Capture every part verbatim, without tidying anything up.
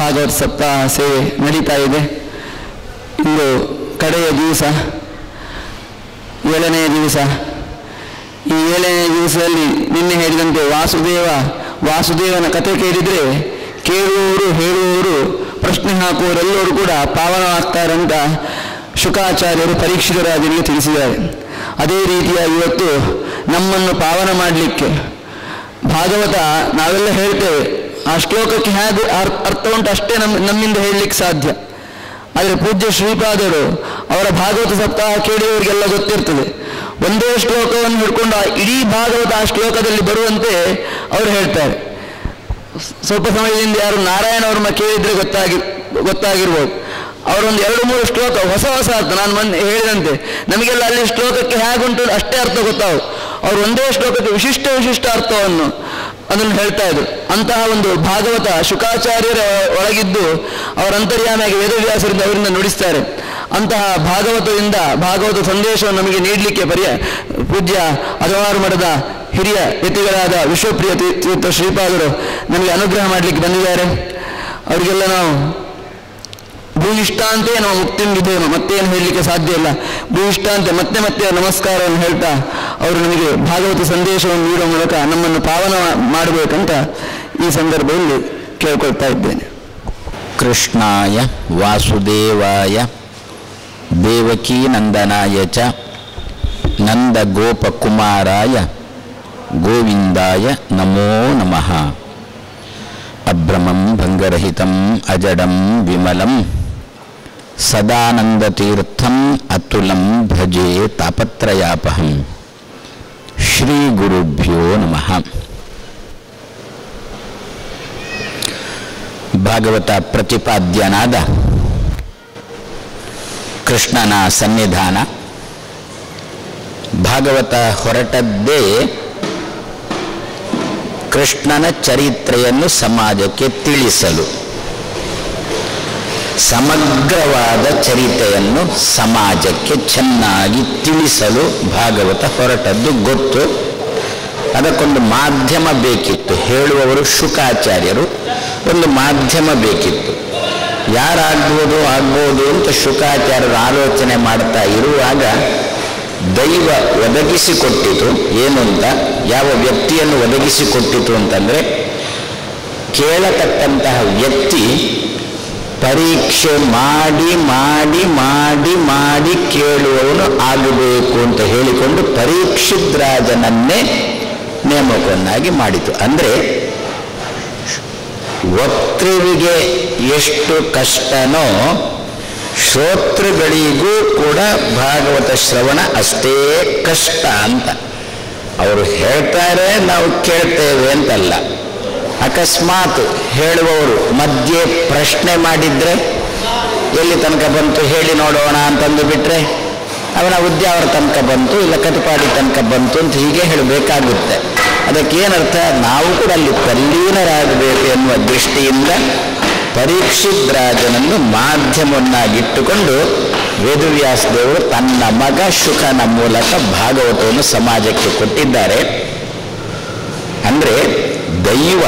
ಭಾಗವತ ಸಪ್ತಾಹ ಸೇವೆ ನಡೀತಾ ಇದೆ. ಇಂದು ಕಡೆಯ ದಿವಸ, ಏಳನೆಯ ದಿವಸ. ಈ ಏಳನೆಯ ದಿವಸದಲ್ಲಿ ನಿನ್ನೆ ಹೇಳಿದಂತೆ ವಾಸುದೇವ ವಾಸುದೇವನ ಕಥೆ ಕೇಳಿದರೆ ಕೇಳುವವರು ಹೇಳುವವರು ಪ್ರಶ್ನೆ ಹಾಕುವವರೆಲ್ಲರೂ ಕೂಡ ಪಾವನವಾಗ್ತಾರಂತ ಶುಕಾಚಾರ್ಯರು ಪರೀಕ್ಷಿತ ರಾಜನಿಗೆ ತಿಳಿಸಿದ್ದಾರೆ. ಅದೇ ರೀತಿಯಾಗಿ ಇವತ್ತು ನಮ್ಮನ್ನು ಪಾವನ ಮಾಡಲಿಕ್ಕೆ ಭಾಗವತ ನಾವೆಲ್ಲ ಹೇಳ್ತೇವೆ, ಆ ಶ್ಲೋಕಕ್ಕೆ ಹೇಗೆ ಅರ್ಥ ಉಂಟು ಅಷ್ಟೇ ನಮ್ಮ ನಮ್ಮಿಂದ ಹೇಳಲಿಕ್ಕೆ ಸಾಧ್ಯ. ಆದರೆ ಪೂಜ್ಯ ಶ್ರೀಪಾದರು ಅವರ ಭಾಗವತ ಸಪ್ತಾಹ ಕೇಳುವವರಿಗೆಲ್ಲ ಗೊತ್ತಿರ್ತದೆ. ಒಂದೇ ಶ್ಲೋಕವನ್ನು ಹಿಡ್ಕೊಂಡು ಇಡೀ ಭಾಗವತ ಆ ಶ್ಲೋಕದಲ್ಲಿ ಬರುವಂತೆ ಅವರು ಹೇಳ್ತಾರೆ. ಸ್ವಲ್ಪ ಸಮಯದಿಂದ ಯಾರು ನಾರಾಯಣ ಅವ್ರನ್ನ ಕೇಳಿದರೆ ಗೊತ್ತಾಗಿ ಗೊತ್ತಾಗಿರ್ಬೋದು. ಅವರೊಂದು ಎರಡು ಮೂರು ಶ್ಲೋಕ ಹೊಸ ಹೊಸ ಅರ್ಥ, ನಾನು ಮೊನ್ನೆ ಹೇಳಿದಂತೆ ನಮಗೆಲ್ಲ ಅಲ್ಲಿ ಶ್ಲೋಕಕ್ಕೆ ಹೇಗುಂಟು ಅಷ್ಟೇ ಅರ್ಥ ಗೊತ್ತಾವು. ಅವರು ಒಂದೇ ಶ್ಲೋಕಕ್ಕೆ ವಿಶಿಷ್ಟ ವಿಶಿಷ್ಟ ಅರ್ಥವನ್ನು ಅದನ್ನು ಹೇಳ್ತಾ ಇದ್ರು. ಅಂತಹ ಒಂದು ಭಾಗವತ ಶುಕಾಚಾರ್ಯರ ಒಳಗಿದ್ದು ಅವರ ಅಂತರ್ಯಾಮಿಯಾಗಿ ವೇದವ್ಯಾಸರಿಂದ ಅವರಿಂದ ನುಡಿಸ್ತಾರೆ. ಅಂತಹ ಭಾಗವತದಿಂದ ಭಾಗವತ ಸಂದೇಶವನ್ನು ನಮಗೆ ನೀಡಲಿಕ್ಕೆ ಪರ್ಯ ಪೂಜ್ಯ ಅದವಾರು ಮಠದ ಹಿರಿಯ ಯತಿಗಳಾದ ವಿಶ್ವಪ್ರಿಯ ತೀರ್ಥ ಶ್ರೀಪಾದರು ನಮಗೆ ಅನುಗ್ರಹ ಮಾಡಲಿಕ್ಕೆ ಬಂದಿದ್ದಾರೆ. ಅವರಿಗೆಲ್ಲ ನಾವು ಭೂಯಿಷ್ಠ ಅಂತೆ ನಾವು ಮುಕ್ತಿ ವಿಧೇಮ, ಮತ್ತೇನು ಹೇಳಲಿಕ್ಕೆ ಸಾಧ್ಯ ಇಲ್ಲ. ಭೂಯಿಷ್ಠ ಅಂತೆ ಮತ್ತೆ ಮತ್ತೆ ನಮಸ್ಕಾರವನ್ನು ಹೇಳ್ತಾ ಅವರು ನಮಗೆ ಭಾಗವತ ಸಂದೇಶವನ್ನು ನೀಡುವ ಮೂಲಕ ನಮ್ಮನ್ನು ಪಾವನ ಮಾಡಬೇಕಂತ ಈ ಸಂದರ್ಭದಲ್ಲಿ ಕೇಳ್ಕೊಳ್ತಾ ಇದ್ದೇನೆ. ಕೃಷ್ಣಾಯ ವಾಸುದೇವಾಯ ದೇವಕೀ ನಂದನಾಯ ಚ ನಂದ ಗೋಪಕುಮಾರಾಯ ಗೋವಿಂದಾಯ ನಮೋ ನಮಃ. ಅಭ್ರಮಂ ಭಂಗರಹಿತಂ ಅಜಡಂ ವಿಮಲಂ ಸದಾನಂದತೀರ್ಥಂ ಅತುಲಂ ಭಜೆ ತಾಪತ್ರಯಾಪಹಂ. ಶ್ರೀ ಗುರುಭ್ಯೋ ನಮಃ. ಭಾಗವತ ಪ್ರತಿಪಾದ್ಯನಾದ ಕೃಷ್ಣನ ಸನ್ನಿಧಾನ. ಭಾಗವತ ಹೊರಟದ್ದೇ ಕೃಷ್ಣನ ಚರಿತ್ರೆಯನ್ನು ಸಮಾಜಕ್ಕೆ ತಿಳಿಸಲು, ಸಮಗ್ರವಾದ ಚರಿತ್ರೆಯನ್ನು ಸಮಾಜಕ್ಕೆ ಚೆನ್ನಾಗಿ ತಿಳಿಸಲು ಭಾಗವತ ಹೊರಟದ್ದು ಗೊತ್ತು. ಅದಕ್ಕೊಂದು ಮಾಧ್ಯಮ ಬೇಕಿತ್ತು. ಹೇಳುವವರು ಶುಕಾಚಾರ್ಯರು, ಒಂದು ಮಾಧ್ಯಮ ಬೇಕಿತ್ತು. ಯಾರಾಗ್ಬೋದು ಆಗ್ಬೋದು ಅಂತ ಶುಕಾಚಾರ್ಯರು ಆಲೋಚನೆ ಮಾಡ್ತಾ ಇರುವಾಗ ದೈವ ಒದಗಿಸಿಕೊಟ್ಟಿತು. ಏನು ಅಂತ, ಯಾವ ವ್ಯಕ್ತಿಯನ್ನು ಒದಗಿಸಿಕೊಟ್ಟಿತು ಅಂತಂದರೆ, ಕೇಳತಕ್ಕಂತಹ ವ್ಯಕ್ತಿ ಪರೀಕ್ಷೆ ಮಾಡಿ ಮಾಡಿ ಮಾಡಿ ಮಾಡಿ ಕೇಳುವವನು ಆಗಬೇಕು ಅಂತ ಹೇಳಿಕೊಂಡು ಪರೀಕ್ಷಿತ್ ರಾಜನನ್ನೇ ನೇಮಕವನ್ನಾಗಿ ಮಾಡಿತು. ಅಂದರೆ ವಕ್ತೃವಿಗೆ ಎಷ್ಟು ಕಷ್ಟನೋ ಶ್ರೋತೃಗಳಿಗೂ ಕೂಡ ಭಾಗವತ ಶ್ರವಣ ಅಷ್ಟೇ ಕಷ್ಟ ಅಂತ. ಅವರು ಹೇಳ್ತಾರೆ, ನಾವು ಕೇಳ್ತೇವೆ ಅಂತಲ್ಲ. ಅಕಸ್ಮಾತ್ ಹೇಳುವವರು ಮಧ್ಯೆ ಪ್ರಶ್ನೆ ಮಾಡಿದರೆ ಎಲ್ಲಿ ತನಕ ಬಂತು ಹೇಳಿ ನೋಡೋಣ ಅಂತಂದು ಬಿಟ್ಟರೆ ಅವನ ಉದ್ಯಾವರ ತನಕ ಬಂತು, ಇಲ್ಲ ಕಟಪಾಡಿ ತನಕ ಬಂತು ಅಂತ ಹೀಗೆ ಹೇಳಬೇಕಾಗುತ್ತೆ. ಅದಕ್ಕೇನರ್ಥ, ನಾವು ಕೂಡ ಅಲ್ಲಿ ತಲ್ಲೀನರಾಗಬೇಕು ಎನ್ನುವ ದೃಷ್ಟಿಯಿಂದ ಪರೀಕ್ಷಿತ್ ರಾಜನನ್ನು ಮಾಧ್ಯಮವನ್ನಾಗಿಟ್ಟುಕೊಂಡು ವೇದವ್ಯಾಸ ದೇವರು ತನ್ನ ಮಗ ಶುಕನ ಮೂಲಕ ಭಾಗವತವನ್ನು ಸಮಾಜಕ್ಕೆ ಕೊಟ್ಟಿದ್ದಾರೆ. ಅಂದರೆ ದೈವ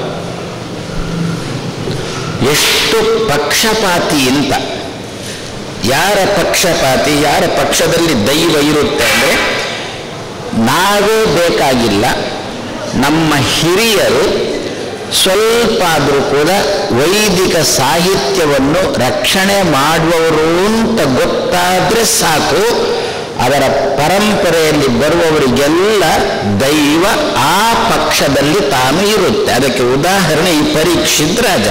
ಎಷ್ಟು ಪಕ್ಷಪಾತಿ ಅಂತ. ಯಾರ ಪಕ್ಷಪಾತಿ, ಯಾರ ಪಕ್ಷದಲ್ಲಿ ದೈವ ಇರುತ್ತೆ ಅಂದರೆ, ನಾವೇ ಬೇಕಾಗಿಲ್ಲ, ನಮ್ಮ ಹಿರಿಯರು ಸ್ವಲ್ಪ ಆದರೂ ಕೂಡ ವೈದಿಕ ಸಾಹಿತ್ಯವನ್ನು ರಕ್ಷಣೆ ಮಾಡುವವರು ಅಂತ ಗೊತ್ತಾದರೆ ಸಾಕು, ಅವರ ಪರಂಪರೆಯಲ್ಲಿ ಬರುವವರಿಗೆಲ್ಲ ದೈವ ಆ ಪಕ್ಷದಲ್ಲಿ ತಾನು ಇರುತ್ತೆ. ಅದಕ್ಕೆ ಉದಾಹರಣೆ ಈ ಪರೀಕ್ಷಿತ್ ರಾಜ.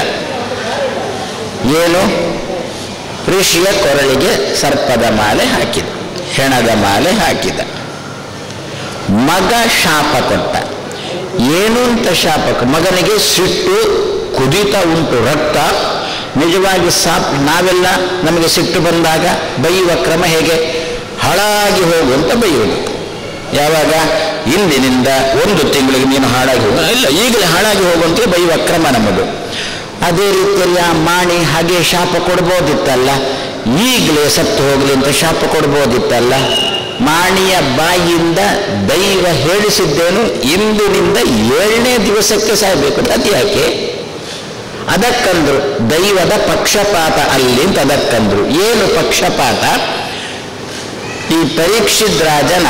ಏನು, ಋಷಿಯ ಕೊರಳಿಗೆ ಸರ್ಪದ ಮಾಲೆ ಹಾಕಿದ, ಹೆಣದ ಮಾಲೆ ಹಾಕಿದ. ಮಗ ಶಾಪ ಕೊಟ್ಟ. ಏನು ಅಂತ ಶಾಪಕ? ಮಗನಿಗೆ ಸಿಟ್ಟು ಕುದಿತಾ ಉಂಟು, ರಕ್ತ. ನಿಜವಾಗಿ ಸಾಪ್ ನಾವೆಲ್ಲ ನಮಗೆ ಸಿಟ್ಟು ಬಂದಾಗ ಬೈಯುವ ಕ್ರಮ ಹೇಗೆ? ಹಾಳಾಗಿ ಹೋಗುವಂತ ಬೈಯುವುದು. ಯಾವಾಗ? ಇಂದಿನಿಂದ ಒಂದು ತಿಂಗಳಿಗೆ ನೀನು ಹಾಳಾಗಿ ಹೋಗ, ಇಲ್ಲ ಈಗಲೇ ಹಾಳಾಗಿ ಹೋಗುವಂತೆ ಬೈಯುವ ಕ್ರಮ ನಮ್ಮದು. ಅದೇ ರೀತಿಯಲ್ಲಿ ಆ ಮಾಣಿ ಹಾಗೆ ಶಾಪ ಕೊಡ್ಬೋದಿತ್ತಲ್ಲ, ಈಗಲೇ ಸತ್ತು ಹೋಗಲಿ ಅಂತ ಶಾಪ ಕೊಡ್ಬೋದಿತ್ತಲ್ಲ. ಮಾಣಿಯ ಬಾಯಿಯಿಂದ ದೈವ ಹೇಳಿಸಿದ್ದೇನು, ಇಂದಿನಿಂದ ಏಳನೇ ದಿವಸಕ್ಕೆ ಸಾಯಬೇಕು. ಅದು ಯಾಕೆ? ಅದಕ್ಕಂದ್ರು ದೈವದ ಪಕ್ಷಪಾತ ಅಲ್ಲಿ ಅಂತ ಅದಕ್ಕಂದ್ರು. ಏನು ಪಕ್ಷಪಾತ? ಈ ಪರೀಕ್ಷಿತ್ ರಾಜನ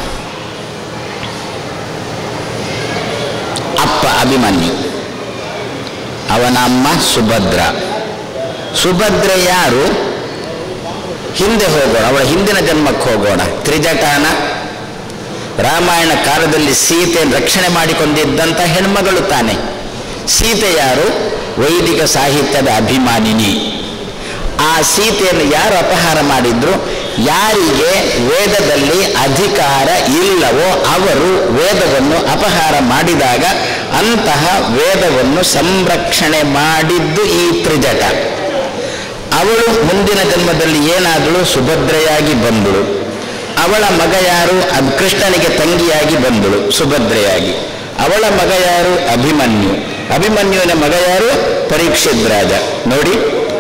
ಅಪ್ಪ ಅಭಿಮನ್ಯು, ಅವನ ಅಮ್ಮ ಸುಭದ್ರ. ಸುಭದ್ರೆ ಯಾರು? ಹಿಂದೆ ಹೋಗೋಣ, ಅವಳ ಹಿಂದಿನ ಜನ್ಮಕ್ಕೆ ಹೋಗೋಣ. ತ್ರಿಜಟಾನ, ರಾಮಾಯಣ ಕಾಲದಲ್ಲಿ ಸೀತೆಯನ್ನು ರಕ್ಷಣೆ ಮಾಡಿಕೊಂಡಿದ್ದಂಥ ಹೆಣ್ಮಗಳು ತಾನೆ. ಸೀತೆ ಯಾರು? ವೈದಿಕ ಸಾಹಿತ್ಯದ ಅಭಿಮಾನಿನಿ. ಆ ಸೀತೆಯನ್ನು ಯಾರು ಅಪಹಾರ ಮಾಡಿದ್ರು? ಯಾರಿಗೆ ವೇದದಲ್ಲಿ ಅಧಿಕಾರ ಇಲ್ಲವೋ ಅವರು ವೇದವನ್ನು ಅಪಹಾರ ಮಾಡಿದಾಗ ಅಂತಹ ವೇದವನ್ನು ಸಂರಕ್ಷಣೆ ಮಾಡಿದ್ದು ಈ ತ್ರಿಜಟ. ಅವಳು ಮುಂದಿನ ಜನ್ಮದಲ್ಲಿ ಏನಾದಳು? ಸುಭದ್ರೆಯಾಗಿ ಬಂದಳು. ಅವಳ ಮಗ ಯಾರು? ಅದು ಕೃಷ್ಣನಿಗೆ ತಂಗಿಯಾಗಿ ಬಂದಳು ಸುಭದ್ರೆಯಾಗಿ. ಅವಳ ಮಗ ಯಾರು? ಅಭಿಮನ್ಯು. ಅಭಿಮನ್ಯುವಿನ ಮಗ ಯಾರು? ಪರೀಕ್ಷಿತ್ ರಾಜ. ನೋಡಿ,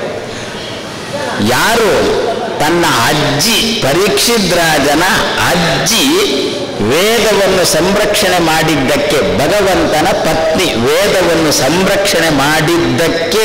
ಯಾರು ತನ್ನ ಅಜ್ಜಿ ಪರೀಕ್ಷಿತ್ ರಾಜನ ಅಜ್ಜಿ ವೇದವನ್ನು ಸಂರಕ್ಷಣೆ ಮಾಡಿದ್ದಕ್ಕೆ, ಭಗವಂತನ ಪತ್ನಿ ವೇದವನ್ನು ಸಂರಕ್ಷಣೆ ಮಾಡಿದ್ದಕ್ಕೆ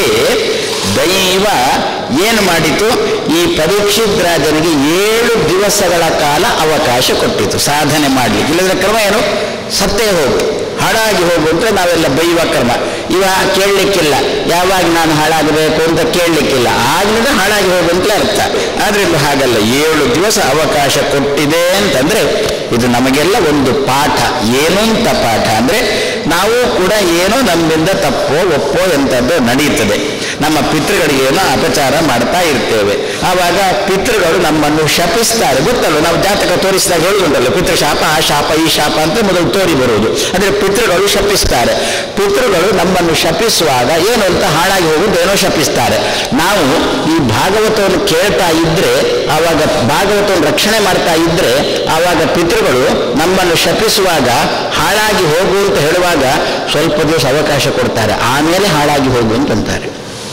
ದೈವ ಏನು ಮಾಡಿತು? ಈ ಪರೀಕ್ಷಿತ್ ರಾಜನಿಗೆ ಏಳು ದಿವಸಗಳ ಕಾಲ ಅವಕಾಶ ಕೊಟ್ಟಿತು ಸಾಧನೆ ಮಾಡಲಿಕ್ಕೆ. ಇಲ್ಲದ್ರೆ ಕ್ರಮ ಏನು? ಸತ್ತೇ ಹೋಗು, ಹಾಳಾಗಿ ಹೋಗು ಅಂತ ನಾವೆಲ್ಲ ಬೈಯುವ ಕ್ರಮ. ಇವ ಕೇಳಲಿಕ್ಕಿಲ್ಲ, ಯಾವಾಗ ನಾನು ಹಾಳಾಗಬೇಕು ಅಂತ ಕೇಳಲಿಕ್ಕಿಲ್ಲ, ಆಗಲಿಂದ ಹಾಳಾಗಿ ಹೋಗು ಅಂತಲೇ ಅರ್ಥ. ಆದರೆ ಇದು ಹಾಗಲ್ಲ, ಏಳು ದಿವಸ ಅವಕಾಶ ಕೊಟ್ಟಿದೆ ಅಂತಂದರೆ ಇದು ನಮಗೆಲ್ಲ ಒಂದು ಪಾಠ. ಏನು ಅಂತ ಪಾಠ ಅಂದರೆ, ನಾವು ಕೂಡ ಏನೋ ನಮ್ಮಿಂದ ತಪ್ಪೋ ಒಪ್ಪೋ ಎಂಥದ್ದು ನಡೀತದೆ. ನಮ್ಮ ಪಿತೃಗಳಿಗೆ ಏನೋ ಅಪಚಾರ ಮಾಡ್ತಾ ಇರ್ತೇವೆ. ಆವಾಗ ಪಿತೃಗಳು ನಮ್ಮನ್ನು ಶಪಿಸ್ತಾರೆ. ಗೊತ್ತಲ್ಲ, ನಾವು ಜಾತಕ ತೋರಿಸಿದಾಗ ಹೇಳುವುದಲ್ಲ, ಪಿತೃಶಾಪ, ಆ ಶಾಪ, ಈ ಶಾಪ ಅಂತ ಮೊದಲು ತೋರಿ ಬರುವುದು. ಅಂದರೆ ಪಿತೃಗಳು ಶಪಿಸ್ತಾರೆ. ಪಿತೃಗಳು ನಮ್ಮನ್ನು ಶಪಿಸುವಾಗ ಏನು ಅಂತ ಹಾಳಾಗಿ ಹೋಗುವುದು ಏನೋ ಶಪಿಸ್ತಾರೆ. ನಾವು ಈ ಭಾಗವತವನ್ನು ಕೇಳ್ತಾ ಇದ್ರೆ, ಆವಾಗ ಭಾಗವತವನ್ನು ರಕ್ಷಣೆ ಮಾಡ್ತಾ ಇದ್ರೆ, ಆವಾಗ ಪಿತೃಗಳು ನಮ್ಮನ್ನು ಶಪಿಸುವಾಗ ಹಾಳಾಗಿ ಹೋಗು ಅಂತ ಹೇಳುವಾಗ ಸ್ವಲ್ಪ ದಿವಸ ಅವಕಾಶ ಕೊಡ್ತಾರೆ, ಆಮೇಲೆ ಹಾಳಾಗಿ ಹೋಗು ಅಂತಂತಾರೆ.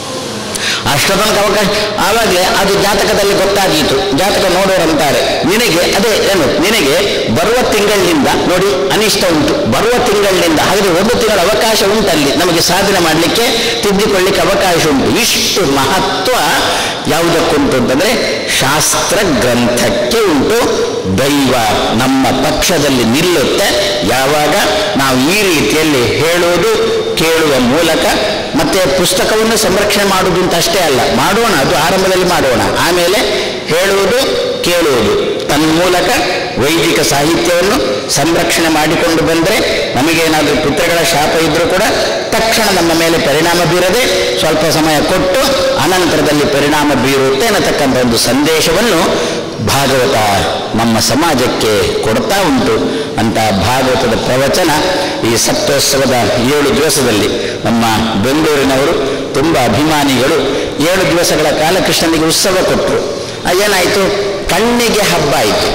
ಅಷ್ಟೊಂದು ಅವಕಾಶ. ಆವಾಗಲೇ ಅದು ಜಾತಕದಲ್ಲಿ ಗೊತ್ತಾದೀತು. ಜಾತಕ ನೋಡೋರಂತಾರೆ, ನಿನಗೆ ಅದೇ ಏನು ನಿನಗೆ ಬರುವ ತಿಂಗಳಿನಿಂದ ನೋಡಿ ಅನಿಷ್ಟ ಉಂಟು, ಬರುವ ತಿಂಗಳಿನಿಂದ ಹಾಗೆ ಒಂದು ತಿಂಗಳ ಅವಕಾಶ ಉಂಟಲ್ಲಿ ನಮಗೆ ಸಾಧನೆ ಮಾಡಲಿಕ್ಕೆ, ತಿದ್ದಿಕೊಳ್ಳಿಕ್ಕೆ ಅವಕಾಶ ಉಂಟು. ಇಷ್ಟು ಮಹತ್ವ ಯಾವುದಕ್ಕುಂಟು ಅಂತಂದರೆ ಶಾಸ್ತ್ರ ಗ್ರಂಥಕ್ಕೆ ಉಂಟು. ದೈವ ನಮ್ಮ ಪಕ್ಷದಲ್ಲಿ ನಿಲ್ಲುತ್ತೆ ಯಾವಾಗ ನಾವು ಈ ರೀತಿಯಲ್ಲಿ ಹೇಳುವುದು, ಕೇಳುವ ಮೂಲಕ. ಮತ್ತೆ ಪುಸ್ತಕವನ್ನು ಸಂರಕ್ಷಣೆ ಮಾಡುವುದು ಅಂತ ಅಷ್ಟೇ ಅಲ್ಲ, ಮಾಡೋಣ, ಅದು ಆರಂಭದಲ್ಲಿ ಮಾಡೋಣ, ಆಮೇಲೆ ಹೇಳುವುದು, ಕೇಳುವುದು. ತನ್ಮೂಲಕ ವೈದಿಕ ಸಾಹಿತ್ಯವನ್ನು ಸಂರಕ್ಷಣೆ ಮಾಡಿಕೊಂಡು ಬಂದರೆ ನಮಗೇನಾದರೂ ಪಿತೃಗಳ ಶಾಪ ಇದ್ದರೂ ಕೂಡ ತಕ್ಷಣ ನಮ್ಮ ಮೇಲೆ ಪರಿಣಾಮ ಬೀರದೆ ಸ್ವಲ್ಪ ಸಮಯ ಕೊಟ್ಟು ಅನಂತರದಲ್ಲಿ ಪರಿಣಾಮ ಬೀರುತ್ತೆ ಅನ್ನತಕ್ಕಂಥ ಒಂದು ಸಂದೇಶವನ್ನು ಭಾಗವತ ನಮ್ಮ ಸಮಾಜಕ್ಕೆ ಕೊಡ್ತಾ ಉಂಟು. ಅಂತ ಭಾಗವತದ ಪ್ರವಚನ ಈ ಸಪ್ತೋತ್ಸವದ ಏಳು ದಿವಸದಲ್ಲಿ ನಮ್ಮ ಬೆಂಗಳೂರಿನವರು ತುಂಬ ಅಭಿಮಾನಿಗಳು ಏಳು ದಿವಸಗಳ ಕಾಲ ಕೃಷ್ಣನಿಗೆ ಉತ್ಸವ ಕೊಟ್ಟರು. ಏನಾಯಿತು? ಕಣ್ಣಿಗೆ ಹಬ್ಬ ಆಯಿತು.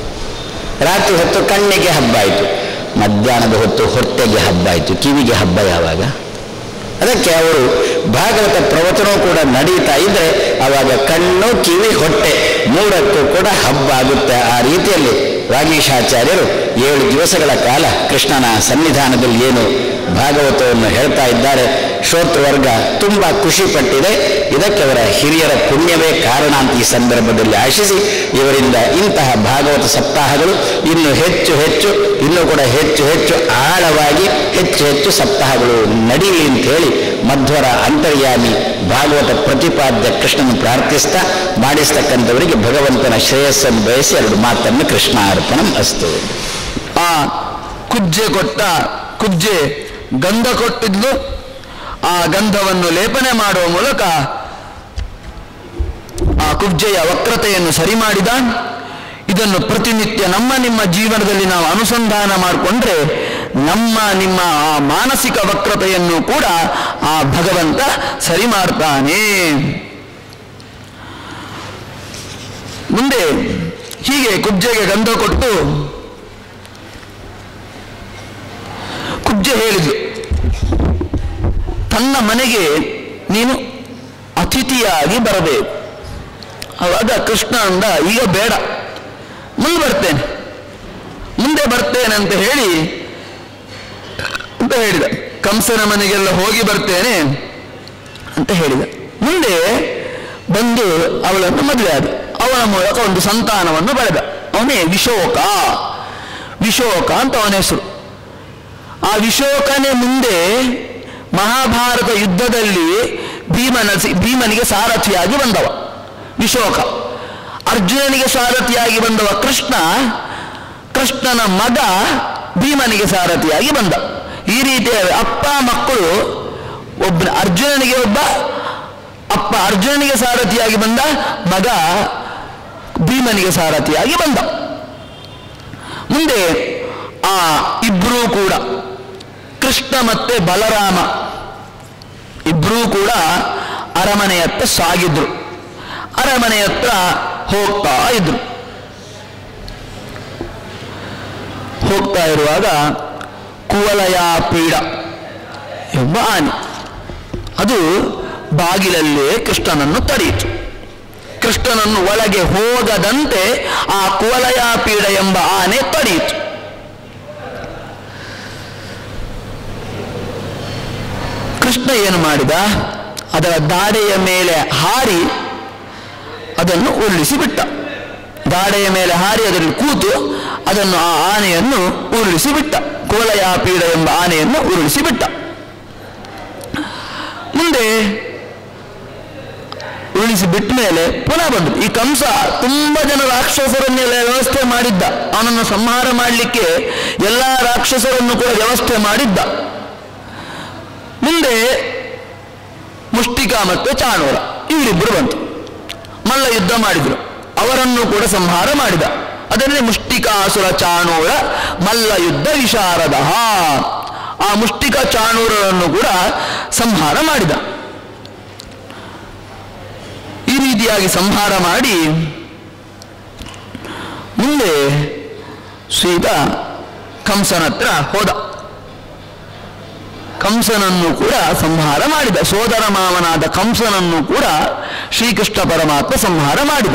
ರಾತ್ರಿ ಹೊತ್ತು ಕಣ್ಣಿಗೆ ಹಬ್ಬ ಆಯಿತು, ಮಧ್ಯಾಹ್ನದ ಹೊತ್ತು ಹೊಟ್ಟೆಗೆ ಹಬ್ಬ ಆಯಿತು, ಕಿವಿಗೆ ಹಬ್ಬ ಯಾವಾಗ? ಅದಕ್ಕೆ ಅವರು ಭಾಗವತ ಪ್ರವಚನವೂ ಕೂಡ ನಡೀತಾ ಇದ್ರೆ ಆವಾಗ ಕಣ್ಣು, ಕಿವಿ, ಹೊಟ್ಟೆ ಮೂರಕ್ಕೂ ಕೂಡ ಹಬ್ಬ ಆಗುತ್ತೆ. ಆ ರೀತಿಯಲ್ಲಿ ವಾಗೀಶಾಚಾರ್ಯರು ಏಳು ದಿವಸಗಳ ಕಾಲ ಕೃಷ್ಣನ ಸನ್ನಿಧಾನದಲ್ಲಿ ಏನು ಭಾಗವತವನ್ನು ಹೇಳ್ತಾ ಇದ್ದಾರೆ. ಶ್ರೋತೃವರ್ಗ ತುಂಬ ಖುಷಿ ಪಟ್ಟಿದೆ. ಇದಕ್ಕೆ ಅವರ ಹಿರಿಯರ ಪುಣ್ಯವೇ ಕಾರಣ ಅಂತ ಈ ಸಂದರ್ಭದಲ್ಲಿ ಆಶಿಸಿ, ಇವರಿಂದ ಇಂತಹ ಭಾಗವತ ಸಪ್ತಾಹಗಳು ಇನ್ನು ಹೆಚ್ಚು ಹೆಚ್ಚು ಇನ್ನೂ ಕೂಡ ಹೆಚ್ಚು ಹೆಚ್ಚು ಆಳವಾಗಿ ಹೆಚ್ಚು ಹೆಚ್ಚು ಸಪ್ತಾಹಗಳು ನಡೀಲಿ ಅಂತ ಹೇಳಿ ಮಧ್ವರ ಅಂತರ್ಯಾಮಿ ಭಾಗವತ ಪ್ರತಿಪಾದ್ಯ ಕೃಷ್ಣನ ಪ್ರಾರ್ಥಿಸ್ತಾ ಮಾಡಿಸ್ತಕ್ಕಂಥವರಿಗೆ ಭಗವಂತನ ಶ್ರೇಯಸ್ಸನ್ನು ಬಯಸಿ ಎರಡು ಮಾತನ್ನು ಕೃಷ್ಣ ಅರ್ಪಣಂ ಅಸ್ತು. ಆ ಕುಜ್ಜೆ ಕೊಟ್ಟ ಕುಜ್ಜೆ ಗಂಧ ಕೊಟ್ಟಿದ್ಲು. ಆ ಗಂಧವನ್ನು ಲೇಪನೆ ಮಾಡುವ ಮೂಲಕ ಆ ಕುಬ್ಜೆಯ ವಕ್ರತೆಯನ್ನು ಸರಿ ಮಾಡಿದ. ಇದನ್ನು ಪ್ರತಿನಿತ್ಯ ನಮ್ಮ ನಿಮ್ಮ ಜೀವನದಲ್ಲಿ ನಾವು ಅನುಸಂಧಾನ ಮಾಡಿಕೊಂಡ್ರೆ ನಮ್ಮ ನಿಮ್ಮ ಆ ಮಾನಸಿಕ ವಕ್ರತೆಯನ್ನು ಕೂಡ ಆ ಭಗವಂತ ಸರಿ ಮಾಡ್ತಾನೆ. ಮುಂದೆ ಹೀಗೆ ಕುಬ್ಜೆಗೆ ಗಂಧ ಕೊಟ್ಟು ಕುಬ್ಜೆ ಹೇಳಿದ್ಲು, ತನ್ನ ಮನೆಗೆ ನೀನು ಅತಿಥಿಯಾಗಿ ಬರಬೇಕು. ಆವಾಗ ಕೃಷ್ಣ ಅಂದ, ಈಗ ಬೇಡ, ಮುಂದೆ ಬರ್ತೇನೆ, ಮುಂದೆ ಬರ್ತೇನೆ ಅಂತ ಹೇಳಿ ಅಂತ ಹೇಳಿದ. ಕಂಸನ ಮನೆಗೆಲ್ಲ ಹೋಗಿ ಬರ್ತೇನೆ, ಅಂತ ಹೇಳಿದ. ಮುಂದೆ ಬಂದು ಅವಳನ್ನು ಮದುವೆ ಆದ. ಅವಳ ಮೂಲಕ ಒಂದು ಸಂತಾನವನ್ನು ಬೆಳೆದ. ಅವನೇ ವಿಶೋಕ. ವಿಶೋಕ ಅಂತ ಅವನ ಹೆಸರು. ಆ ವಿಶೋಕನೇ ಮುಂದೆ ಮಹಾಭಾರತ ಯುದ್ಧದಲ್ಲಿ ಭೀಮನ ಭೀಮನಿಗೆ ಸಾರಥಿಯಾಗಿ ಬಂದವ ವಿಶೋಕ. ಅರ್ಜುನನಿಗೆ ಸಾರಥಿಯಾಗಿ ಬಂದವ ಕೃಷ್ಣ. ಕೃಷ್ಣನ ಮಗ ಭೀಮನಿಗೆ ಸಾರಥಿಯಾಗಿ ಬಂದ. ಈ ರೀತಿಯ ಅಪ್ಪ ಮಕ್ಕಳು, ಒಬ್ಬ ಅರ್ಜುನನಿಗೆ ಒಬ್ಬ ಅಪ್ಪ ಅರ್ಜುನನಿಗೆ ಸಾರಥಿಯಾಗಿ ಬಂದ, ಮಗ ಭೀಮನಿಗೆ ಸಾರಥಿಯಾಗಿ ಬಂದ. ಮುಂದೆ ಆ ಇಬ್ಬರೂ ಕೂಡ ಕೃಷ್ಣ ಮತ್ತೆ ಬಲರಾಮ ಇಬ್ಬರೂ ಕೂಡ ಅರಮನೆಯತ್ತ ಸಾಗಿದ್ರು. ಅರಮನೆಯತ್ತ ಹೋಗ್ತಾ ಇದ್ರು. ಹೋಗ್ತಾ ಇರುವಾಗ ಕುವಲಯ ಪೀಡ ಎಂಬ ಆನೆ ಅದು ಬಾಗಿಲಲ್ಲೇ ಕೃಷ್ಣನನ್ನು ತಡೆಯಿತು. ಕೃಷ್ಣನನ್ನು ಒಳಗೆ ಹೋಗದಂತೆ ಆ ಕುವಲಯ ಪೀಡ ಎಂಬ ಆನೆ ತಡೆಯಿತು. ಕೃಷ್ಣ ಏನು ಮಾಡಿದ? ಅದರ ದಾಡೆಯ ಮೇಲೆ ಹಾರಿ ಅದನ್ನು ಉರುಳಿಸಿ ಬಿಟ್ಟ. ದಾಡೆಯ ಮೇಲೆ ಹಾರಿ ಅದರಲ್ಲಿ ಕೂತು ಅದನ್ನು ಆ ಆನೆಯನ್ನು ಉರುಳಿಸಿ ಬಿಟ್ಟ. ಕುವಲಯ ಪೀಡ ಎಂಬ ಆನೆಯನ್ನು ಉರುಳಿಸಿ ಬಿಟ್ಟ. ಮುಂದೆ ಉರುಳಿಸಿ ಬಿಟ್ಟ ಮೇಲೆ ಪುನಃ ಬಂದು ಈ ಕಂಸ ತುಂಬಾ ಜನ ರಾಕ್ಷಸರನ್ನೆಲ್ಲ ವ್ಯವಸ್ಥೆ ಮಾಡಿದ್ದ. ಅವನನ್ನು ಸಂಹಾರ ಮಾಡಲಿಕ್ಕೆ ಎಲ್ಲ ರಾಕ್ಷಸರನ್ನು ಕೂಡ ವ್ಯವಸ್ಥೆ ಮಾಡಿದ್ದ. ಮುಂದೆ ಮುಷ್ಟಿಕ ಮತ್ತು ಚಾಣೂರ ಇವರಿಬ್ಬರು ಬಂತು. ಮಲ್ಲ ಯುದ್ಧ ಮಾಡಿದ್ರು. ಅವರನ್ನು ಕೂಡ ಸಂಹಾರ ಮಾಡಿದ. ಅದರಲ್ಲಿ ಮುಷ್ಟಿಕಾಸುರ ಚಾಣೂರ ಮಲ್ಲ ಯುದ್ಧ ವಿಶಾರದ. ಆ ಮುಷ್ಟಿಕ ಚಾಣೂರರನ್ನು ಕೂಡ ಸಂಹಾರ ಮಾಡಿದ. ಈ ರೀತಿಯಾಗಿ ಸಂಹಾರ ಮಾಡಿ ಮುಂದೆ ಸೀತಾ ಕಂಸನ ಹತ್ರ ಹೋದ. ಕಂಸನನ್ನು ಕೂಡ ಸಂಹಾರ ಮಾಡಿದ. ಸೋದರ ಮಾವನಾದ ಕಂಸನನ್ನು ಕೂಡ ಶ್ರೀಕೃಷ್ಣ ಪರಮಾತ್ಮ ಸಂಹಾರ ಮಾಡಿದ.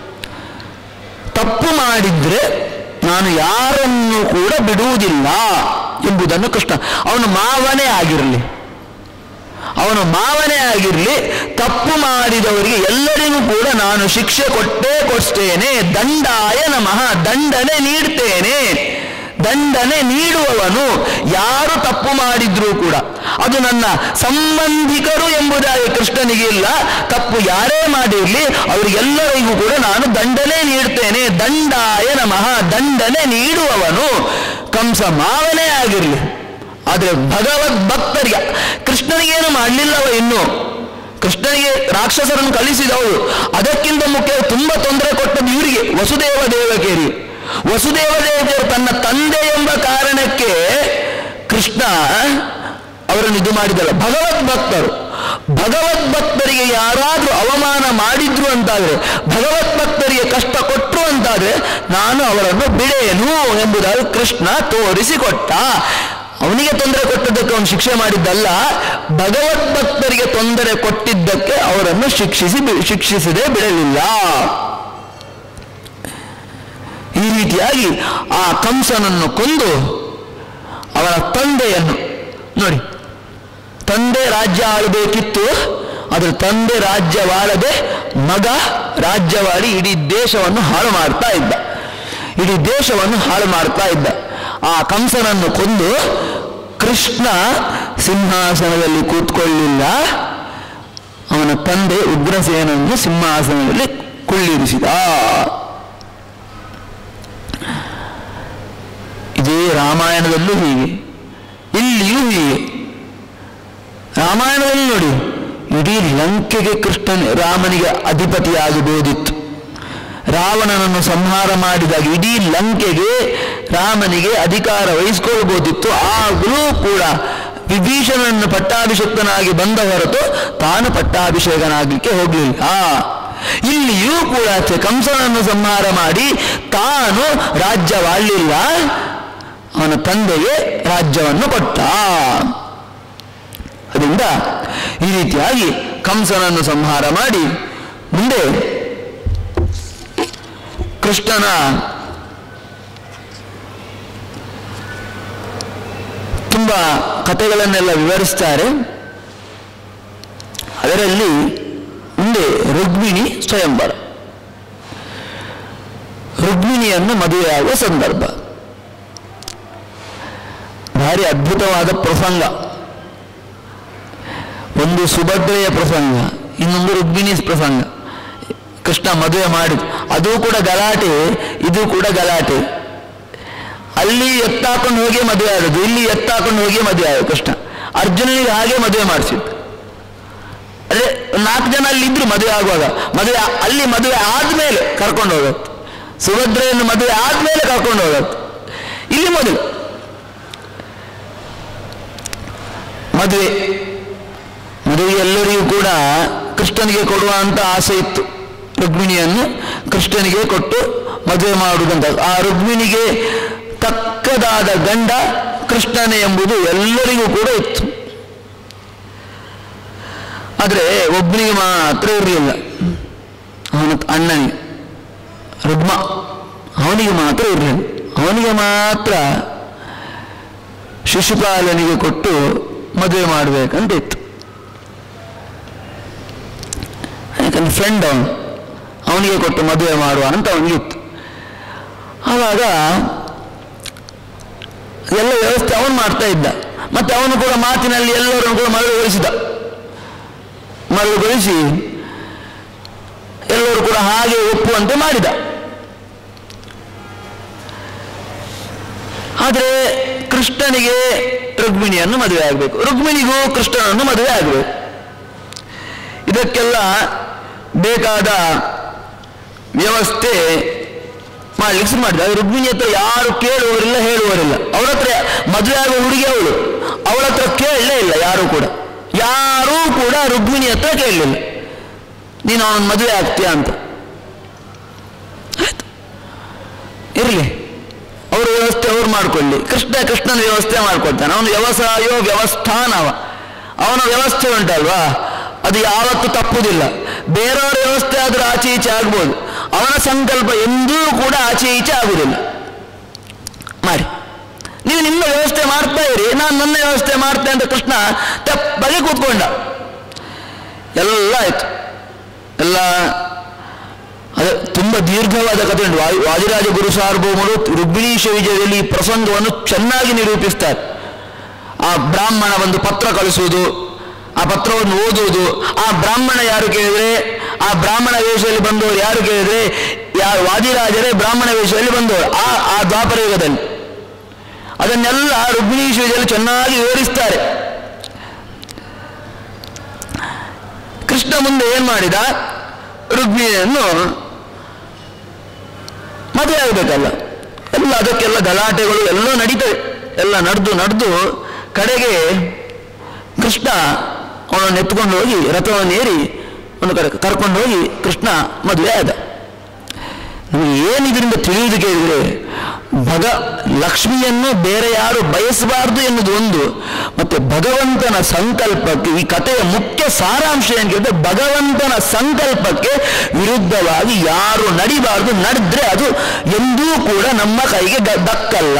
ತಪ್ಪು ಮಾಡಿದ್ರೆ ನಾನು ಯಾರನ್ನು ಕೂಡ ಬಿಡುವುದಿಲ್ಲ ಎಂಬುದನ್ನು ಕೃಷ್ಣ, ಅವನು ಮಾವನೇ ಆಗಿರಲಿ ಅವನು ಮಾವನೇ ಆಗಿರಲಿ ತಪ್ಪು ಮಾಡಿದವರಿಗೆ ಎಲ್ಲರಿಗೂ ಕೂಡ ನಾನು ಶಿಕ್ಷೆ ಕೊಟ್ಟೇ ಕೊಡ್ತೇನೆ. ದಂಡಾಯ ನಮಃ, ದಂಡನೆ ನೀಡ್ತೇನೆ. ದಂಡನೆ ನೀಡುವವನು. ಯಾರು ತಪ್ಪು ಮಾಡಿದ್ರೂ ಕೂಡ ಅದು ನನ್ನ ಸಂಬಂಧಿಕರು ಎಂಬುದಾಗಿ ಕೃಷ್ಣನಿಗೆ ಇಲ್ಲ. ತಪ್ಪು ಯಾರೇ ಮಾಡಿರಲಿ ಅವರಿಗೆಲ್ಲರಿಗೂ ಕೂಡ ನಾನು ದಂಡನೆ ನೀಡ್ತೇನೆ. ದಂಡಾಯ ನಮಃ, ದಂಡನೆ ನೀಡುವವನು ಕಂಸ ಮಾವನೇ ಆಗಿರಲಿ. ಆದರೆ ಭಗವದ್ ಭಕ್ತರಿಗೆ ಕೃಷ್ಣನಿಗೇನು ಮಾಡಲಿಲ್ಲವ. ಇನ್ನು ಕೃಷ್ಣನಿಗೆ ರಾಕ್ಷಸರನ್ನು ಕಳಿಸಿದವರು. ಅದಕ್ಕಿಂತ ಮುಖ್ಯ ತುಂಬ ತೊಂದರೆ ಕೊಟ್ಟದ್ದು ಇವರಿಗೆ, ವಸುದೇವ ದೇವಕಿಯರಿಗೆ. ವಸುದೇವ ದೇವಕಿಯರು ತನ್ನ ತಂದೆ ಎಂಬ ಕಾರಣಕ್ಕೆ ಕೃಷ್ಣ ಅವರನ್ನು ಇದು ಮಾಡಿದಲ್ಲ. ಭಗವದ್ ಭಕ್ತರು ಭಗವದ್ ಭಕ್ತರಿಗೆ ಯಾರಾದ್ರೂ ಅವಮಾನ ಮಾಡಿದ್ರು ಅಂತಾದ್ರೆ, ಭಗವದ್ ಭಕ್ತರಿಗೆ ಕಷ್ಟ ಕೊಟ್ಟರು ಅಂತಾದ್ರೆ ನಾನು ಅವರನ್ನು ಬಿಡೇನು ಎಂಬುದಾಗಿ ಕೃಷ್ಣ ತೋರಿಸಿಕೊಟ್ಟ. ಅವನಿಗೆ ತೊಂದರೆ ಕೊಟ್ಟದ್ದಕ್ಕೆ ಅವನು ಶಿಕ್ಷೆ ಮಾಡಿದ್ದಲ್ಲ, ಭಗವದ್ ಭಕ್ತರಿಗೆ ತೊಂದರೆ ಕೊಟ್ಟಿದ್ದಕ್ಕೆ ಅವರನ್ನು ಶಿಕ್ಷಿಸಿ ಶಿಕ್ಷಿಸದೆ ಬಿಡಲಿಲ್ಲ. ಈ ರೀತಿಯಾಗಿ ಆ ಕಂಸನನ್ನು ಕೊಂದು ಅವರ ತಂದೆಯನ್ನು ನೋಡಿ, ತಂದೆ ರಾಜ್ಯ ಆಳಬೇಕಿತ್ತು, ಅದ್ರ ತಂದೆ ರಾಜ್ಯವಾಳದೆ ಮಗ ರಾಜ್ಯವಾಡಿ ಇಡೀ ದೇಶವನ್ನು ಹಾಳು ಮಾಡ್ತಾ ಇದ್ದ. ಇಡೀ ದೇಶವನ್ನು ಹಾಳು ಮಾಡ್ತಾ ಇದ್ದ. ಆ ಕಂಸನನ್ನು ಕೊಂದು ಕೃಷ್ಣ ಸಿಂಹಾಸನದಲ್ಲಿ ಕೂತ್ಕೊಳ್ಳಿಲ್ಲ. ಅವನ ತಂದೆ ಉಗ್ರಸೇನನ್ನು ಸಿಂಹಾಸನದಲ್ಲಿ ಕುಳ್ಳಿರಿಸಿದ. ಇದೇ ರಾಮಾಯಣದಲ್ಲೂ ಹೀಗೆ, ಇಲ್ಲಿಯೂ ಹೀಗೆ. ರಾಮಾಯಣದಲ್ಲಿ ನೋಡಿ, ಇಡೀ ಲಂಕೆಗೆ ಕೃಷ್ಣನ ರಾಮನಿಗೆ ಅಧಿಪತಿಯಾಗಬಹುದಿತ್ತು. ರಾವಣನನ್ನು ಸಂಹಾರ ಮಾಡಿದಾಗ ಇಡೀ ಲಂಕೆಗೆ ರಾಮನಿಗೆ ಅಧಿಕಾರ ವಹಿಸಿಕೊಳ್ಳಬಹುದಿತ್ತು. ಆಗಲೂ ಕೂಡ ವಿಭೀಷಣನನ್ನು ಪಟ್ಟಾಭಿಷಕ್ತನಾಗಿ ಬಂದ ಹೊರತು ತಾನು ಪಟ್ಟಾಭಿಷೇಕನಾಗಲಿಕ್ಕೆ ಹೋಗಲಿಲ್ಲ. ಇಲ್ಲಿಯೂ ಕೂಡ ಕಂಸನನ್ನು ಸಂಹಾರ ಮಾಡಿ ತಾನು ರಾಜ್ಯವಾಳಲಿಲ್ಲ, ಅವನ ತಂದೆಗೆ ರಾಜ್ಯವನ್ನು ಕೊಟ್ಟ. ಅದರಿಂದ ಈ ರೀತಿಯಾಗಿ ಕಂಸನನ್ನು ಸಂಹಾರ ಮಾಡಿ ಮುಂದೆ ಕೃಷ್ಣನ ತುಂಬ ಕಥೆಗಳನ್ನೆಲ್ಲ ವಿವರಿಸ್ತಾರೆ. ಅದರಲ್ಲಿ ಮುಂದೆ ರುಕ್ಮಿಣಿ ಸ್ವಯಂವರ, ರುಕ್ಮಿಣಿಯನ್ನು ಮದುವೆಯಾಗುವ ಸಂದರ್ಭ. ಭಾರಿ ಅದ್ಭುತವಾದ ಪ್ರಸಂಗ. ಒಂದು ಸುಭದ್ರೆಯ ಪ್ರಸಂಗ, ಇನ್ನೊಂದು ರುಕ್ಮಿಣಿ ಪ್ರಸಂಗ. ಕೃಷ್ಣ ಮದುವೆ ಮಾಡಿದ, ಅದು ಕೂಡ ಗಲಾಟೆ, ಇದು ಕೂಡ ಗಲಾಟೆ. ಅಲ್ಲಿ ಎತ್ತಾಕೊಂಡು ಹೋಗಿ ಮದುವೆ ಆದದ್ದು, ಇಲ್ಲಿ ಎತ್ತಾಕೊಂಡು ಹೋಗಿ ಮದುವೆ ಆದ ಕೃಷ್ಣ. ಅರ್ಜುನನಿಗೆ ಹಾಗೆ ಮದುವೆ ಮಾಡಿಸಿದ್ದು. ಅದೇ ನಾಲ್ಕು ಜನ ಅಲ್ಲಿ ಇದ್ರು ಮದುವೆ ಆಗುವಾಗ, ಮದುವೆ ಅಲ್ಲಿ ಮದುವೆ ಆದ್ಮೇಲೆ ಕರ್ಕೊಂಡು ಹೋಗತ್ತು, ಸುಭದ್ರೆಯನ್ನು ಮದುವೆ ಆದ್ಮೇಲೆ ಕರ್ಕೊಂಡು ಹೋಗತ್ತು. ಇಲ್ಲಿ ಮೊದಲು ಮದುವೆ ಮದುವೆ ಎಲ್ಲರಿಗೂ ಕೂಡ ಕೃಷ್ಣನಿಗೆ ಕೊಡುವ ಅಂತ ಆಸೆ ಇತ್ತು. ರುಕ್ಮಿಣಿಯನ್ನು ಕೃಷ್ಣನಿಗೆ ಕೊಟ್ಟು ಮದುವೆ ಮಾಡುವುದಂತ. ಆ ರುಕ್ಮಿಣಿಗೆ ತಕ್ಕದಾದ ಗಂಡ ಕೃಷ್ಣನೇ ಎಂಬುದು ಎಲ್ಲರಿಗೂ ಕೂಡ ಇತ್ತು. ಆದರೆ ಒಬ್ಬನಿಗೆ ಮಾತ್ರ ಇರಲಿಲ್ಲ, ಅವನ ಅಣ್ಣನಿಗೆ ರುಗ್ಮ, ಅವನಿಗೆ ಮಾತ್ರ ಇರಲಿಲ್ಲ. ಅವನಿಗೆ ಮಾತ್ರ ಶಿಶುಪಾಲನಿಗೆ ಕೊಟ್ಟು ಮದುವೆ ಮಾಡಬೇಕಂತ ಇತ್ತು. ಯಾಕಂದ್ರೆ ಫ್ರೆಂಡ್ ಅವನು, ಅವನಿಗೆ ಕೊಟ್ಟು ಮದುವೆ ಮಾಡುವ ಅಂತ ಅವನಿಗಿತ್ತು. ಆವಾಗ ಎಲ್ಲ ವ್ಯವಸ್ಥೆ ಅವನು ಮಾಡ್ತಾ ಇದ್ದ. ಮತ್ತೆ ಅವನು ಕೂಡ ಮಾತಿನಲ್ಲಿ ಎಲ್ಲರನ್ನು ಕೂಡ ಮರಳುಗೊಳಿಸಿದ. ಮರಳುಗೊಳಿಸಿ ಎಲ್ಲರೂ ಕೂಡ ಹಾಗೆ ಒಪ್ಪುವಂತೆ ಮಾಡಿದ. ಆದರೆ ಕೃಷ್ಣನಿಗೆ ರುಕ್ಮಿಣಿಯನ್ನು ಮದುವೆ ಆಗಬೇಕು, ರುಕ್ಮಿಣಿಗೂ ಕೃಷ್ಣನನ್ನು ಮದುವೆ ಆಗಬೇಕು. ಇದಕ್ಕೆಲ್ಲ ಬೇಕಾದ ವ್ಯವಸ್ಥೆ ಮಾಡ್ಲಿಕ್ಕೆ ಶುರು ಮಾಡಿದ. ರುಕ್ಮಿಣಿ ಹತ್ರ ಯಾರು ಕೇಳುವವರಿಲ್ಲ, ಹೇಳುವವರಿಲ್ಲ. ಅವಳ ಹತ್ರ ಮದುವೆ ಆಗುವ ಹುಡುಗಿ ಅವಳು, ಅವಳ ಹತ್ರ ಕೇಳಲೇ ಇಲ್ಲ ಯಾರೂ ಕೂಡ. ಯಾರೂ ಕೂಡ ರುಕ್ಮಿಣಿ ಹತ್ರ ಕೇಳಲಿಲ್ಲ, ನೀನು ಅವನ ಮದುವೆ ಆಗ್ತೀಯಾ ಅಂತ. ಆಯ್ತು, ಇರಲಿ, ಅವ್ರ ವ್ಯವಸ್ಥೆ ಅವ್ರು ಮಾಡ್ಕೊಳ್ಳಿ. ಕೃಷ್ಣ ಕೃಷ್ಣನ ವ್ಯವಸ್ಥೆ ಮಾಡ್ಕೊಳ್ತಾನೆ. ಅವನು ವ್ಯವಸಾಯೋ ವ್ಯವಸ್ಥಾನವ, ಅವನ ವ್ಯವಸ್ಥೆ ಉಂಟಲ್ವಾ, ಅದು ಯಾವತ್ತೂ ತಪ್ಪುವುದಿಲ್ಲ. ಬೇರೆಯವರ ವ್ಯವಸ್ಥೆ ಆದರೂ ಆಚೆ ಈಚೆ ಆಗ್ಬೋದು, ಅವನ ಸಂಕಲ್ಪ ಎಂದೂ ಕೂಡ ಆಚೆ ಈಚೆ ಆಗುವುದಿಲ್ಲ. ಮಾಡಿ, ನೀವು ನಿಮ್ಮ ವ್ಯವಸ್ಥೆ ಮಾಡ್ತಾ ಇರಿ, ನಾನು ನನ್ನ ವ್ಯವಸ್ಥೆ ಮಾಡ್ತೇನೆ ಅಂತ ಕೃಷ್ಣ ತಪ್ಪಗೆ ಕೂತ್ಕೊಂಡ. ಎಲ್ಲ ಆಯ್ತು, ಎಲ್ಲ ಅದೇ ತುಂಬ ದೀರ್ಘವಾದ ಕಥೆ ಉಂಟು. ವಾಯು ವಾದಿರಾಜ ಗುರು ಸಾರ್ವಭೌಮರು ರುಕ್ಮಿಣೀಶ ವಿಜಯದಲ್ಲಿ ಈ ಪ್ರಸಂಗವನ್ನು ಚೆನ್ನಾಗಿ ನಿರೂಪಿಸ್ತಾರೆ. ಆ ಬ್ರಾಹ್ಮಣ ಒಂದು ಪತ್ರ ಕಳಿಸುವುದು, ಆ ಪತ್ರವನ್ನು ಓದುವುದು, ಆ ಬ್ರಾಹ್ಮಣ ಯಾರು ಕೇಳಿದ್ರೆ, ಆ ಬ್ರಾಹ್ಮಣ ವೇಷದಲ್ಲಿ ಬಂದವರು ಯಾರು ಕೇಳಿದ್ರೆ, ಯಾರು ವಾದಿರಾಜರೇ ಬ್ರಾಹ್ಮಣ ವೇಷದಲ್ಲಿ ಬಂದವರು ಆ ಆ ದ್ವಾಪರ ಯುಗದಲ್ಲಿ. ಅದನ್ನೆಲ್ಲ ರುಕ್ಮಿಣೀಶ ವಿಜಯದಲ್ಲಿ ಚೆನ್ನಾಗಿ ವಿವರಿಸ್ತಾರೆ. ಕೃಷ್ಣ ಮುಂದೆ ಏನ್ ಮಾಡಿದ, ರುಕ್ಮಿಣಿಯನ್ನು ಮದುವೆ ಆಗಬೇಕಲ್ಲ, ಎಲ್ಲ ಅದಕ್ಕೆಲ್ಲ ಗಲಾಟೆಗಳು ಎಲ್ಲ ನಡೀತವೆ. ಎಲ್ಲ ನಡೆದು ನಡೆದು ಕಡೆಗೆ ಕೃಷ್ಣ ಅವನನ್ನು ಎತ್ಕೊಂಡು ಹೋಗಿ ರಥವನ್ನು ಏರಿ ಒಂದು ಕಡೆ ಕರ್ಕೊಂಡು ಹೋಗಿ ಕೃಷ್ಣ ಮದುವೆ ಆದ. ನಮಗೆ ಏನಿದರಿಂದ ತಿಳಿಯುವುದು ಕೇಳಿದರೆ, ಭಗ ಲಕ್ಷ್ಮಿಯನ್ನು ಬೇರೆ ಯಾರು ಬಯಸಬಾರ್ದು ಎನ್ನುವುದು ಒಂದು, ಮತ್ತೆ ಭಗವಂತನ ಸಂಕಲ್ಪಕ್ಕೆ ಈ ಕಥೆಯ ಮುಖ್ಯ ಸಾರಾಂಶ ಏನು ಕೇಳಿದ್ರೆ, ಭಗವಂತನ ಸಂಕಲ್ಪಕ್ಕೆ ವಿರುದ್ಧವಾಗಿ ಯಾರು ನಡಿಬಾರ್ದು, ನಡೆದ್ರೆ ಅದು ಎಂದೂ ಕೂಡ ನಮ್ಮ ಕೈಗೆ ದಕ್ಕಲ್ಲ.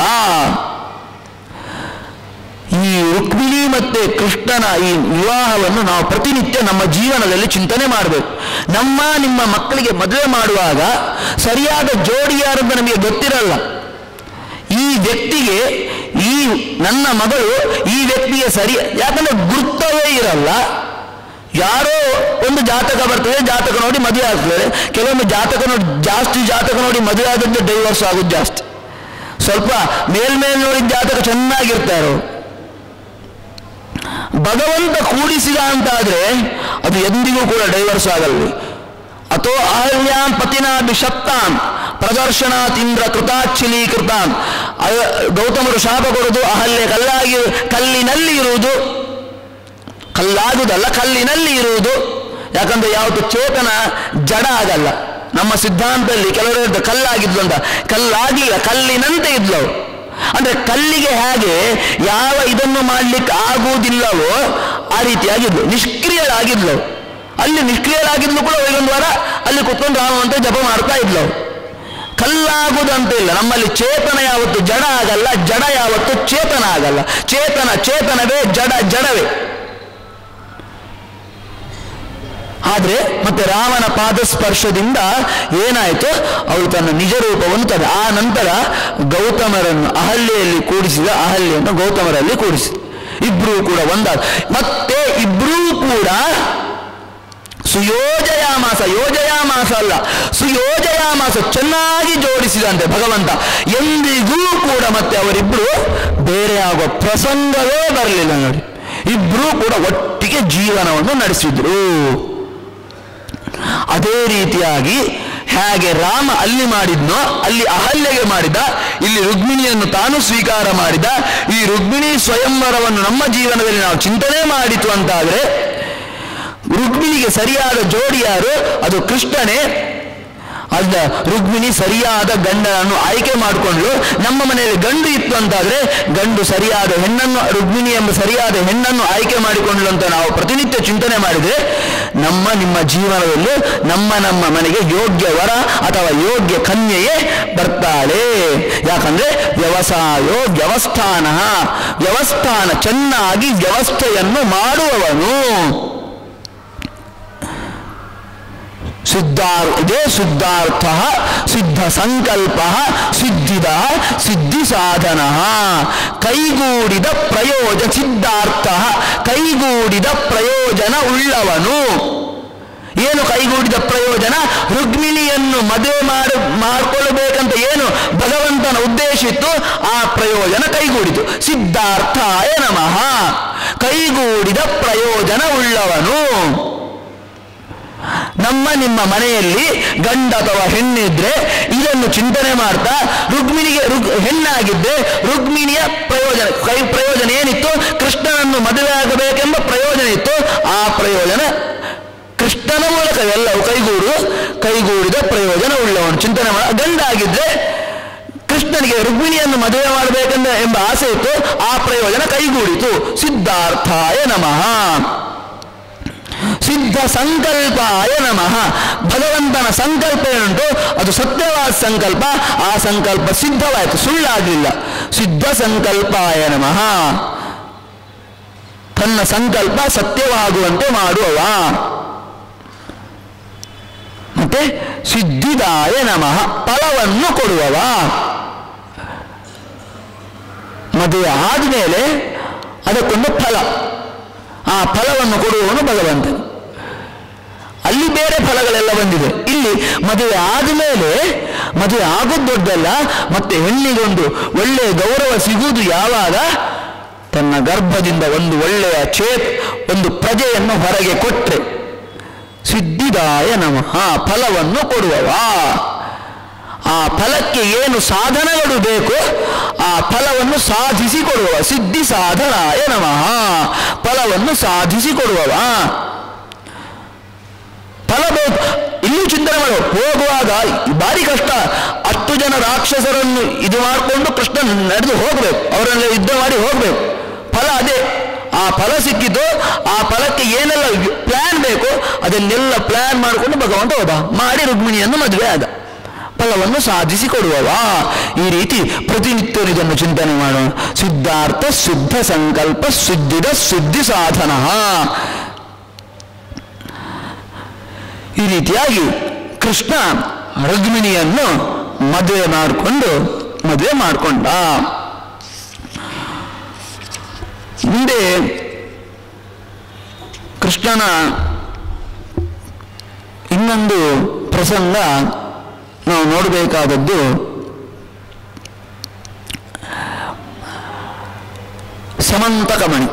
ಈ ರುಕ್ಮಿಣಿ ಮತ್ತೆ ಕೃಷ್ಣನ ಈ ವಿವಾಹವನ್ನು ನಾವು ಪ್ರತಿನಿತ್ಯ ನಮ್ಮ ಜೀವನದಲ್ಲಿ ಚಿಂತನೆ ಮಾಡಬೇಕು. ನಮ್ಮ ನಿಮ್ಮ ಮಕ್ಕಳಿಗೆ ಮದುವೆ ಮಾಡುವಾಗ ಸರಿಯಾದ ಜೋಡಿ ಯಾರಂತ ನಮಗೆ ಗೊತ್ತಿರಲ್ಲ. ಈ ವ್ಯಕ್ತಿಗೆ, ಈ ನನ್ನ ಮಗಳು ಈ ವ್ಯಕ್ತಿಗೆ ಸರಿ, ಯಾಕಂದ್ರೆ ಗುರ್ತವೇ ಇರಲ್ಲ. ಯಾರೋ ಒಂದು ಜಾತಕ ಬರ್ತದೆ, ಜಾತಕ ನೋಡಿ ಮದುವೆ ಆಗ್ತದೆ. ಕೆಲವೊಮ್ಮೆ ಜಾತಕ ನೋಡಿ ಜಾಸ್ತಿ ಜಾತಕ ನೋಡಿ ಮದುವೆ ಆದಂತೆ ಡೈವರ್ಸ್ ಆಗೋದು ಜಾಸ್ತಿ. ಸ್ವಲ್ಪ ಮೇಲ್ಮೇಲ್ ನೋಡಿದ ಜಾತಕ ಚೆನ್ನಾಗಿರ್ತಾರೋ, ಭಗವಂತ ಕೂಡಿಸಿದ ಅಂತಾದ್ರೆ ಅದು ಎಂದಿಗೂ ಕೂಡ ಡೈವರ್ಸ್ ಆಗಲ್ಲ. ಅಥೋ ಅಹಲ್ಯಾಂ ಪತಿನಾಭಿಷಪ್ತಾಂ ಪ್ರದರ್ಶನಾತ್ ಇಂದ್ರ ಕೃತಾಚ್ಛಲೀಕೃತಾಂ. ಗೌತಮರು ಶಾಪ ಕೊಡುವುದು, ಅಹಲ್ಯ ಕಲ್ಲಾಗಿ ಕಲ್ಲಿನಲ್ಲಿ ಇರುವುದು, ಕಲ್ಲಾಗುವುದಲ್ಲ ಕಲ್ಲಿನಲ್ಲಿ ಇರುವುದು. ಯಾಕಂದ್ರೆ ಯಾವತ್ತು ಚೇತನ ಜಡ ಆಗಲ್ಲ. ನಮ್ಮ ಸಿದ್ಧಾಂತದಲ್ಲಿ ಕೆಲವರು ಹೇಳ್ತಾರೆ ಕಲ್ಲಾಗಿದ್ಲು ಅಂತ, ಕಲ್ಲಾಗಿಲ್ಲ, ಕಲ್ಲಿನಂತೆ ಇದ್ಲು. ಅಂದ್ರೆ ಕಲ್ಲಿಗೆ ಹೇಗೆ ಯಾವ ಇದನ್ನು ಮಾಡ್ಲಿಕ್ಕೆ ಆಗುವುದಿಲ್ಲವೋ ಆ ರೀತಿಯಾಗಿದ್ಲು, ನಿಷ್ಕ್ರಿಯಳಾಗಿದ್ಲು. ಅಲ್ಲಿ ನಿಷ್ಕ್ರಿಯಳಾಗಿದ್ಲು ಕೂಡ ಒಂದು ವಾರ ಅಲ್ಲಿ ಕುತ್ಕೊಂಡು ರಾಮವಂತ ಜಪ ಮಾಡ್ತಾ ಇದ್ಲು. ಕಲ್ಲಾಗುವುದಂತ ಇಲ್ಲ. ನಮ್ಮಲ್ಲಿ ಚೇತನ ಯಾವತ್ತು ಜಡ ಆಗಲ್ಲ, ಜಡ ಯಾವತ್ತು ಚೇತನ ಆಗಲ್ಲ. ಚೇತನ ಚೇತನವೇ, ಜಡ ಜಡವೇ. ಆದರೆ ಮತ್ತೆ ರಾಮನ ಪಾದಸ್ಪರ್ಶದಿಂದ ಏನಾಯಿತು, ಅವಳು ತನ್ನ ನಿಜ ರೂಪವನ್ನು ತಂದ. ಆ ನಂತರ ಗೌತಮರನ್ನು ಅಹಲ್ಯೆಯಲ್ಲಿ ಕೂಡಿಸಿದ, ಅಹಲ್ಯೆಯನ್ನು ಗೌತಮರಲ್ಲಿ ಕೂಡಿಸಿದ. ಇಬ್ಬರೂ ಕೂಡ ಒಂದಾದ. ಮತ್ತೆ ಇಬ್ಬರೂ ಕೂಡ ಸುಯೋಜಯಾಮಾಸ, ಯೋಜಯಾಮಾಸ ಅಲ್ಲ, ಸುಯೋಜಯಾಮಾಸ, ಚೆನ್ನಾಗಿ ಜೋಡಿಸಿದಂತೆ ಭಗವಂತ. ಎಂದಿಗೂ ಕೂಡ ಮತ್ತೆ ಅವರಿಬ್ಬರು ಬೇರೆ ಆಗುವ ಪ್ರಸಂಗವೇ ಬರಲಿಲ್ಲ ನೋಡಿ. ಇಬ್ಬರೂ ಕೂಡ ಒಟ್ಟಿಗೆ ಜೀವನವನ್ನು ನಡೆಸಿದ್ರು. ಅದೇ ರೀತಿಯಾಗಿ ಹೇಗೆ ರಾಮ ಅಲ್ಲಿ ಮಾಡಿದ್ನೋ ಅಲ್ಲಿ ಅಹಲ್ಯೆಗೆ ಮಾಡಿದ, ಇಲ್ಲಿ ರುಕ್ಮಿಣಿಯನ್ನು ತಾನು ಸ್ವೀಕಾರ ಮಾಡಿದ. ಈ ರುಕ್ಮಿಣಿ ಸ್ವಯಂವರವನ್ನು ನಮ್ಮ ಜೀವನದಲ್ಲಿ ನಾವು ಚಿಂತನೆ ಮಾಡಿತು ಅಂತಾದರೆ ರುಕ್ಮಿಣಿಗೆ ಸರಿಯಾದ ಜೋಡಿ ಯಾರು? ಅದು ಕೃಷ್ಣನೇ. ಅಲ್ಲ, ರುಕ್ಮಿಣಿ ಸರಿಯಾದ ಗಂಡನನ್ನು ಆಯ್ಕೆ ಮಾಡಿಕೊಂಡ್ಲು. ನಮ್ಮ ಮನೆಯಲ್ಲಿ ಗಂಡು ಇತ್ತು ಅಂತಾದರೆ ಗಂಡು ಸರಿಯಾದ ಹೆಣ್ಣನ್ನು, ರುಕ್ಮಿಣಿ ಎಂಬ ಸರಿಯಾದ ಹೆಣ್ಣನ್ನು ಆಯ್ಕೆ ಮಾಡಿಕೊಂಡ್ಲು ಅಂತ ನಾವು ಪ್ರತಿನಿತ್ಯ ಚಿಂತನೆ ಮಾಡಿದರೆ ನಮ್ಮ ನಿಮ್ಮ ಜೀವನದಲ್ಲೂ ನಮ್ಮ ನಮ್ಮ ಮನೆಗೆ ಯೋಗ್ಯ ವರ ಅಥವಾ ಯೋಗ್ಯ ಕನ್ಯೆಯೇ ಬರ್ತಾಳೆ. ಯಾಕಂದ್ರೆ ವ್ಯವಸಾಯೋ ವ್ಯವಸ್ಥಾನ, ವ್ಯವಸ್ಥಾನ ಚೆನ್ನಾಗಿ ವ್ಯವಸ್ಥೆಯನ್ನು ಮಾಡುವವನು. ಸಿದ್ಧಾರ್ ಇದೇ ಸಿದ್ಧಾರ್ಥ ಸಿದ್ಧ ಸಂಕಲ್ಪ ಸಿದ್ಧಿದ ಸಿದ್ಧಿ ಸಾಧನ. ಕೈಗೂಡಿದ ಪ್ರಯೋಜನ, ಸಿದ್ಧಾರ್ಥ ಕೈಗೂಡಿದ ಪ್ರಯೋಜನ ಉಳ್ಳವನು. ಏನು ಕೈಗೂಡಿದ ಪ್ರಯೋಜನ? ರುಕ್ಮಿಣಿಯನ್ನು ಮದುವೆ ಮಾಡಿ ಮಾಡಿಕೊಳ್ಳಬೇಕಂತ ಏನು ಭಗವಂತನ ಉದ್ದೇಶ ಇತ್ತು, ಆ ಪ್ರಯೋಜನ ಕೈಗೂಡಿತು. ಸಿದ್ಧಾರ್ಥಾಯ ನಮಃ. ಕೈಗೂಡಿದ ಪ್ರಯೋಜನ ಉಳ್ಳವನು. ನಮ್ಮ ನಿಮ್ಮ ಮನೆಯಲ್ಲಿ ಗಂಡ ಅಥವಾ ಹೆಣ್ಣಿದ್ರೆ ಇದನ್ನು ಚಿಂತನೆ ಮಾಡ್ತಾ ರುಕ್ಮಿಣಿಗೆ ಹೆಣ್ಣಾಗಿದ್ದೆ ರುಕ್ಮಿಣಿಯ ಪ್ರಯೋಜನ, ಕೈ ಪ್ರಯೋಜನ ಏನಿತ್ತು? ಕೃಷ್ಣನನ್ನು ಮದುವೆ ಆಗಬೇಕೆಂಬ ಪ್ರಯೋಜನ ಇತ್ತು. ಆ ಪ್ರಯೋಜನ ಕೃಷ್ಣನ ಮೂಲಕ ಎಲ್ಲವೂ ಕೈಗೂಡು ಕೈಗೂಡಿದ ಪ್ರಯೋಜನ ಉಳ್ಳವನು ಚಿಂತನೆ ಮಾಡ. ಗಂಡ ಆಗಿದ್ರೆ ಕೃಷ್ಣನಿಗೆ ರುಕ್ಮಿಣಿಯನ್ನು ಮದುವೆ ಮಾಡಬೇಕೆಂದ ಎಂಬ ಆಸೆ ಇತ್ತು. ಆ ಪ್ರಯೋಜನ ಕೈಗೂಡಿತು. ಸಿದ್ಧಾರ್ಥಾಯ ನಮಃ. ಸಿದ್ಧ ಸಂಕಲ್ಪಾಯ ನಮಃ. ಭಗವಂತನ ಸಂಕಲ್ಪ ಏನುಂಟು ಅದು ಸತ್ಯವಾದ ಸಂಕಲ್ಪ. ಆ ಸಂಕಲ್ಪ ಸಿದ್ಧವಾಯಿತು, ಸುಳ್ಳಾಗಲಿಲ್ಲ. ಸಿದ್ಧ ಸಂಕಲ್ಪಾಯ ನಮಃ. ತನ್ನ ಸಂಕಲ್ಪ ಸತ್ಯವಾಗುವಂತೆ ಮಾಡುವವ. ಮತ್ತೆ ಸಿದ್ಧಿದಾಯ ನಮಃ, ಫಲವನ್ನು ಕೊಡುವವ. ಮದುವೆ ಆದಮೇಲೆ ಅದಕ್ಕೊಂದು ಫಲ, ಆ ಫಲವನ್ನು ಕೊಡುವವನು ಭಗವಂತ. ಅಲ್ಲಿ ಬೇರೆ ಫಲಗಳೆಲ್ಲ ಬಂದಿದೆ. ಇಲ್ಲಿ ಮದುವೆ ಆದಮೇಲೆ, ಮದುವೆ ಆಗೋದು ದೊಡ್ಡಲ್ಲ, ಮತ್ತೆ ಹೆಣ್ಣಿಗೊಂದು ಒಳ್ಳೆಯ ಗೌರವ ಸಿಗುವುದು ಯಾವಾಗ? ತನ್ನ ಗರ್ಭದಿಂದ ಒಂದು ಒಳ್ಳೆಯ ಚೇತ್ ಒಂದು ಪ್ರಜೆಯನ್ನು ಹೊರಗೆ ಕೊಟ್ಟರೆ. ಸಿದ್ಧಿದಾಯ ನಮಃ, ಫಲವನ್ನು ಕೊಡುವವ. ಆ ಫಲಕ್ಕೆ ಏನು ಸಾಧನಗಳು ಬೇಕು ಆ ಫಲವನ್ನು ಸಾಧಿಸಿಕೊಡುವವ. ಸಿದ್ಧಿ ಸಾಧನಾಯ ನಮಃ. ಫಲವನ್ನು ಸಾಧಿಸಿಕೊಡುವವ. ಫಲ ಬೇಕು. ಇಲ್ಲೂ ಚಿಂತನೆ ಮಾಡು. ಹೋಗುವಾಗ ಭಾರಿ ಕಷ್ಟ. ಅಷ್ಟು ಜನ ರಾಕ್ಷಸರನ್ನು ಇದು ಮಾಡಿಕೊಂಡು ಕೃಷ್ಣ ನಡೆದು ಹೋಗ್ಬೇಕು, ಅವರನ್ನೆಲ್ಲ ಯುದ್ಧ ಮಾಡಿ ಹೋಗ್ಬೇಕು. ಫಲ ಅದೇ. ಆ ಫಲ ಸಿಕ್ಕಿತು. ಆ ಫಲಕ್ಕೆ ಏನೆಲ್ಲ ಪ್ಲಾನ್ ಬೇಕು ಅದನ್ನೆಲ್ಲ ಪ್ಲಾನ್ ಮಾಡಿಕೊಂಡು ಭಗವಂತ ಹೋದ, ಮಾಡಿ ರುಕ್ಮಿಣಿಯನ್ನು ಮದುವೆ ಆದ. ಫಲವನ್ನು ಸಾಧಿಸಿಕೊಡುವವ. ಈ ರೀತಿ ಪ್ರತಿನಿತ್ಯ ಇದನ್ನು ಚಿಂತನೆ ಮಾಡೋಣ. ಸಿದ್ಧಾರ್ಥ ಸಿದ್ಧ ಸಂಕಲ್ಪ ಸಿದ್ಧಿದ ಸಿದ್ಧಿ ಸಾಧನ. ಈ ರೀತಿಯಾಗಿ ಕೃಷ್ಣ ರುಕ್ಮಿಣಿಯನ್ನು ಮದುವೆ ಮಾಡಿಕೊಂಡು ಮದುವೆ ಮಾಡಿಕೊಂಡ. ಮುಂದೆ ಕೃಷ್ಣನ ಇನ್ನೊಂದು ಪ್ರಸಂಗ ನಾವು ನೋಡಬೇಕಾದದ್ದು ಸಮಂತಕಮಣಿ.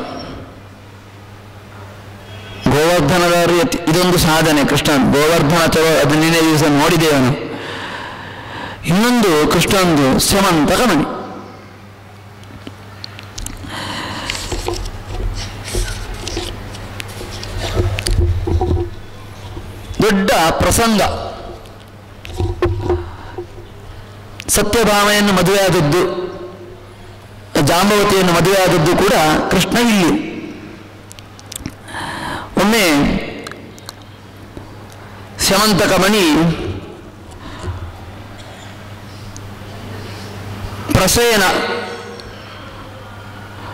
ಗೋವರ್ಧನದ ಇದೊಂದು ಸಾಧನೆ. ಕೃಷ್ಣ ಗೋವರ್ಧನ ಚಲೋ ಅದು ನಿನ್ನೆ ದಿವಸ ನೋಡಿದ್ದೇವನು. ಇನ್ನೊಂದು ಕೃಷ್ಣಂದು ಸಮಂತಕಮಣಿ. ದೊಡ್ಡ ಪ್ರಸಂಗ. ಸತ್ಯಭಾಮೆಯನ್ನು ಮದುವೆಯಾದದ್ದು, ಜಾಂಬವತಿಯನ್ನು ಮದುವೆಯಾದದ್ದು ಕೂಡ ಕೃಷ್ಣ ಇಲ್ಲಿ. ಒಮ್ಮೆ ಸ್ಯಮಂತಕಮಣಿ ಪ್ರಸೇನ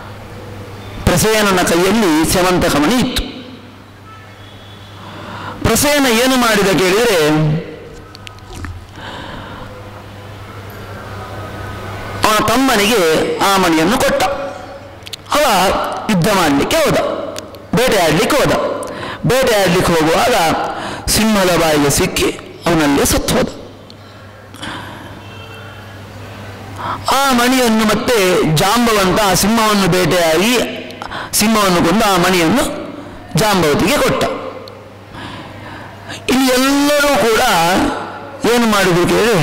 ಪ್ರಸೇನನ ಕೈಯಲ್ಲಿ ಸ್ಯಮಂತಕಮಣಿ ಇತ್ತು. ಪ್ರಸೇನ ಏನು ಮಾಡಿದ ಕೇಳಿದರೆ, ಅವನ ತಮ್ಮನಿಗೆ ಆ ಮಣಿಯನ್ನು ಕೊಟ್ಟ. ಅವ ಯುದ್ಧ ಮಾಡಲಿಕ್ಕೆ ಹೋದ, ಬೇಟೆ ಆಡಲಿಕ್ಕೆ ಹೋದ. ಬೇಟೆ ಆಡಲಿಕ್ಕೆ ಹೋಗುವಾಗ ಸಿಂಹದ ಬಾಯಿಗೆ ಸಿಕ್ಕಿ ಅವನಲ್ಲೇ ಸತ್ತು ಹೋದ. ಆ ಮಣಿಯನ್ನು ಮತ್ತೆ ಜಾಂಬವಂತ ಆ ಸಿಂಹವನ್ನು ಬೇಟೆಯಾಗಿ ಸಿಂಹವನ್ನು ಕೊಂದು ಆ ಮಣಿಯನ್ನು ಜಾಂಬವತಿಗೆ ಕೊಟ್ಟ. ಇಲ್ಲಿ ಎಲ್ಲರೂ ಕೂಡ ಏನು ಮಾಡಿದ್ರು ಕೇಳಿ,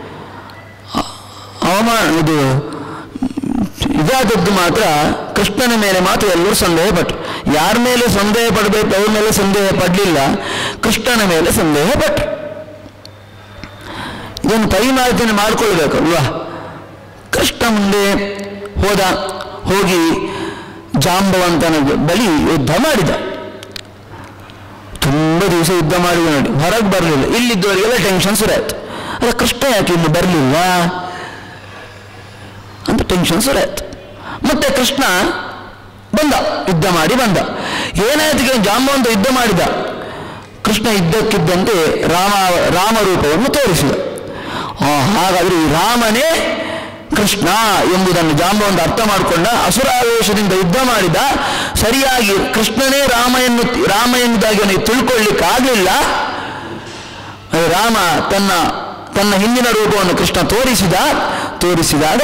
ಅವಮಾನ ಇದು ಇದಾದದ್ದು ಮಾತ್ರ ಕೃಷ್ಣನ ಮೇಲೆ ಮಾತ್ರ ಎಲ್ಲರೂ ಸಂದೇಹ ಪಟ್ಟರು. ಯಾರ ಮೇಲೆ ಸಂದೇಹ ಪಡಬೇಕು ಅವ್ರ ಮೇಲೆ ಸಂದೇಹ ಪಡಲಿಲ್ಲ, ಕೃಷ್ಣನ ಮೇಲೆ ಸಂದೇಹ ಪಟ್ಟರು. ಇದನ್ನು ಪರಿಮಾರ್ಜನೆ ಮಾಡಿಕೊಳ್ಬೇಕಲ್ವಾ. ಕೃಷ್ಣ ಮುಂದೆ ಹೋದ, ಹೋಗಿ ಜಾಂಬವಂತನ ಬಳಿ ಯುದ್ಧ ಮಾಡಿದ. ತುಂಬ ದಿವಸ ಯುದ್ಧ ಮಾಡಿದ ನೋಡಿ, ಹೊರಗೆ ಬರಲಿಲ್ಲ. ಇಲ್ಲಿದ್ದವರಿಗೆಲ್ಲ ಟೆನ್ಷನ್ ಶುರುವಾಯಿತು. ಅಲ್ಲ ಕೃಷ್ಣ ಯಾಕೆ ಇನ್ನು ಬರಲಿಲ್ಲ ಅಂತ ಟೆನ್ಷನ್ ಶುರುವಾಯಿತು. ಮತ್ತೆ ಕೃಷ್ಣ ಬಂದ, ಯುದ್ಧ ಮಾಡಿ ಬಂದ. ಏನಾಯ್ತು, ಜಾಂಬವಂತ ಯುದ್ಧ ಮಾಡಿದ. ಕೃಷ್ಣ ಇದ್ದಕ್ಕಿದ್ದಂತೆ ರಾಮ ರಾಮರೂಪವನ್ನು ತೋರಿಸಿದ. ಹಾಗಾದ್ರೆ ಈ ರಾಮನೇ ಕೃಷ್ಣ ಎಂಬುದನ್ನು ಜಾಂಬವಂತ ಅರ್ಥ ಮಾಡಿಕೊಂಡ. ಅಸುರಾವೇಶದಿಂದ ಯುದ್ಧ ಮಾಡಿದ. ಸರಿಯಾಗಿ ಕೃಷ್ಣನೇ ರಾಮ ಎನ್ನು ರಾಮ ಎನ್ನುವುದಾಗಿ ಅವನಿಗೆ ತಿಳ್ಕೊಳ್ಳಿಕ್ಕೆ ಆಗಲಿಲ್ಲ. ರಾಮ ತನ್ನ ತನ್ನ ಹಿಂದಿನ ರೂಪವನ್ನು ಕೃಷ್ಣ ತೋರಿಸಿದ. ತೋರಿಸಿದಾಗ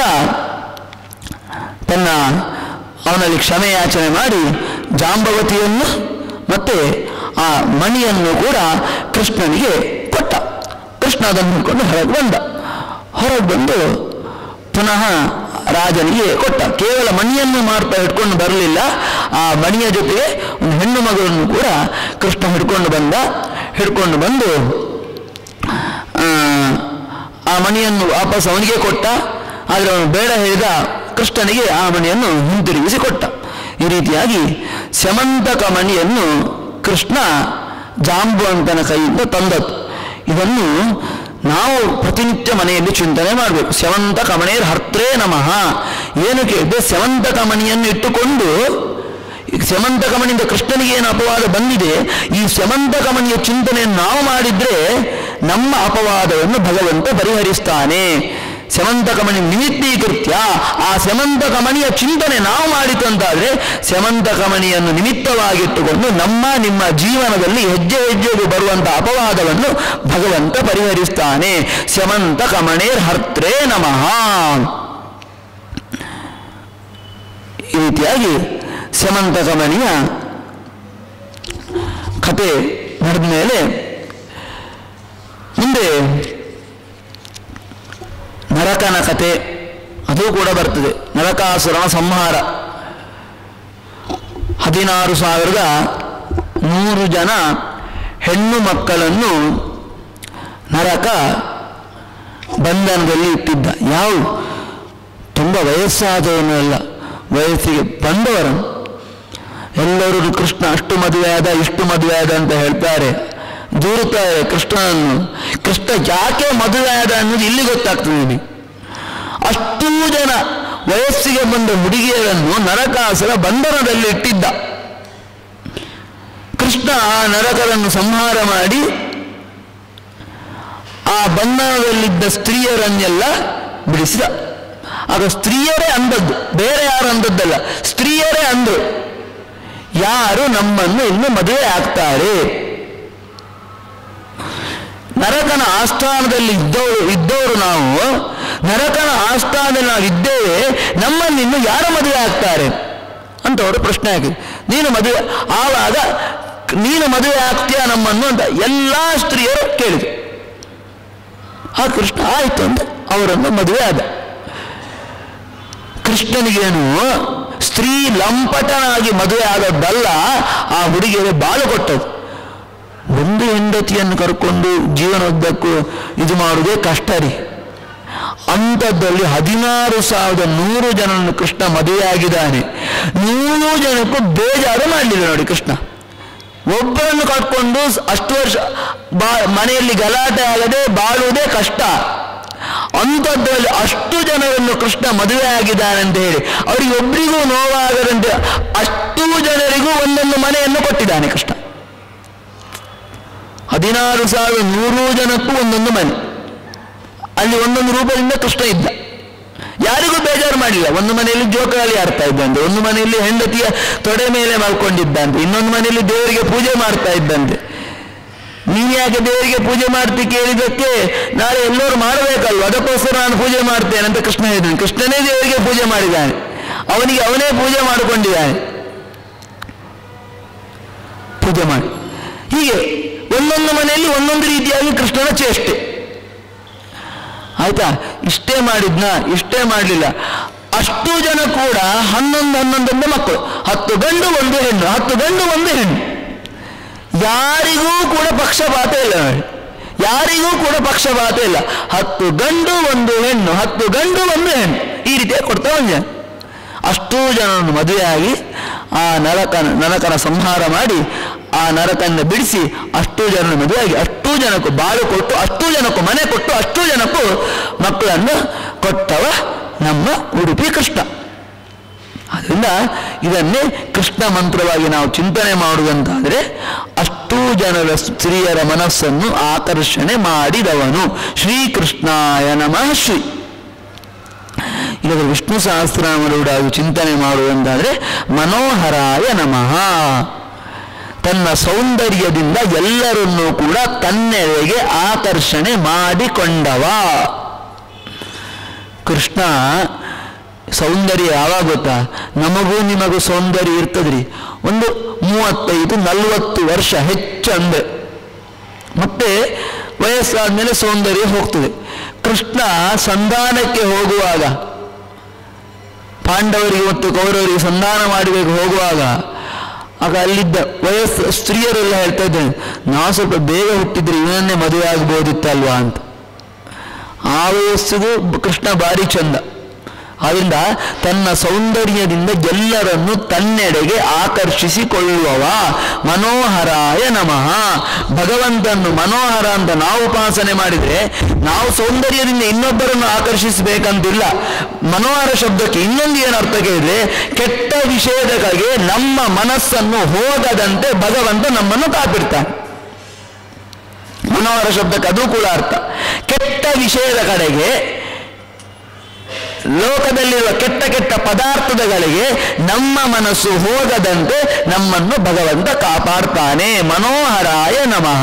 ತನ್ನ ಅವನಲ್ಲಿ ಕ್ಷಮೆಯಾಚನೆ ಮಾಡಿ ಜಾಂಬವತಿಯನ್ನು ಮತ್ತೆ ಆ ಮಣಿಯನ್ನು ಕೂಡ ಕೃಷ್ಣನಿಗೆ ಕೊಟ್ಟ. ಕೃಷ್ಣ ಅದನ್ನು ಹಿಡ್ಕೊಂಡು ಹೊರಗೆ ಬಂದ. ಹೊರಗೆ ಬಂದು ಪುನಃ ರಾಜನಿಗೆ ಕೊಟ್ಟ. ಕೇವಲ ಮಣಿಯನ್ನು ಮಾಡ್ತಾ ಹಿಡ್ಕೊಂಡು ಬರಲಿಲ್ಲ, ಆ ಮಣಿಯ ಜೊತೆಗೆ ಒಂದು ಹೆಣ್ಣು ಮಗಳನ್ನು ಕೂಡ ಕೃಷ್ಣ ಹಿಡ್ಕೊಂಡು ಬಂದ. ಹಿಡ್ಕೊಂಡು ಬಂದು ಆ ಮಣಿಯನ್ನು ವಾಪಸ್ ಅವನಿಗೆ ಕೊಟ್ಟ. ಆದರೆ ಅವನು ಬೇಡ ಹೇಳಿದ ಕೃಷ್ಣನಿಗೆ ಆ ಮಣಿಯನ್ನು ಹಿಂತಿರುಗಿಸಿ ಕೊಟ್ಟ. ಈ ರೀತಿಯಾಗಿ ಸ್ಯಮಂತಕ ಮಣಿಯನ್ನು ಕೃಷ್ಣ ಜಾಂಬವಂತನ ಕೈಯಿಂದ ತಂದದ್ದು. ಇದನ್ನು ನಾವು ಪ್ರತಿನಿತ್ಯ ಮನೆಯಲ್ಲಿ ಚಿಂತನೆ ಮಾಡಬೇಕು. ಸ್ಯಮಂತಕ ಮಣೇರ್ ಹರ್ತ್ರೇ ನಮಃ. ಏನು ಕೇಳಿದೆ, ಸ್ಯಮಂತಕ ಮಣಿಯನ್ನು ಇಟ್ಟುಕೊಂಡು, ಈಗ ಸ್ಯಮಂತಕ ಮಣಿಯಿಂದ ಕೃಷ್ಣನಿಗೆ ಏನು ಅಪವಾದ ಬಂದಿದೆ, ಈ ಸ್ಯಮಂತಕ ಮಣಿಯ ಚಿಂತನೆಯನ್ನು ನಾವು ಮಾಡಿದ್ರೆ ನಮ್ಮ ಅಪವಾದವನ್ನು ಭಗವಂತ ಪರಿಹರಿಸ್ತಾನೆ. ಸ್ಯಮಂತಕಮಣಿ ನಿಮಿತ್ತೀಕೃತ್ಯ, ಆ ಸ್ಯಮಂತಕಮಣಿಯ ಚಿಂತನೆ ನಾವು ಮಾಡಿತು ಅಂತಾದರೆ ಸ್ಯಮಂತಕಮಣಿಯನ್ನು ನಿಮಿತ್ತವಾಗಿಟ್ಟುಕೊಂಡು ನಮ್ಮ ನಿಮ್ಮ ಜೀವನದಲ್ಲಿ ಹೆಜ್ಜೆ ಹೆಜ್ಜೆಗೂ ಬರುವಂತಹ ಅಪವಾದವನ್ನು ಭಗವಂತ ಪರಿಹರಿಸ್ತಾನೆ. ಸ್ಯಮಂತಕಮಣೇರ್ ಹರ್ತ್ರೇ ನಮಃ. ಈ ರೀತಿಯಾಗಿ ಸ್ಯಮಂತಕಮಣಿಯ ಕಥೆ ನಡೆದ ಮೇಲೆ ಮುಂದೆ ನರಕನ ಕತೆ ಅದು ಕೂಡ ಬರ್ತದೆ. ನರಕಾಸುರನ ಸಂಹಾರ. ಹದಿನಾರು ಸಾವಿರದ ನೂರು ಜನ ಹೆಣ್ಣು ಮಕ್ಕಳನ್ನು ನರಕ ಬಂಧನದಲ್ಲಿ ಇಟ್ಟಿದ್ದ. ಯಾವ ತುಂಬ ವಯಸ್ಸಾದವನ್ನೆಲ್ಲ, ವಯಸ್ಸಿಗೆ ಬಂದವರನ್ನು ಎಲ್ಲರೂ ಕೃಷ್ಣ ಅಷ್ಟು ಮದುವೆ ಆದ ಇಷ್ಟು ಮದುವೆ ಆದ ಅಂತ ಹೇಳ್ತಾರೆ, ದೂರುತ್ತಾರೆ ಕೃಷ್ಣನನ್ನು. ಕೃಷ್ಣ ಯಾಕೆ ಮದುವೆ ಆದ ಅನ್ನೋದು ಇಲ್ಲಿ ಗೊತ್ತಾಗ್ತದೆ ಇಲ್ಲಿ. ಅಷ್ಟೂ ಜನ ವಯಸ್ಸಿಗೆ ಬಂದ ಹುಡುಗಿಯರನ್ನು ನರಕಾಸುರ ಬಂಧನದಲ್ಲಿ ಇಟ್ಟಿದ್ದ. ಕೃಷ್ಣ ಆ ನರಕರನ್ನು ಸಂಹಾರ ಮಾಡಿ ಆ ಬಂಧನದಲ್ಲಿದ್ದ ಸ್ತ್ರೀಯರನ್ನೆಲ್ಲ ಬಿಡಿಸಿದ. ಆಗ ಸ್ತ್ರೀಯರೇ ಅಂದದ್ದು, ಬೇರೆ ಯಾರು ಅಂದದ್ದಲ್ಲ, ಸ್ತ್ರೀಯರೇ ಅಂದರು, ಯಾರು ನಮ್ಮನ್ನು ಇನ್ನು ಮದುವೆ ಆಗ್ತಾರೆ. ನರಕನ ಆಸ್ಥಾನದಲ್ಲಿ ಇದ್ದವರು ಇದ್ದವರು ನಾವು, ನರಕನ ಆಸ್ಥಾನದಲ್ಲಿ ನಾವು ಇದ್ದೇವೆ, ನಮ್ಮನ್ನು ಇನ್ನು ಯಾರು ಮದುವೆ ಆಗ್ತಾರೆ ಅಂತ ಅವರು ಪ್ರಶ್ನೆ ಆಗಿದೆ. ನೀನು ಮದುವೆ ಆವಾಗ ನೀನು ಮದುವೆ ಆಗ್ತೀಯ ನಮ್ಮನ್ನು ಅಂತ ಎಲ್ಲ ಸ್ತ್ರೀಯರು ಕೇಳಿದರು. ಆ ಕೃಷ್ಣ ಆಯಿತು ಅಂತ ಅವರನ್ನು ಮದುವೆ ಆದ. ಕೃಷ್ಣನಿಗೇನು ಸ್ತ್ರೀ ಲಂಪಟನಾಗಿ ಮದುವೆ ಆದದ್ದಲ್ಲ, ಆ ಹುಡುಗಿಯರು ಬಾಳು ಕೊಟ್ಟದ್ದು. ಒಂದು ಹೆಂಡತಿಯನ್ನು ಕರ್ಕೊಂಡು ಜೀವನೋದ್ದಕ್ಕೂ ಇದು ಮಾಡುವುದೇ ಕಷ್ಟ ರೀ. ಅಂಥದ್ದಲ್ಲಿ ಹದಿನಾರು ಸಾವಿರದ ನೂರು ಜನರನ್ನು ಕೃಷ್ಣ ಮದುವೆಯಾಗಿದ್ದಾನೆ. ನೂರು ಜನಕ್ಕೂ ಬೇಜಾರು ಮಾಡಲಿಲ್ಲ ನೋಡಿ ಕೃಷ್ಣ. ಒಬ್ಬರನ್ನು ಕಟ್ಕೊಂಡು ಅಷ್ಟು ವರ್ಷ ಬಾ ಮನೆಯಲ್ಲಿ ಗಲಾಟೆ ಆಗದೆ ಬಾಳುವುದೇ ಕಷ್ಟ. ಅಂಥದ್ರಲ್ಲಿ ಅಷ್ಟು ಜನರನ್ನು ಕೃಷ್ಣ ಮದುವೆ ಆಗಿದ್ದಾನೆ ಅಂತ ಹೇಳಿ ಅವರಿಗೆ ಒಬ್ಬರಿಗೂ ನೋವಾಗದಂತೆ ಅಷ್ಟು ಜನರಿಗೂ ಒಂದೊಂದು ಮನೆಯನ್ನು ಕೊಟ್ಟಿದ್ದಾನೆ ಕೃಷ್ಣ. ಹದಿನಾರು ಸಾವಿರ ನೂರು ಜನಕ್ಕೂ ಒಂದೊಂದು ಮನೆ, ಅಲ್ಲಿ ಒಂದೊಂದು ರೂಪದಿಂದ ಕೃಷ್ಣ ಇದ್ದ. ಯಾರಿಗೂ ಬೇಜಾರು ಮಾಡಲಿಲ್ಲ. ಒಂದು ಮನೆಯಲ್ಲಿ ಜೋಕಾಲಿ ಆಡ್ತಾ ಇದ್ದಂತೆ, ಒಂದು ಮನೆಯಲ್ಲಿ ಹೆಂಡತಿಯ ತೊಡೆ ಮೇಲೆ ಮಲ್ಕೊಂಡಿದ್ದಂತೆ, ಇನ್ನೊಂದು ಮನೆಯಲ್ಲಿ ದೇವರಿಗೆ ಪೂಜೆ ಮಾಡ್ತಾ ಇದ್ದಂತೆ. ನೀನು ಯಾಕೆ ದೇವರಿಗೆ ಪೂಜೆ ಮಾಡ್ತಿ ಕೇಳಿದಕ್ಕೆ ನಾಳೆ ಎಲ್ಲರೂ ಮಾಡಬೇಕಲ್ವ, ಅದಕ್ಕೋಸ್ಕರ ನಾನು ಪೂಜೆ ಮಾಡ್ತೇನೆ ಅಂತ ಕೃಷ್ಣ ಹೇಳಿದ್ದಾನೆ. ಕೃಷ್ಣನೇ ದೇವರಿಗೆ ಪೂಜೆ ಮಾಡಿದ್ದಾನೆ, ಅವನಿಗೆ ಅವನೇ ಪೂಜೆ ಮಾಡಿಕೊಂಡಿದ್ದಾನೆ. ಪೂಜೆ ಮಾಡಿ ಹೀಗೆ ಒಂದೊಂದು ಮನೆಯಲ್ಲಿ ಒಂದೊಂದು ರೀತಿಯಾಗಿ ಕೃಷ್ಣನ ಚೇಷ್ಟೆ. ಆಯ್ತಾ? ಇಷ್ಟೇ ಮಾಡಿದ್ನ, ಇಷ್ಟೇ ಮಾಡಲಿಲ್ಲ. ಅಷ್ಟು ಜನ ಕೂಡ ಹನ್ನೊಂದು ಹನ್ನೊಂದೊಂದು ಮಕ್ಕಳು, ಹತ್ತು ಗಂಡು ಒಂದು ಹೆಣ್ಣು, ಹತ್ತು ಗಂಡು ಒಂದು ಹೆಣ್ಣು. ಯಾರಿಗೂ ಕೂಡ ಪಕ್ಷಪಾತ ಇಲ್ಲ ನೋಡಿ, ಯಾರಿಗೂ ಕೂಡ ಪಕ್ಷಪಾತ ಇಲ್ಲ. ಹತ್ತು ಗಂಡು ಒಂದು ಹೆಣ್ಣು, ಹತ್ತು ಗಂಡು ಒಂದು ಹೆಣ್ಣು, ಈ ರೀತಿಯಾಗಿ ಕೊಡ್ತಾ ಬಂದ. ಅಷ್ಟೂ ಜನರನ್ನು ಮದುವೆಯಾಗಿ ಆ ನರಕನ ನರಕನ ಸಂಹಾರ ಮಾಡಿ ಆ ನರಕನ್ನು ಬಿಡಿಸಿ ಅಷ್ಟೂ ಜನರನ್ನು ಮದುವೆಯಾಗಿ ಅಷ್ಟೂ ಜನಕ್ಕೂ ಬಾಳು ಕೊಟ್ಟು, ಅಷ್ಟೂ ಜನಕ್ಕೂ ಮನೆ ಕೊಟ್ಟು, ಅಷ್ಟೂ ಜನಕ್ಕೂ ಮಕ್ಕಳನ್ನು ಕೊಟ್ಟವ ನಮ್ಮ ಉಡುಪಿ ಕೃಷ್ಣ. ಆದ್ದರಿಂದ ಇದನ್ನೇ ಕೃಷ್ಣ ಮಂತ್ರವಾಗಿ ನಾವು ಚಿಂತನೆ ಮಾಡುವಂತಾದರೆ ಅಷ್ಟೂ ಜನರ ಸ್ತ್ರೀಯರ ಮನಸ್ಸನ್ನು ಆಕರ್ಷಣೆ ಮಾಡಿದವನು ಶ್ರೀಕೃಷ್ಣಾಯ ನಮಃ ಶ್ರೀ. ಇಲ್ಲದ್ರೆ ವಿಷ್ಣು ಸಹಸ್ರನಾಮರೂಢಾಗಿ ಚಿಂತನೆ ಮಾಡುವಂತಾದರೆ ಮನೋಹರಾಯ ನಮಃ. ತನ್ನ ಸೌಂದರ್ಯದಿಂದ ಎಲ್ಲರನ್ನೂ ಕೂಡ ತನ್ನೆಡೆಗೆ ಆಕರ್ಷಣೆ ಮಾಡಿಕೊಂಡವ ಕೃಷ್ಣ. ಸೌಂದರ್ಯ ಯಾವಾಗ ಗೊತ್ತಾ? ನಮಗೂ ನಿಮಗೂ ಸೌಂದರ್ಯ ಇರ್ತದ್ರಿ ಒಂದು ಮೂವತ್ತೈದು ನಲವತ್ತು ವರ್ಷ ಹೆಚ್ಚು ಅಂದರೆ, ಮತ್ತೆ ವಯಸ್ಸಾದ್ಮೇಲೆ ಸೌಂದರ್ಯ ಹೋಗ್ತದೆ. ಕೃಷ್ಣ ಸಂಧಾನಕ್ಕೆ ಹೋಗುವಾಗ, ಪಾಂಡವರಿಗೆ ಮತ್ತು ಕೌರವರಿಗೆ ಸಂಧಾನ ಮಾಡಬೇಕು ಹೋಗುವಾಗ, ಆಗ ಅಲ್ಲಿದ್ದ ವಯಸ್ಸು ಸ್ತ್ರೀಯರೆಲ್ಲ ಹೇಳ್ತಾ ಇದ್ದೇನೆ, ನಾವು ಸ್ವಲ್ಪ ಬೇಗ ಹುಟ್ಟಿದ್ರೆ ಇವನನ್ನೇ ಮದುವೆ ಆಗ್ಬೋದಿತ್ತಲ್ವಾ ಅಂತ. ಆ ವಯಸ್ಸಿಗೂ ಕೃಷ್ಣ ಭಾರಿ ಚಂದ. ಆದ್ದರಿಂದ ತನ್ನ ಸೌಂದರ್ಯದಿಂದ ಎಲ್ಲರನ್ನು ತನ್ನೆಡೆಗೆ ಆಕರ್ಷಿಸಿಕೊಳ್ಳುವವ ಮನೋಹರಾಯ ನಮಃ. ಭಗವಂತನು ಮನೋಹರ ಅಂತ ನಾವು ಉಪಾಸನೆ ಮಾಡಿದರೆ ನಾವು ಸೌಂದರ್ಯದಿಂದ ಇನ್ನೊಬ್ಬರನ್ನು ಆಕರ್ಷಿಸಬೇಕಂತಿಲ್ಲ. ಮನೋಹರ ಶಬ್ದಕ್ಕೆ ಇನ್ನೊಂದು ಏನು ಅರ್ಥ ಕೇಳಿದ್ರೆ, ಕೆಟ್ಟ ವಿಷಯದ ಕಡೆಗೆ ನಮ್ಮ ಮನಸ್ಸನ್ನು ಹೋಗದಂತೆ ಭಗವಂತ ನಮ್ಮನ್ನು ಕಾಪಿಡ್ತಾನೆ. ಮನೋಹರ ಶಬ್ದಕ್ಕೆ ಅದು ಕೂಡ ಅರ್ಥ. ಕೆಟ್ಟ ವಿಷಯದ ಕಡೆಗೆ, ಲೋಕದಲ್ಲಿರುವ ಕೆಟ್ಟ ಕೆಟ್ಟ ಪದಾರ್ಥಗಳಿಗೆ ನಮ್ಮ ಮನಸ್ಸು ಹೋಗದಂತೆ ನಮ್ಮನ್ನು ಭಗವಂತ ಕಾಪಾಡ್ತಾನೆ. ಮನೋಹರಾಯ ನಮಃ.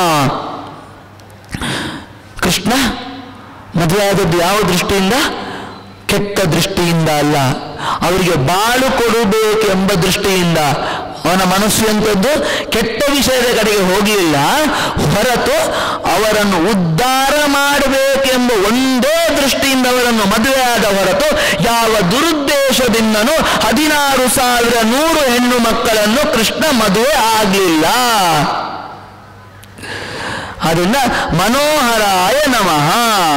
ಕೃಷ್ಣ ಮದುವೆಯಾದದ್ದು ಯಾವ ದೃಷ್ಟಿಯಿಂದ? ಕೆಟ್ಟ ದೃಷ್ಟಿಯಿಂದ ಅಲ್ಲ, ಅವರಿಗೆ ಬಾಳು ಕೊಡಬೇಕೆಂಬ ದೃಷ್ಟಿಯಿಂದ. ಅವನ ಮನಸ್ಸು ಎಂಥದ್ದು? ಕೆಟ್ಟ ವಿಷಯದ ಕಡೆಗೆ ಹೋಗಲಿಲ್ಲ, ಹೊರತು ಅವರನ್ನು ಉದ್ಧಾರ ಮಾಡಬೇಕೆಂಬ ಒಂದೇ ದೃಷ್ಟಿಯಿಂದ ಅವರನ್ನು ಮದುವೆಯಾದ ಹೊರತು ಯಾವ ದುರುದ್ದೇಶದಿಂದನೂ ಹದಿನಾರು ಸಾವಿರ ನೂರು ಹೆಣ್ಣು ಮಕ್ಕಳನ್ನು ಕೃಷ್ಣ ಮದುವೆ ಆಗಲಿಲ್ಲ. ಅದರಿಂದ ಮನೋಹರಾಯ ನಮಃ.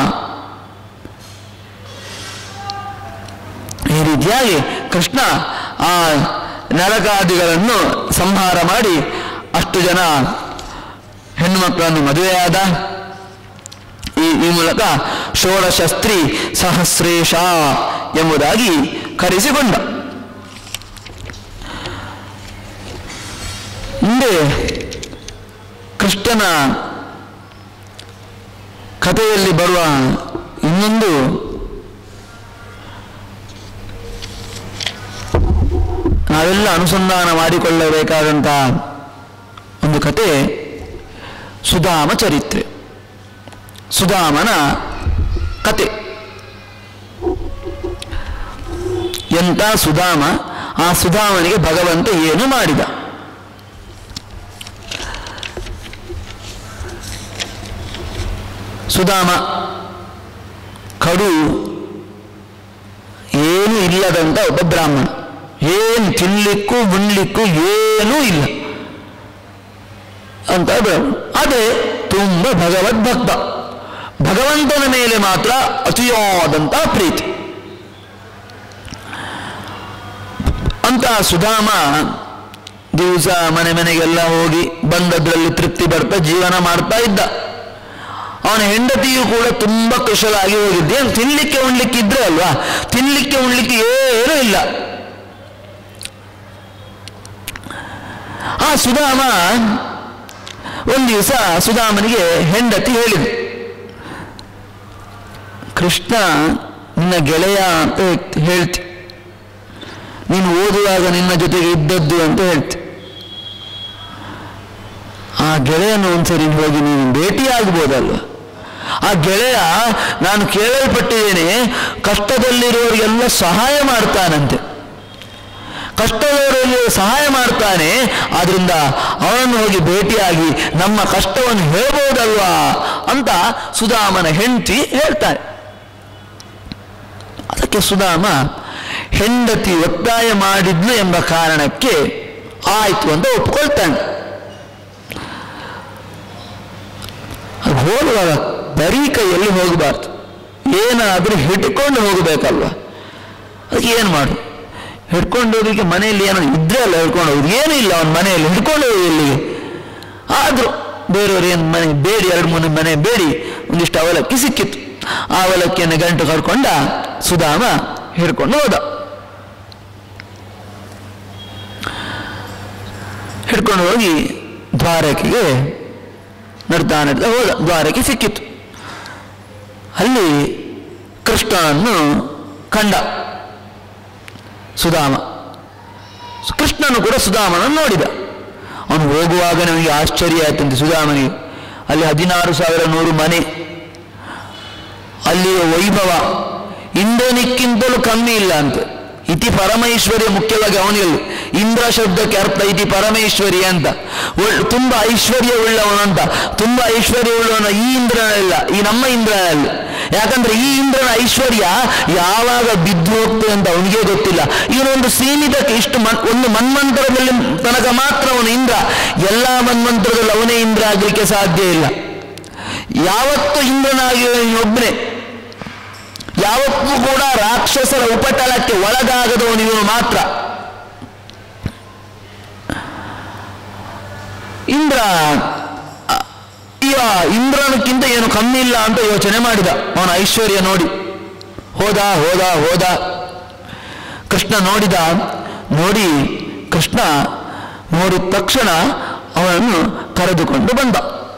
ಈ ರೀತಿಯಾಗಿ ಕೃಷ್ಣ ಆ ನರಕಾದಿಗಳನ್ನು ಸಂಹಾರ ಮಾಡಿ ಅಷ್ಟು ಜನ ಹೆಣ್ಣು ಮಕ್ಕಳನ್ನು ಮದುವೆಯಾದ. ಈ ಈ ಮೂಲಕ ಷೋಡಶಸ್ತ್ರೀ ಸಹಸ್ರೇಶ ಎಂಬುದಾಗಿ ಕರೆಸಿಕೊಂಡ. ಮುಂದೆ ಕೃಷ್ಣನ ಕಥೆಯಲ್ಲಿ ಬರುವ ಇನ್ನೊಂದು ನಾವೆಲ್ಲ ಅನುಸಂಧಾನ ಮಾಡಿಕೊಳ್ಳಬೇಕಾದಂಥ ಒಂದು ಕತೆ ಸುಧಾಮ ಚರಿತ್ರೆ. ಸುಧಾಮನ ಕತೆ. ಎಂಥ ಸುಧಾಮ, ಆ ಸುಧಾಮನಿಗೆ ಭಗವಂತ ಏನು ಮಾಡಿದ? ಸುಧಾಮ ಕಡು ಏನು ಇಲ್ಲದಂತ ಒಬ್ಬ ಬ್ರಾಹ್ಮಣ, ಏನು ತಿನ್ಲಿಕ್ಕೂ ಉಣ್ಲಿಕ್ಕೂ ಏನೂ ಇಲ್ಲ ಅಂತ ಬ್ರಾಹ್ಮಣ. ಅದೇ ತುಂಬ ಭಗವದ್ಭಕ್ತ, ಭಗವಂತನ ಮೇಲೆ ಮಾತ್ರ ಅತಿಯಾದಂಥ ಪ್ರೀತಿ. ಅಂತ ಸುಧಾಮ ದಿವಸ ಮನೆ ಮನೆಗೆಲ್ಲ ಹೋಗಿ ಬಂದದ್ರಲ್ಲಿ ತೃಪ್ತಿ ಬರ್ತಾ ಜೀವನ ಮಾಡ್ತಾ ಇದ್ದ. ಅವನ ಹೆಂಡತಿಯು ಕೂಡ ತುಂಬ ಕುಶಲಾಗಿ ಹೋಗಿದ್ದೆ. ಏನು ತಿನ್ಲಿಕ್ಕೆ ಉಣ್ಲಿಕ್ಕೆ ಇದ್ರೆ ಅಲ್ವಾ, ತಿನ್ಲಿಕ್ಕೆ ಉಣ್ಲಿಕ್ಕೆ ಏನೂ ಇಲ್ಲ. ಆ ಸುಧಾಮ ಒಂದು ದಿವಸ ಸುಧಾಮನಿಗೆ ಹೆಂಡತಿ ಹೇಳಿದ್ರು, ಕೃಷ್ಣ ನಿನ್ನ ಗೆಳೆಯ ಅಂತ ಹೇಳ್ತಿ, ನೀನು ಓದುವಾಗ ನಿನ್ನ ಜೊತೆಗೆ ಇದ್ದದ್ದು ಅಂತ ಹೇಳ್ತಿ. ಆ ಗೆಳೆಯನು ಒಂದ್ಸರಿ ಹೋಗಿ ನೀನು ಭೇಟಿ ಆಗ್ಬೋದಲ್ವ? ಆ ಗೆಳೆಯ ನಾನು ಕೇಳಲ್ಪಟ್ಟಿದ್ದೇನೆ ಕಷ್ಟದಲ್ಲಿರುವವರಿಗೆಲ್ಲ ಸಹಾಯ ಮಾಡ್ತಾನಂತೆ, ಕಷ್ಟದವರಲ್ಲಿ ಸಹಾಯ ಮಾಡ್ತಾನೆ, ಆದ್ರಿಂದ ಅವನನ್ನು ಹೋಗಿ ಭೇಟಿಯಾಗಿ ನಮ್ಮ ಕಷ್ಟವನ್ನು ಹೇಳ್ಬೋದಲ್ವಾ ಅಂತ ಸುಧಾಮನ ಹೆಂಡತಿ ಹೇಳ್ತಾನೆ. ಅದಕ್ಕೆ ಸುಧಾಮ ಹೆಂಡತಿ ಒತ್ತಾಯ ಮಾಡಿದ್ಲು ಎಂಬ ಕಾರಣಕ್ಕೆ ಆಯ್ತು ಅಂತ ಒಪ್ಕೊಳ್ತಾನೆ. ಹೋಗುವಾಗ ಬರೀ ಕೈಯಲ್ಲಿ ಹೋಗಬಾರ್ದು, ಏನಾದರೂ ಹಿಡ್ಕೊಂಡು ಹೋಗಬೇಕಲ್ವ. ಅದಕ್ಕೆ ಏನು ಮಾಡು, ಹಿಡ್ಕೊಂಡು ಹೋಗೋದಕ್ಕೆ ಮನೆಯಲ್ಲಿ ಏನೋ ಇದ್ರೆ ಅಲ್ಲ ಹಿಡ್ಕೊಂಡು ಹೋಗುದು, ಏನೂ ಇಲ್ಲ ಅವನ ಮನೆಯಲ್ಲಿ ಹಿಡ್ಕೊಂಡು ಹೋಗಿ ಇಲ್ಲಿಗೆ. ಆದರೂ ಬೇರೆಯವರು ಏನು ಮನೆ ಬೇಡಿ, ಎರಡು ಮೂರು ಮನೆ ಬೇಡಿ ಒಂದಿಷ್ಟು ಅವಲಕ್ಕಿ ಸಿಕ್ಕಿತ್ತು. ಆ ಅವಲಕ್ಕಿಯನ್ನು ಗಂಟು ಕಡ್ಕೊಂಡ ಸುಧಾಮ ಹಿಡ್ಕೊಂಡು ಹೋದ. ಹಿಡ್ಕೊಂಡು ಹೋಗಿ ದ್ವಾರಕೆಗೆ ನಡ್ತಾ ನಡ್ತಾ ಹೋದ. ದ್ವಾರಕೆ ಸಿಕ್ಕಿತ್ತು. ಅಲ್ಲಿ ಕೃಷ್ಣನನ್ನು ಕಂಡ ಸುಧಾಮ. ಕೃಷ್ಣನು ಕೂಡ ಸುಧಾಮನನ್ನು ನೋಡಿದ. ಅವನು ಹೋಗುವಾಗ ನಮಗೆ ಆಶ್ಚರ್ಯ ಆಯ್ತಂತೆ ಸುಧಾಮನಿಗೆ. ಅಲ್ಲಿ ಹದಿನಾರು ಸಾವಿರ ನೂರು ಮನೆ, ಅಲ್ಲಿಯ ವೈಭವ ಇಂದ್ರನಿಕ್ಕಿಂತಲೂ ಕಮ್ಮಿ ಇಲ್ಲ ಅಂತ. ಇತಿ ಪರಮೇಶ್ವರ್ಯ ಮುಖ್ಯವಾಗಿ ಅವನಿಗೆ ಇಂದ್ರ ಶಬ್ದಕ್ಕೆ ಅರ್ಥ ಇತಿ ಪರಮೇಶ್ವರಿ ಅಂತ, ತುಂಬ ಐಶ್ವರ್ಯವುಳ್ಳವನು ಅಂತ. ತುಂಬ ಐಶ್ವರ್ಯವುಳ್ಳವನು ಈ ಇಂದ್ರನಲ್ಲ, ಈ ನಮ್ಮ ಇಂದ್ರನಲ್ಲ. ಯಾಕಂದ್ರೆ ಈ ಇಂದ್ರನ ಐಶ್ವರ್ಯ ಯಾವಾಗ ಬಿದ್ದು ಹೋಗ್ತದೆ ಅಂತ ಅವನಿಗೆ ಗೊತ್ತಿಲ್ಲ. ಇವನೊಂದು ಸೀಮಿತಕ್ಕೆ ಇಷ್ಟು ಮನ್ ಒಂದು ಮನ್ವಂತರದಲ್ಲಿ ತನಕ ಮಾತ್ರ ಅವನು ಇಂದ್ರ, ಎಲ್ಲ ಮನ್ವಂತರದಲ್ಲಿ ಅವನೇ ಇಂದ್ರ ಆಗಲಿಕ್ಕೆ ಸಾಧ್ಯ ಇಲ್ಲ. ಯಾವತ್ತು ಇಂದ್ರನಾಗಿ ಒಬ್ಬನೇ, ಯಾವತ್ತೂ ಕೂಡ ರಾಕ್ಷಸರ ಉಪಟಳಕ್ಕೆ ಒಳಗಾಗದವನು ಇವನು ಮಾತ್ರ. ಇಂದ್ರ ಇಂದ್ರನಕ್ಕಿಂತ ಏನು ಕಮ್ಮಿ ಇಲ್ಲ ಅಂತ ಯೋಚನೆ ಮಾಡಿದ. ಅವನ ಐಶ್ವರ್ಯ ನೋಡಿ ಹೋದ ಹೋದ ಹೋದ ಕೃಷ್ಣ ನೋಡಿದ. ನೋಡಿ ಕೃಷ್ಣ ನೋಡಿದ ತಕ್ಷಣ ಅವನನ್ನು ಕರೆದುಕೊಂಡು ಬಂದ.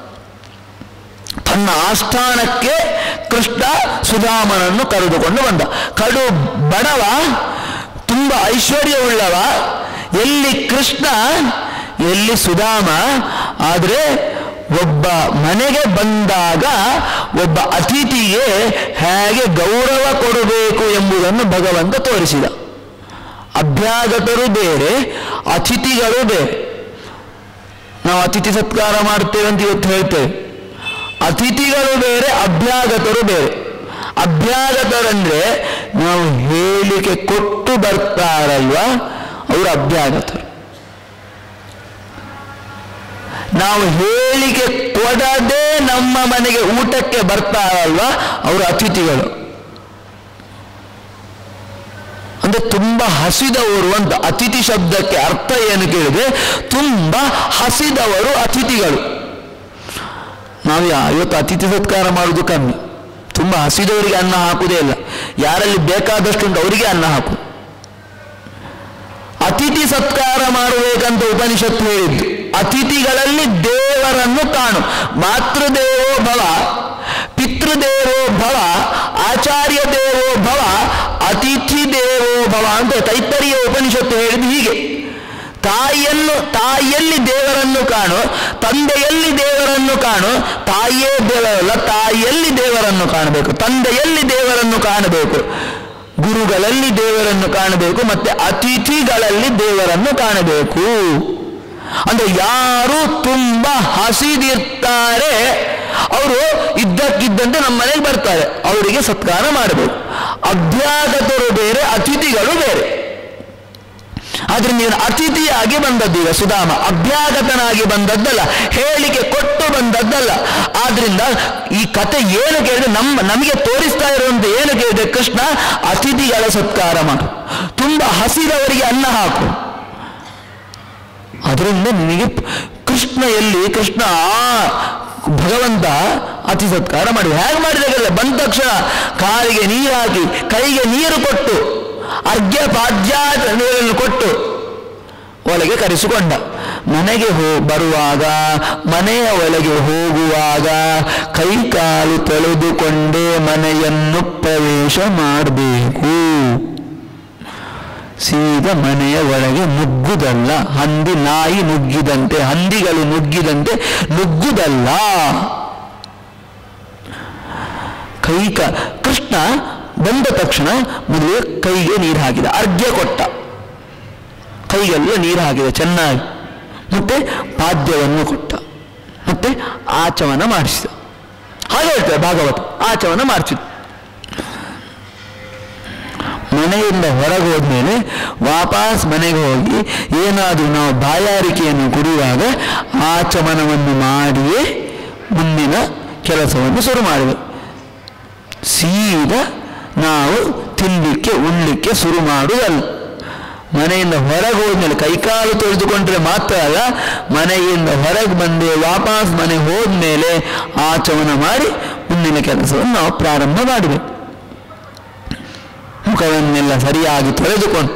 ತನ್ನ ಆಸ್ಥಾನಕ್ಕೆ ಕೃಷ್ಣ ಸುಧಾಮನನ್ನು ಕರೆದುಕೊಂಡು ಬಂದ. ಕಡು ಬಡವ, ತುಂಬ ಐಶ್ವರ್ಯವುಳ್ಳವ. ಎಲ್ಲಿ ಕೃಷ್ಣ ಎಲ್ಲಿ ಸುಧಾಮ. ಆದರೆ ಒಬ್ಬ ಮನೆಗೆ ಬಂದಾಗ ಒಬ್ಬ ಅತಿಥಿಗೆ ಹೇಗೆ ಗೌರವ ಕೊಡಬೇಕು ಎಂಬುದನ್ನು ಭಗವಂತ ತೋರಿಸಿದ. ಅಭ್ಯಾಗತರು ಬೇರೆ, ಅತಿಥಿಗಳು ಬೇರೆ. ನಾವು ಅತಿಥಿ ಸತ್ಕಾರ ಮಾಡ್ತೇವೆ ಅಂತ ಇವತ್ತು ಹೇಳ್ತೇವೆ. ಅತಿಥಿಗಳು ಬೇರೆ, ಅಭ್ಯಾಗತರು ಬೇರೆ. ಅಭ್ಯಾಗತರಂದ್ರೆ ನಾವು ಹೇಳಿಕೆ ಕೊಟ್ಟು ಬರ್ತಾರಲ್ವ, ಅವರು ಅಭ್ಯಾಗತರು. ನಾವು ಹೇಳಿಕೆ ಕೊಡದೆ ನಮ್ಮ ಮನೆಗೆ ಊಟಕ್ಕೆ ಬರ್ತಾರಲ್ವ, ಅವರು ಅತಿಥಿಗಳು. ಅಂದ್ರೆ ತುಂಬಾ ಹಸಿದವರು ಅಂತ. ಅತಿಥಿ ಶಬ್ದಕ್ಕೆ ಅರ್ಥ ಏನು ಕೇಳಿದ್ರೆ ತುಂಬಾ ಹಸಿದವರು ಅತಿಥಿಗಳು. ನಾವು ಇವತ್ತು ಅತಿಥಿ ಸತ್ಕಾರ ಮಾಡುವುದು ಕಮ್ಮಿ. ತುಂಬ ಹಸಿದವರಿಗೆ ಅನ್ನ ಹಾಕುವುದೇ ಇಲ್ಲ. ಯಾರಲ್ಲಿ ಬೇಕಾದಷ್ಟುಂಟು ಅವರಿಗೆ ಅನ್ನ ಹಾಕು. ಅತಿಥಿ ಸತ್ಕಾರ ಮಾಡಬೇಕಂತ ಉಪನಿಷತ್ತು ಹೇಳಿದ್ದು. ಅತಿಥಿಗಳಲ್ಲಿ ದೇವರನ್ನು ಕಾಣು. ಮಾತೃದೇವೋ ಭವ, ಪಿತೃದೇವೋ ಭವ, ಆಚಾರ್ಯ ದೇವೋ ಭವ, ಅತಿಥಿ ದೇವೋ ಭವ ಅಂತ ತೈತ್ತರೀಯ ಉಪನಿಷತ್ತು ಹೇಳಿದ್ದು ಹೀಗೆ. ತಾಯಿಯನ್ನು ತಾಯಿಯಲ್ಲಿ ದೇವರನ್ನು ಕಾಣು, ತಂದೆಯಲ್ಲಿ ದೇವರನ್ನು ಕಾಣು. ತಾಯಿಯೇ ದೇವರಲ್ಲ, ತಾಯಿಯಲ್ಲಿ ದೇವರನ್ನು ಕಾಣಬೇಕು, ತಂದೆಯಲ್ಲಿ ದೇವರನ್ನು ಕಾಣಬೇಕು, ಗುರುಗಳಲ್ಲಿ ದೇವರನ್ನು ಕಾಣಬೇಕು, ಮತ್ತೆ ಅತಿಥಿಗಳಲ್ಲಿ ದೇವರನ್ನು ಕಾಣಬೇಕು. ಅಂದ್ರೆ ಯಾರು ತುಂಬಾ ಹಸಿದಿರ್ತಾರೆ ಅವರು ಇದ್ದಕ್ಕಿದ್ದಂತೆ ನಮ್ಮ ಮನೆಗೆ ಬರ್ತಾರೆ, ಅವರಿಗೆ ಸತ್ಕಾರ ಮಾಡಬೇಕು. ಅಭ್ಯಾಗತರು ಬೇರೆ, ಅತಿಥಿಗಳು ಬೇರೆ. ಆದ್ರೆ ನೀನು ಅತಿಥಿಯಾಗಿ ಬಂದದ್ದು ಈಗ ಸುಧಾಮ, ಅಭ್ಯಾಗತನಾಗಿ ಬಂದದ್ದಲ್ಲ, ಹೇಳಿಕೆ ಕೊಟ್ಟು ಬಂದದ್ದಲ್ಲ. ಆದ್ರಿಂದ ಈ ಕತೆ ಏನು ಕೇಳಿದ್ರೆ ನಮ್ಮ ನಮಗೆ ತೋರಿಸ್ತಾ ಇರುವಂತ ಏನು ಕೇಳಿದ್ರೆ ಕೃಷ್ಣ ಅತಿಥಿಗಳ ಸತ್ಕಾರ ಮಾಡು, ತುಂಬಾ ಹಸಿದವರಿಗೆ ಅನ್ನ ಹಾಕು. ಅದರಿಂದ ನಿನಗೆ ಕೃಷ್ಣ ಎಲ್ಲಿ ಕೃಷ್ಣ ಭಗವಂತ ಅತಿ ಸತ್ಕಾರ ಮಾಡಿ ಹೇಗೆ ಮಾಡಿದಾಗಲ್ಲ. ಬಂದ ತಕ್ಷಣ ಕಾಲಿಗೆ ನೀರು ಹಾಕಿ, ಕೈಗೆ ನೀರು ಕೊಟ್ಟು, ಅರ್ಘ್ಯ ಪಾದ್ಯಾಗಳನ್ನು ಕೊಟ್ಟು ಒಳಗೆ ಕರೆಸಿಕೊಂಡ. ಮನೆಗೆ ಹೋ ಬರುವಾಗ ಮನೆಯ ಒಳಗೆ ಹೋಗುವಾಗ ಕೈಕಾಲು ತೊಳೆದುಕೊಂಡೇ ಮನೆಯನ್ನು ಪ್ರವೇಶ ಮಾಡಬೇಕು. ಸೀದಾ ಮನೆಯ ಒಳಗೆ ನುಗ್ಗುದಲ್ಲ. ಹಂದಿ ನಾಯಿ ನುಗ್ಗಿದಂತೆ, ಹಂದಿಗಳು ನುಗ್ಗಿದಂತೆ ನುಗ್ಗುದಲ್ಲ. ಕೈಕ ಕೃಷ್ಣ ಬಂದ ತಕ್ಷಣ ಮೊದಲು ಕೈಗೆ ನೀರು ಹಾಕಿದ, ಅರ್ಘ್ಯ ಕೊಟ್ಟ, ಕೈಗೆಲ್ಲ ನೀರು ಹಾಕಿದ ಚೆನ್ನಾಗಿ. ಮತ್ತೆ ಪಾದ್ಯವನ್ನು ಕೊಟ್ಟ, ಮತ್ತೆ ಆಚಮನ ಮಾಡಿಸಿದ. ಹಾಗೆ ಹೇಳ್ತಾರೆ ಭಾಗವತ, ಆಚಮನ ಮಾಡಿಸಿದ. ಮನೆಯಿಂದ ಹೊರಗೆ ಹೋದ್ಮೇಲೆ ವಾಪಸ್ ಮನೆಗೆ ಹೋಗಿ ಏನಾದರೂ ನಾವು ಬಾಯಾರಿಕೆಯನ್ನು ಕುಡಿಯುವಾಗ ಆಚಮನವನ್ನು ಮಾಡಿಯೇ ಮುಂದಿನ ಕೆಲಸವನ್ನು ಶುರು ಮಾಡಿದೆ. ಸೀದಾ ನಾವು ತಿನ್ನಲಿಕ್ಕೆ ಉಣ್ಲಿಕ್ಕೆ ಶುರು ಮಾಡುವುದಲ್ಲ. ಮನೆಯಿಂದ ಹೊರಗೆ ಹೋದ್ಮೇಲೆ ಕೈಕಾಲು ತೊಳೆದುಕೊಂಡ್ರೆ ಮಾತ್ರ ಅಲ್ಲ, ಮನೆಯಿಂದ ಹೊರಗೆ ಬಂದು ವಾಪಸ್ ಮನೆಗೆ ಹೋದ್ಮೇಲೆ ಆಚಮನ ಮಾಡಿ ಮುಂದಿನ ಕೆಲಸವನ್ನು ನಾವು ಪ್ರಾರಂಭ ಮಾಡಬೇಕು. ಮುಖವನ್ನೆಲ್ಲ ಸರಿಯಾಗಿ ತೊಳೆದುಕೊಂಡು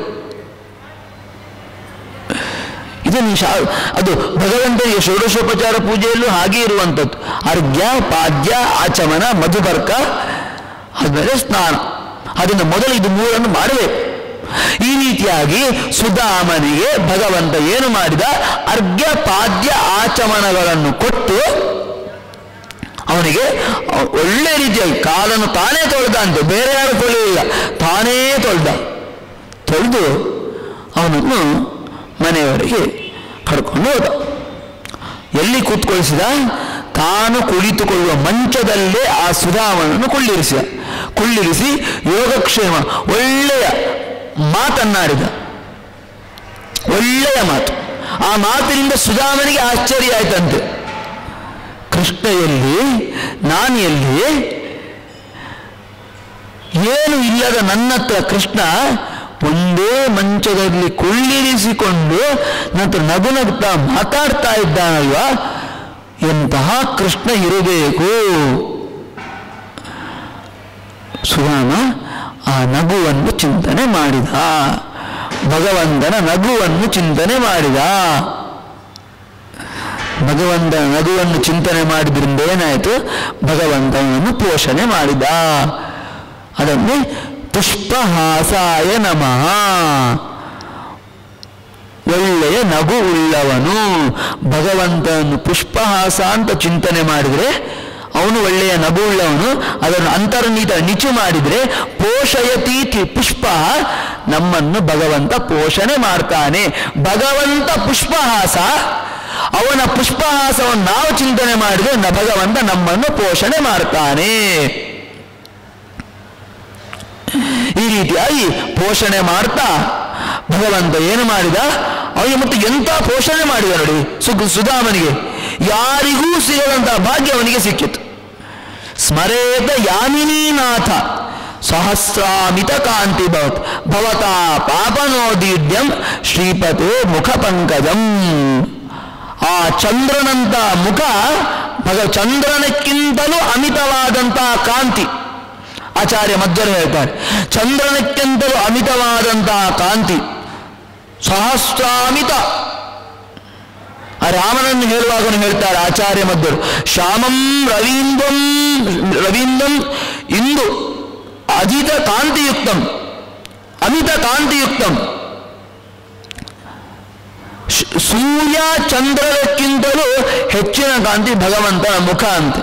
ಇದನ್ನು ಶಾ ಅದು ಭಗವಂತನಿಗೆ ಷೋಡಶೋಪಚಾರ ಪೂಜೆಯಲ್ಲೂ ಹಾಗೆ ಇರುವಂಥದ್ದು. ಅರ್ಘ್ಯ, ಪಾದ್ಯ, ಆಚಮನ, ಮಧುಪರ್ಕ, ಆದ್ಮೇಲೆ ಸ್ನಾನ. ಅದರಿಂದ ಮೊದಲು ಇದು ಮೂರನ್ನು ಮಾಡಬೇಕು. ಈ ರೀತಿಯಾಗಿ ಸುಧಾಮನಿಗೆ ಭಗವಂತ ಏನು ಮಾಡಿದ, ಅರ್ಘ್ಯ, ಪಾದ್ಯ, ಆಚಮನಗಳನ್ನು ಕೊಟ್ಟು ಅವನಿಗೆ ಒಳ್ಳೆ ರೀತಿಯಾಗಿ ಕಾಲನ್ನು ತಾನೇ ತೊಳೆದ ಅಂತೆ, ಬೇರೆ ಯಾರು ತೊಳೆಯಲಿಲ್ಲ, ತಾನೇ ತೊಳೆದ. ತೊಳೆದು ಅವನನ್ನು ಮನೆಯವರೆಗೆ ಕರ್ಕೊಂಡು ಹೋದ. ಎಲ್ಲಿ ಕೂತ್ಕೊಳಿಸಿದ? ತಾನು ಕುಳಿತುಕೊಳ್ಳುವ ಮಂಚದಲ್ಲೇ ಆ ಸುಧಾಮನನ್ನು ಕುಳ್ಳಿರಿಸಿದ. ಕುಳ್ಳಿರಿಸಿ ಯೋಗಕ್ಷೇಮ ಒಳ್ಳೆಯ ಮಾತನ್ನಾಡಿದ, ಒಳ್ಳೆಯ ಮಾತು. ಆ ಮಾತಿನಿಂದ ಸುಧಾಮನಿಗೆ ಆಶ್ಚರ್ಯ ಆಯ್ತಂತೆ. ಕೃಷ್ಣ ಎಲ್ಲಿ, ನಾನು ಎಲ್ಲಿ, ಏನು ಇಲ್ಲದ ನನ್ನತ್ರ ಕೃಷ್ಣ ಒಂದೇ ಮಂಚದಲ್ಲಿ ಕುಳ್ಳಿರಿಸಿಕೊಂಡು ನಂತರ ನಗು ನಗುತ್ತಾ ಮಾತಾಡ್ತಾ ಇದ್ದಾನಲ್ವಾ, ಎಂತಹ ಕೃಷ್ಣ ಇರಬೇಕು. ಸುಧಾಮ ಆ ನಗುವನ್ನು ಚಿಂತನೆ ಮಾಡಿದ, ಭಗವಂತನ ನಗುವನ್ನು ಚಿಂತನೆ ಮಾಡಿದ. ಭಗವಂತನ ನಗುವನ್ನು ಚಿಂತನೆ ಮಾಡಿದ್ರಿಂದ ಏನಾಯಿತು, ಭಗವಂತನನ್ನು ಪೋಷಣೆ ಮಾಡಿದ. ಅದನ್ನೇ ಪುಷ್ಪಹಾಸಾಯ ನಮಃ, ಒಳ್ಳೆಯ ನಗು ಉಳ್ಳವನು. ಭಗವಂತನನ್ನು ಪುಷ್ಪಹಾಸ ಅಂತ ಚಿಂತನೆ ಮಾಡಿದರೆ ಅವನು ಒಳ್ಳೆಯ ನಗು ಉಳ್ಳವನು. ಅದನ್ನು ಅಂತರ್ನೀತ ನಿಚು ಮಾಡಿದರೆ ಪೋಷಯತೀತಿ ಪುಷ್ಪ, ನಮ್ಮನ್ನು ಭಗವಂತ ಪೋಷಣೆ ಮಾಡ್ತಾನೆ. ಭಗವಂತ ಪುಷ್ಪಹಾಸ, ಅವನ ಪುಷ್ಪಹಾಸವನ್ನು ನಾವು ಚಿಂತನೆ ಮಾಡಿದರೆ ಭಗವಂತ ನಮ್ಮನ್ನು ಪೋಷಣೆ ಮಾಡ್ತಾನೆ. ಈ ರೀತಿಯಾಗಿ ಪೋಷಣೆ ಮಾಡ್ತಾ ಭಗವಂತ ಏನು ಮಾಡಿದ, ಅವನಿಗೆ ಮತ್ತೆ ಎಂಥ ಪೋಷಣೆ ಮಾಡಿದ ನೋಡಿ ಸು ಸುಧಾಮನಿಗೆ. ಯಾರಿಗೂ ಸಿಗದಂತಹ ಭಾಗ್ಯ ಅವನಿಗೆ ಸಿಕ್ಕಿತು. ಸ್ಮರೇತ ಯಾಮಿನೀನಾಥ ಸಹಸ್ರಾಮಿತ ಕಾಂತಿ ಭವತ್ ಭವತಾ ಪಾಪನೋದೀಡ್ಯಂ ಶ್ರೀಪತೆ ಮುಖ ಪಂಕಜಂ. ಆ ಚಂದ್ರನಂತ ಮುಖ, ಭಗ ಚಂದ್ರನಕ್ಕಿಂತಲೂ ಅಮಿತವಾದಂತಹ ಕಾಂತಿ. ಆಚಾರ್ಯ ಮಧ್ವರು ಹೇಳ್ತಾರೆ, ಚಂದ್ರನಕ್ಕಿಂತಲೂ ಅಮಿತವಾದಂತಹ ಕಾಂತಿ, ಸಹಸ್ರಾಮಿತ. ಆ ರಾಮನನ್ನು ಹೇಳುವಾಗ ಹೇಳ್ತಾರೆ ಆಚಾರ್ಯ ಮಧ್ವರು, ಶ್ಯಾಮಂ ರವೀಂದ್ರಂ ರವೀಂದ್ರಂ ಇಂದು ಅಧಿತ ಕಾಂತಿಯುಕ್ತಂ, ಅಮಿತ ಕಾಂತಿಯುಕ್ತಂ. ಸೂರ್ಯ ಚಂದ್ರಕ್ಕಿಂತಲೂ ಹೆಚ್ಚಿನ ಕಾಂತಿ ಭಗವಂತನ ಮುಖ ಅಂತೆ.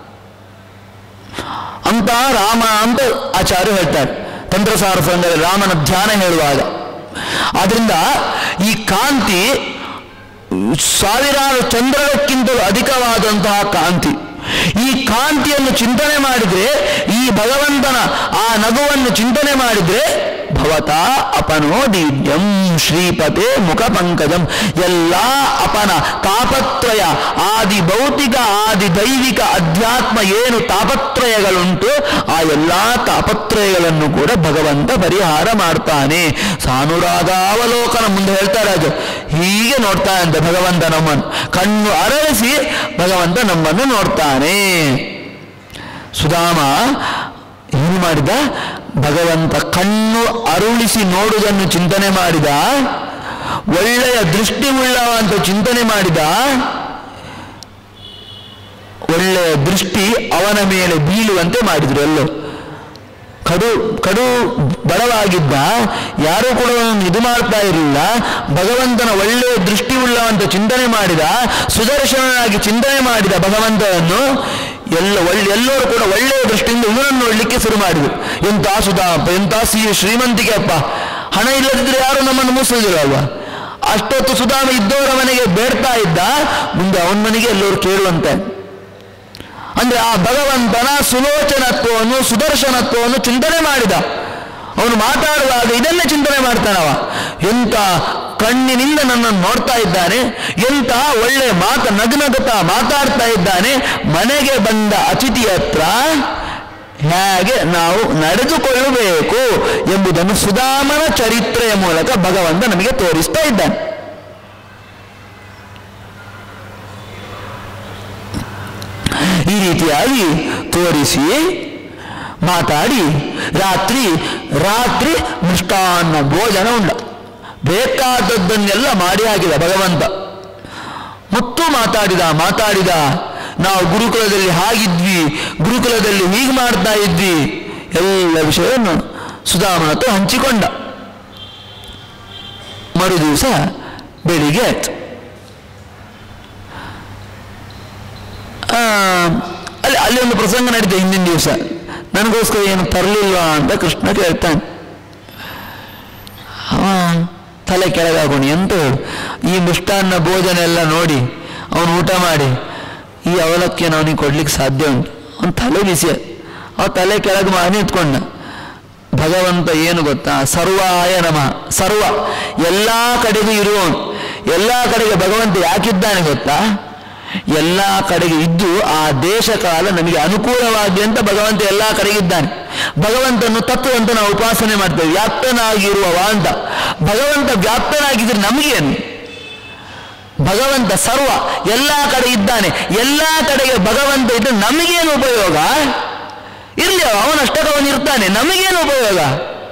ಅಂತ ರಾಮ ಅಂತ ಆಚಾರ್ಯ ಹೇಳ್ತಾರೆ ತಂತ್ರಸಾರ ಸಂಘದಲ್ಲಿ ರಾಮನ ಧ್ಯಾನ ಹೇಳುವಾಗ. ಆದ್ರಿಂದ ಈ ಕಾಂತಿ ಸಾವಿರಾರು ಚಂದ್ರಕ್ಕಿಂತಲೂ ಅಧಿಕವಾದಂತಹ ಕಾಂತಿ. ಈ ಕಾಂತಿಯನ್ನು ಚಿಂತನೆ ಮಾಡಿದ್ರೆ, ಈ ಭಗವಂತನ ಆ ನಗುವನ್ನು ಚಿಂತನೆ ಮಾಡಿದ್ರೆ ಭವತಾ ಅಪನೋದೀಡ್ಯಂ ಶ್ರೀಪತೆ ಮುಖ ಪಂಕಜಂ. ಎಲ್ಲ ಅಪನ ತಾಪತ್ರಯ, ಆದಿ ಭೌತಿಕ ಆದಿ ದೈವಿಕ ಅಧ್ಯಾತ್ಮ ಏನು ತಾಪತ್ರಯಗಳುಂಟು, ಆ ಎಲ್ಲ ತಾಪತ್ರಯಗಳನ್ನು ಕೂಡ ಭಗವಂತ ಪರಿಹಾರ ಮಾಡ್ತಾನೆ. ಸಾನುರಾಗಾವಲೋಕನ ಮುಂದೆ ಹೇಳ್ತಾರೆ, ಅದು ಹೀಗೆ ನೋಡ್ತಾನಂತೆ ಭಗವಂತ ನಮ್ಮನ್ನು. ಕಣ್ಣು ಅರಳಿಸಿ ಭಗವಂತ ನಮ್ಮನ್ನು ನೋಡ್ತಾನೆ. ಸುಧಾಮ ಏನು ಮಾಡಿದ, ಭಗವಂತ ಕಣ್ಣು ಅರುಳಿಸಿ ನೋಡುವುದನ್ನು ಚಿಂತನೆ ಮಾಡಿದ. ಒಳ್ಳೆಯ ದೃಷ್ಟಿ ಉಳ್ಳವ ಅಂತ ಚಿಂತನೆ ಮಾಡಿದ, ಒಳ್ಳೆಯ ದೃಷ್ಟಿ ಅವನ ಮೇಲೆ ಬೀಳುವಂತೆ ಮಾಡಿದ್ರು. ಎಲ್ಲೋ ಕಡು ಕಡು ಬಡವಾಗಿದ್ದ, ಯಾರೂ ಕೂಡ ಇದು ಮಾಡ್ತಾ ಇರಲಿಲ್ಲ. ಭಗವಂತನ ಒಳ್ಳೆಯ ದೃಷ್ಟಿ ಉಳ್ಳವಂತ ಚಿಂತನೆ ಮಾಡಿದ, ಸುದರ್ಶನಾಗಿ ಚಿಂತನೆ ಮಾಡಿದ ಭಗವಂತನನ್ನು. ಎಲ್ಲ ಒಳ್ಳೆ ಎಲ್ಲರೂ ಕೂಡ ಒಳ್ಳೆಯ ದೃಷ್ಟಿಯಿಂದ ಇವನನ್ನು ನೋಡಲಿಕ್ಕೆ ಶುರು ಮಾಡಿದರು. ಎಂಥ ಸುಧಾಪ, ಎಂಥ ಸಿ ಶ್ರೀಮಂತಿಕೆ ಅಪ್ಪ, ಹಣ ಇಲ್ಲದಿದ್ದರೆ ಯಾರು ನಮ್ಮನ್ನು ಮುಗಿಸೋದಿಲ್ಲಲ್ವ. ಅಷ್ಟೊತ್ತು ಸುಧಾಮ ಇದ್ದವರ ಮನೆಗೆ ಬೇಡ್ತಾ ಇದ್ದ, ಮುಂದೆ ಅವನ ಮನೆಗೆ ಎಲ್ಲರೂ ಕೇಳುವಂತೆ. ಅಂದ್ರೆ ಆ ಭಗವಂತನ ಸುಲೋಚನತ್ವವನ್ನು ಸುದರ್ಶನತ್ವವನ್ನು ಚಿಂತನೆ ಮಾಡಿದ. ಅವನು ಮಾತಾಡುವಾಗ ಇದನ್ನೇ ಚಿಂತನೆ ಮಾಡ್ತಾನವ. ಎಂಥ ಕಣ್ಣಿನಿಂದ ನನ್ನನ್ನು ನೋಡ್ತಾ ಇದ್ದಾನೆ, ಎಂಥ ಒಳ್ಳೆ ಮಾತ ನಗ್ನಗುತ್ತಾ ಮಾತಾಡ್ತಾ ಇದ್ದಾನೆ. ಮನೆಗೆ ಬಂದ ಅತಿಥಿ ಹತ್ರ ಹೇಗೆ ನಾವು ನಡೆದುಕೊಳ್ಳಬೇಕು ಎಂಬುದನ್ನು ಸುಧಾಮನ ಚರಿತ್ರೆಯ ಮೂಲಕ ಭಗವಂತ ನಮಗೆ ತೋರಿಸ್ತಾ ಇದ್ದಾನೆ. ಈ ರೀತಿಯಾಗಿ ತೋರಿಸಿ ಮಾತಾಡಿ ರಾತ್ರಿ ರಾತ್ರಿ ಮೃಷ್ಟಾನ್ನ ಭೋಜನ ಉಂಡ, ಬೇಕಾದದ್ದನ್ನೆಲ್ಲ ಮಾಡಿ ಹಾಕಿದ ಭಗವಂತ. ಮತ್ತು ಮಾತಾಡಿದ ಮಾತಾಡಿದ ನಾವು ಗುರುಕುಲದಲ್ಲಿ ಹಾಗಿದ್ವಿ, ಗುರುಕುಲದಲ್ಲಿ ಹೀಗೆ ಮಾಡ್ತಾ ಇದ್ವಿ, ಎಲ್ಲ ವಿಷಯವನ್ನು ಸುಧಾಮನ ಹತ್ರ ಹಂಚಿಕೊಂಡ. ಮರು ದಿವಸ ಬೆಳಿಗ್ಗೆ ಆಯ್ತು. ಅಲ್ಲಿ ಅಲ್ಲಿ ಒಂದು ಪ್ರಸಂಗ ನಡೀತೆ. ಹಿಂದಿನ ದಿವಸ ನನಗೋಸ್ಕರ ಏನು ತರಲಿಲ್ವಾ ಅಂತ ಕೃಷ್ಣ ಕೇಳ್ತಾನೆ. ಅವ ತಲೆ ಕೆಳಗಾಗೋಣ ಎಂತ ಹೇಳು, ಈ ಮಿಷ್ಟಾನ್ನ ಭೋಜನ ಎಲ್ಲ ನೋಡಿ ಅವನು ಊಟ ಮಾಡಿ ಈ ಅವಲಕ್ಕಿಯನ್ನು ಅವನಿಗೆ ಕೊಡ್ಲಿಕ್ಕೆ ಸಾಧ್ಯ ಉಂಟು. ಅವನು ತಲೆ ಬಿಸಿ, ಅವ ತಲೆ ಕೆಳಗೆ ಮಾಡಿ ನಿಂತ್ಕೊಂಡ. ಭಗವಂತ ಏನು ಗೊತ್ತಾ, ಸರ್ವಾಯ ನಮಃ, ಸರ್ವ ಎಲ್ಲ ಕಡೆಗೂ ಇರುವವನು. ಎಲ್ಲ ಕಡೆಗೆ ಭಗವಂತ ಯಾಕಿದ್ದಾನೆ ಗೊತ್ತಾ, ಎಲ್ಲ ಕಡೆಗೆ ಇದ್ದು ಆ ದೇಶ ಕಾಲ ನಮಗೆ ಅನುಕೂಲವಾಗಿ ಅಂತ ಭಗವಂತ ಎಲ್ಲ ಕಡೆಗಿದ್ದಾನೆ. ಭಗವಂತನು ತತ್ವ ಅಂತ ನಾವು ಉಪಾಸನೆ ಮಾಡ್ತೇವೆ, ವ್ಯಾಪ್ತನಾಗಿರುವವ ಅಂತ. ಭಗವಂತ ವ್ಯಾಪ್ತನಾಗಿದ್ರೆ ನಮಗೇನು, ಭಗವಂತ ಸರ್ವ ಎಲ್ಲ ಕಡೆ ಇದ್ದಾನೆ. ಎಲ್ಲ ಕಡೆಗೆ ಭಗವಂತ ಇದ್ರೆ ನಮಗೇನು ಉಪಯೋಗ? ಇರ್ಲಿ, ಅವನಷ್ಟಕ್ಕವನು ಇರ್ತಾನೆ, ನಮಗೇನು ಉಪಯೋಗ?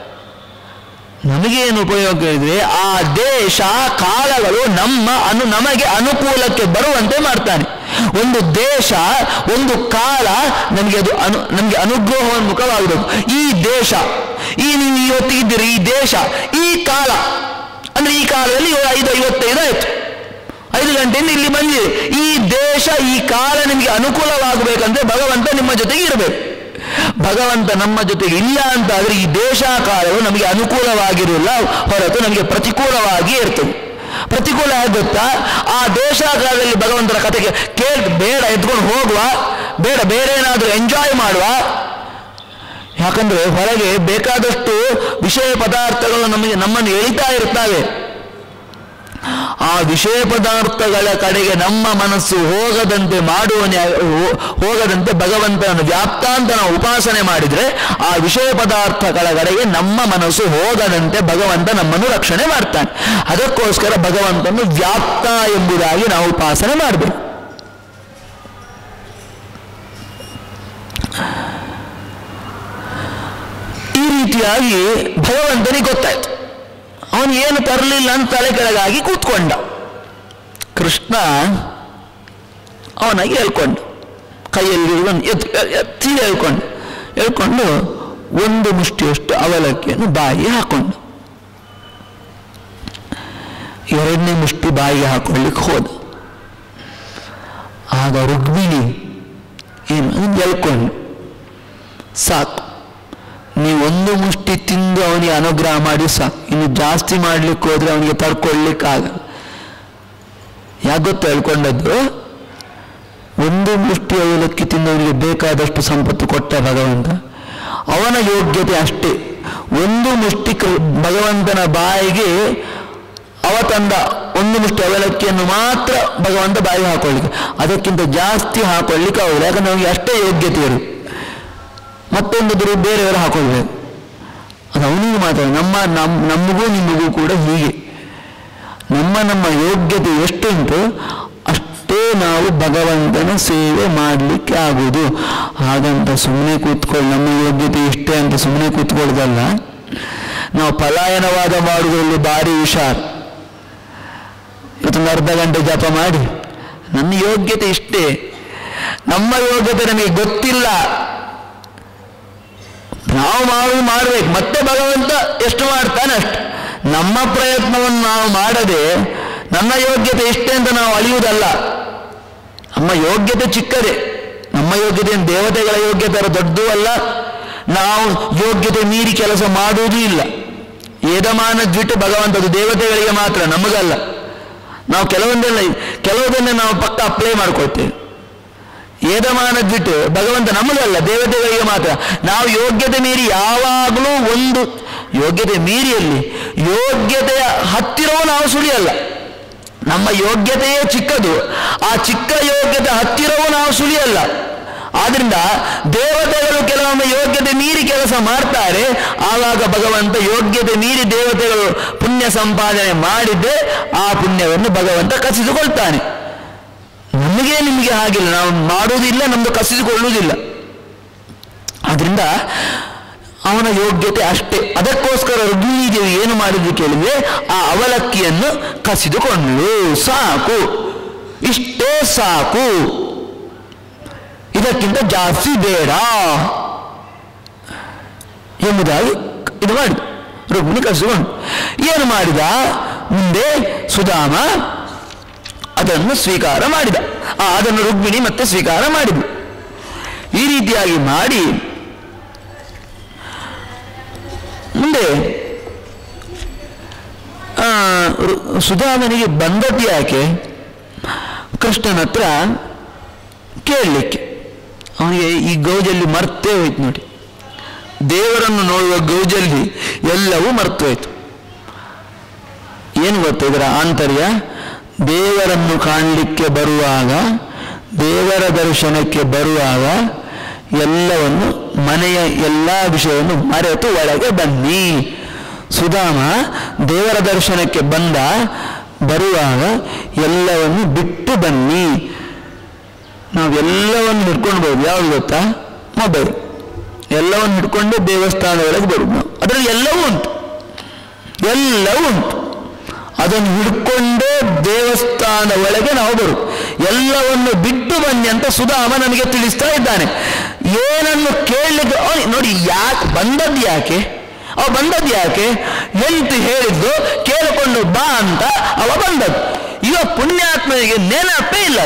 ನಮಗೇನು ಉಪಯೋಗ ಇದ್ರೆ ಆ ದೇಶ ಕಾಲಗಳು ನಮ್ಮ ಅನು ನಮಗೆ ಅನುಕೂಲಕ್ಕೆ ಬರುವಂತೆ ಮಾಡ್ತಾನೆ. ಒಂದು ದೇಶ ಒಂದು ಕಾಲ ನಮಗೆ ಅದು ಅನು ನಮಗೆ ಅನುಗ್ರಹೋನ್ಮುಖವಾಗಬೇಕು. ಈ ದೇಶ, ಈ ನೀವು ಇವತ್ತಿಗಿದ್ದೀರಿ, ಈ ದೇಶ, ಈ ಕಾಲ ಅಂದ್ರೆ ಈ ಕಾಲದಲ್ಲಿ ಐದು ಐವತ್ತೈದು ಆಯ್ತು, ಐದು ಗಂಟೆಯಿಂದ ಇಲ್ಲಿ ಬಂದಿದೆ. ಈ ದೇಶ ಈ ಕಾಲ ನಿಮಗೆ ಅನುಕೂಲವಾಗಬೇಕಂದ್ರೆ ಭಗವಂತ ನಿಮ್ಮ ಜೊತೆಗೆ ಇರಬೇಕು. ಭಗವಂತ ನಮ್ಮ ಜೊತೆಗೆ ಇಲ್ಲ ಅಂತ ಆದ್ರೆ ಈ ದೇಶ ಕಾಲವು ನಮಗೆ ಅನುಕೂಲವಾಗಿರಲ್ಲ, ಹೊರತು ನಮಗೆ ಪ್ರತಿಕೂಲವಾಗಿ ಇರ್ತದೆ. ಪ್ರತಿಕೂಲ ಹೇಗೆ ಗೊತ್ತಾ, ಆ ದೇಶ ಕಾಲದಲ್ಲಿ ಭಗವಂತನ ಕಥೆಗೆ ಕೇಳ್ ಬೇಡ, ಎತ್ಕೊಂಡು ಹೋಗುವ, ಬೇಡ ಬೇರೆ ಏನಾದರೂ ಎಂಜಾಯ್ ಮಾಡುವ. ಯಾಕಂದ್ರೆ ಹೊರಗೆ ಬೇಕಾದಷ್ಟು ವಿಷಯ ಪದಾರ್ಥಗಳು ನಮಗೆ ನಮ್ಮನ್ನು ಎಳಿತಾ ಇರ್ತವೆ. ಆ ವಿಷಯ ಪದಾರ್ಥಗಳ ಕಡೆಗೆ ನಮ್ಮ ಮನಸ್ಸು ಹೋಗದಂತೆ ಮಾಡುವನೇ ಹೋಗದಂತೆ ಭಗವಂತನ ವ್ಯಾಪ್ತ ಅಂತ ನಾವು ಉಪಾಸನೆ ಮಾಡಿದ್ರೆ ಆ ವಿಷಯ ಪದಾರ್ಥಗಳ ಕಡೆಗೆ ನಮ್ಮ ಮನಸ್ಸು ಹೋಗದಂತೆ ಭಗವಂತ ನಮ್ಮನ್ನು ರಕ್ಷಣೆ ಮಾಡ್ತಾನೆ. ಅದಕ್ಕೋಸ್ಕರ ಭಗವಂತನು ವ್ಯಾಪ್ತ ಎಂಬುದಾಗಿ ನಾವು ಉಪಾಸನೆ ಮಾಡಬೇಕು. ಈ ರೀತಿಯಾಗಿ ಭಗವಂತನಿಗೆ ಗೊತ್ತಾಯ್ತು, ಅವನು ಏನು ತರಲಿಲ್ಲ ಅಂತ ತಲೆ ಕೆಳಗಾಗಿ ಕೂತ್ಕೊಂಡ. ಕೃಷ್ಣ ಅವನಾಗಿ ಹೇಳ್ಕೊಂಡು ಕೈಯಲ್ಲಿ ಎತ್ತಿ ಹೇಳ್ಕೊಂಡು ಹೇಳ್ಕೊಂಡು ಒಂದು ಮುಷ್ಟಿಯಷ್ಟು ಅವಲಕ್ಕಿಯನ್ನು ಬಾಯಿಗೆ ಹಾಕೊಂಡು ಎರಡನೇ ಮುಷ್ಟಿ ಬಾಯಿಗೆ ಹಾಕೊಳ್ಳಿಕ್ಕೆ ಹೋದ. ಆಗ ರುಕ್ಮಿಣಿ ಏನು ಅದನ್ನು ಹೇಳ್ಕೊಂಡು, ಸಾಕು, ನೀವು ಒಂದು ಮುಷ್ಟಿ ತಿಂದು ಅವನಿಗೆ ಅನುಗ್ರಹ ಮಾಡಿ ಸಾಕು, ಇನ್ನು ಜಾಸ್ತಿ ಮಾಡ್ಲಿಕ್ಕೆ ಹೋದ್ರೆ ಅವನಿಗೆ ತಡ್ಕೊಳ್ಳಿಕ್ಕಾಗಲ್ಲ. ಯಾಕೆ ಗೊತ್ತು ಹೇಳ್ಕೊಂಡದ್ದು, ಒಂದು ಮುಷ್ಟಿ ಅವಲಕ್ಕಿ ತಿಂದು ಅವನಿಗೆ ಬೇಕಾದಷ್ಟು ಸಂಪತ್ತು ಕೊಟ್ಟ ಭಗವಂತ, ಅವನ ಯೋಗ್ಯತೆ ಅಷ್ಟೇ. ಒಂದು ಮುಷ್ಟಿ ಭಗವಂತನ ಬಾಯಿಗೆ ಅವ ತಂದ ಒಂದು ಮುಷ್ಟಿ ಅವಲಕ್ಕಿಯನ್ನು ಮಾತ್ರ ಭಗವಂತ ಬಾಯಿಗೆ ಹಾಕೊಳ್ಳಿಕ್ಕೆ, ಅದಕ್ಕಿಂತ ಜಾಸ್ತಿ ಹಾಕೊಳ್ಳಿಕ್ಕೆ ಆಗುದಿಲ್ಲ. ಯಾಕಂದ್ರೆ ಅವನಿಗೆ ಅಷ್ಟೇ ಯೋಗ್ಯತೆ ಇರು, ಮತ್ತೊಂದು ದುರು ಬೇರೆಯವರು ಹಾಕೊಳ್ಬೇಕು. ಅದು ಅವನಿಗೆ ಮಾತ್ರ, ನಮ್ಮ ನಮ್ ನಮಗೂ ನಿಮಗೂ ಕೂಡ ಹೀಗೆ ನಮ್ಮ ನಮ್ಮ ಯೋಗ್ಯತೆ ಎಷ್ಟುಂಟು ಅಷ್ಟೇ ನಾವು ಭಗವಂತನ ಸೇವೆ ಮಾಡಲಿಕ್ಕೆ ಆಗುವುದು. ಹಾಗಂತ ಸುಮ್ಮನೆ ಕೂತ್ಕೊಳ್ಳಿ, ನಮ್ಮ ಯೋಗ್ಯತೆ ಇಷ್ಟೇ ಅಂತ ಸುಮ್ಮನೆ ಕೂತ್ಕೊಳ್ಳೋದಲ್ಲ. ನಾವು ಪಲಾಯನವಾದ ಮಾಡುವುದರಲ್ಲಿ ಭಾರಿ ಹುಷಾರು. ಮತ್ತೊಂದು ಅರ್ಧ ಗಂಟೆ ಜಪ ಮಾಡಿ. ನನ್ನ ಯೋಗ್ಯತೆ ಇಷ್ಟೇ, ನಮ್ಮ ಯೋಗ್ಯತೆ ನಮಗೆ ಗೊತ್ತಿಲ್ಲ, ನಾವು ಮಾಡುವುದು ಮಾಡಬೇಕು, ಮತ್ತೆ ಭಗವಂತ ಎಷ್ಟು ಮಾಡ್ತಾನೆ ಅಷ್ಟು. ನಮ್ಮ ಪ್ರಯತ್ನವನ್ನು ನಾವು ಮಾಡದೆ ನನ್ನ ಯೋಗ್ಯತೆ ಇಷ್ಟೇ ಅಂತ ನಾವು ಅಳಿಯುವುದಲ್ಲ. ನಮ್ಮ ಯೋಗ್ಯತೆ ಚಿಕ್ಕದೇ, ನಮ್ಮ ಯೋಗ್ಯತೆ ದೇವತೆಗಳ ಯೋಗ್ಯತೆ ದೊಡ್ಡದೂ ಅಲ್ಲ, ನಾವು ಯೋಗ್ಯತೆ ಮೀರಿ ಕೆಲಸ ಮಾಡುವುದೂ ಇಲ್ಲ. ಏದಮಾನ ಬಿಟ್ಟು ಭಗವಂತದ್ದು ದೇವತೆಗಳಿಗೆ ಮಾತ್ರ, ನಮಗಲ್ಲ. ನಾವು ಕೆಲವೊಂದೆಲ್ಲ ಕೆಲವುದನ್ನು ನಾವು ಪಕ್ಕ ಅಪ್ಲೈ ಮಾಡ್ಕೊಳ್ತೇವೆ. ಏದಮಾನ ಬಿಟ್ಟು ಭಗವಂತ ನಮಗಲ್ಲ, ದೇವತೆಗಳಿಗೆ ಮಾತ್ರ. ನಾವು ಯೋಗ್ಯತೆ ಮೀರಿ ಯಾವಾಗಲೂ ಒಂದು ಯೋಗ್ಯತೆ ಮೀರಿಯಲ್ಲಿ ಯೋಗ್ಯತೆಯ ಹತ್ತಿರವೂ ನಾವು ಸುಳಿಯಲ್ಲ. ನಮ್ಮ ಯೋಗ್ಯತೆಯೇ ಚಿಕ್ಕದು, ಆ ಚಿಕ್ಕ ಯೋಗ್ಯತೆ ಹತ್ತಿರವೂ ನಾವು ಸುಳಿಯಲ್ಲ. ಆದ್ರಿಂದ ದೇವತೆಗಳು ಕೆಲವೊಮ್ಮೆ ಯೋಗ್ಯತೆ ಮೀರಿ ಕೆಲಸ ಮಾಡ್ತಾರೆ. ಆವಾಗ ಭಗವಂತ ಯೋಗ್ಯತೆ ಮೀರಿ ದೇವತೆಗಳು ಪುಣ್ಯ ಸಂಪಾದನೆ ಮಾಡಿದ್ದೆ ಆ ಪುಣ್ಯವನ್ನು ಭಗವಂತ ಕಸಿದುಕೊಳ್ತಾನೆ. ನಮಗೆ ನಿಮಗೆ ಹಾಗಿಲ್ಲ, ನಾವು ಮಾಡುವುದಿಲ್ಲ, ನಮ್ದು ಕಸಿದುಕೊಳ್ಳುವುದಿಲ್ಲ. ಆದ್ರಿಂದ ಅವನ ಯೋಗ್ಯತೆ ಅಷ್ಟೇ. ಅದಕ್ಕೋಸ್ಕರ ರುಕ್ಮಿಣೀ ದೇವಿ ಏನು ಮಾಡಿದ್ರು ಕೇಳಿದ್ರೆ, ಆ ಅವಲಕ್ಕಿಯನ್ನು ಕಸಿದುಕೊಂಡ್ಳು. ಸಾಕು, ಇಷ್ಟೇ ಸಾಕು, ಇದಕ್ಕಿಂತ ಜಾಸ್ತಿ ಬೇಡ ಎಂಬುದಾಗಿ ಇದು ಮಾಡಿದ. ರುಕ್ಮಿಣಿ ಕಸಿದುಕೊಂಡು ಏನು ಮಾಡಿದ, ಮುಂದೆ ಸುಧಾಮ ಅದನ್ನು ಸ್ವೀಕಾರ ಮಾಡಿದ. ಆ ಅದನ್ನು ರುಕ್ಮಿಣಿ ಮತ್ತೆ ಸ್ವೀಕಾರ ಮಾಡಿದ. ಈ ರೀತಿಯಾಗಿ ಮಾಡಿ ಮುಂದೆ ಸುಧಾಮನಿಗೆ ಬಂದದ್ದು ಯಾಕೆ, ಕೃಷ್ಣನ ಹತ್ರ ಕೇಳಲಿಕ್ಕೆ. ಅವನಿಗೆ ಈ ಗೌಜಲ್ಲಿ ಮರ್ತೇ ಹೋಯ್ತು ನೋಡಿ, ದೇವರನ್ನು ನೋಡುವ ಗೌಜಲ್ಲಿ ಎಲ್ಲವೂ ಮರ್ತು ಹೋಯ್ತು. ಏನು ಗೊತ್ತ ಇದರ ಆಂತರ್ಯ? ದೇವರನ್ನು ಕಾಣಲಿಕ್ಕೆ ಬರುವಾಗ, ದೇವರ ದರ್ಶನಕ್ಕೆ ಬರುವಾಗ ಎಲ್ಲವನ್ನು, ಮನೆಯ ಎಲ್ಲ ವಿಷಯವನ್ನು ಮರೆತು ಒಳಗೆ ಬನ್ನಿ. ಸುಧಾಮ ದೇವರ ದರ್ಶನಕ್ಕೆ ಬಂದ, ಬರುವಾಗ ಎಲ್ಲವನ್ನು ಬಿಟ್ಟು ಬನ್ನಿ. ನಾವೆಲ್ಲವನ್ನು ಹಿಡ್ಕೊಂಡು ಬರೋದು ಯಾವುದು ಗೊತ್ತಾ? ಮೊಬೈಲ್. ಎಲ್ಲವನ್ನು ಹಿಡ್ಕೊಂಡು ದೇವಸ್ಥಾನದ ಒಳಗೆ ಬರುವುದು ನಾವು. ಅದರಲ್ಲಿ ಎಲ್ಲವೂ ಉಂಟು, ಎಲ್ಲವೂ ಉಂಟು. ಅದನ್ನು ಹಿಡ್ಕೊಂಡೇ ದೇವಸ್ಥಾನದ ಒಳಗೆ ನಾವು ಬರುವುದು. ಎಲ್ಲವನ್ನು ಬಿಟ್ಟು ಬನ್ನಿ ಅಂತ ಸುಧಾಮ ನಮಗೆ ತಿಳಿಸ್ತಾ ಇದ್ದಾನೆ. ಏನನ್ನು ಕೇಳಲಿಕ್ಕೆ ನೋಡಿ, ಯಾಕೆ ಬಂದದ್ದು, ಯಾಕೆ ಅವ ಬಂದದ್ದು, ಯಾಕೆ ಎಂತು ಹೇಳಿದ್ದು ಕೇಳಿಕೊಂಡು ಬಾ ಅಂತ ಅವ ಬಂದದ್ದು. ಈಗ ಪುಣ್ಯಾತ್ಮನಿಗೆ ನೆನಪೇ ಇಲ್ಲ.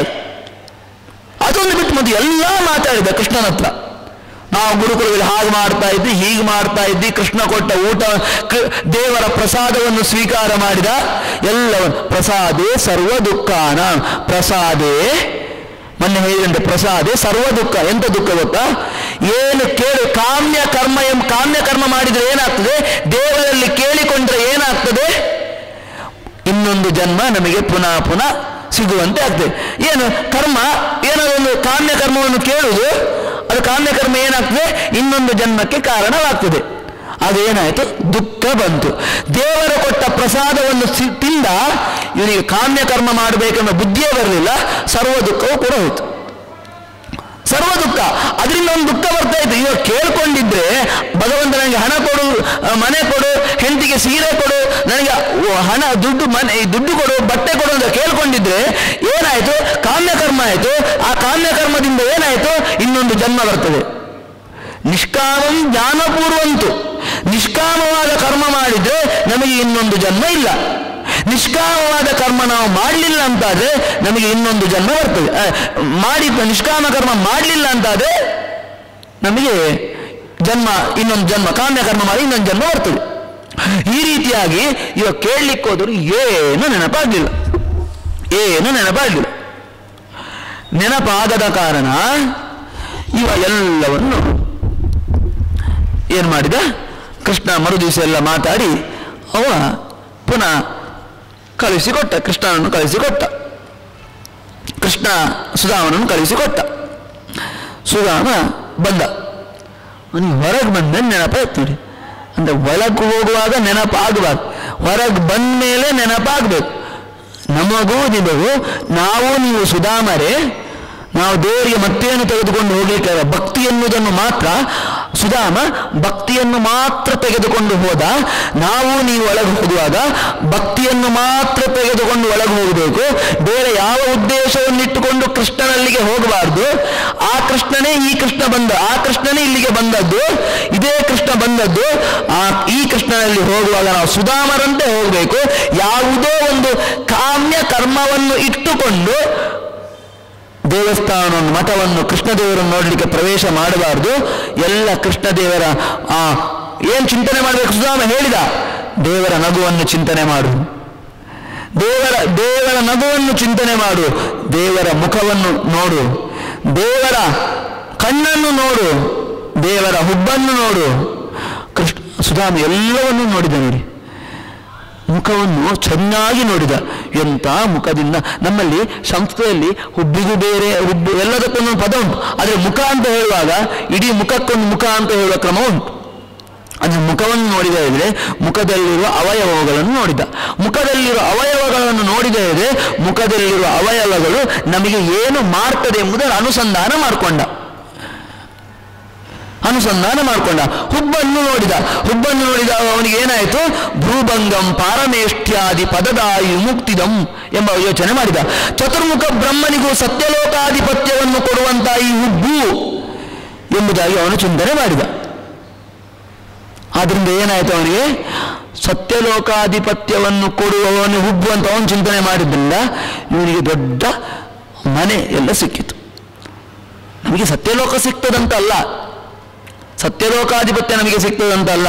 ಅದೊಂದು ಬಿಟ್ಟು ಮತ್ತೆ ಎಲ್ಲ ಮಾತಾಡಿದ ಕೃಷ್ಣನ ಹತ್ರ. ನಾವು ಗುರುಕುಲದಲ್ಲಿ ಹಾಗೆ ಮಾಡ್ತಾ ಇದ್ವಿ, ಹೀಗೆ ಮಾಡ್ತಾ ಇದ್ವಿ, ಕೃಷ್ಣ ಕೊಟ್ಟ ಊಟ, ದೇವರ ಪ್ರಸಾದವನ್ನು ಸ್ವೀಕಾರ ಮಾಡಿದ. ಎಲ್ಲವನ್ನು ಪ್ರಸಾದೇ ಸರ್ವ ದುಃಖಾನ, ಪ್ರಸಾದೇ ಮೊನ್ನೆ ಹೇಳಿದಂತೆ ಪ್ರಸಾದೇ ಸರ್ವ ದುಃಖ. ಎಂತ ದುಃಖ ಗೊತ್ತಾ? ಏನು ಕೇಳು, ಕಾಮ್ಯ ಕರ್ಮ ಎಂ ಕಾಮ್ಯ ಕರ್ಮ ಮಾಡಿದ್ರೆ ಏನಾಗ್ತದೆ, ದೇವರಲ್ಲಿ ಕೇಳಿಕೊಂಡ್ರೆ ಏನಾಗ್ತದೆ, ಇನ್ನೊಂದು ಜನ್ಮ ನಮಗೆ ಪುನಃ ಪುನಃ ಸಿಗುವಂತೆ ಆಗ್ತದೆ. ಏನು ಕರ್ಮ, ಏನಾದೊಂದು ಕಾಮ್ಯ ಕರ್ಮವನ್ನು ಕೇಳುವುದು, ಅದು ಕಾಮ್ಯ ಕರ್ಮ ಏನಾಗ್ತದೆ, ಇನ್ನೊಂದು ಜನ್ಮಕ್ಕೆ ಕಾರಣವಾಗ್ತದೆ. ಅದೇನಾಯಿತು, ದುಃಖ ಬಂತು. ದೇವರು ಕೊಟ್ಟ ಪ್ರಸಾದವನ್ನು ತಿಂದ ಇವನಿಗೆ ಕಾಮ್ಯ ಕರ್ಮ ಮಾಡಬೇಕೆಂಬ ಬುದ್ಧಿಯೇ ಬರಲಿಲ್ಲ. ಸರ್ವ ದುಃಖವೂ ಕೂಡ ಹೋಯಿತು, ಸರ್ವ ದುಃಖ. ಅದರಿಂದ ಒಂದು ದುಃಖ ಬರ್ತಾ ಇತ್ತು. ಇವಾಗ ಕೇಳ್ಕೊಂಡಿದ್ರೆ ಭಗವಂತ ನನಗೆ ಹಣ ಕೊಡು, ಮನೆ ಕೊಡು, ಹೆಂಡತಿಗೆ ಸೀರೆ ಕೊಡು, ನನಗೆ ಹಣ ದುಡ್ಡು ಮನೆ ದುಡ್ಡು ಕೊಡು, ಬಟ್ಟೆ ಕೊಡು ಅಂತ ಕೇಳ್ಕೊಂಡಿದ್ರೆ ಏನಾಯಿತು, ಕಾಮ್ಯ ಕರ್ಮ ಆಯಿತು. ಆ ಕಾಮ್ಯ ಕರ್ಮದಿಂದ ಏನಾಯಿತು, ಇನ್ನೊಂದು ಜನ್ಮ ಬರ್ತದೆ. ನಿಷ್ಕಾಮಂ ಜ್ಞಾನಪೂರ್ವಂತು, ನಿಷ್ಕಾಮವಾದ ಕರ್ಮ ಮಾಡಿದ್ರೆ ನಮಗೆ ಇನ್ನೊಂದು ಜನ್ಮ ಇಲ್ಲ. ನಿಷ್ಕಾಮವಾದ ಕರ್ಮ ನಾವು ಮಾಡಲಿಲ್ಲ ಅಂತಾದ್ರೆ ನಮಗೆ ಇನ್ನೊಂದು ಜನ್ಮ ಬರ್ತದೆ. ಮಾಡಿ ನಿಷ್ಕಾಮ ಕರ್ಮ ಮಾಡಲಿಲ್ಲ ಅಂತಾದ್ರೆ ನಮಗೆ ಜನ್ಮ, ಇನ್ನೊಂದು ಜನ್ಮ, ಕಾಮ್ಯ ಕರ್ಮ ಮಾಡಿ ಇನ್ನೊಂದು ಜನ್ಮ ಬರ್ತದೆ. ಈ ರೀತಿಯಾಗಿ ಇವಾಗ ಕೇಳಲಿಕ್ಕೆ ಹೋದ್ರು ಏನು ನೆನಪಾಗಲಿಲ್ಲ, ಏನು ನೆನಪಾಗಲಿಲ್ಲ. ನೆನಪಾಗದ ಕಾರಣ ಇವ ಎಲ್ಲವನ್ನು ಏನು ಮಾಡಿದ, ಕೃಷ್ಣ ಮರುದಿವಸ ಎಲ್ಲ ಮಾತಾಡಿ ಅವ ಪುನಃ ಕಳಿಸಿಕೊಟ್ಟ, ಕೃಷ್ಣನನ್ನು ಕಳಿಸಿಕೊಟ್ಟ, ಕೃಷ್ಣ ಸುಧಾಮನನ್ನು ಕಳಿಸಿಕೊಟ್ಟ. ಸುಧಾಮ ಬಂದ, ಅವನಿಗೆ ಹೊರಗೆ ಬಂದ ನೆನಪಾಯ್ತು ನೋಡಿ. ಅಂದರೆ ಒಳಗೆ ಹೋಗುವಾಗ ನೆನಪಾಗಬಾರ್ದು, ಹೊರಗೆ ಬಂದ ಮೇಲೆ ನೆನಪಾಗಬೇಕು. ನಮಗೂ ನಿಮಗೂ, ನಾವು ನೀವು ಸುಧಾಮರೇ, ನಾವು ದೇವರಿಗೆ ಮತ್ತೇನು ತೆಗೆದುಕೊಂಡು ಹೋಗ್ಲಿಕ್ಕೆ ಭಕ್ತಿ ಎನ್ನುವುದನ್ನು ಮಾತ್ರ ಸುಧಾಮ ಭಕ್ತಿಯನ್ನು ಮಾತ್ರ ತೆಗೆದುಕೊಂಡು ಹೋದ. ನಾವು ನೀವು ಒಳಗೆ ಹೋಗುವಾಗ ಭಕ್ತಿಯನ್ನು ಮಾತ್ರ ತೆಗೆದುಕೊಂಡು ಒಳಗೆ ಹೋಗಬೇಕು, ಬೇರೆ ಯಾವ ಉದ್ದೇಶವನ್ನಿಟ್ಟುಕೊಂಡು ಕೃಷ್ಣನಲ್ಲಿಗೆ ಹೋಗಬಾರ್ದು. ಆ ಕೃಷ್ಣನೇ ಈ ಕೃಷ್ಣ ಬಂದ, ಆ ಕೃಷ್ಣನೇ ಇಲ್ಲಿಗೆ ಬಂದದ್ದು, ಇದೇ ಕೃಷ್ಣ ಬಂದದ್ದು. ಆ ಈ ಕೃಷ್ಣನಲ್ಲಿ ಹೋಗುವಾಗ ನಾವು ಸುಧಾಮರಂತೆ ಹೋಗಬೇಕು. ಯಾವುದೋ ಒಂದು ಕಾಮ್ಯ ಕರ್ಮವನ್ನು ಇಟ್ಟುಕೊಂಡು ದೇವಸ್ಥಾನವನ್ನು, ಮಠವನ್ನು, ಕೃಷ್ಣದೇವರನ್ನು ನೋಡಲಿಕ್ಕೆ ಪ್ರವೇಶ ಮಾಡಬಾರ್ದು. ಎಲ್ಲ ಕೃಷ್ಣದೇವರ ಆ ಏನು ಚಿಂತನೆ ಮಾಡಬೇಕು ಸುಧಾಮ ಹೇಳಿದ, ದೇವರ ನಗುವನ್ನು ಚಿಂತನೆ ಮಾಡು, ದೇವರ ದೇವರ ನಗುವನ್ನು ಚಿಂತನೆ ಮಾಡು, ದೇವರ ಮುಖವನ್ನು ನೋಡು, ದೇವರ ಕಣ್ಣನ್ನು ನೋಡು, ದೇವರ ಹುಬ್ಬನ್ನು ನೋಡು. ಕೃಷ್ಣ ಸುಧಾಮ ಎಲ್ಲವನ್ನೂ ನೋಡಿದ ನೋಡಿ, ಮುಖವನ್ನು ಚೆನ್ನಾಗಿ ನೋಡಿದ. ಎಂಥ ಮುಖದಿಂದ, ನಮ್ಮಲ್ಲಿ ಸಂಸ್ಕೃತಿಯಲ್ಲಿ ಹುಬ್ಬಿಗೂ ಬೇರೆ ಹುಬ್ಬು ಎಲ್ಲದಕ್ಕೊಂದೊಂದು ಪದ ಉಂಟು, ಆದರೆ ಮುಖ ಅಂತ ಹೇಳುವಾಗ ಇಡೀ ಮುಖಕ್ಕೊಂದು ಮುಖ ಅಂತ ಹೇಳುವ ಕ್ರಮ ಉಂಟು. ಅಂದರೆ ಮುಖವನ್ನು ನೋಡಿದ ಇದ್ರೆ ಮುಖದಲ್ಲಿರುವ ಅವಯವಗಳನ್ನು ನೋಡಿದ. ಮುಖದಲ್ಲಿರುವ ಅವಯವಗಳನ್ನು ನೋಡಿದ ಇದ್ರೆ ಮುಖದಲ್ಲಿರುವ ಅವಯವಗಳು ನಮಗೆ ಏನು ಮಾಡ್ತದೆ ಎಂಬುದನ್ನು ಅನುಸಂಧಾನ ಮಾಡಿಕೊಂಡ ಅನುಸಂಧಾನ ಮಾಡಿಕೊಂಡ ಹುಬ್ಬನ್ನು ನೋಡಿದ. ಹುಬ್ಬನ್ನು ನೋಡಿದಾಗ ಅವನಿಗೆ ಏನಾಯಿತು, ಭ್ರೂಭಂಗಂ ಪಾರಮೇಷ್ಠ್ಯಾದಿ ಪದದಾಯು ಮುಕ್ತಿದಂ ಎಂಬ ಯೋಚನೆ ಮಾಡಿದ. ಚತುರ್ಮುಖ ಬ್ರಹ್ಮನಿಗೂ ಸತ್ಯಲೋಕಾಧಿಪತ್ಯವನ್ನು ಕೊಡುವಂತ ಈ ಹುಬ್ಬು ಎಂಬುದಾಗಿ ಅವನು ಚಿಂತನೆ ಮಾಡಿದ. ಆದ್ರಿಂದ ಏನಾಯಿತು, ಅವನಿಗೆ ಸತ್ಯಲೋಕಾಧಿಪತ್ಯವನ್ನು ಕೊಡುವವನು ಹುಬ್ಬು ಅಂತ ಅವನು ಚಿಂತನೆ ಮಾಡಿದ್ರಿಂದ ಇವನಿಗೆ ದೊಡ್ಡ ಮನೆ ಎಲ್ಲ ಸಿಕ್ಕಿತು. ನಮಗೆ ಸತ್ಯಲೋಕ ಸಿಗ್ತದಂತಲ್ಲ, ಸತ್ಯಲೋಕಾಧಿಪತ್ಯ ನಮಗೆ ಸಿಗ್ತದಂತಲ್ಲ,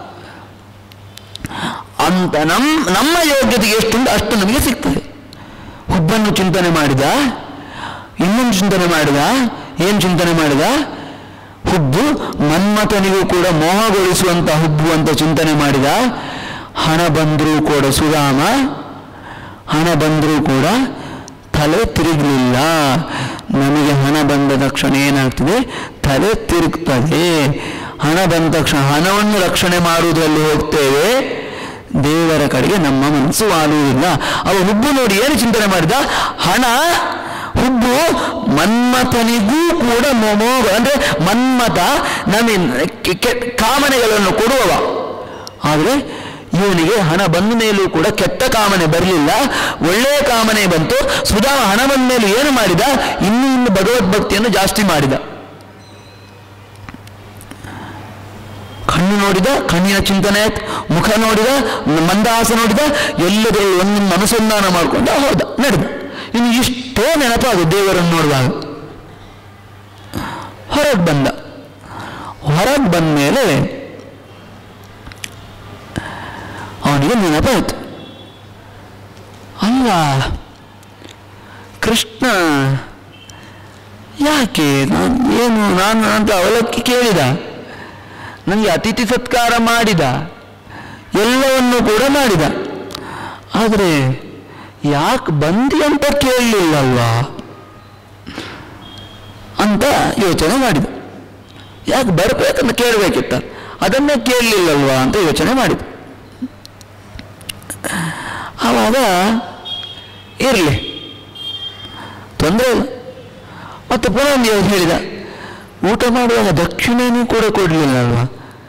ಅಂತ ನಮ್ ನಮ್ಮ ಯೋಗ್ಯತೆಗೆ ಎಷ್ಟುಂಟು ಅಷ್ಟು ನಮಗೆ ಸಿಗ್ತದೆ. ಹುಬ್ಬನ್ನು ಚಿಂತನೆ ಮಾಡಿದ, ಇನ್ನೊಂದು ಚಿಂತನೆ ಮಾಡಿದ. ಏನು ಚಿಂತನೆ ಮಾಡಿದ, ಹುಬ್ಬು ಮನ್ಮಥನಿಗೂ ಕೂಡ ಮೋಹಗೊಳಿಸುವಂತ ಹುಬ್ಬು ಅಂತ ಚಿಂತನೆ ಮಾಡಿದ. ಹಣ ಬಂದರೂ ಕೂಡ ಸುಧಾಮ, ಹಣ ಬಂದರೂ ಕೂಡ ತಲೆ ತಿರುಗಲಿಲ್ಲ. ನಮಗೆ ಹಣ ಬಂದ ತಕ್ಷಣ ಏನಾಗ್ತದೆ, ತಲೆ ತಿರುಗ್ತದೆ. ಹಣ ಬಂದ ತಕ್ಷಣ ಹಣವನ್ನು ರಕ್ಷಣೆ ಮಾಡುವುದರಲ್ಲಿ ಹೋಗ್ತೇವೆ, ದೇವರ ಕಡೆಗೆ ನಮ್ಮ ಮನಸ್ಸು ವಾಲುವುದಿಲ್ಲ. ಅವ ಹುಬ್ಬು ನೋಡಿ ಏನು ಚಿಂತನೆ ಮಾಡಿದ, ಹಣ ಹುಬ್ಬು ಮನ್ಮಥನಿಗೂ ಕೂಡ ಮೋಹ, ಅಂದ್ರೆ ಮನ್ಮಥ ನಮಗೆ ಕಾಮನೆಗಳನ್ನು ಕೊಡುವವ. ಆದರೆ ಇವನಿಗೆ ಹಣ ಬಂದ ಮೇಲೂ ಕೂಡ ಕೆಟ್ಟ ಕಾಮನೆ ಬರಲಿಲ್ಲ, ಒಳ್ಳೆಯ ಕಾಮನೆ ಬಂತು. ಸುಧಾಮ ಹಣ ಬಂದ ಮೇಲೆ ಏನು ಮಾಡಿದ, ಇನ್ನೂ ಇನ್ನು ಭಗವದ್ಭಕ್ತಿಯನ್ನು ಜಾಸ್ತಿ ಮಾಡಿದ. ಕಣ್ಣು ನೋಡಿದ, ಕಣ್ಣಿನ ಚಿಂತನೆ ಆಯ್ತು. ಮುಖ ನೋಡಿದ, ಮಂದಹಾಸ ನೋಡಿದ, ಎಲ್ಲದರಲ್ಲಿ ಒಂದೊಂದು ಅನುಸಂಧಾನ ಮಾಡಿಕೊಂಡ ಹೋದ, ನಡೆದ. ಇನ್ನು ಇಷ್ಟೇ ನೆನಪಾಗ ದೇವರನ್ನು ನೋಡುವಾಗ. ಹೊರಗೆ ಬಂದ. ಹೊರಗೆ ಬಂದ ಮೇಲೆ ಅವನಿಗೆ ನೆನಪಾಯಿತು, ಅಲ್ಲ ಕೃಷ್ಣ ಯಾಕೆ ನಾನು ಏನು ನಾನು ಅಂತ ಅವಲಕ್ಕಿ ಕೇಳಿದ, ನನಗೆ ಅತಿಥಿ ಸತ್ಕಾರ ಮಾಡಿದ, ಎಲ್ಲವನ್ನೂ ಕೂಡ ಮಾಡಿದ, ಆದರೆ ಯಾಕೆ ಬಂದಿ ಅಂತ ಕೇಳಲಿಲ್ಲಲ್ವಾ ಅಂತ ಯೋಚನೆ ಮಾಡಿದ. ಯಾಕೆ ಬರಬೇಕಂತ ಕೇಳಬೇಕಿತ್ತ, ಅದನ್ನೇ ಕೇಳಲಿಲ್ಲಲ್ವಾ ಅಂತ ಯೋಚನೆ ಮಾಡಿದ. ಆವಾಗ ಇರಲಿ ತೊಂದರೆ ಇಲ್ಲ. ಮತ್ತೆ ಪುನಃ ಒಂದು ಹೇಳಿದ, ಊಟ ಮಾಡುವಾಗ ದಕ್ಷಿಣೆನೂ ಕೂಡ ಕೊಡಲಿಲ್ಲ ಅಲ್ವಾ,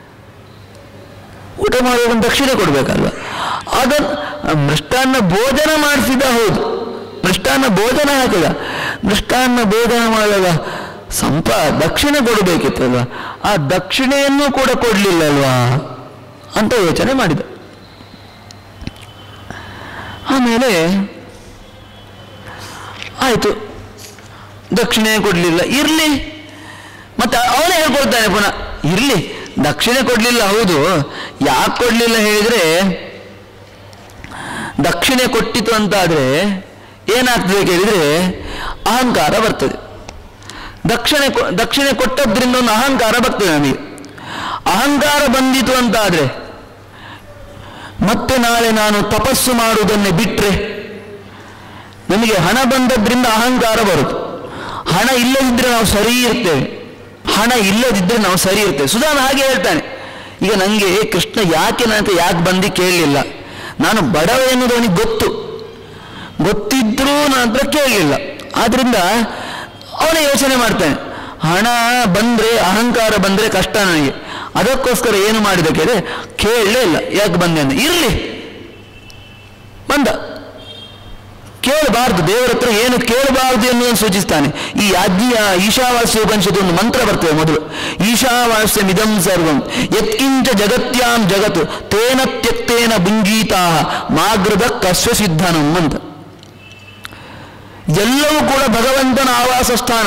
ಊಟ ಮಾಡುವಾಗ ದಕ್ಷಿಣೆ ಕೊಡಬೇಕಲ್ವ. ಅದನ್ನು ಮೃಷ್ಟಾನ್ನ ಭೋಜನ ಮಾಡಿಸಿದ, ಹೌದು ಮೃಷ್ಟಾನ್ನ ಭೋಜನ ಹಾಕಿದ, ಮೃಷ್ಟಾನ್ನ ಭೋಜನ ಮಾಡುವಾಗ ಸಂಪ ದಕ್ಷಿಣೆ ಕೊಡಬೇಕಿತ್ತಲ್ವ, ಆ ದಕ್ಷಿಣೆಯನ್ನು ಕೂಡ ಕೊಡಲಿಲ್ಲಲ್ವಾ ಅಂತ ಯೋಚನೆ ಮಾಡಿದ. ಆಮೇಲೆ ಆಯಿತು, ದಕ್ಷಿಣೆ ಕೊಡಲಿಲ್ಲ, ಇರಲಿ. ಮತ್ತೆ ಅವನೇ ಹೇಳ್ಕೊಳ್ತಾನೆ ಪುನಃ, ಇರಲಿ ದಕ್ಷಿಣೆ ಕೊಡಲಿಲ್ಲ, ಹೌದು ಯಾಕೆ ಕೊಡಲಿಲ್ಲ ಹೇಳಿದರೆ, ದಕ್ಷಿಣೆ ಕೊಟ್ಟಿತು ಅಂತಾದರೆ ಏನಾಗ್ತದೆ ಕೇಳಿದರೆ ಅಹಂಕಾರ ಬರ್ತದೆ. ದಕ್ಷಿಣೆ ದಕ್ಷಿಣೆ ಕೊಟ್ಟದ್ರಿಂದ ಒಂದು ಅಹಂಕಾರ ಬರ್ತದೆ ನಮಗೆ. ಅಹಂಕಾರ ಬಂದಿತು ಅಂತಾದರೆ ಮತ್ತೆ ನಾಳೆ ನಾನು ತಪಸ್ಸು ಮಾಡುವುದನ್ನೇ ಬಿಟ್ಟರೆ ನಮಗೆ ಹಣ ಬಂದದ್ರಿಂದ ಅಹಂಕಾರ ಬರುತ್ತೆ. ಹಣ ಇಲ್ಲದಿದ್ದರೆ ನಾವು ಸರಿ ಇರ್ತೇವೆ, ಹಣ ಇಲ್ಲದಿದ್ದರೆ ನಾವು ಸರಿ ಇರ್ತೇವೆ. ಸುಧಾಮ ಹಾಗೆ ಹೇಳ್ತಾನೆ, ಈಗ ನನಗೆ ಕೃಷ್ಣ ಯಾಕೆ ನನಗೆ ಯಾಕೆ ಬಂದು ಕೇಳಲಿಲ್ಲ, ನಾನು ಬಡವ ಎನ್ನುವುದು ಅವನಿಗೆ ಗೊತ್ತು, ಗೊತ್ತಿದ್ರೂ ನನ್ನ ಹತ್ರ ಕೇಳಲಿಲ್ಲ. ಆದ್ದರಿಂದ ಅವನೇ ಯೋಚನೆ ಮಾಡ್ತಾನೆ, ಹಣ ಬಂದರೆ ಅಹಂಕಾರ ಬಂದರೆ ಕಷ್ಟ ನನಗೆ, ಅದಕ್ಕೋಸ್ಕರ ಏನು ಮಾಡಿದ ಕೇಳಿ ಕೇಳಲೇ ಇಲ್ಲ. ಯಾಕೆ ಬಂದೆ ಅಂತ, ಇರಲಿ ಬಂದ, ಕೇಳಬಾರ್ದು, ದೇವರ ಹತ್ರ ಏನು ಕೇಳಬಾರ್ದು ಎನ್ನುವುದನ್ನು ಸೂಚಿಸ್ತಾನೆ. ಈ ಅಜ್ಜಿಯ ಈಶಾವಾಸ್ಯ ಉಪನಿಷತ್ತು ಒಂದು ಮಂತ್ರ ಬರ್ತದೆ ಮೊದಲು, ಈಶಾವಾಸ್ಯ ಮಿದಂ ಸರ್ವಂ ಯತ್ಕಿಂಚ ಜಗತ್ಯಾಂ ಜಗತ್ ತೇನ ತ್ಯಕ್ತೇನ ಭುಂಜೀತಾ ಮಾಗೃದ ಕಸ್ಯ ಸಿದ್ಧನಂ ಅಂತ. ಎಲ್ಲವೂ ಕೂಡ ಭಗವಂತನ ಆವಾಸ ಸ್ಥಾನ.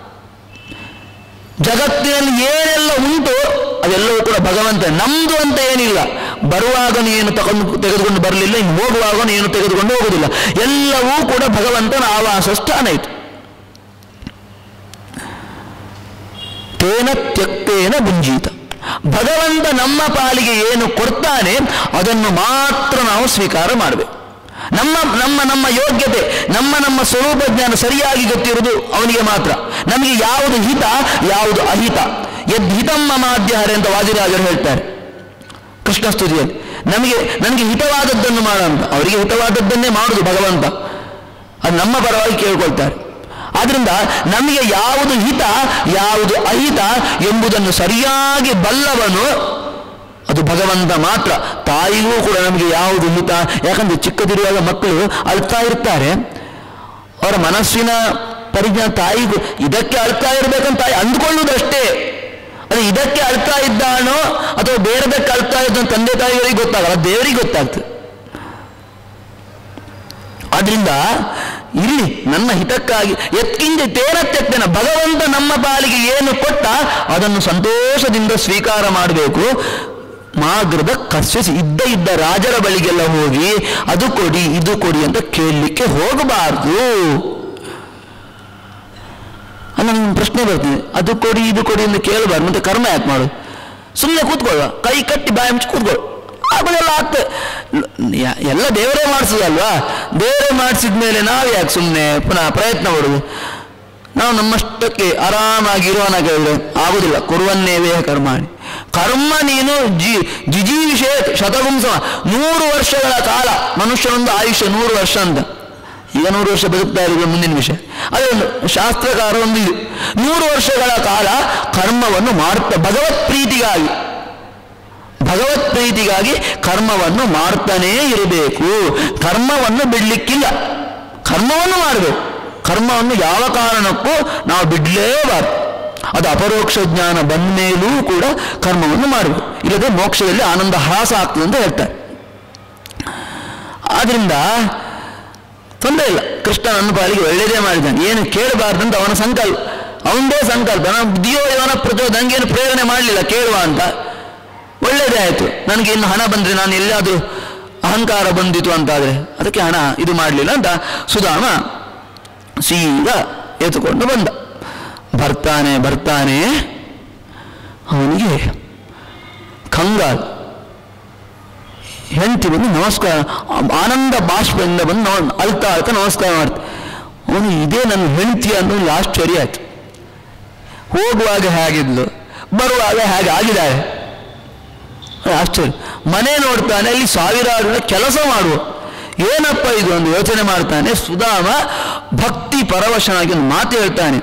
ಜಗತ್ತಿನಲ್ಲಿ ಏನೆಲ್ಲ ಉಂಟು ಅದೆಲ್ಲವೂ ಕೂಡ ಭಗವಂತ, ನಮ್ದು ಅಂತ ಏನಿಲ್ಲ. ಬರುವಾಗ ಏನು ತಗೊಂಡು ತೆಗೆದುಕೊಂಡು ಬರಲಿಲ್ಲ, ಇನ್ನು ಹೋಗುವಾಗ ಏನು ತೆಗೆದುಕೊಂಡು ಹೋಗುವುದಿಲ್ಲ, ಎಲ್ಲವೂ ಕೂಡ ಭಗವಂತನ ಆವಾಸ ಸ್ಥಾನ ಇತ್ತು. ತೇನ ತ್ಯಕ್ತೇನ ಭುಂಜೀತ, ಭಗವಂತ ನಮ್ಮ ಪಾಲಿಗೆ ಏನು ಕೊಡ್ತಾನೆ ಅದನ್ನು ಮಾತ್ರ ನಾವು ಸ್ವೀಕಾರ ಮಾಡಬೇಕು. ನಮ್ಮ ನಮ್ಮ ನಮ್ಮ ಯೋಗ್ಯತೆ, ನಮ್ಮ ನಮ್ಮ ಸ್ವರೂಪ ಜ್ಞಾನ ಸರಿಯಾಗಿ ಗೊತ್ತಿರುವುದು ಅವನಿಗೆ ಮಾತ್ರ. ನಮಗೆ ಯಾವುದು ಹಿತ ಯಾವುದು ಅಹಿತ, ಯದ್ ಹಿತಂ ಮಮಾದ್ಯಹರೆ ಅಂತ ವಾದಿರಾಜರು ಹೇಳ್ತಾರೆ ಕೃಷ್ಣ ಸ್ತುತಿಯಲ್ಲಿ. ನಮಗೆ ನನಗೆ ಹಿತವಾದದ್ದನ್ನು ಮಾಡಂತ, ಅವರಿಗೆ ಹಿತವಾದದ್ದನ್ನೇ ಮಾಡುದು ಭಗವಂತ, ಅದು ನಮ್ಮ ಪರವಾಗಿ ಕೇಳ್ಕೊಳ್ತಾರೆ. ಆದ್ರಿಂದ ನಮಗೆ ಯಾವುದು ಹಿತ ಯಾವುದು ಅಹಿತ ಎಂಬುದನ್ನು ಸರಿಯಾಗಿ ಬಲ್ಲವನು ಅದು ಭಗವಂತ ಮಾತ್ರ. ತಾಯಿಗೂ ಕೂಡ ನಮಗೆ ಯಾವುದು ಹಿತ, ಯಾಕಂದ್ರೆ ಚಿಕ್ಕದಿರುವಾಗ ಮಕ್ಕಳು ಅಳ್ತಾ ಇರ್ತಾರೆ, ಅವರ ಮನಸ್ಸಿನ ಪರಿಜ್ಞಾನ ತಾಯಿಗೂ ಇದಕ್ಕೆ ಅಳ್ತಾ ಇರಬೇಕಂತ ತಾಯಿ ಅಂದ್ಕೊಳ್ಳುವುದಷ್ಟೇ. ಅದು ಇದಕ್ಕೆ ಅಳ್ತಾ ಇದ್ದಾನೋ ಅಥವಾ ಬೇರೆದಕ್ಕೆ ಅಳ್ತಾ ಇದ್ದ ತಂದೆ ತಾಯಿಗಳಿಗೆ ಗೊತ್ತಾಗಲ್ಲ, ದೇವರಿಗೆ ಗೊತ್ತಾಗ್ತದೆ. ಆದ್ರಿಂದ ಇಲ್ಲಿ ನನ್ನ ಹಿತಕ್ಕಾಗಿ ಎತ್ಕಿಂದ ತೇನ ತೆತ್ತೇನ, ಭಗವಂತ ನಮ್ಮ ಪಾಲಿಗೆ ಏನು ಕೊಟ್ಟ ಅದನ್ನು ಸಂತೋಷದಿಂದ ಸ್ವೀಕಾರ ಮಾಡಬೇಕು. ಮಾಗೃದ ಕಸ್ಯಸಿ, ಇದ್ದ ಇದ್ದ ರಾಜರ ಬಳಿಗೆಲ್ಲ ಹೋಗಿ ಅದು ಕೊಡಿ ಇದು ಕೊಡಿ ಅಂತ ಕೇಳಲಿಕ್ಕೆ ಹೋಗಬಾರ್ದು. ನನಗೆ ಪ್ರಶ್ನೆ ಬರ್ತದೆ, ಅದು ಕೊಡಿ ಇದು ಕೊಡಿ ಅಂತ ಕೇಳಬಾರ್ದು, ಮತ್ತೆ ಕರ್ಮ ಯಾಕೆ ಮಾಡೋದು? ಸುಮ್ಮನೆ ಕೂತ್ಕೊಳ್ಳುವ, ಕೈ ಕಟ್ಟಿ ಬಾಯಿ ಮುಚ್ಚಿ ಕೂತ್ಕೊಳ್ಳು, ಆಗೋದೆಲ್ಲ ಆಗ್ತದೆ. ಎಲ್ಲ ದೇವರೇ ಮಾಡಿಸೋದಲ್ವಾ, ದೇವರೇ ಮಾಡಿಸಿದ ಮೇಲೆ ನಾವು ಯಾಕೆ ಸುಮ್ಮನೆ ಪುನಃ ಪ್ರಯತ್ನ ಪಡೋದು? ನಾವು ನಮ್ಮಷ್ಟಕ್ಕೆ ಆರಾಮಾಗಿ ಇರೋಣ ಕೇಳಿದ್ರೆ ಆಗುದಿಲ್ಲ. ಕುರುವನ್ನೇವೇ ಕರ್ಮಾಣಿ, ಕರ್ಮ ನೀನು ಜಿ ಜಿಜಿ ವಿಷಯ ಶತಗುಂಸಮ, ನೂರು ವರ್ಷಗಳ ಕಾಲ ಮನುಷ್ಯನೊಂದು ಆಯುಷ್ಯ ನೂರು ವರ್ಷ ಅಂತ. ಈಗ ನೂರು ವರ್ಷ ಬದುಕ್ತಾ ಇರುವ ಮುಂದಿನ ವಿಷಯ, ಅದೇ ಒಂದು ಶಾಸ್ತ್ರಕಾರ ಒಂದು ಇದು, ನೂರು ವರ್ಷಗಳ ಕಾಲ ಕರ್ಮವನ್ನು ಮಾಡ್ತಾ ಭಗವತ್ ಪ್ರೀತಿಗಾಗಿ ಭಗವತ್ ಪ್ರೀತಿಗಾಗಿ ಕರ್ಮವನ್ನು ಮಾಡ್ತಾನೇ ಇರಬೇಕು. ಕರ್ಮವನ್ನು ಬಿಡ್ಲಿಕ್ಕಿಲ್ಲ, ಕರ್ಮವನ್ನು ಮಾಡಬೇಕು. ಕರ್ಮವನ್ನು ಯಾವ ಕಾರಣಕ್ಕೂ ನಾವು ಬಿಡಲೇಬಾರ್ದು. ಅದು ಅಪರೋಕ್ಷ ಜ್ಞಾನ ಬಂದ ಮೇಲೂ ಕೂಡ ಕರ್ಮವನ್ನು ಮಾಡಬೇಕು, ಇಲ್ಲದೆ ಮೋಕ್ಷದಲ್ಲಿ ಆನಂದ ಹ್ರಾಸ ಆಗ್ತದೆ ಅಂತ ಹೇಳ್ತಾರೆ. ಆದ್ರಿಂದ ತೊಂದರೆ ಇಲ್ಲ, ಕೃಷ್ಣ ನನ್ನ ಪಾಲಿಗೆ ಒಳ್ಳೆಯದೇ ಮಾಡಿದ್ದಾನೆ, ಏನು ಕೇಳಬಾರ್ದಂತ ಅವನ ಸಂಕಲ್ಪ, ಅವನದೇ ಸಂಕಲ್ಪ. ನಾನು ಬುದ್ಧಿಯೋ ಇವನ ಪ್ರಚೋದ, ನನಗೇನು ಪ್ರೇರಣೆ ಮಾಡಲಿಲ್ಲ ಕೇಳುವ ಅಂತ, ಒಳ್ಳೆಯದೇ ಆಯಿತು. ನನಗೆ ಇನ್ನು ಹಣ ಬಂದರೆ ನಾನು ಎಲ್ಲಾದರೂ ಅಹಂಕಾರ ಬಂದಿತು ಅಂತಾದರೆ ಅದಕ್ಕೆ ಹಣ ಇದು ಮಾಡಲಿಲ್ಲ ಅಂತ ಸುಧಾಮ ಸೀದಾ ಎತ್ತುಕೊಂಡು ಬಂದ. ಬರ್ತಾನೆ ಬರ್ತಾನೆ ಅವನಿಗೆ ಕಂಗಾಲ್ ಹೆಂಡತಿ ಬಂದು ನಮಸ್ಕಾರ, ಆನಂದ ಬಾಷ್ಪದಿಂದ ಬಂದು ಅಳ್ತಾ ಅಳ್ತಾ ನಮಸ್ಕಾರ ಮಾಡ್ತಾರೆ. ಅವನು ಇದೇ ನನ್ನ ಹೆಂಡತಿ ಅನ್ನೋದು ಆಶ್ಚರ್ಯ ಆಯ್ತು. ಹೋಗುವಾಗ ಹೇಗಿದ್ಲು, ಬರುವಾಗ ಹೇಗೆ ಆಗಿದ್ದಾರೆ, ಆಶ್ಚರ್ಯ. ಮನೆ ನೋಡ್ತಾನೆ, ಅಲ್ಲಿ ಸಾವಿರಾರು ಕೆಲಸ ಮಾಡುವ, ಏನಪ್ಪ ಇದು ಒಂದು ಯೋಚನೆ ಮಾಡ್ತಾನೆ. ಸುಧಾಮ ಭಕ್ತಿ ಪರವಶನಾಗಿ ಒಂದು ಮಾತು ಹೇಳ್ತಾನೆ,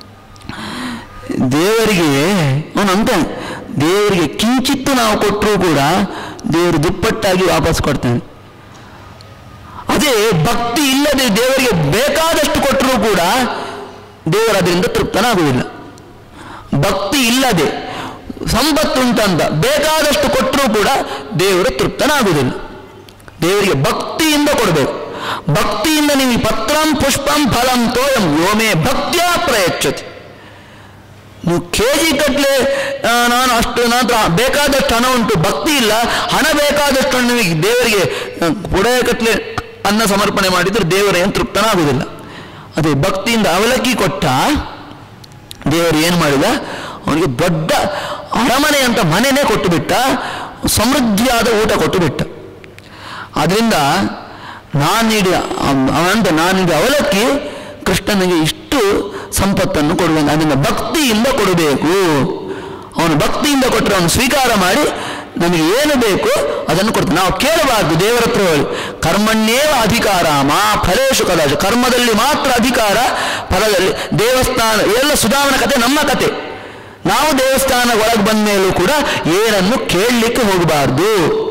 ದೇವರಿಗೆ ಅವನು ಅಂತಾನೆ, ದೇವರಿಗೆ ಕಿಂಚಿತ್ತು ನಾವು ಕೊಟ್ಟರೂ ಕೂಡ ದೇವರು ದುಪ್ಪಟ್ಟಾಗಿ ವಾಪಸ್ ಕೊಡ್ತಾನೆ. ಅದೇ ಭಕ್ತಿ ಇಲ್ಲದೆ ದೇವರಿಗೆ ಬೇಕಾದಷ್ಟು ಕೊಟ್ಟರೂ ಕೂಡ ದೇವರು ಅದರಿಂದ ತೃಪ್ತನಾಗುವುದಿಲ್ಲ. ಭಕ್ತಿ ಇಲ್ಲದೆ ಸಂಪತ್ತುಂಟಂತ ಬೇಕಾದಷ್ಟು ಕೊಟ್ಟರೂ ಕೂಡ ದೇವರು ತೃಪ್ತನಾಗುವುದಿಲ್ಲ. ದೇವರಿಗೆ ಭಕ್ತಿಯಿಂದ ಕೊಡಬೇಕು. ಭಕ್ತಿಯಿಂದ ನೀವು ಪತ್ರಂ ಪುಷ್ಪಂ ಫಲಂ ತೋಯಂ ಯೋಮೇ ಭಕ್ತಿಯ ಪ್ರಯಚ್ಛತಿ. ನೀವು ಕೆ ಜಿ ಕಟ್ಲೆ ನಾನು ಅಷ್ಟು ನಂತರ ಬೇಕಾದಷ್ಟು ಹಣ ಉಂಟು, ಭಕ್ತಿ ಇಲ್ಲ, ಹಣ ಬೇಕಾದಷ್ಟು ನಿಮಗೆ ದೇವರಿಗೆ ಪುಡೆಯ ಕಟ್ಲೆ ಅನ್ನ ಸಮರ್ಪಣೆ ಮಾಡಿದರೆ ದೇವರೇನು ತೃಪ್ತನಾಗುವುದಿಲ್ಲ. ಅದೇ ಭಕ್ತಿಯಿಂದ ಅವಲಕ್ಕಿ ಕೊಟ್ಟ ದೇವರು ಏನು ಮಾಡಿದ, ಅವನಿಗೆ ದೊಡ್ಡ ಅರಮನೆ ಅಂತ ಮನೆಯೇ ಕೊಟ್ಟು ಬಿಟ್ಟ, ಸಮೃದ್ಧಿಯಾದ ಊಟ ಕೊಟ್ಟು ಬಿಟ್ಟ. ಅದರಿಂದ ನಾನು ನೀಡಿದ ಅವಂತ ನಾನು ನೀಡಿದ ಅವಲಕ್ಕಿ ಕೃಷ್ಣನಿಗೆ ಇಷ್ಟು ಸಂಪತ್ತನ್ನು ಕೊಡಬೇಕು. ಅದರಿಂದ ಭಕ್ತಿಯಿಂದ ಕೊಡಬೇಕು. ಅವನು ಭಕ್ತಿಯಿಂದ ಕೊಟ್ಟರೆ ಅವನು ಸ್ವೀಕಾರ ಮಾಡಿ ನಮಗೆ ಏನು ಬೇಕು ಅದನ್ನು ಕೊಡ್ತಾನೆ. ನಾವು ಕೇಳಬಾರ್ದು ದೇವರ ಹತ್ರ ಹೇಳಿ. ಕರ್ಮಣ್ಯೇವ ಅಧಿಕಾರ ಮಾ ಫಲೇಶು ಕದಾಶ. ಕರ್ಮದಲ್ಲಿ ಮಾತ್ರ ಅಧಿಕಾರ, ಫಲದಲ್ಲಿ. ದೇವಸ್ಥಾನ ಎಲ್ಲ ಸುಧಾಮನ ಕತೆ ನಮ್ಮ ಕತೆ. ನಾವು ದೇವಸ್ಥಾನ ಒಳಗೆ ಬಂದ ಮೇಲೂ ಕೂಡ ಏನನ್ನು ಕೇಳಲಿಕ್ಕೆ ಹೋಗಬಾರ್ದು.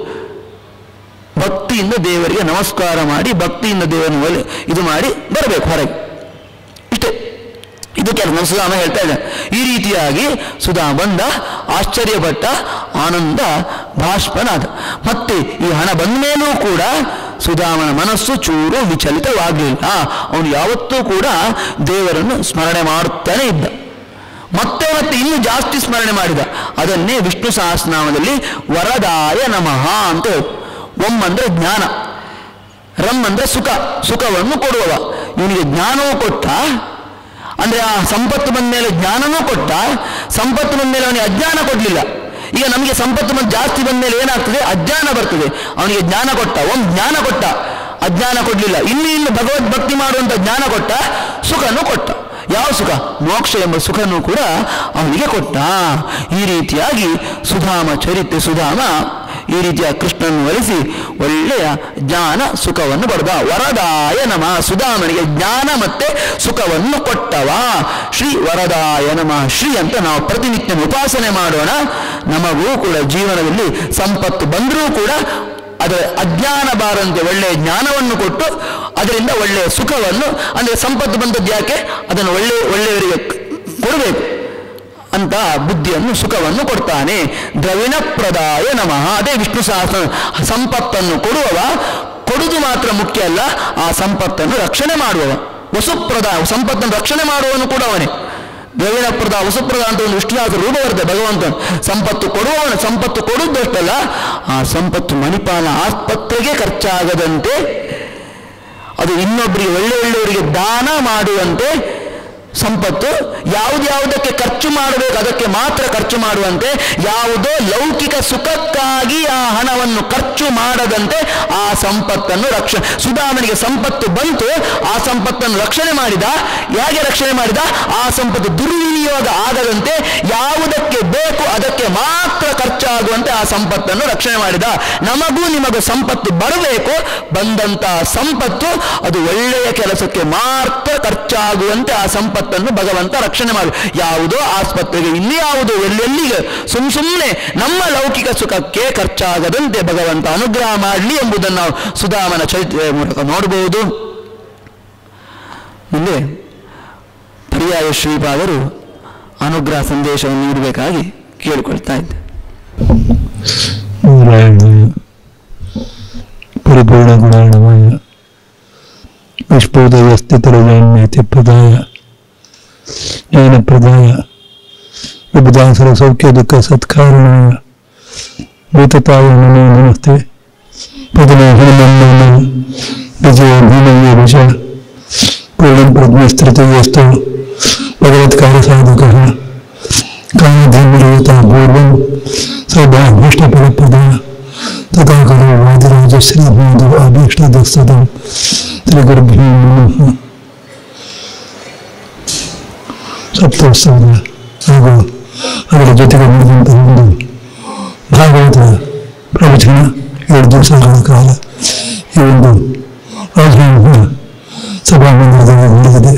ಭಕ್ತಿಯಿಂದ ದೇವರಿಗೆ ನಮಸ್ಕಾರ ಮಾಡಿ ಭಕ್ತಿಯಿಂದ ದೇವರನ್ನು ಒಲೆ ಇದು ಮಾಡಿ ಬರಬೇಕು ಹೊರಗೆ. ಇಷ್ಟೇ, ಇದು ಕೆಲವು ಸುಧಾಮ ಹೇಳ್ತಾ ಇದ್ದಾನೆ. ಈ ರೀತಿಯಾಗಿ ಸುಧಾಮ ಬಂದ, ಆಶ್ಚರ್ಯಪಟ್ಟ, ಆನಂದ ಭಾಷ್ಪನಾದ. ಮತ್ತೆ ಈ ಹಣ ಬಂದ ಮೇಲೂ ಕೂಡ ಸುಧಾಮನ ಮನಸ್ಸು ಚೂರು ವಿಚಲಿತವಾಗಲಿಲ್ಲ. ಅವನು ಯಾವತ್ತೂ ಕೂಡ ದೇವರನ್ನು ಸ್ಮರಣೆ ಮಾಡುತ್ತಾನೆ ಇದ್ದ. ಮತ್ತೆ ಮತ್ತೆ ಇನ್ನೂ ಜಾಸ್ತಿ ಸ್ಮರಣೆ ಮಾಡಿದ. ಅದನ್ನೇ ವಿಷ್ಣು ಸಹಸ್ರನಾಮದಲ್ಲಿ ವರದಾಯ ನಮಃ ಅಂತ ಹೇಳಿ. ಒಮ್ ಅಂದ್ರೆ ಜ್ಞಾನ, ರಮ್ ಅಂದ್ರೆ ಸುಖ, ಸುಖವನ್ನು ಕೊಡುವವ. ಇವನಿಗೆ ಜ್ಞಾನವೂ ಕೊಟ್ಟ, ಅಂದ್ರೆ ಆ ಸಂಪತ್ತು ಬಂದ ಮೇಲೆ ಜ್ಞಾನನೂ ಕೊಟ್ಟ. ಸಂಪತ್ತು ಬಂದ ಮೇಲೆ ಅವನಿಗೆ ಅಜ್ಞಾನ ಕೊಡ್ಲಿಲ್ಲ. ಈಗ ನಮಗೆ ಸಂಪತ್ತು ಬಂದು ಜಾಸ್ತಿ ಬಂದ ಮೇಲೆ ಏನಾಗ್ತದೆ? ಅಜ್ಞಾನ ಬರ್ತದೆ. ಅವನಿಗೆ ಜ್ಞಾನ ಕೊಟ್ಟ, ಒಂದು ಜ್ಞಾನ ಕೊಟ್ಟ, ಅಜ್ಞಾನ ಕೊಡ್ಲಿಲ್ಲ. ಇನ್ನು ಇನ್ನು ಭಗವದ್ ಭಕ್ತಿ ಮಾಡುವಂತ ಜ್ಞಾನ ಕೊಟ್ಟ, ಸುಖನೂ ಕೊಟ್ಟ. ಯಾವ ಸುಖ? ಮೋಕ್ಷ ಎಂಬ ಸುಖನೂ ಕೂಡ ಅವನಿಗೆ ಕೊಟ್ಟ. ಈ ರೀತಿಯಾಗಿ ಸುಧಾಮ ಚರಿತ್ರೆ, ಸುಧಾಮ ಈ ರೀತಿಯ ಕೃಷ್ಣನನ್ನು ಒಲಿಸಿ ಒಳ್ಳೆಯ ಜ್ಞಾನ ಸುಖವನ್ನು ಪಡೆದ. ವರದಾಯ ನಮಃ, ಸುಧಾಮನಿಗೆ ಜ್ಞಾನ ಮತ್ತೆ ಸುಖವನ್ನು ಕೊಟ್ಟವ. ಶ್ರೀ ವರದಾಯ ನಮಃ. ಶ್ರೀ ಅಂತ ನಾವು ಪ್ರತಿನಿತ್ಯ ಉಪಾಸನೆ ಮಾಡೋಣ. ನಮಗೂ ಕೂಡ ಜೀವನದಲ್ಲಿ ಸಂಪತ್ತು ಬಂದರೂ ಕೂಡ ಅದರ ಅಜ್ಞಾನ ಬಾರಂತೆ ಒಳ್ಳೆಯ ಜ್ಞಾನವನ್ನು ಕೊಟ್ಟು ಅದರಿಂದ ಒಳ್ಳೆಯ ಸುಖವನ್ನು, ಅಂದರೆ ಸಂಪತ್ತು ಬಂದದ್ದು ಯಾಕೆ? ಅದನ್ನು ಒಳ್ಳೆ ಒಳ್ಳೆಯವರಿಗೆ ಕೊಡಬೇಕು ಅಂತ ಬುದ್ಧಿಯನ್ನು, ಸುಖವನ್ನು ಕೊಡ್ತಾನೆ. ದ್ರವಿಣ ಪ್ರದಾಯ ನಮಃ. ಅದೇ ವಿಷ್ಣು ಸಹಸ್ರ. ಸಂಪತ್ತನ್ನು ಕೊಡುವವ, ಕೊಡುವುದು ಮಾತ್ರ ಮುಖ್ಯ ಅಲ್ಲ, ಆ ಸಂಪತ್ತನ್ನು ರಕ್ಷಣೆ ಮಾಡುವವ. ವಸುಪ್ರದ, ಸಂಪತ್ತನ್ನು ರಕ್ಷಣೆ ಮಾಡುವವನು ಕೂಡ ಅವನೇ. ದ್ರವಿಣ ಪ್ರದ, ವಸುಪ್ರದ ಅಂತ ಒಂದು ವಿಷ್ಣು ಸಹಸ್ರ ರೂಪ ಬರುತ್ತೆ ಭಗವಂತನು. ಸಂಪತ್ತು ಕೊಡುವವನು, ಸಂಪತ್ತು ಕೊಡುವುದಷ್ಟಲ್ಲ, ಆ ಸಂಪತ್ತು ಮಣಿಪಾಲ ಆಸ್ಪತ್ರೆಗೆ ಖರ್ಚಾಗದಂತೆ, ಅದು ಇನ್ನೊಬ್ಬರಿಗೆ ಒಳ್ಳೆ ಒಳ್ಳೆಯವರಿಗೆ ದಾನ ಮಾಡುವಂತೆ ಸಂಪತ್ತು, ಯಾವುದ್ಯಾವುದಕ್ಕೆ ಖರ್ಚು ಮಾಡಬೇಕು ಅದಕ್ಕೆ ಮಾತ್ರ ಖರ್ಚು ಮಾಡುವಂತೆ, ಯಾವುದೋ ಲೌಕಿಕ ಸುಖಕ್ಕಾಗಿ ಆ ಹಣವನ್ನು ಖರ್ಚು ಮಾಡದಂತೆ ಆ ಸಂಪತ್ತನ್ನು ರಕ್ಷಣೆ. ಸುಧಾಮನಿಗೆ ಸಂಪತ್ತು ಬಂತು, ಆ ಸಂಪತ್ತನ್ನು ರಕ್ಷಣೆ ಮಾಡಿದ. ಹೇಗೆ ರಕ್ಷಣೆ ಮಾಡಿದ? ಆ ಸಂಪತ್ತು ದುರ್ವಿನಿಯೋಗ ಆಗದಂತೆ ಯಾವುದಕ್ಕೆ ಬೇಕು ಅದಕ್ಕೆ ಮಾತ್ರ ಖರ್ಚಾಗುವಂತೆ ಆ ಸಂಪತ್ತನ್ನು ರಕ್ಷಣೆ ಮಾಡಿದ. ನಮಗೂ ನಿಮಗೂ ಸಂಪತ್ತು ಬರಬೇಕು, ಬಂದಂತ ಸಂಪತ್ತು ಅದು ಒಳ್ಳೆಯ ಕೆಲಸಕ್ಕೆ ಮಾತ್ರ ಖರ್ಚಾಗುವಂತೆ ಆ ಸಂಪತ್ತು ಭಗವಂತ ರಕ್ಷಣೆ ಮಾಡು. ಯಾವುದೋ ಆಸ್ಪತ್ರೆಗೆ, ಇನ್ಯಾವುದೋ ಎಲ್ಲೆಲ್ಲಿಗೆ ಸುಮ್ ಸುಮ್ಮನೆ ನಮ್ಮ ಲೌಕಿಕ ಸುಖಕ್ಕೆ ಖರ್ಚಾಗದಂತೆ ಭಗವಂತ ಅನುಗ್ರಹ ಮಾಡಲಿ ಎಂಬುದನ್ನು ನಾವು ಸುಧಾಮನ ಚರಿತ್ರೆಯ ಮೂಲಕ ನೋಡಬಹುದು. ಮುಂದೆ ಪರ್ಯಾಯ ಶ್ರೀಪಾದರು ಅನುಗ್ರಹ ಸಂದೇಶವನ್ನು ನೀಡಬೇಕಾಗಿ ಕೇಳಿಕೊಳ್ತಾ ಇದ್ದೆ. ಪರಿಪೂರ್ಣ ಗುಣಾಣಮಯ ವಿಷ್ಪೋದಯ ಸ್ಥಿತರಜಾನ್ಯತಿ ಪ್ರದಾಯ ಜ್ಞಾನ ಪ್ರದಾಯ ವಿಬುಧಾಸರ ಸೌಖ್ಯ ದುಃಖ ಸತ್ಕಾರಣಾಯ ಭೂತತಾಯ ನಮೋ ನಮಸ್ತೆ. ಪದನ ಹನುಮನ್ನ ವಿಜಯ ಭೂಮಯ್ಯ ವಿಷ ಪೂರ್ಣಂ ಪ್ರಜ್ಞಸ್ತೃತೀಯಸ್ತು ಭಗವತ್ಕಾರ ಸಾಧಕ ಕಾಮಧರ್ಮರಹಿತ ಪೂರ್ವಂ ಸೌಭಾಗ್ಯಷ್ಟಫಲಪ್ರದ ತಥಾ ಖಲು ವಾದಿರಾಜಶ್ರೀ ಮಾಧವ ಅಭೀಷ್ಟದಸ್ತಂ ಶ್ರೀಗುರುಭ್ಯೋ ನಮಃ. ಸಪ್ತೋತ್ಸವದ ಹಾಗೂ ಅದರ ಜೊತೆಗೆ ನಡೆದಂತಹ ಒಂದು ಭಾಗವತ ಪ್ರವಚನ ಎರಡು ದಿವಸಗಳ ಕಾಲ ಈ ಒಂದು ರಾಜಧಾನಿ ಸಭಾಮಂದಿರದಲ್ಲಿ ನಡೆದಿದೆ.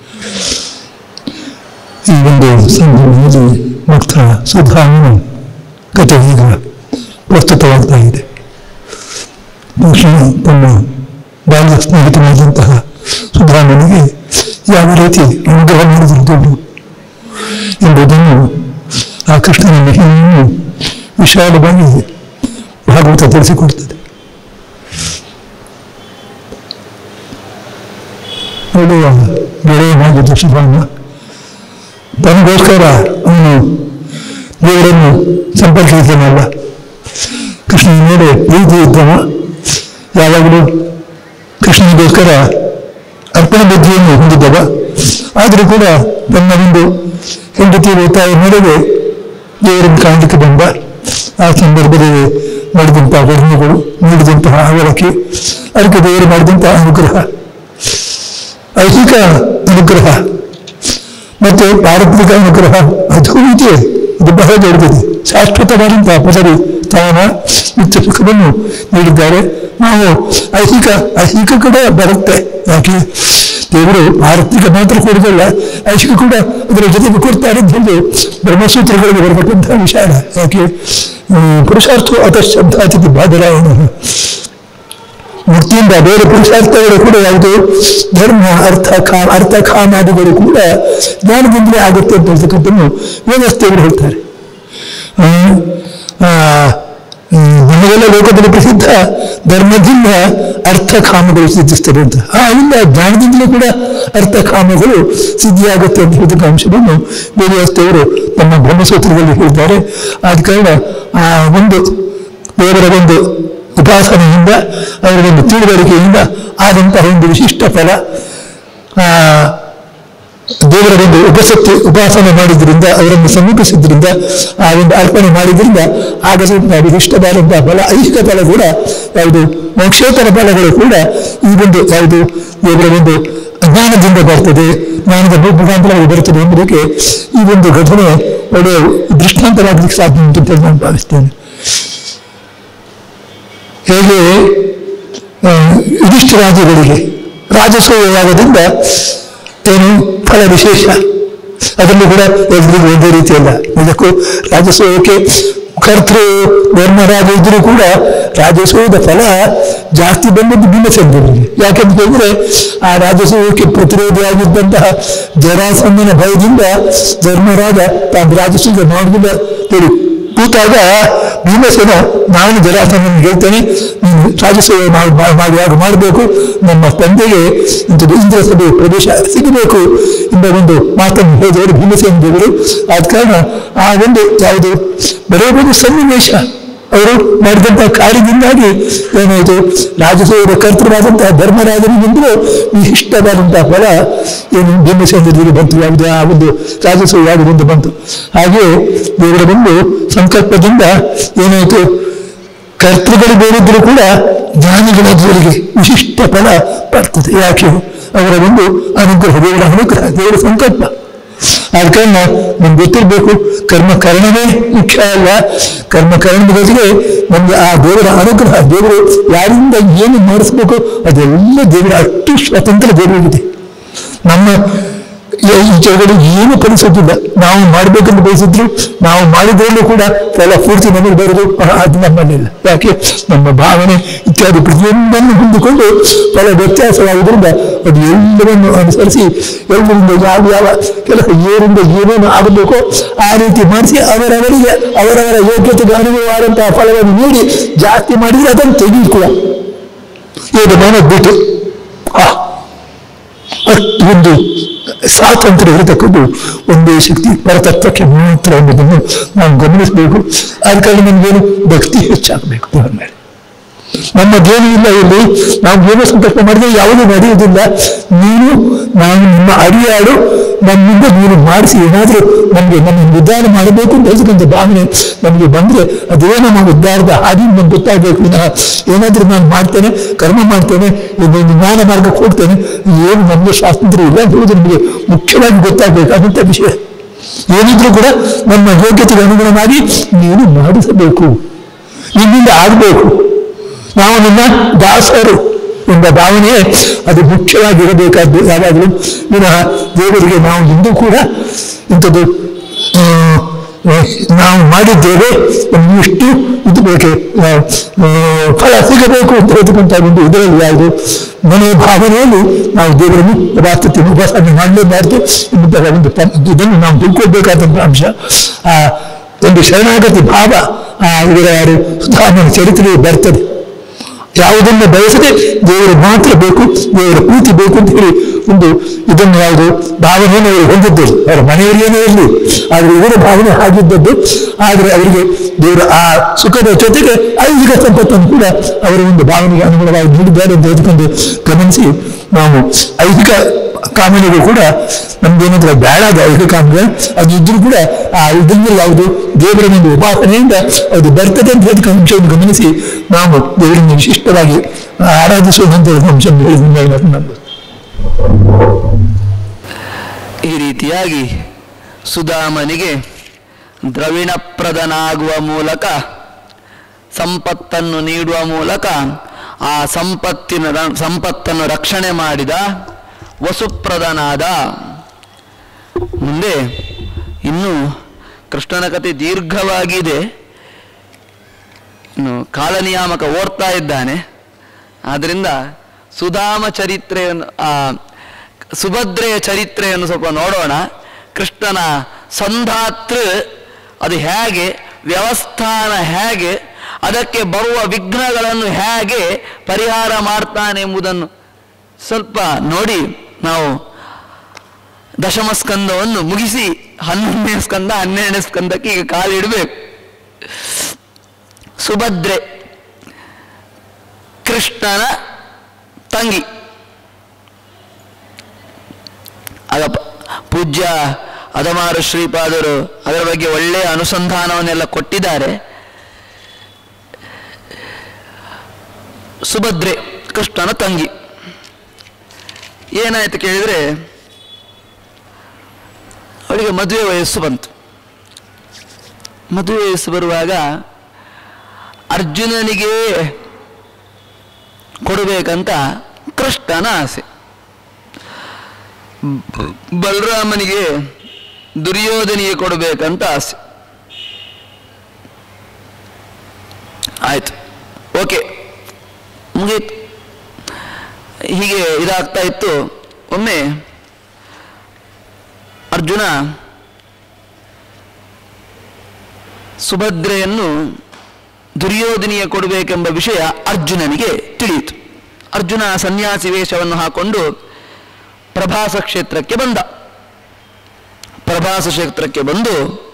ಈ ಒಂದು ಸಂದರ್ಭದಲ್ಲಿ ಭಕ್ತರ ಸುಧಾಮನ ಕಥೆ ಈಗ ಪ್ರಸ್ತುತವಾಗ್ತಾ ಇದೆ. ಕೃಷ್ಣ ತನ್ನ ಬಾಲ್ಯ ಸ್ನೇಹಿತನಾದಂತಹ ಸುಧಾಮನಿಗೆ ಯಾವ ರೀತಿ ಅನುಗ್ರಹ ಮಾಡಿದ್ರು ಎಂಬುದನ್ನು, ಆ ಕೃಷ್ಣನ ಮಹಿಮೆಯನ್ನು ವಿಶಾಲವಾಗಿ ಭಾಗವತ ತಿಳಿಸಿಕೊಡ್ತದೆ. ಒಳ್ಳೆಯ ಗೆಳೆಯನಾಗಿದ್ದ ಸುಧಾಮ ತನಗೋಸ್ಕರ ಅವನು ದೇವರನ್ನು ಸಂಪರ್ಕಿಸಿದನಲ್ಲ. ಕೃಷ್ಣನ ಮೇಲೆ ಪ್ರೀತಿ ಇದ್ದವ, ಯಾವಾಗಲೂ ಕೃಷ್ಣನಿಗೋಸ್ಕರ ಅರ್ಪಣ ಬುದ್ಧಿಯನ್ನು ಹೊಂದಿದ್ದವ. ಆದರೂ ಕೂಡ ತನ್ನ ಒಂದು ಹೆಂಡತಿ ಒತ್ತಾಯ ಮೇರೆಗೆ ದೇವರನ್ನು ಕಾಣಲಿಕ್ಕೆ ಬಂದ. ಆ ಸಂದರ್ಭದಲ್ಲಿ ಮಾಡಿದಂತಹ ಘಟನೆಗಳು, ನೀಡಿದಂತಹ ಅವಲಕ್ಕಿ, ಅದಕ್ಕೆ ದೇವರು ಮಾಡಿದಂತಹ ಅನುಗ್ರಹ, ಐಹಿಕ ಅನುಗ್ರಹ ಮತ್ತು ಪಾರತ್ರಿಕ ಅನುಗ್ರಹ, ಅದು ಇದೆ. ಇದು ಬಹಳ ದೊಡ್ಡದಿದೆ. ಶಾಶ್ವತವಾದಂತಹ ಪದವಿ ಸ್ಥಾನ ನಿತ್ಯ ಸುಖವನ್ನು ನೀಡಿದ್ದಾರೆ. ನಾವು ಐಹಿಕ ಐಹಿಕ ಕೂಡ ಬರುತ್ತೆ. ಯಾಕೆ ದೇವರು ಆರ್ಥಿಕ ಮಾತ್ರ ಕೊಡುವುದಲ್ಲ, ಐಹಿಕ ಕೂಡ ಅದರ ಜೊತೆಗೆ ಕೊಡ್ತಾರೆ ಅಂತ ಹೇಳಿ ಬ್ರಹ್ಮಸೂತ್ರಗಳಿಗೆ ಬರತಕ್ಕಂತಹ ವಿಚಾರ. ಯಾಕೆ ಪುರುಷಾರ್ಥ ಅತಶಬ್ದಾತಿಥಿ ಬಾದರಾಯಣ, ಮುಕ್ತಿಯಿಂದ ಬೇರೆ ಪುರುಷಾರ್ಥಗಳು ಕೂಡ ಯಾವುದು ಧರ್ಮ ಅರ್ಥ ಕಾ ಅರ್ಥ ಕಾಮಾದಿಗಳು ಕೂಡ ಜ್ಞಾನದಿಂದಲೇ ಆಗುತ್ತೆ ಅಂತ ಹೇಳ್ತಕ್ಕಂಥನ್ನು ವೇದಸ್ಥೆಗಳು ಹೇಳ್ತಾರೆ. ನಮಗೆಲ್ಲ ಲೋಕದಲ್ಲಿ ಪ್ರಸಿದ್ಧ ಧರ್ಮದಿಂದ ಅರ್ಥ ಕಾಮಗಳು ಸಿದ್ಧಿಸ್ತವೆ ಅಂತ. ಆ ಇಲ್ಲ ಜ್ಞಾನದಿಂದಲೂ ಕೂಡ ಅರ್ಥ ಕಾಮಗಳು ಸಿದ್ಧಿಯಾಗುತ್ತೆ ಅಂತ ಹೇಳಿದ ಅಂಶವನ್ನು ವೇದಸ್ಥೆಯವರು ತಮ್ಮ ಬ್ರಹ್ಮಸೂತ್ರದಲ್ಲಿ ಹೇಳಿದ್ದಾರೆ. ಆದ ಕಾರಣ ಆ ಒಂದು ದೇವರ ಒಂದು ಉಪಾಸನೆಯಿಂದ ಅವರ ಒಂದು ತಿಳುವಳಿಕೆಯಿಂದ ಆದಂತಹ ಒಂದು ವಿಶಿಷ್ಟ ಫಲ, ದೇವರ ಒಂದು ಉಪಸಕ್ತಿ ಉಪಾಸನೆ ಮಾಡಿದ್ರಿಂದ ಅವರನ್ನು ಸಮೀಪಿಸಿದ್ರಿಂದ ಆ ಒಂದು ಅರ್ಪಣೆ ಮಾಡಿದ್ರಿಂದ ಆಗದಂತಹ ವಿಶಿಷ್ಟವಾದಂತಹ ಫಲ, ಐಹಿಕ ಫಲ ಕೂಡ ಯಾವುದು ಮೋಕ್ಷೋತ್ತರ ಫಲಗಳು ಕೂಡ ಈ ಒಂದು ಯಾವುದು ದೇವರ ಒಂದು ಜ್ಞಾನದಿಂದ ಬರ್ತದೆ, ಜ್ಞಾನದ ಮುಖಾಂತರವಾಗಿ ಬರ್ತದೆ ಎಂಬುದಕ್ಕೆ ಈ ಒಂದು ಘಟನೆ ಒಳ್ಳೆಯ ದೃಷ್ಟಾಂತವಾಗಲಿಕ್ಕೆ ಸಾಧ್ಯ ಉಂಟು ಅಂತ ನಾನು ಭಾವಿಸ್ತೇನೆ. ಹೇಗೆ ಯುಧಿಷ್ಠಿರ ರಾಜ್ಯಗಳಿಗೆ ರಾಜಸೂಯವಾಗದಿಂದ ಏನು ಫಲ ವಿಶೇಷ, ಅದನ್ನು ಕೂಡ ಎಲ್ರಿಗೂ ಒಂದೇ ರೀತಿಯಲ್ಲ. ಇದಕ್ಕೂ ರಾಜಸೂಯಕ್ಕೆ ಕರ್ತೃ ಧರ್ಮರಾಜ ಇದ್ರೂ ಕೂಡ ರಾಜಸೂಯದ ಫಲ ಜಾಸ್ತಿ ಬಂದದ್ದು ಭೀಮಸೇನರಿಗೆ. ಯಾಕೆಂತ ಹೇಳಿದ್ರೆ ಆ ರಾಜಸೂಯಕ್ಕೆ ಪ್ರತಿರೋಧಿಯಾಗಿದ್ದಂತಹ ಜರಾಸಂಧನ ಭಯದಿಂದ ಧರ್ಮರಾಜ ತಾನು ರಾಜಸೂಯ ಮಾಡುವುದಿಲ್ಲ ಹೇಳಿ ಕೂತಾಗ ಭೀಮಸೇನ ನಾನು ಜರಾಸಂಧನಿಗೆ ಹೇಳ್ತೇನೆ, ನೀನು ರಾಜಸೂಯ ಮಾಡುವಾಗ ಮಾಡಬೇಕು, ನಮ್ಮ ತಂದೆಗೆ ಇಂಥದ್ದು ಇಂದ್ರ ಸಭೆ ಪ್ರದೇಶ ಸಿಗಬೇಕು ಎಂಬ ಒಂದು ಮಾತನ್ನು ಹೇಳಿದವರು ಭೀಮಸೇನ ದೇವರು. ಆದ ಕಾರಣ ಆ ಒಂದು ಯಾವುದು ಬರೀ ಒಂದು ಸನ್ನಿವೇಶ ಅವರು ಮಾಡಿದಂತಹ ಕಾರ್ಯದಿಂದಾಗಿ ಏನಾಯಿತು, ರಾಜಸೂಯದ ಕರ್ತೃವಾದಂತಹ ಧರ್ಮರಾಜನಿಗಿಂತಲೂ ವಿಶಿಷ್ಟವಾದಂತಹ ಫಲ ಏನು ಭೀಮಸೇನರಿಗೆ ಬಂತು, ಯಾವುದು ಆ ಒಂದು ರಾಜಸೂಯ ಒಂದು ಬಂತು. ಹಾಗೆಯೇ ದೇವರ ಒಂದು ಸಂಕಲ್ಪದಿಂದ ಏನಾಯಿತು, ಕರ್ತೃಗಳು ಬೇರಿದ್ರೂ ಕೂಡ ಜ್ಞಾನಿಗಳವರಿಗೆ ವಿಶಿಷ್ಟ ಫಲ ಬರ್ತದೆ. ಯಾಕೆ ಅವರ ಒಂದು ಅನುಗ್ರಹ, ದೇವರ ಅನುಗ್ರಹ, ದೇವರ ಸಂಕಲ್ಪ. ಆದ ಕಾರಣ ನಮ್ಗೆ ಗೊತ್ತಿರಬೇಕು, ಕರ್ಮಕರಣವೇ ಮುಖ್ಯ ಅಲ್ಲ, ಕರ್ಮಕರಣದ ಜೊತೆಗೆ ನಮ್ಗೆ ಆ ದೇವರ ಅನುಗ್ರಹ, ದೇವರು ಯಾರಿಂದ ಏನು ಮಾಡಿಸ್ಬೇಕು ಅದೆಲ್ಲ ದೇವರ ಅಷ್ಟು ಸ್ವತಂತ್ರ ದೇವರಿಗಿದೆ. ನಮ್ಮ ಈಚೆಗಳು ಏನು ಫಲಿಸೋದಿಲ್ಲ. ನಾವು ಮಾಡಬೇಕಂತ ಬಯಸಿದ್ರು ನಾವು ಮಾಡಿದ್ರಲ್ಲೂ ಕೂಡ ಫಲ ಪೂರ್ತಿ ನಮಗೆ ಬರೋದು ಅದು ನಮ್ಮಲ್ಲಿಲ್ಲ. ಯಾಕೆ ನಮ್ಮ ಭಾವನೆ ಇತ್ಯಾದಿ ಪ್ರತಿಯೊಂದನ್ನು ಹೊಂದಿಕೊಂಡು ಫಲ ವ್ಯತ್ಯಾಸವಾಗುವುದರಿಂದ ಅದು ಎಲ್ಲವನ್ನು ಅನುಸರಿಸಿ ಎಲ್ಲರಿಂದ ಯಾವ ಯಾವ ಕೆಲಸ ಏನಿಂದ ಏನೇನು ಆಗಬೇಕೋ ಆ ರೀತಿ ಮಾಡಿಸಿ ಅವರವರಿಗೆ ಅವರವರ ಯೋಗ್ಯತೆಗೆ ಅನುಗುಣವಾದಂತಹ ಫಲವನ್ನು ನೀಡಿ ಜಾಸ್ತಿ ಮಾಡಿದರೆ ಅದನ್ನು ತೆಗೆದು ಕೂಡ ಈಗ ಮನ ಬಿಟ್ಟು ಆ ಅಷ್ಟು ಒಂದು ಸ್ವಾತಂತ್ರ್ಯ ಇರತಕ್ಕದ್ದು ಒಂದೇ ಶಕ್ತಿ ಪರತತ್ವಕ್ಕೆ ಮಾತ್ರ ಎಂಬುದನ್ನು ನಾವು ಗಮನಿಸಬೇಕು. ಆದ ಕಾರಣ ನಮಗೇನು ಭಕ್ತಿ ಹೆಚ್ಚಾಗಬೇಕು ದೇವರ ಮೇಲೆ. ನಮ್ಮ ದೇವರು ಇಲ್ಲ ಇಲ್ಲಿ, ನಾವು ದೇವ ಸಂಕಲ್ಪ ಮಾಡಿದ್ರೆ ಯಾವುದೂ ನಡೆಯುವುದಿಲ್ಲ. ನೀನು ನಾನು ನಿಮ್ಮ ಅಡಿಯಾಳು, ನಮ್ಮಿಂದ ನೀನು ಮಾಡಿಸಿ ಏನಾದರೂ ನಮಗೆ ನಮ್ಮ ಉದ್ಧಾರ ಮಾಡಬೇಕು ಅಂತ ಹೇಳ್ತಕ್ಕಂಥ ಭಾವನೆ ನಮಗೆ ಬಂದರೆ ಅದೇ ನಮ್ಮ ಉದ್ಧಾರದ ಹಾದಿ ನಮ್ಗೆ ಗೊತ್ತಾಗಬೇಕು. ವಿನಃ ಏನಾದರೂ ನಾನು ಮಾಡ್ತೇನೆ, ಕರ್ಮ ಮಾಡ್ತೇನೆ, ಇನ್ನೊಂದು ಜ್ಞಾನ ಮಾರ್ಗಕ್ಕೆ ಹೋಗ್ತೇನೆ, ಏನು ನಮಗೆ ಸ್ವಾತಂತ್ರ್ಯ ಇಲ್ಲ ಅಂತ ಹೇಳೋದು ನಮಗೆ ಮುಖ್ಯವಾಗಿ ಗೊತ್ತಾಗಬೇಕಾದಂಥ ವಿಷಯ. ಏನಿದ್ರೂ ಕೂಡ ನಮ್ಮ ಯೋಗ್ಯತೆಗೆ ಅನುಗುಣವಾಗಿ ನೀನು ಮಾಡಿಸಬೇಕು, ನಿನ್ನಿಂದ ಆಗಬೇಕು, ನಾವು ನಿನ್ನ ದಾಸರು ಎಂಬ ಭಾವನೆಯೇ ಅದು ಮುಖ್ಯವಾಗಿರಬೇಕಾದ್ದು ಯಾವಾಗಲೂ. ವಿನಃ ದೇವರಿಗೆ ನಾವು ಇಂದು ಕೂಡ ಇಂಥದ್ದು ನಾವು ಮಾಡಿದ್ದೇವೆ ಇಷ್ಟು ಇದು ಬೇಕೆ ಫಲ ಸಿಗಬೇಕು ಅಂತ ಹೇಳ್ತಕ್ಕಂಥ ಒಂದು ಇದರಲ್ಲಿ ಯಾವುದು ಮನೆಯ ಭಾವನೆಯಲ್ಲಿ ನಾವು ದೇವರನ್ನು ರಾತ್ರಿ ಉಪಾಸನೆ ಮಾಡಲೇಬಾರ್ದು ಎಂಬಂತಹ ಒಂದು ಇದನ್ನು ನಾವು ತಿಳ್ಕೊಳ್ಬೇಕಾದಂಥ ಅಂಶ. ಆ ಒಂದು ಶರಣಾಗತಿ ಭಾವ ಆ ಇವರ ಯಾರು ಸುಧಾಮನ ಚರಿತ್ರೆಗೆ ಬರ್ತದೆ. ಯಾವುದನ್ನು ಬಯಸದೆ ದೇವರು ಮಾತ್ರ ಬೇಕು, ದೇವರ ಪ್ರೀತಿ ಬೇಕು ಅಂತ ಹೇಳಿ ಒಂದು ಇದನ್ನು ಯಾವುದು ಭಾವನೆಯನ್ನು ಅವರು ಹೊಂದಿದ್ದರು. ಅವರ ಮನೆಯಲ್ಲೇನೇ ಇರಲಿ, ಆದರೆ ಇವರ ಭಾವನೆ ಆಗಿದ್ದದ್ದು. ಆದರೆ ಅವರಿಗೆ ದೇವರ ಆ ಸುಖದ ಜೊತೆಗೆ ಐಹಿಕ ಸಂಪತ್ತನ್ನು ಕೂಡ ಅವರ ಒಂದು ಭಾವನೆಗೆ ಅನುಗುಣವಾಗಿ ನೀಡಿದ್ದಾರೆ ಅಂತ ಹೇಳ್ಕೊಂಡು ಗಮನಿಸಿ ನಾವು ಐಹಿಕ ಕಾಮನೆಗೂ ಕೂಡ ನಮ್ದೇನಾದ್ರೂ ಬೇಡದ ಐಹಿಕ ಕಾಮನೆ ಅದು ಇದ್ರೂ ಕೂಡ ಆ ಇದನ್ನು ಯಾವುದು ದೇವರ ಒಂದು ಉಪಾಸನೆಯಿಂದ ಅದು ಬರ್ತದೆ ಅಂತ ಹೇಳಿದ ಅಂಶವನ್ನು ಗಮನಿಸಿ ನಾವು ದೇವರನ್ನು ವಿಶಿಷ್ಟವಾಗಿ ಆರಾಧಿಸುವಂತ ಅಂಶವನ್ನು ಹೇಳಿದ ನಂಬುದು. ಈ ರೀತಿಯಾಗಿ ಸುಧಾಮನಿಗೆ ದ್ರವಿಣಪ್ರದನಾಗುವ ಮೂಲಕ ಸಂಪತ್ತನ್ನು ನೀಡುವ ಮೂಲಕ ಆ ಸಂಪತ್ತಿನ ಸಂಪತ್ತನ್ನು ರಕ್ಷಣೆ ಮಾಡಿದ ವಸುಪ್ರದನಾದ. ಮುಂದೆ ಇನ್ನು ಕೃಷ್ಣನ ಕಥೆ ದೀರ್ಘವಾಗಿದೆ, ಇನ್ನು ಕಾಲನಿಯಾಮಕ ಓಡ್ತಾ ಇದ್ದಾನೆ. ಆದ್ದರಿಂದ ಸುಧಾಮ ಚರಿತ್ರೆಯನ್ನು, ಆ ಸುಭದ್ರೆಯ ಚರಿತ್ರೆಯನ್ನು ಸ್ವಲ್ಪ ನೋಡೋಣ. ಕೃಷ್ಣನ ಸಂಧಾತೃ ಅದು ಹೇಗೆ, ವ್ಯವಸ್ಥಾನ ಹೇಗೆ, ಅದಕ್ಕೆ ಬರುವ ವಿಘ್ನಗಳನ್ನು ಹೇಗೆ ಪರಿಹಾರ ಮಾಡ್ತಾನೆ ಎಂಬುದನ್ನು ಸ್ವಲ್ಪ ನೋಡಿ ನಾವು ದಶಮ ಸ್ಕಂದವನ್ನು ಮುಗಿಸಿ ಹನ್ನೊಂದನೇ ಸ್ಕಂದ ಹನ್ನೆರಡನೇ ಸ್ಕಂದಕ್ಕೆ ಈಗ ಕಾಲಿಡಬೇಕು. ಸುಭದ್ರೆ ಕೃಷ್ಣನ ತಂಗಿ. ಆಗ ಪೂಜ್ಯ ಅದಮಾರು ಶ್ರೀಪಾದರು ಅದರ ಬಗ್ಗೆ ಒಳ್ಳೆಯ ಅನುಸಂಧಾನವನ್ನೆಲ್ಲ ಕೊಟ್ಟಿದ್ದಾರೆ. ಸುಭದ್ರೆ ಕೃಷ್ಣನ ತಂಗಿ. ಏನಾಯ್ತು ಕೇಳಿದರೆ, ಅವಳಿಗೆ ಮದುವೆ ವಯಸ್ಸು ಬಂತು. ಮದುವೆ ವಯಸ್ಸು ಬರುವಾಗ ಅರ್ಜುನನಿಗೆ ಕೊಡಬೇಕಂತ ಕೃಷ್ಣನ ಆಸೆ, ಬಲರಾಮನಿಗೆ ದುರ್ಯೋಧನಿಗೆ ಕೊಡಬೇಕಂತ ಆಸೆ. ಆಯ್ತು, ಓಕೆ, ಮುಗೀತು. ಹೀಗೆ ಇದಾಗ್ತಾ ಇತ್ತು. ಒಮ್ಮೆ ಅರ್ಜುನ ಸುಭದ್ರೆಯನ್ನು ದುರ್ಯೋಧನಿಗೆ ಕೊಡಬೇಕೆಂಬ ವಿಷಯ ಅರ್ಜುನನಿಗೆ ತಿಳಿಯಿತು. ಅರ್ಜುನ ಸನ್ಯಾಸಿ ವೇಷವನ್ನು ಹಾಕೊಂಡು ಪ್ರಭಾಸ ಕ್ಷೇತ್ರಕ್ಕೆ ಬಂದ. ಪ್ರಭಾಸ ಕ್ಷೇತ್ರಕ್ಕೆ ಬಂದು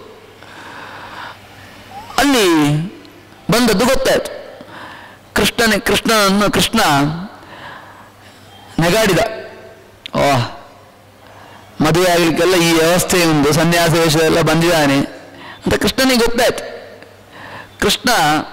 ಅಲ್ಲಿ ಬಂದದ್ದು ಗೊತ್ತಾಯ್ತು. ಕೃಷ್ಣನೇ ಕೃಷ್ಣನನ್ನು ಕೃಷ್ಣ ನೆಗಾಡಿದ. ಓಹ್, ಮದುವೆ ಆಗಲಿಕ್ಕೆಲ್ಲ ಈ ವ್ಯವಸ್ಥೆ ಒಂದು ಸನ್ಯಾಸ ವೇಷದೆಲ್ಲ ಬಂದಿದ್ದಾನೆ ಅಂತ ಕೃಷ್ಣನಿಗೆ ಗೊತ್ತಾಯ್ತು. ಕೃಷ್ಣ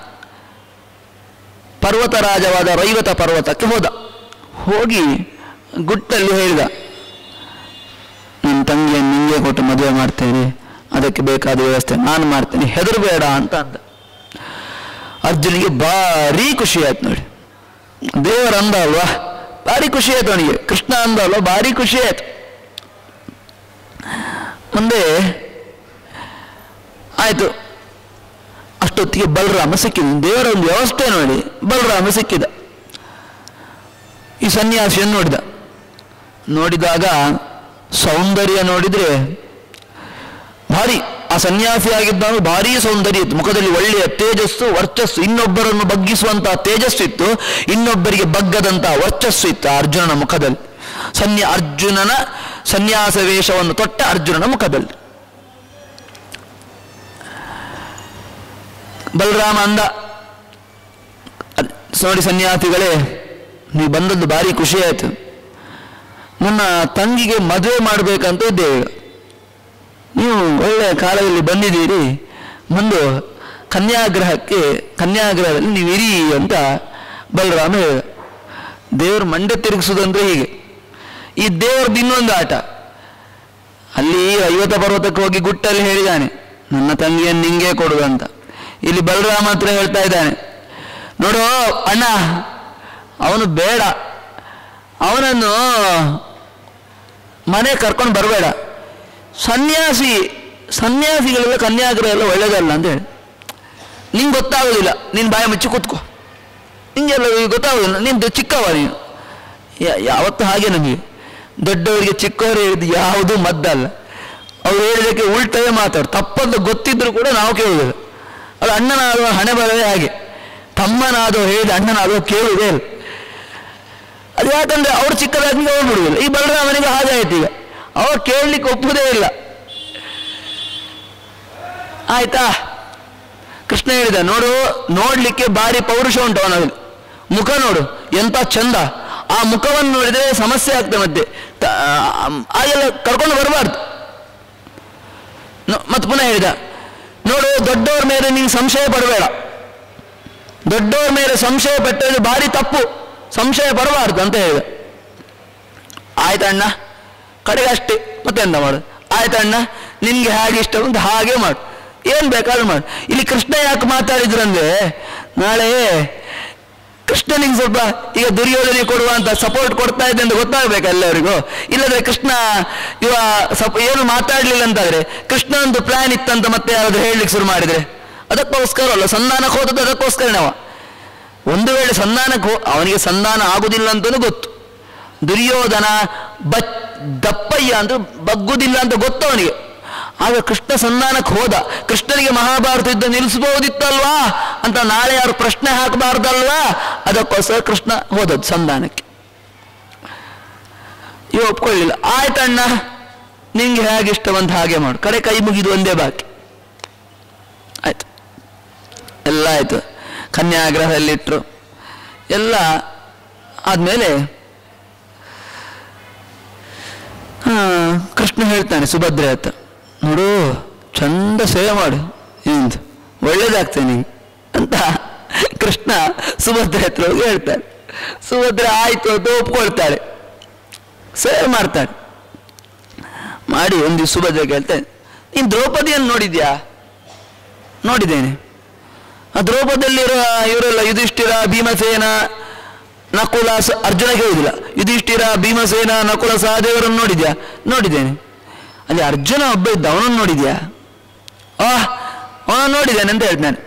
ಪರ್ವತರಾಜವಾದ ರೈವತ ಪರ್ವತಕ್ಕೆ ಹೋದ. ಹೋಗಿ ಗುಟ್ಟಲ್ಲಿ ಹೇಳಿದ, ನನ್ನ ತಂಗಿಯನ್ನು ನಿಂಗೆ ಕೊಟ್ಟು ಮದುವೆ ಮಾಡ್ತೇನೆ, ಅದಕ್ಕೆ ಬೇಕಾದ ವ್ಯವಸ್ಥೆ ನಾನು ಮಾಡ್ತೇನೆ, ಹೆದರಬೇಡ ಅಂತ ಅಂದ. ಅರ್ಜುನಿಗೆ ಭಾರಿ ಖುಷಿ ಆಯ್ತು. ನೋಡಿ, ದೇವರ ಅಂದ ಅಲ್ವಾ, ಭಾರಿ ಖುಷಿ ಆಯ್ತು ಅವನಿಗೆ. ಕೃಷ್ಣ ಅಂದ ಅಲ್ವಾ, ಭಾರಿ ಖುಷಿ ಆಯ್ತು. ಮುಂದೆ ಆಯ್ತು, ಅಷ್ಟೊತ್ತಿಗೆ ಬಲರಾಮ ಸಿಕ್ಕಿದ. ದೇವರ ಒಂದು ವ್ಯವಸ್ಥೆ ನೋಡಿ ಬಲರಾಮ ಸಿಕ್ಕಿದ. ಈ ಸನ್ಯಾಸಿಯನ್ನು ನೋಡಿದ. ನೋಡಿದಾಗ ಸೌಂದರ್ಯ ನೋಡಿದ್ರೆ ಭಾರಿ, ಆ ಸನ್ಯಾಸಿ ಆಗಿದ್ದಾನು ಭಾರಿ ಸೌಂದರ್ಯ ಇತ್ತು. ಮುಖದಲ್ಲಿ ಒಳ್ಳೆಯ ತೇಜಸ್ಸು, ವರ್ಚಸ್ಸು, ಇನ್ನೊಬ್ಬರನ್ನು ಬಗ್ಗಿಸುವಂತಹ ತೇಜಸ್ಸು ಇತ್ತು, ಇನ್ನೊಬ್ಬರಿಗೆ ಬಗ್ಗದಂತಹ ವರ್ಚಸ್ಸು ಇತ್ತು ಅರ್ಜುನನ ಮುಖದಲ್ಲಿ. ಸನ್ಯಾ ಅರ್ಜುನನ ಸನ್ಯಾಸ ವೇಷವನ್ನು ತೊಟ್ಟ ಅರ್ಜುನನ ಮುಖದಲ್ಲಿ. ಬಲರಾಮ ಅಂದ, ನೋಡಿ ಸನ್ಯಾಸಿಗಳೇ, ನೀವು ಬಂದದ್ದು ಭಾರಿ ಖುಷಿ ಆಯಿತು. ನನ್ನ ತಂಗಿಗೆ ಮದುವೆ ಮಾಡಬೇಕಂತ ಇದ್ದೇವೆ. ನೀವು ಒಳ್ಳೆಯ ಕಾಲದಲ್ಲಿ ಬಂದಿದ್ದೀರಿ, ಮುಂದೆ ಕನ್ಯಾಗ್ರಹಕ್ಕೆ ಕನ್ಯಾಗ್ರಹದಲ್ಲಿ ನೀವು ಇರಿ ಅಂತ ಬಲರಾಮ ಹೇಳಿದ. ದೇವರು ಮಂಡೆ ತಿರುಗಿಸುವುದಂದ್ರೆ ಹೀಗೆ. ಈ ದೇವರದ್ದು ಇನ್ನೊಂದು ಆಟ. ಅಲ್ಲಿ ಐವತ್ತ ಪರ್ವತಕ್ಕೆ ಹೋಗಿ ಗುಟ್ಟಲ್ಲಿ ಹೇಳಿದ್ದಾನೆ, ನನ್ನ ತಂಗಿಯನ್ನು ನಿಂಗೆ ಕೊಡುವಂತ. ಇಲ್ಲಿ ಬಲರಾಮ ಹತ್ರ ಹೇಳ್ತಾ ಇದ್ದಾನೆ, ನೋಡು ಅಣ್ಣ, ಅವನು ಬೇಡ, ಅವನನ್ನು ಮನೆ ಕರ್ಕೊಂಡು ಬರಬೇಡ. ಸನ್ಯಾಸಿ ಸನ್ಯಾಸಿಗಳೆಲ್ಲ ಕನ್ಯಾಗ್ರಹ ಎಲ್ಲ ಒಳ್ಳೇದಲ್ಲ ಅಂತ ಹೇಳಿ. ನಿಂಗೆ ಗೊತ್ತಾಗೋದಿಲ್ಲ, ನೀನು ಬಾಯ ಮುಚ್ಚಿ ಕೂತ್ಕೋ, ನಿಂಗೆಲ್ಲ ಗೊತ್ತಾಗೋದಿಲ್ಲ, ನೀನು ಚಿಕ್ಕವ. ನೀನು ಯಾವತ್ತೂ ಹಾಗೆ ನಮಗೆ ದೊಡ್ಡವರಿಗೆ ಚಿಕ್ಕವರು ಹೇಳಿದ್ದು ಯಾವುದೂ ಮದ್ದಲ್ಲ. ಅವ್ರು ಹೇಳಿದಕ್ಕೆ ಉಲ್ಟವೇ ಮಾತಾಡು. ತಪ್ಪಂತ ಗೊತ್ತಿದ್ರು ಕೂಡ ನಾವು ಕೇಳುವುದಿಲ್ಲ. ಅದು ಅಣ್ಣನಾದವ ಹಣೆ ಬರವೇ ಹಾಗೆ. ತಮ್ಮನಾದವ ಹೇಳಿದ ಅಣ್ಣನಾದವ ಕೇಳುವುದೇ ಇಲ್ಲ. ಅದು ಯಾಕಂದ್ರೆ ಅವ್ರು ಚಿಕ್ಕದಾಗಿ ಅವ್ರು ಬಿಡುವುದಿಲ್ಲ. ಈ ಬಲರಾಮನಿಗೆ ಹಾಗೆ ಆಯ್ತು. ಈಗ ಅವ್ರು ಕೇಳಲಿಕ್ಕೆ ಒಪ್ಪುವುದೇ ಇಲ್ಲ. ಆಯ್ತಾ, ಕೃಷ್ಣ ಹೇಳಿದ, ನೋಡು, ನೋಡ್ಲಿಕ್ಕೆ ಭಾರಿ ಪೌರುಷ ಉಂಟು ಅವನಲ್ಲಿ. ಮುಖ ನೋಡು ಎಂತ ಚಂದ. ಆ ಮುಖವನ್ನು ನೋಡಿದ್ರೆ ಸಮಸ್ಯೆ ಆಗ್ತದೆ ಮತ್ತೆ. ಹಾಗೆಲ್ಲ ಕರ್ಕೊಂಡು ಬರಬಾರ್ದು. ಮತ್ತೆ ಪುನಃ ಹೇಳಿದ, ನೋಡು, ದೊಡ್ಡವ್ರ ಮೇಲೆ ನೀನು ಸಂಶಯ ಪಡಬೇಡ. ದೊಡ್ಡವ್ರ ಮೇಲೆ ಸಂಶಯ ಪಟ್ಟದ್ದು ಭಾರಿ ತಪ್ಪು, ಸಂಶಯ ಪಡಬಾರ್ದು ಅಂತ ಹೇಳಿದ. ಆಯ್ತಣ್ಣ, ಕಡೆಗೆ ಅಷ್ಟೇ, ಮತ್ತೆ ಎಂತ ಮಾಡು. ಆಯ್ತಣ್ಣ, ನಿನ್ಗೆ ಹೇಗೆ ಇಷ್ಟ ಅಂತ ಹಾಗೆ ಮಾಡು, ಏನು ಬೇಕಾದ್ರೂ ಮಾಡು. ಇಲ್ಲಿ ಕೃಷ್ಣ ಯಾಕೆ ಮಾತಾಡಿದ್ರಂದ್ರೆ, ನಾಳೆ ಕೃಷ್ಣನಿಗೆ ಸ್ವಲ್ಪ ಈಗ ದುರ್ಯೋಧನಿಗೆ ಕೊಡುವಂತ ಸಪೋರ್ಟ್ ಕೊಡ್ತಾ ಇದೆ ಅಂತ ಗೊತ್ತಾಗಬೇಕು ಎಲ್ಲರಿಗೂ. ಇಲ್ಲದ್ರೆ ಕೃಷ್ಣ ಇವ ಸಪ ಏನು ಮಾತಾಡ್ಲಿಲ್ಲ ಅಂತಾದ್ರೆ ಕೃಷ್ಣ ಒಂದು ಪ್ಲಾನ್ ಇತ್ತಂತ ಮತ್ತೆ ಯಾರಾದ್ರೂ ಹೇಳಲಿಕ್ಕೆ ಶುರು ಮಾಡಿದ್ರೆ ಅದಕ್ಕೋಸ್ಕರ ಅಲ್ಲ, ಸಂಧಾನಕ್ಕೆ ಹೋದದ್ದು ಅದಕ್ಕೋಸ್ಕರ ನಾವು. ಒಂದು ವೇಳೆ ಸಂಧಾನಕ್ಕೆ ಅವನಿಗೆ ಸಂಧಾನ ಆಗುದಿಲ್ಲ ಅಂತಲೂ ಗೊತ್ತು. ದುರ್ಯೋಧನ ಬ ದಪ್ಪಯ್ಯ ಅಂತ ಬಗ್ಗುದಿಲ್ಲ ಅಂತ ಗೊತ್ತು ಅವನಿಗೆ. ಆಗ ಕೃಷ್ಣ ಸಂಧಾನಕ್ಕೆ ಹೋದ. ಕೃಷ್ಣನಿಗೆ ಮಹಾಭಾರತ ಯುದ್ಧ ನಿಲ್ಲಿಸಬಹುದಿತ್ತಲ್ವಾ ಅಂತ ನಾಳೆ ಯಾರು ಪ್ರಶ್ನೆ ಹಾಕಬಾರ್ದಲ್ವಾ, ಅದಕ್ಕೋಸ್ಕರ ಕೃಷ್ಣ ಹೋದದ್ದು ಸಂಧಾನಕ್ಕೆ. ಇವ ಒಪ್ಕೊಳ್ಳಿಲ್ಲ. ಆಯ್ತಣ್ಣ ನಿಂಗೆ ಹೇಗೆ ಇಷ್ಟವಂತ ಹಾಗೆ ಮಾಡು, ಕಡೆ ಕೈ ಮುಗಿದು ಒಂದೇ ಬಾಕಿ. ಆಯ್ತು, ಎಲ್ಲ ಆಯ್ತು. ಕನ್ಯಾಗ್ರಹದಲ್ಲಿಟ್ಟರು. ಎಲ್ಲ ಆದ್ಮೇಲೆ ಹಾ ಕೃಷ್ಣ ಹೇಳ್ತಾನೆ ಸುಭದ್ರೆ ಹತ್ರ, ನೋಡು ಚಂದ ಸೇವೆ ಮಾಡು, ಇಂದು ಒಳ್ಳೇದಾಗ್ತೇನೆ ನಿಂಗೆ ಅಂತ ಕೃಷ್ಣ ಸುಭದ್ರೆ ಹತ್ರ ಹೋಗಿ ಹೇಳ್ತಾರೆ. ಸುಭದ್ರೆ ಆಯ್ತು ಅಂತ ಒಪ್ಕೊಳ್ತಾಳೆ, ಸೇವೆ ಮಾಡ್ತಾಳೆ. ಮಾಡಿ ಒಂದು ಸುಭದ್ರೆ ಕೇಳ್ತಾನೆ, ನೀನು ದ್ರೌಪದಿಯನ್ನು ನೋಡಿದ್ಯಾ? ನೋಡಿದ್ದೇನೆ. ಆ ದ್ರೌಪದಿಯಲ್ಲಿರುವ ಇವರೆಲ್ಲ ಯುಧಿಷ್ಠಿರ, ಭೀಮಸೇನ, ನಕುಲ, ಅರ್ಜುನ ಕೇಳುವುದಿಲ್ಲ, ಯುಧಿಷ್ಠಿರ, ಭೀಮಸೇನ, ನಕುಲ, ಸಹದೇವರನ್ನು ನೋಡಿದ್ಯಾ? ನೋಡಿದ್ದೇನೆ. ಅಲ್ಲಿ ಅರ್ಜುನ ಒಬ್ಬ ಇದ್ದ, ಅವನನ್ನು ನೋಡಿದ್ಯಾ? ಆ ಅವನನ್ನು ನೋಡಿದ್ದೇನೆ ಅಂತ ಹೇಳ್ತಾನೆ.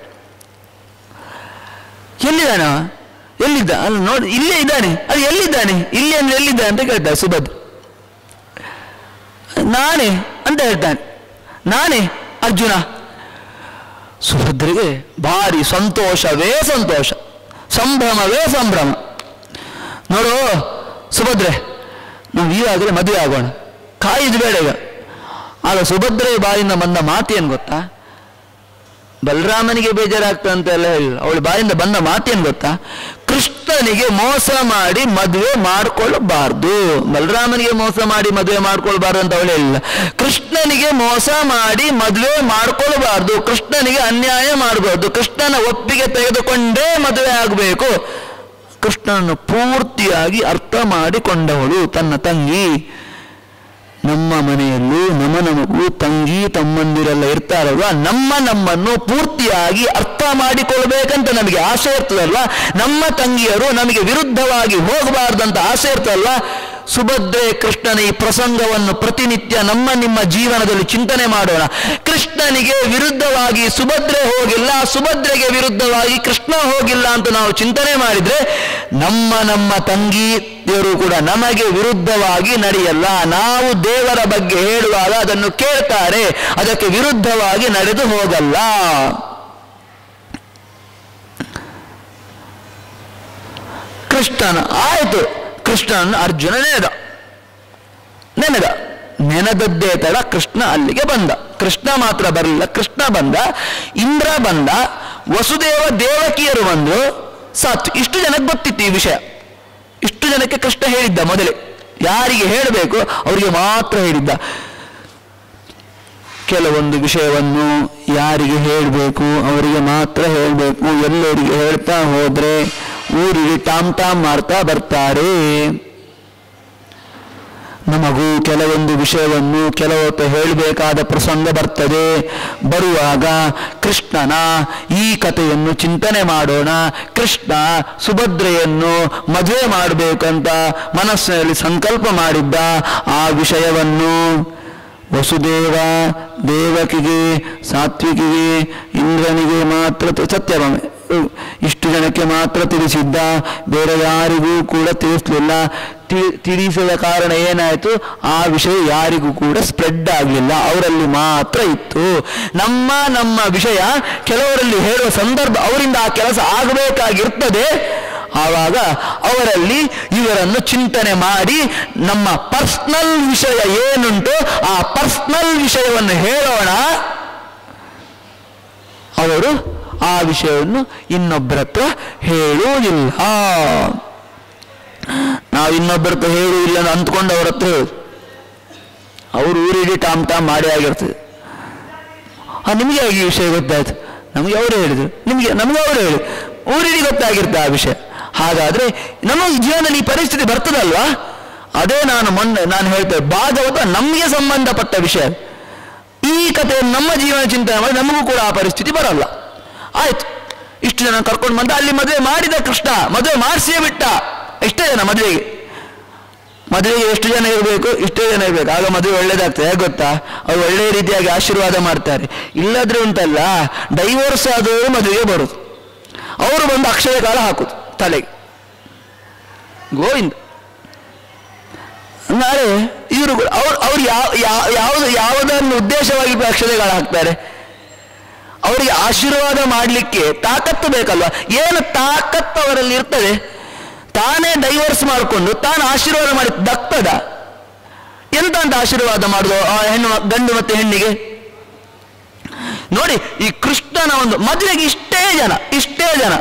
ಎಲ್ಲಿದ್ದಾನ? ಎಲ್ಲಿದ್ದ? ಅಲ್ಲ ನೋಡಿ, ಇಲ್ಲೇ ಇದ್ದಾನೆ. ಅದು ಎಲ್ಲಿದ್ದಾನೆ? ಇಲ್ಲಿ ಅಂದ್ರೆ ಎಲ್ಲಿದ್ದಾನೆ ಅಂತ ಕೇಳ್ತಾನೆ ಸುಭದ್ರ. ನಾನೇ ಅಂತ ಹೇಳ್ತಾನೆ. ನಾನೇ ಅರ್ಜುನ. ಸುಭದ್ರೆಗೆ ಭಾರಿ ಸಂತೋಷವೇ ಸಂತೋಷ, ಸಂಭ್ರಮವೇ ಸಂಭ್ರಮ. ನೋಡು ಸುಭದ್ರೆ, ನಾವು ಈಗಾಗಲೇ ಮದುವೆ ಆಗೋಣ, ಕಾಯಿದು ಬೇಡ ಈಗ. ಆಗ ಸುಭದ್ರೆ ಬಾಯಿಂದ ಬಂದ ಮಾತೇನು ಗೊತ್ತಾ? ಬಲರಾಮನಿಗೆ ಬೇಜಾರಾಗ್ತದೆ ಅಂತ ಎಲ್ಲ ಹೇಳಿಲ್ಲ. ಅವಳ ಬಾಯಿಂದ ಬಂದ ಮಾತೇನು ಗೊತ್ತಾ? ಕೃಷ್ಣನಿಗೆ ಮೋಸ ಮಾಡಿ ಮದುವೆ ಮಾಡ್ಕೊಳ್ಬಾರ್ದು. ಬಲರಾಮನಿಗೆ ಮೋಸ ಮಾಡಿ ಮದುವೆ ಮಾಡ್ಕೊಳ್ಬಾರ್ದು ಅಂತ ಅವಳು ಹೇಳಿಲ್ಲ. ಕೃಷ್ಣನಿಗೆ ಮೋಸ ಮಾಡಿ ಮದುವೆ ಮಾಡ್ಕೊಳ್ಬಾರ್ದು, ಕೃಷ್ಣನಿಗೆ ಅನ್ಯಾಯ ಮಾಡಬಾರ್ದು, ಕೃಷ್ಣನ ಒಪ್ಪಿಗೆ ತೆಗೆದುಕೊಂಡೇ ಮದುವೆ ಆಗಬೇಕು. ಕೃಷ್ಣನನ್ನು ಪೂರ್ತಿಯಾಗಿ ಅರ್ಥ ಮಾಡಿಕೊಂಡವಳು ತನ್ನ ತಂಗಿ. ನಮ್ಮ ಮನೆಯಲ್ಲೂ ನಮ್ಮ ನಮಗೂ ತಂಗಿ ತಮ್ಮಂದಿರೆಲ್ಲ ಇರ್ತಾರಲ್ವ, ನಮ್ಮ ನಮ್ಮನ್ನು ಪೂರ್ತಿಯಾಗಿ ಅರ್ಥ ಮಾಡಿಕೊಳ್ಬೇಕಂತ ನಮಗೆ ಆಸೆ ಇರ್ತದಲ್ವ, ನಮ್ಮ ತಂಗಿಯರು ನಮಗೆ ವಿರುದ್ಧವಾಗಿ ಹೋಗಬಾರ್ದಂತ ಆಸೆ ಇರ್ತದಲ್ವ. ಸುಭದ್ರೆ ಕೃಷ್ಣನ ಈ ಪ್ರಸಂಗವನ್ನು ಪ್ರತಿನಿತ್ಯ ನಮ್ಮ ನಿಮ್ಮ ಜೀವನದಲ್ಲಿ ಚಿಂತನೆ ಮಾಡೋಣ. ಕೃಷ್ಣನಿಗೆ ವಿರುದ್ಧವಾಗಿ ಸುಭದ್ರೆ ಹೋಗಿಲ್ಲ, ಸುಭದ್ರೆಗೆ ವಿರುದ್ಧವಾಗಿ ಕೃಷ್ಣ ಹೋಗಿಲ್ಲ ಅಂತ ನಾವು ಚಿಂತನೆ ಮಾಡಿದ್ರೆ ನಮ್ಮ ನಮ್ಮ ತಂಗಿಯರು ಕೂಡ ನಮಗೆ ವಿರುದ್ಧವಾಗಿ ನಡೆಯಲ್ಲ. ನಾವು ದೇವರ ಬಗ್ಗೆ ಹೇಳುವಾಗ ಅದನ್ನು ಕೇಳ್ತಾರೆ, ಅದಕ್ಕೆ ವಿರುದ್ಧವಾಗಿ ನಡೆದು ಹೋಗಲ್ಲ. ಕೃಷ್ಣನ ಆಯಿತು, ಕೃಷ್ಣನನ್ನು ಅರ್ಜುನ ನೆನೆದ ನೆನೆದ ನೆನೆದದ್ದೇ ತಡ ಕೃಷ್ಣ ಅಲ್ಲಿಗೆ ಬಂದ. ಕೃಷ್ಣ ಮಾತ್ರ ಬರಲಿಲ್ಲ, ಕೃಷ್ಣ ಬಂದ, ಇಂದ್ರ ಬಂದ, ವಸುದೇವ ದೇವಕಿಯರು ಬಂದು ಸಾತು. ಇಷ್ಟು ಜನಕ್ಕೆ ಗೊತ್ತಿತ್ತು ಈ ವಿಷಯ. ಇಷ್ಟು ಜನಕ್ಕೆ ಕೃಷ್ಣ ಹೇಳಿದ್ದ ಮೊದಲೇ. ಯಾರಿಗೆ ಹೇಳಬೇಕು ಅವರಿಗೆ ಮಾತ್ರ ಹೇಳಿದ್ದ. ಕೆಲವೊಂದು ವಿಷಯವನ್ನು ಯಾರಿಗೆ ಹೇಳಬೇಕು ಅವರಿಗೆ ಮಾತ್ರ ಹೇಳಬೇಕು. ಎಲ್ಲರಿಗೆ ಹೇಳ್ತಾ ಹೋದ್ರೆ ಊರಿಗೆ ಟಾಮ್ ಟಾಮ್ ಮಾಡ್ತಾ ಬರ್ತಾರೆ. ನಮಗೂ ಕೆಲವೊಂದು ವಿಷಯವನ್ನು ಕೆಲವೊತ್ತು ಹೇಳಬೇಕಾದ ಪ್ರಸಂಗ ಬರ್ತದೆ. ಬರುವಾಗ ಕೃಷ್ಣನ ಈ ಕಥೆಯನ್ನು ಚಿಂತನೆ ಮಾಡೋಣ. ಕೃಷ್ಣ ಸುಭದ್ರೆಯನ್ನು ಮದುವೆ ಮಾಡಬೇಕಂತ ಮನಸ್ಸಿನಲ್ಲಿ ಸಂಕಲ್ಪ ಮಾಡಿದ್ದ. ಆ ವಿಷಯವನ್ನು ವಸುದೇವ ದೇವಕಿಗೆ, ಸಾತ್ವಿಕಿಗೆ, ಇಂದ್ರನಿಗೆ ಮಾತ್ರ ಸತ್ಯಭಾಮೆ ಇಷ್ಟು ಜನಕ್ಕೆ ಮಾತ್ರ ತಿಳಿಸಿದ್ದ, ಬೇರೆ ಯಾರಿಗೂ ಕೂಡ ತಿಳಿಸಲಿಲ್ಲ. ತಿಳಿಸದ ಕಾರಣ ಏನಾಯಿತು, ಆ ವಿಷಯ ಯಾರಿಗೂ ಕೂಡ ಸ್ಪ್ರೆಡ್ ಆಗಲಿಲ್ಲ, ಅವರಲ್ಲಿ ಮಾತ್ರ ಇತ್ತು. ನಮ್ಮ ನಮ್ಮ ವಿಷಯ ಕೆಲವರಲ್ಲಿ ಹೇಳುವ ಸಂದರ್ಭ ಅವರಿಂದ ಆ ಕೆಲಸ ಆಗಬೇಕಾಗಿರ್ತದೆ. ಆವಾಗ ಅವರಲ್ಲಿ ಇವರನ್ನು ಚಿಂತನೆ ಮಾಡಿ ನಮ್ಮ ಪರ್ಸ್ನಲ್ ವಿಷಯ ಏನುಂಟು ಆ ಪರ್ಸ್ನಲ್ ವಿಷಯವನ್ನು ಹೇಳೋಣ. ಅವರು ಆ ವಿಷಯವನ್ನು ಇನ್ನೊಬ್ಬರ ಹತ್ರ ಹೇಳುವುದಿಲ್ಲ. ನಾವು ಇನ್ನೊಬ್ಬರ ಹತ್ರ ಹೇಳುವುದಿಲ್ಲ ಅಂತ ಅಂದ್ಕೊಂಡು ಅವ್ರ ಹತ್ರ ಹೇಳುದು, ಅವರು ಊರಿಡಿ ಟಾಮ್ ಟಾಮ್ ಮಾಡಿ ಆಗಿರ್ತದೆ. ಆ ನಿಮಗೆ ಆಗಿ ಈ ವಿಷಯ ಗೊತ್ತಾಯ್ತು, ನಮಗೆ ಅವರು ಹೇಳಿದ್ರು, ನಿಮಗೆ ನಮಗೆ ಅವರು ಹೇಳಿ ಊರಿಡಿ ಗೊತ್ತಾಗಿರುತ್ತೆ ಆ ವಿಷಯ. ಹಾಗಾದ್ರೆ ನಮ್ಮ ಜೀವನದಲ್ಲಿ ಈ ಪರಿಸ್ಥಿತಿ ಬರ್ತದಲ್ವಾ? ಅದೇ ನಾನು ಮೊನ್ನೆ ನಾನು ಹೇಳ್ತೇನೆ, ಭಾಗವತ ನಮಗೆ ಸಂಬಂಧಪಟ್ಟ ವಿಷಯ. ಈ ಕಥೆಯನ್ನು ನಮ್ಮ ಜೀವನ ಚಿಂತನೆ ಮಾಡಿ ನಮಗೂ ಕೂಡ ಆ ಪರಿಸ್ಥಿತಿ ಬರಲ್ಲ. ಆಯ್ತು, ಇಷ್ಟು ಜನ ಕರ್ಕೊಂಡು ಬಂದ. ಅಲ್ಲಿ ಮದುವೆ ಮಾಡಿದ ಕೃಷ್ಣ, ಮದುವೆ ಮಾಡಿಸಿಯೇ ಬಿಟ್ಟ. ಎಷ್ಟೇ ಜನ ಮದುವೆಗೆ ಮದುವೆಗೆ ಎಷ್ಟು ಜನ ಇರಬೇಕು? ಇಷ್ಟೇ ಜನ ಇರಬೇಕು. ಆಗ ಮದುವೆ ಒಳ್ಳೇದಾಗ್ತದೆ. ಹೇಗೆ ಗೊತ್ತಾ? ಅವ್ರು ಒಳ್ಳೆಯ ರೀತಿಯಾಗಿ ಆಶೀರ್ವಾದ ಮಾಡ್ತಾರೆ. ಇಲ್ಲದ್ರೆ ಉಂಟಲ್ಲ, ಡೈವೋರ್ಸ್ ಆದವರು ಮದುವೆಗೆ ಬರೋದು, ಅವರು ಬಂದು ಅಕ್ಷಯ ಕಾಲ ಹಾಕೋದು ತಲೆಗೆ. ಗೋವಿಂದ ನಾಳೆ ಇವರು ಅವ್ರು ಅವ್ರು ಯಾವ ಯಾವುದು ಯಾವುದನ್ನು ಉದ್ದೇಶವಾಗಿ ಅಕ್ಷತೆಗಳ ಹಾಕ್ತಾರೆ? ಅವರಿಗೆ ಆಶೀರ್ವಾದ ಮಾಡಲಿಕ್ಕೆ ತಾಕತ್ತು ಬೇಕಲ್ವ? ಏನು ತಾಕತ್ತು ಅವರಲ್ಲಿ ಇರ್ತದೆ? ತಾನೇ ಡೈವರ್ಸ್ ಮಾಡಿಕೊಂಡು ತಾನು ಆಶೀರ್ವಾದ ಮಾಡಿ ದಕ್ತದ? ಎಂತ ಅಂತ ಆಶೀರ್ವಾದ ಮಾಡುದು ಆ ಹೆಣ್ಣು ಗಂಡು ಮತ್ತೆ ಹೆಣ್ಣಿಗೆ? ನೋಡಿ, ಈ ಕೃಷ್ಣನ ಒಂದು ಮದುವೆಗೆ ಇಷ್ಟೇ ಜನ ಇಷ್ಟೇ ಜನ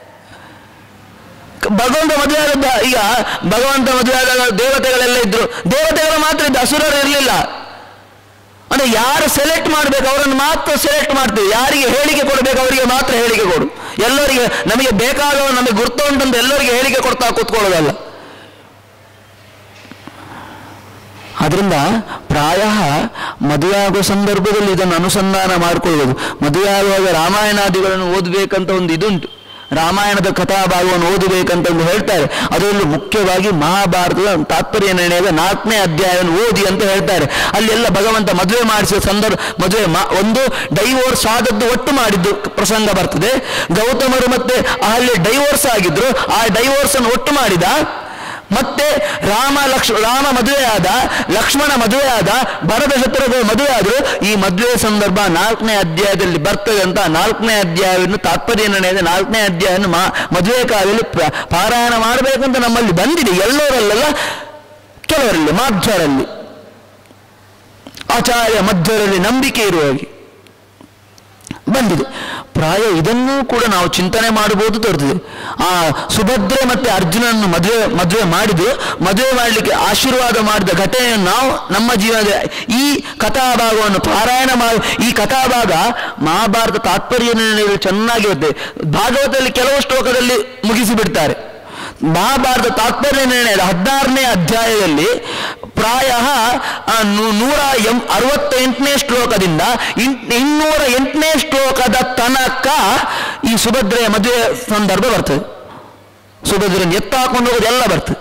ಭಗವಂತ ಮದುವೆ ಆದ. ಈಗ ಭಗವಂತ ಮದುವೆ ಆದಾಗ ದೇವತೆಗಳೆಲ್ಲ ಇದ್ರು, ದೇವತೆಗಳು ಮಾತ್ರ ಇದ್ದು, ಅಸುರರು ಇರಲಿಲ್ಲ. ಅಂದ್ರೆ ಯಾರು ಸೆಲೆಕ್ಟ್ ಮಾಡ್ಬೇಕು ಅವರನ್ನು ಮಾತ್ರ ಸೆಲೆಕ್ಟ್ ಮಾಡ್ತೀವಿ. ಯಾರಿಗೆ ಹೇಳಿಕೆ ಕೊಡಬೇಕು ಅವರಿಗೆ ಮಾತ್ರ ಹೇಳಿಕೆ ಕೊಡು. ಎಲ್ಲರಿಗೆ ನಮಗೆ ಬೇಕಾದವರು ನಮಗೆ ಗುರ್ತ ಉಂಟಂತ ಎಲ್ಲರಿಗೆ ಹೇಳಿಕೆ ಕೊಡ್ತಾ ಕೂತ್ಕೊಳ್ಳೋದಲ್ಲ. ಆದ್ರಿಂದ ಪ್ರಾಯ ಮದುವೆ ಆಗುವ ಸಂದರ್ಭದಲ್ಲಿ ಇದನ್ನು ಅನುಸಂಧಾನ ಮಾಡಿಕೊಳ್ಳುವುದು. ಮದುವೆ ಆಗುವಾಗ ರಾಮಾಯಣಾದಿಗಳನ್ನು ಓದಬೇಕಂತ ಒಂದು ಇದುಂಟು. ರಾಮಾಯಣದ ಕಥಾಭಾಗವನ್ನು ಓದಬೇಕಂತ ಒಂದು ಹೇಳ್ತಾರೆ. ಅದರಲ್ಲೂ ಮುಖ್ಯವಾಗಿ ಮಹಾಭಾರತದ ತಾತ್ಪರ್ಯ ನಿರ್ಣಯದ ನಾಲ್ಕನೇ ಅಧ್ಯಾಯವನ್ನು ಓದಿ ಅಂತ ಹೇಳ್ತಾರೆ. ಅಲ್ಲೆಲ್ಲ ಭಗವಂತ ಮದುವೆ ಮಾಡಿಸಿದ ಸಂದರ್ಭ, ಮದುವೆ ಮಾ ಒಂದು ಡೈವೋರ್ಸ್ ಆದದ್ದು ಒಟ್ಟು ಮಾಡಿದ್ದು ಪ್ರಸಂಗ ಬರ್ತದೆ. ಗೌತಮರು ಮತ್ತೆ ಅಲ್ಲಿ ಡೈವೋರ್ಸ್ ಆಗಿದ್ರು, ಆ ಡೈವೋರ್ಸ್ ಅನ್ನು ಒಟ್ಟು ಮಾಡಿದ. ಮತ್ತೆ ರಾಮ ಲಕ್ಷ ರಾಮ ಮದುವೆ ಆದ, ಲಕ್ಷ್ಮಣ ಮದುವೆ ಆದ, ಭರತ ಶತ್ರುಘ್ನ ಮದುವೆ ಆದರು. ಈ ಮದುವೆ ಸಂದರ್ಭ ನಾಲ್ಕನೇ ಅಧ್ಯಾಯದಲ್ಲಿ ಬರ್ತದೆ ಅಂತ ನಾಲ್ಕನೇ ಅಧ್ಯಾಯವನ್ನು ತಾತ್ಪರ್ಯ ನಿರ್ಣಯದ ನಾಲ್ಕನೇ ಅಧ್ಯಾಯವನ್ನು ಮಾ ಮದುವೆ ಕಾಲದಲ್ಲಿ ಪಾರಾಯಣ ಮಾಡಬೇಕಂತ ನಮ್ಮಲ್ಲಿ ಬಂದಿದೆ. ಎಲ್ಲರಲ್ಲೆಲ್ಲ ಕೆಲವರಲ್ಲಿ ಮಾಧ್ವರಲ್ಲಿ, ಆಚಾರ್ಯ ಮಧ್ವರಲ್ಲಿ ನಂಬಿಕೆ ಇರುವಾಗಿ ಬಂದಿದೆ. ಪ್ರಾಯ ಇದನ್ನೂ ಕೂಡ ನಾವು ಚಿಂತನೆ ಮಾಡಬಹುದು ತೋರ್ತದೆ. ಆ ಸುಭದ್ರೆ ಮತ್ತೆ ಅರ್ಜುನನ್ನು ಮದುವೆ ಮದುವೆ ಮಾಡಿದ್ದು, ಮದುವೆ ಮಾಡಲಿಕ್ಕೆ ಆಶೀರ್ವಾದ ಮಾಡಿದ ಘಟನೆಯನ್ನು ನಾವು ನಮ್ಮ ಜೀವನದ ಈ ಕಥಾಭಾಗವನ್ನು ಪಾರಾಯಣ ಮಾಡಿ, ಈ ಕಥಾಭಾಗ ಮಹಾಭಾರತ ತಾತ್ಪರ್ಯ ನಿರ್ಣಯಗಳು ಚೆನ್ನಾಗಿರುತ್ತೆ. ಭಾಗವತದಲ್ಲಿ ಕೆಲವು ಶ್ಲೋಕದಲ್ಲಿ ಮುಗಿಸಿ ಬಿಡ್ತಾರೆ. ಮಹಾಭಾರತ ತಾತ್ಪರ್ಯ ನಿರ್ಣಯದ ಹದಿನಾರನೇ ಅಧ್ಯಾಯದಲ್ಲಿ ಪ್ರಾಯ ನೂರ ಎಂ ಅರವತ್ತೆಂಟನೇ ಶ್ಲೋಕದಿಂದ ಇನ್ನೂರ ಎಂಟನೇ ಶ್ಲೋಕದ ತನಕ ಈ ಸುಭದ್ರೆಯ ಮದುವೆ ಸಂದರ್ಭ ಬರ್ತದೆ. ಸುಭದ್ರೆಯನ್ನು ಎತ್ತಾಕೊಂಡು ಹೋಗೋದೆಲ್ಲ ಬರ್ತದೆ.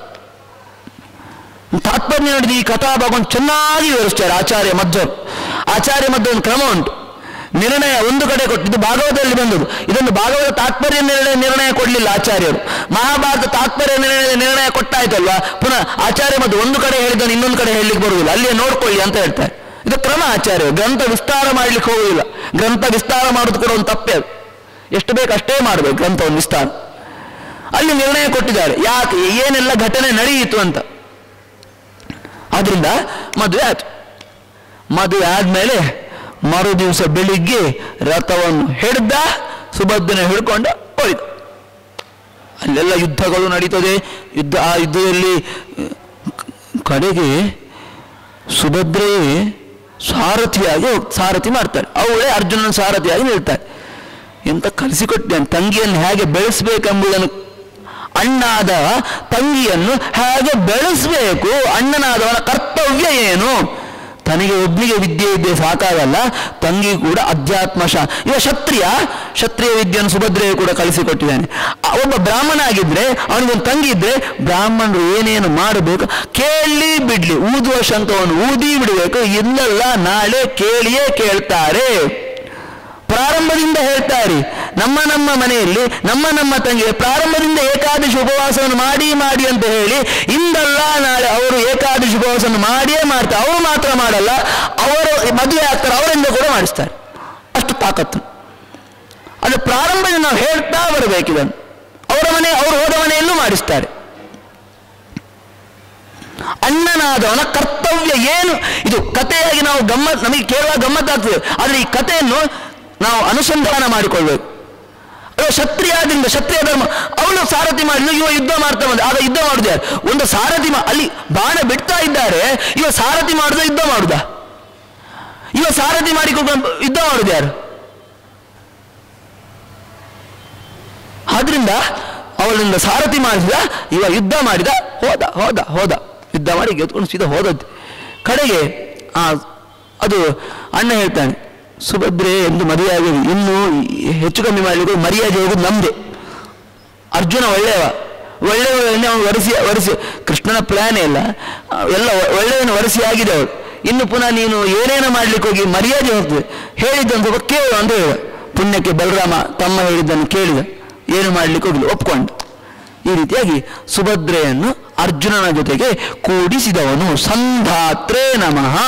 ತಾತ್ಪರ್ಯ ನಡೆದ ಈ ಕಥಾಭಾಗವನ್ನು ಚೆನ್ನಾಗಿ ವಿವರಿಸ್ತಾರೆ ಆಚಾರ್ಯ ಮಧ್ವರು. ಆಚಾರ್ಯ ಮಧ್ವ ಒಂದು ಕ್ರಮ ಉಂಟು. ನಿರ್ಣಯ ಒಂದು ಕಡೆ ಕೊಟ್ಟು, ಇದು ಭಾಗವತದಲ್ಲಿ ಬಂದದ್ದು. ಇದನ್ನು ಭಾಗವತ ತಾತ್ಪರ್ಯ ನಿರ್ಣಯ ನಿರ್ಣಯ ಕೊಡಲಿಲ್ಲ ಆಚಾರ್ಯರು. ಮಹಾಭಾರತ ತಾತ್ಪರ್ಯ ನಿರ್ಣಯದ ನಿರ್ಣಯ ಕೊಟ್ಟಾಯ್ತಲ್ವಾ, ಪುನಃ ಆಚಾರ್ಯ ಮತ್ತು ಒಂದು ಕಡೆ ಹೇಳಿದ್ದನ್ನು ಇನ್ನೊಂದು ಕಡೆ ಹೇಳಲಿಕ್ಕೆ ಬರುವುದಿಲ್ಲ, ಅಲ್ಲಿಯೇ ನೋಡ್ಕೊಳ್ಳಿ ಅಂತ ಹೇಳ್ತಾರೆ. ಇದು ಕ್ರಮ ಆಚಾರ್ಯ. ಗ್ರಂಥ ವಿಸ್ತಾರ ಮಾಡ್ಲಿಕ್ಕೆ ಹೋಗುವುದಿಲ್ಲ. ಗ್ರಂಥ ವಿಸ್ತಾರ ಮಾಡೋದು ಕೂಡ ಒಂದು ತಪ್ಪೇ. ಎಷ್ಟು ಬೇಕು ಅಷ್ಟೇ ಮಾಡಬೇಕು ಗ್ರಂಥವನ್ನು ವಿಸ್ತಾರ. ಅಲ್ಲಿ ನಿರ್ಣಯ ಕೊಟ್ಟಿದ್ದಾರೆ ಯಾಕೆ ಏನೆಲ್ಲ ಘಟನೆ ನಡೆಯಿತು ಅಂತ. ಆದ್ರಿಂದ ಮದುವೆ ಆಯ್ತು. ಮದುವೆ ಆದ್ಮೇಲೆ ಮರು ದಿವಸ ಬೆಳಿಗ್ಗೆ ರಥವನ್ನು ಹಿಡ್ದ, ಸುಭದ್ರನ ಹಿಡ್ಕೊಂಡು ಹೋಯ್ತು. ಅಲ್ಲೆಲ್ಲ ಯುದ್ಧಗಳು ನಡೀತದೆ. ಯುದ್ಧ ಆ ಯುದ್ಧದಲ್ಲಿ ಕಡೆಗೆ ಸುಭದ್ರೆಯೇ ಸಾರಥಿಯಾಗಿ ಸಾರಥಿ ಮಾಡ್ತಾರೆ. ಅವಳೇ ಅರ್ಜುನನ ಸಾರಥಿಯಾಗಿ ನಿಲ್ತಾರೆ. ಎಂತ ಕಲಿಸಿಕೊಟ್ಟಿದ್ದಾನೆ ತಂಗಿಯನ್ನು ಹೇಗೆ ಬೆಳೆಸಬೇಕೆಂಬುದನ್ನು. ಅಣ್ಣಾದ ತಂಗಿಯನ್ನು ಹೇಗೆ ಬೆಳೆಸಬೇಕು, ಅಣ್ಣನಾದವನ ಕರ್ತವ್ಯ ಏನು. ತನಗೆ ಒಬ್ಬನಿಗೆ ವಿದ್ಯೆ ಇದ್ದೆ ಸಾಕಾಗಲ್ಲ, ತಂಗಿ ಕೂಡ ಅಧ್ಯಾತ್ಮ ಶಾ ಇವ ಕ್ಷತ್ರಿಯ ಕ್ಷತ್ರಿಯ ವಿದ್ಯೆಯನ್ನು ಸುಭದ್ರೆಯು ಕೂಡ ಕಲಿಸಿಕೊಟ್ಟಿದ್ದಾನೆ. ಒಬ್ಬ ಬ್ರಾಹ್ಮಣ ಆಗಿದ್ರೆ ಅವನಿಗೊಂದು ತಂಗಿ ಇದ್ರೆ ಬ್ರಾಹ್ಮಣರು ಏನೇನು ಮಾಡಬೇಕು ಕೇಳಿ ಬಿಡ್ಲಿ, ಊದುವ ಶಂಖವನ್ನು ಊದಿ ಬಿಡಬೇಕು. ಇನ್ನೆಲ್ಲ ನಾಳೆ ಕೇಳಿಯೇ ಕೇಳ್ತಾರೆ. ಪ್ರಾರಂಭದಿಂದ ಹೇಳ್ತಾರೆ. ನಮ್ಮ ನಮ್ಮ ಮನೆಯಲ್ಲಿ ನಮ್ಮ ನಮ್ಮ ತಂಗಿ ಪ್ರಾರಂಭದಿಂದ ಏಕಾದಶಿ ಉಪವಾಸವನ್ನು ಮಾಡಿ ಮಾಡಿ ಅಂತ ಹೇಳಿ ಇಂದಲ್ಲ ನಾಳೆ ಅವರು ಏಕಾದಶಿ ಉಪವಾಸವನ್ನು ಮಾಡಿಯೇ ಮಾಡ್ತಾರೆ. ಅವರು ಮಾತ್ರ ಮಾಡಲ್ಲ, ಅವರು ಮದುವೆ ಆಗ್ತಾರೆ, ಅವರಿಂದ ಕೂಡ ಮಾಡಿಸ್ತಾರೆ. ಅಷ್ಟು ತಾಕತ್ತು. ಅದು ಪ್ರಾರಂಭದಿಂದ ನಾವು ಹೇಳ್ತಾ ಬರಬೇಕಿದನ್ನು. ಅವರ ಮನೆ ಅವರು ಹೋದ ಮನೆಯಲ್ಲೂ ಮಾಡಿಸ್ತಾರೆ. ಅಣ್ಣನಾದವನ ಕರ್ತವ್ಯ ಏನು, ಇದು ಕಥೆಯಾಗಿ ನಾವು ಗಮ್ಮತ್ ನಮಗೆ ಕೇಳುವ ಗಮ್ಮತ್ತಾಗ್ತದೆ. ಆದರೆ ಈ ಕಥೆಯನ್ನು ನಾವು ಅನುಸಂಧಾನ ಮಾಡಿಕೊಳ್ಬೇಕು. ಕ್ಷತ್ರಿಯಾದಿಂದ ಕ್ಷತ್ರಿಯ ಧರ್ಮ, ಅವಳು ಸಾರಥಿ ಮಾಡಿದ್ಲು, ಇವ ಯುದ್ಧ ಮಾಡ್ತಾ ಬಂದ. ಆಗ ಯುದ್ಧ ಮಾಡುದ ಒಂದು ಸಾರಥಿ, ಅಲ್ಲಿ ಬಾಣ ಬಿಡ್ತಾ ಇದ್ದಾರೆ, ಇವ ಸಾರಥಿ ಮಾಡುದ ಯುದ್ಧ ಮಾಡುದ? ಇವ ಸಾರಥಿ ಮಾಡಿಕೊಂಡು ಯುದ್ಧ ಮಾಡುದು ಯಾರು? ಆದ್ರಿಂದ ಅವಳಿಂದ ಸಾರಥಿ ಮಾಡಿದ, ಇವ ಯುದ್ಧ ಮಾಡಿದ, ಹೋದ ಹೋದ ಹೋದ ಯುದ್ಧ ಮಾಡಿ ಗೆದ್ಕೊಂಡು ಸೀದಾ ಹೋದದ್ದು. ಕಡೆಗೆ ಆ ಅದು ಅಣ್ಣ ಹೇಳ್ತಾನೆ, ಸುಭದ್ರೆ ಎಂದು ಮದುವೆ ಆಗೋದು, ಇನ್ನು ಹೆಚ್ಚು ಕಮ್ಮಿ ಮಾಡಲಿಕ್ಕೆ ಮರ್ಯಾದೆ ಹೋಗೋದು ನಮ್ಮದೇ. ಅರ್ಜುನ ಒಳ್ಳೆಯವ, ಒಳ್ಳೆಯವನ್ನೇ ಅವನು ವರಿಸಿ ವರಿಸಿ ಕೃಷ್ಣನ ಪ್ಲಾನೇ ಇಲ್ಲ, ಎಲ್ಲ ಒಳ್ಳೆಯವನು ವರಿಸಿ ಆಗಿದೆ ಅವಳು. ಇನ್ನು ಪುನಃ ನೀನು ಏನೇನೋ ಮಾಡ್ಲಿಕ್ಕೆ ಹೋಗಿ ಮರ್ಯಾದೆ ಹೋಗ್ತದೆ. ಹೇಳಿದ್ದನ್ನು ಸ್ವಲ್ಪ ಕೇಳು ಅಂತ ಹೇಳಿದ. ಪುಣ್ಯಕ್ಕೆ ಬಲರಾಮ ತಮ್ಮ ಹೇಳಿದ್ದನ್ನು ಕೇಳಿದ, ಏನು ಮಾಡ್ಲಿಕ್ಕೆ ಹೋಗಿಲ್ಲ, ಒಪ್ಕೊಂಡು. ಈ ರೀತಿಯಾಗಿ ಸುಭದ್ರೆಯನ್ನು ಅರ್ಜುನನ ಜೊತೆಗೆ ಕೂಡಿಸಿದವನು. ಸಂಧಾತ್ರೇ ನಮಃ.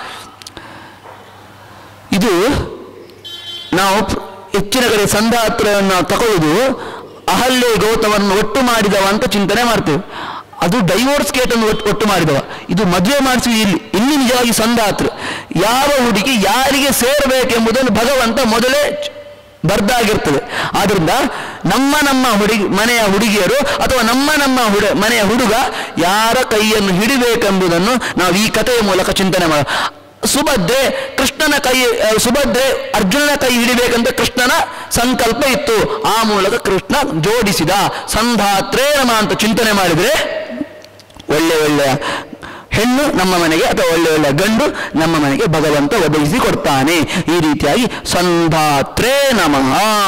ಇದು ನಾವು ಹೆಚ್ಚಿನ ಕಡೆ ಸಂಧಾತ್ರವನ್ನು ತಗೊಳ್ಳುವುದು ಅಹಲ್ಯೆ ಗೌತಮವನ್ನು ಒಟ್ಟು ಮಾಡಿದವ ಅಂತ ಚಿಂತನೆ ಮಾಡ್ತೇವೆ. ಅದು ಡೈವೋರ್ಸ್ ಕೇಟನ್ನು ಒಟ್ಟು ಒಟ್ಟು ಮಾಡಿದವ. ಇದು ಮದುವೆ ಮಾಡಿಸಿ ಇಲ್ಲಿ ಇಲ್ಲಿ ನಿಜವಾಗಿ ಸಂಧಾತ್ರ. ಯಾವ ಹುಡುಗಿ ಯಾರಿಗೆ ಸೇರಬೇಕೆಂಬುದನ್ನು ಭಗವಂತ ಮೊದಲೇ ಬರ್ದಾಗಿರ್ತದೆ. ಆದ್ರಿಂದ ನಮ್ಮ ನಮ್ಮ ಹುಡುಗಿ ಮನೆಯ ಹುಡುಗಿಯರು ಅಥವಾ ನಮ್ಮ ನಮ್ಮ ಹುಡ ಮನೆಯ ಹುಡುಗ ಯಾರ ಕೈಯನ್ನು ಹಿಡಿಬೇಕೆಂಬುದನ್ನು ನಾವು ಈ ಕಥೆಯ ಮೂಲಕ ಚಿಂತನೆ ಮಾಡ. ಸುಭದ್ರೆ ಕೃಷ್ಣನ ಕೈ ಸುಭದ್ರೆ ಅರ್ಜುನನ ಕೈ ಹಿಡಿಬೇಕಂತ ಕೃಷ್ಣನ ಸಂಕಲ್ಪ ಇತ್ತು. ಆ ಮೂಲಕ ಕೃಷ್ಣ ಜೋಡಿಸಿದ. ಸಂಧಾತ್ರೇ ನಮ ಅಂತ ಚಿಂತನೆ ಮಾಡಿದರೆ ಒಳ್ಳೆ ಒಳ್ಳೆಯ ಹೆಣ್ಣು ನಮ್ಮ ಮನೆಗೆ ಅಥವಾ ಒಳ್ಳೆ ಒಳ್ಳೆಯ ಗಂಡು ನಮ್ಮ ಮನೆಗೆ ಭಗವಂತ ಒದಗಿಸಿ ಕೊಡ್ತಾನೆ. ಈ ರೀತಿಯಾಗಿ ಸಂಧಾತ್ರೇ ನಮಃ.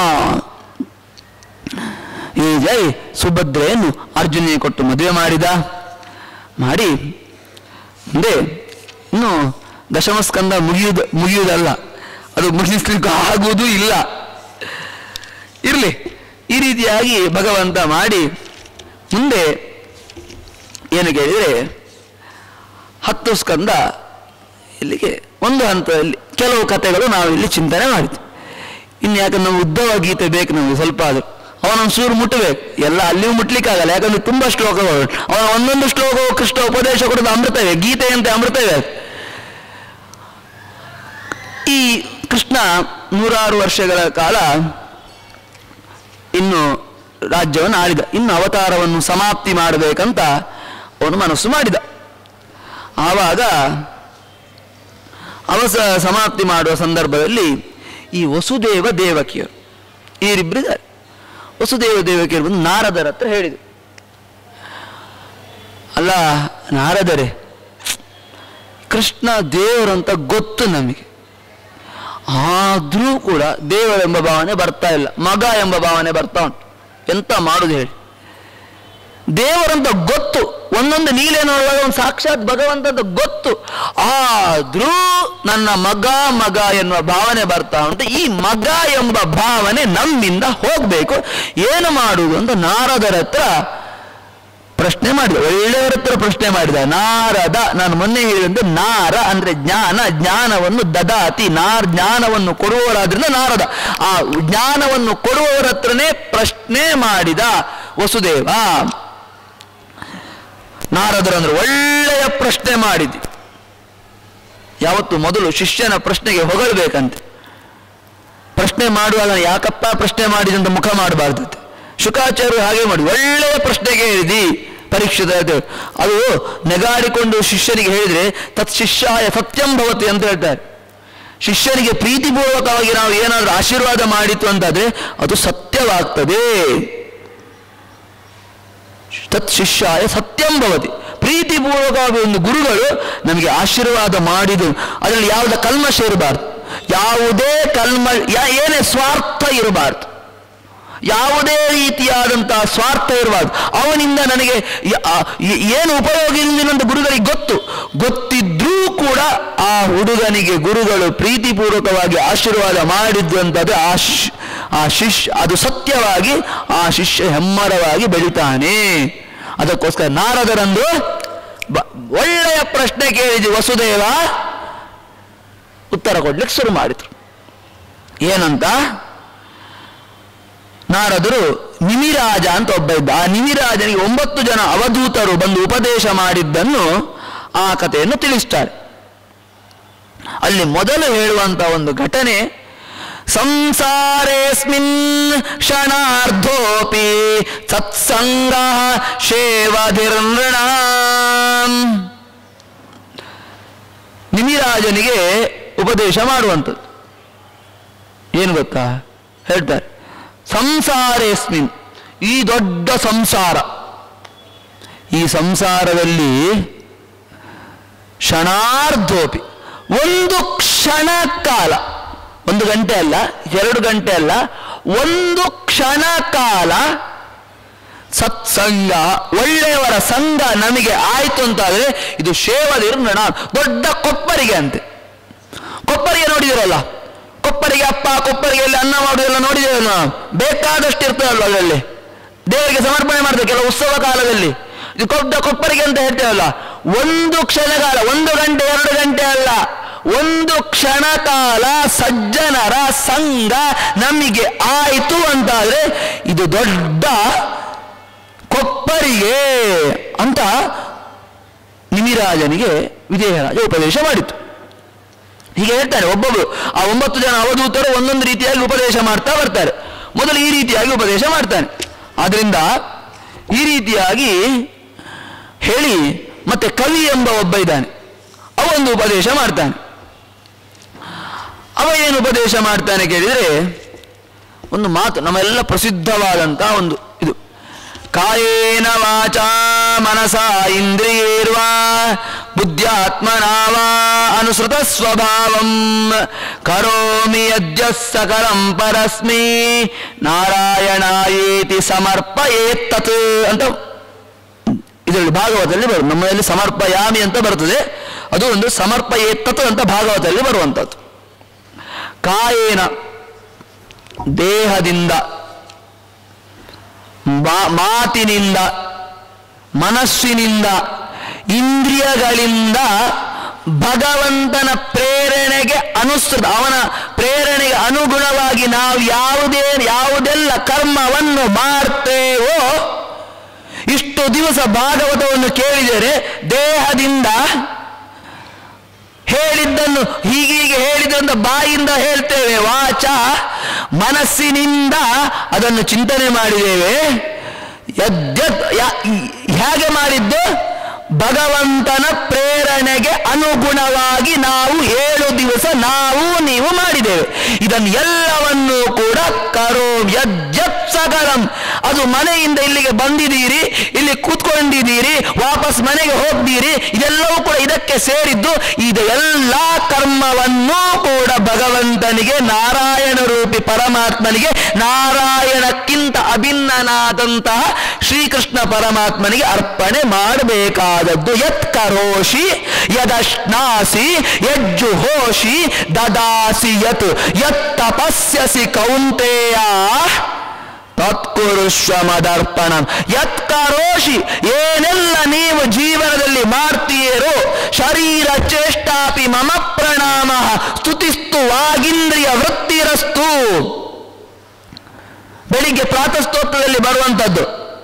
ಈ ರೀತಿಯಾಗಿ ಸುಭದ್ರೆಯನ್ನು ಅರ್ಜುನಿಗೆ ಕೊಟ್ಟು ಮದುವೆ ಮಾಡಿದ. ಮಾಡಿ ಮುಂದೆ ಇನ್ನು ದಶಮಸ್ಕಂದ ಮುಗಿಯುವುದು ಮುಗಿಯುವುದಲ್ಲ, ಅದು ಮುಗಿಸ್ಲಿಕ್ಕೆ ಆಗುವುದೂ ಇಲ್ಲ. ಇರಲಿ, ಈ ರೀತಿಯಾಗಿ ಭಗವಂತ ಮಾಡಿ ಮುಂದೆ ಏನು ಕೇಳಿದರೆ ಹತ್ತು ಸ್ಕಂದ ಇಲ್ಲಿಗೆ ಒಂದು ಹಂತದಲ್ಲಿ ಕೆಲವು ಕಥೆಗಳು ನಾವು ಇಲ್ಲಿ ಚಿಂತನೆ ಮಾಡಿದ್ವಿ. ಇನ್ನು ಯಾಕಂದ್ರೆ ನಾವು ಉದ್ದವ ಗೀತೆ ಬೇಕು ನಮಗೆ ಸ್ವಲ್ಪ ಆದರೂ, ಅವನೊಂದು ಸೂರು ಮುಟ್ಟಬೇಕು. ಎಲ್ಲ ಅಲ್ಲಿಯೂ ಮುಟ್ಲಿಕ್ಕಾಗಲ್ಲ, ಯಾಕಂದ್ರೆ ತುಂಬ ಶ್ಲೋಕಗಳು. ಅವನ ಒಂದೊಂದು ಶ್ಲೋಕವು ಕೃಷ್ಣ ಉಪದೇಶ ಕೊಡೋದು ಅಮೃತವೇ, ಗೀತೆಯಂತೆ ಅಮೃತವೇ. ಈ ಕೃಷ್ಣ ನೂರಾರು ವರ್ಷಗಳ ಕಾಲ ಇನ್ನು ರಾಜ್ಯವನ್ನು ಆಳಿದ. ಇನ್ನು ಅವತಾರವನ್ನು ಸಮಾಪ್ತಿ ಮಾಡಬೇಕಂತ ಅವನು ಮನಸ್ಸು ಮಾಡಿದ. ಆವಾಗ ಅವಸ ಸಮಾಪ್ತಿ ಮಾಡುವ ಸಂದರ್ಭದಲ್ಲಿ ಈ ವಸುದೇವ ದೇವಕಿಯರು ಇವರಿಬ್ಬರಿದ್ದಾರೆ. ವಸುದೇವ ದೇವಕಿಯರು ಬಂದು ನಾರದರ ಹತ್ರ ಹೇಳಿದರು, ಅಲ್ಲ ನಾರದರೆ, ಕೃಷ್ಣ ದೇವರಂತ ಗೊತ್ತು ನಮಗೆ, ಆದರೂ ಕೂಡ ದೇವರೆಂಬ ಭಾವನೆ ಬರ್ತಾ ಇಲ್ಲ, ಮಗ ಎಂಬ ಭಾವನೆ ಬರ್ತಾ ಉಂಟು. ಎಂತ ಮಾಡುದು ಹೇಳಿ? ದೇವರಂತ ಗೊತ್ತು, ಒಂದೊಂದು ನೀಲೆ ನೋಡುವಾಗ ಒಂದು ಸಾಕ್ಷಾತ್ ಭಗವಂತ ಅಂತ ಗೊತ್ತು, ಆದ್ರೂ ನನ್ನ ಮಗ ಮಗ ಎನ್ನುವ ಭಾವನೆ ಬರ್ತಾ ಉಂಟು. ಈ ಮಗ ಎಂಬ ಭಾವನೆ ನಮ್ಮಿಂದ ಹೋಗ್ಬೇಕು, ಏನು ಮಾಡುವುದು ಅಂತ ನಾರದರ ಹತ್ರ ಪ್ರಶ್ನೆ ಮಾಡಿದ. ಒಳ್ಳೆಯವರ ಹತ್ರ ಪ್ರಶ್ನೆ ಮಾಡಿದ ನಾರದ. ನಾನು ಮೊನ್ನೆ ಹೇಳಿದಂತೆ ನಾರ ಅಂದ್ರೆ ಜ್ಞಾನ, ಜ್ಞಾನವನ್ನು ದದಾತಿ, ನಾರ್ ಜ್ಞಾನವನ್ನು ಕೊಡುವವರಾದ್ರಿಂದ ನಾರದ. ಆ ಜ್ಞಾನವನ್ನು ಕೊಡುವವರ ಹತ್ರನೇ ಪ್ರಶ್ನೆ ಮಾಡಿದ ವಸುದೇವ. ನಾರದರು ಅಂದ್ರೆ ಒಳ್ಳೆಯ ಪ್ರಶ್ನೆ ಮಾಡಿದ್ದಿ. ಯಾವತ್ತು ಮೊದಲು ಶಿಷ್ಯನ ಪ್ರಶ್ನೆಗೆ ಹೊಗಳಬೇಕಂತೆ. ಪ್ರಶ್ನೆ ಮಾಡುವಾಗ ಯಾಕಪ್ಪ ಪ್ರಶ್ನೆ ಮಾಡಿದಂತ ಮುಖ ಮಾಡಬಾರ್ದು. ಶುಕಾಚಾರ್ಯರು ಹಾಗೆ ಮಾಡಿ ಒಳ್ಳೆಯ ಪ್ರಶ್ನೆಗೆ ಹೇಳಿದಿ ಪರೀಕ್ಷಿತ. ಅದು ನೆಗಾಡಿಕೊಂಡು ಶಿಷ್ಯನಿಗೆ ಹೇಳಿದ್ರೆ ತತ್ ಶಿಷ್ಯಾಯ ಸತ್ಯಂ ಭವತಿ ಅಂತ ಹೇಳ್ತಾರೆ. ಶಿಷ್ಯನಿಗೆ ಪ್ರೀತಿಪೂರ್ವಕವಾಗಿ ನಾವು ಏನಾದರೂ ಆಶೀರ್ವಾದ ಮಾಡಿತು ಅಂತಾದ್ರೆ ಅದು ಸತ್ಯವಾಗ್ತದೆ. ತತ್ ಶಿಷ್ಯಾಯ ಸತ್ಯಂ ಭವತಿ. ಪ್ರೀತಿಪೂರ್ವಕವಾಗಿ ಒಂದು ಗುರುಗಳು ನಮಗೆ ಆಶೀರ್ವಾದ ಮಾಡಿದ್ರು, ಅದರಲ್ಲಿ ಯಾವುದೇ ಕಲ್ಮಶ ಇರಬಾರ್ದು, ಯಾವುದೇ ಕಲ್ಮ ಏನೇ ಸ್ವಾರ್ಥ ಇರಬಾರ್ದು, ಯಾವುದೇ ರೀತಿಯಾದಂತಹ ಸ್ವಾರ್ಥ ಇರಬಾರ್ದು. ಅವನಿಂದ ನನಗೆ ಏನು ಉಪಯೋಗ ಇಲ್ಲಿನಂತ ಗುರುಗಳಿಗೆ ಗೊತ್ತು. ಗೊತ್ತಿದ್ರೂ ಕೂಡ ಆ ಹುಡುಗನಿಗೆ ಗುರುಗಳು ಪ್ರೀತಿಪೂರ್ವಕವಾಗಿ ಆಶೀರ್ವಾದ ಮಾಡಿದ್ದು ಅಂತಂದ್ರೆ ಆ ಆ ಶಿಷ್ಯ ಅದು ಸತ್ಯವಾಗಿ ಆ ಶಿಷ್ಯ ಹೆಮ್ಮರವಾಗಿ ಬೆಳಿತಾನೆ. ಅದಕ್ಕೋಸ್ಕರ ನಾರದರಂದು ಒಳ್ಳೆಯ ಪ್ರಶ್ನೆ ಕೇಳಿದ್ವಿ. ವಸುದೇವ ಉತ್ತರ ಕೊಡ್ಲಿಕ್ಕೆ ಶುರು ಮಾಡಿದ್ರು. ಏನಂತ? ನಾರದರು ನಿಮಿರಾಜ ಅಂತ ಒಬ್ಬ ಇದ್ದ. ಆ ನಿಮಿರಾಜನಿಗೆ ಒಂಬತ್ತು ಜನ ಅವಧೂತರು ಬಂದು ಉಪದೇಶ ಮಾಡಿದ್ದನ್ನು ಆ ಕಥೆಯನ್ನು ತಿಳಿಸ್ತಾರೆ. ಅಲ್ಲಿ ಮೊದಲು ಹೇಳುವಂತ ಒಂದು ಘಟನೆ, ಸಂಸಾರೇಸ್ಮಿನ್ ಕ್ಷಣಾರ್ಧೋಪಿ ಸತ್ಸಂಗ ಶೇವಧಿರ್ನೃಣಾಂ. ನಿಮಿರಾಜನಿಗೆ ಉಪದೇಶ ಮಾಡುವಂಥದ್ದು ಏನು ಗೊತ್ತಾ? ಹೇಳ್ತಾರೆ, ಸಂಸಾರೇಸ್ಮಿನ್, ಈ ದೊಡ್ಡ ಸಂಸಾರ, ಈ ಸಂಸಾರದಲ್ಲಿ ಕ್ಷಣಾರ್ಧೋಪಿ, ಒಂದು ಕ್ಷಣ ಕಾಲ, ಒಂದು ಗಂಟೆ ಅಲ್ಲ, ಎರಡು ಗಂಟೆ ಅಲ್ಲ, ಒಂದು ಕ್ಷಣ ಕಾಲ ಸತ್ಸಂಗ, ಒಳ್ಳೆಯವರ ಸಂಘ ನಮಗೆ ಆಯ್ತು ಅಂತಾದ್ರೆ ಇದು ಶೇವದಿರ್ನಣ. ದೊಡ್ಡ ಕೊಪ್ಪರಿಗೆ ಅಂತೆ. ಕೊಪ್ಪರಿಗೆ ನೋಡಿದಿರಲ್ಲ, ಕೊಪ್ಪರಿಗೆ ಅಪ್ಪ ಕೊಪ್ಪರಿಗೆಯಲ್ಲಿ ಅನ್ನ ಮಾಡುವುದೆಲ್ಲ ನೋಡಿದೇವಲ್ಲ ನಾವು. ಬೇಕಾದಷ್ಟು ಇರ್ತದಲ್ವ ಅದರಲ್ಲಿ, ದೇವರಿಗೆ ಸಮರ್ಪಣೆ ಮಾಡ್ತೇವೆ ಕೆಲವು ಉತ್ಸವ ಕಾಲದಲ್ಲಿ. ಇದು ದೊಡ್ಡ ಕೊಪ್ಪರಿಗೆ ಅಂತ ಹೇಳ್ತೇವಲ್ಲ. ಒಂದು ಕ್ಷಣಕಾಲ, ಒಂದು ಗಂಟೆ ಎರಡು ಗಂಟೆ ಅಲ್ಲ, ಒಂದು ಕ್ಷಣ ಕಾಲ ಸಜ್ಜನರ ಸಂಘ ನಮಗೆ ಆಯಿತು ಅಂತಾದ್ರೆ ಇದು ದೊಡ್ಡ ಕೊಪ್ಪರಿಗೆ ಅಂತ ನಿಮಿರಾಜನಿಗೆ ವಿಜಯರಾಜ ಉಪದೇಶ ಮಾಡಿತು. ಹೀಗೆ ಹೇಳ್ತಾರೆ. ಒಬ್ಬೊಬ್ಬರು ಆ ಒಂಬತ್ತು ಜನ ಅವಧೂತರು ಒಂದೊಂದು ರೀತಿಯಾಗಿ ಉಪದೇಶ ಮಾಡ್ತಾ ಬರ್ತಾರೆ. ಮೊದಲು ಈ ರೀತಿಯಾಗಿ ಉಪದೇಶ ಮಾಡ್ತಾನೆ. ಆದ್ರಿಂದ ಈ ರೀತಿಯಾಗಿ ಹೇಳಿ ಮತ್ತೆ ಕವಿ ಎಂಬ ಒಬ್ಬ ಇದ್ದಾನೆ, ಅವೊಂದು ಉಪದೇಶ ಮಾಡ್ತಾನೆ. ಅವ ಏನು ಉಪದೇಶ ಮಾಡ್ತಾನೆ ಕೇಳಿದರೆ, ಒಂದು ಮಾತು ನಮ್ಮೆಲ್ಲ ಪ್ರಸಿದ್ಧವಾದಂಥ ಒಂದು ಇದು, ಕಾಯೇನ ವಾಚಾ ಮನಸಾ ಇಂದ್ರಿಯೇರ್ವಾ ಬುದ್ಧ್ಯಾತ್ಮನಾವಾ ಅನುಸೃತ ಸ್ವಭಾವಂ ಕರೋಮಿ ಯದ್ಯ ಸಕಲಂ ಪರಸ್ಮೈ ನಾರಾಯಣಾಯೇತಿ ಸಮರ್ಪಯೇತ್ತತ್ ಅಂತ ಇದರಲ್ಲಿ ಭಾಗವತದಲ್ಲಿ ಬರುತ್ತದೆ. ನಮ್ಮಲ್ಲಿ ಸಮರ್ಪಯಾಮಿ ಅಂತ ಬರ್ತದೆ, ಅದು ಒಂದು ಸಮರ್ಪಯೇತ್ತತ್ ಅಂತ ಭಾಗವತದಲ್ಲಿ ಬರುವಂಥದ್ದು. ಕಾಯೇನ ದೇಹದಿಂದ, ಮಾತಿನಿಂದ, ಮನಸ್ಸಿನಿಂದ, ಇಂದ್ರಿಯಗಳಿಂದ ಭಗವಂತನ ಪ್ರೇರಣೆಗೆ ಅನುಸೃತ, ಅವನ ಪ್ರೇರಣೆಗೆ ಅನುಗುಣವಾಗಿ ನಾವು ಯಾವುದೇ ಯಾವುದೆಲ್ಲ ಕರ್ಮವನ್ನು ಮಾಡ್ತೇವೋ, ಇಷ್ಟು ದಿವಸ ಭಾಗವತವನ್ನು ಕೇಳಿದರೆ ದೇಹದಿಂದ ಹೇಳಿದ್ದನ್ನು ಹೀಗೀಗೆ ಹೇಳಿದಂತ ಬಾಯಿಂದ ಹೇಳ್ತೇವೆ, ವಾಚ ಮನಸ್ಸಿನಿಂದ ಅದನ್ನು ಚಿಂತನೆ ಮಾಡಿದ್ದೇವೆ. ಯದ್ಯತ್ ಹೇಗೆ ಮಾಡಿದ್ದು? ಭಗವಂತನ ಪ್ರೇರಣೆಗೆ ಅನುಗುಣವಾಗಿ ನಾವು ಏಳು ದಿವಸ ನಾವು ನೀವು ಮಾಡಿದ್ದೇವೆ. ಇದನ್ನು ಎಲ್ಲವನ್ನೂ ಕೂಡ ಕರೋ ಯದ್ಯತ್ ಸಕಲಂ, ಅದು ಮನೆಯಿಂದ ಇಲ್ಲಿಗೆ ಬಂದಿದ್ದೀರಿ, ಇಲ್ಲಿ ಕೂತ್ಕೊಂಡಿದ್ದೀರಿ, ವಾಪಸ್ ಮನೆಗೆ ಹೋಗ್ತೀರಿ, ಇದೆಲ್ಲವೂ ಕೂಡ ಇದಕ್ಕೆ ಸೇರಿದ್ದು. ಇದು ಎಲ್ಲ ಕರ್ಮವನ್ನೂ ಕೂಡ ಭಗವಂತನಿಗೆ, ನಾರಾಯಣ ರೂಪಿ ಪರಮಾತ್ಮನಿಗೆ, ನಾರಾಯಣಕ್ಕಿಂತ ಅಭಿನ್ನನಾದಂತಹ ಶ್ರೀಕೃಷ್ಣ ಪರಮಾತ್ಮನಿಗೆ ಅರ್ಪಣೆ ಮಾಡಬೇಕಾದದ್ದು. ಯತ್ ಕರೋಷಿ ಯದಶ್ನಾಸಿ ಯಜ್ಜುಹೋಷಿ ದದಾಸಿ ಯತ್ ಯತ್ ತಪಸ್ಯಸಿ ಕೌಂತೆಯ ತತ್ಕುರುಷ್ವ ಮದರ್ಪಣಂ. ಯತ್ ಕರೋಷಿ, ಏನೆಲ್ಲ ನೀವು ಜೀವನದಲ್ಲಿ ಮಾಡ್ತೀರೋ, ಶರೀರ ಚೇಷ್ಟಾಪಿ ಮಮ ಪ್ರಣಾಮ ಸ್ತುತಿಸ್ತು ವಾಗೀಂದ್ರಿಯ ವೃತ್ತಿರಸ್ತು. ಬೆಳಿಗ್ಗೆ ಪ್ರಾತಃಸ್ತೋತ್ರದಲ್ಲಿ ಬರುವಂಥದ್ದು,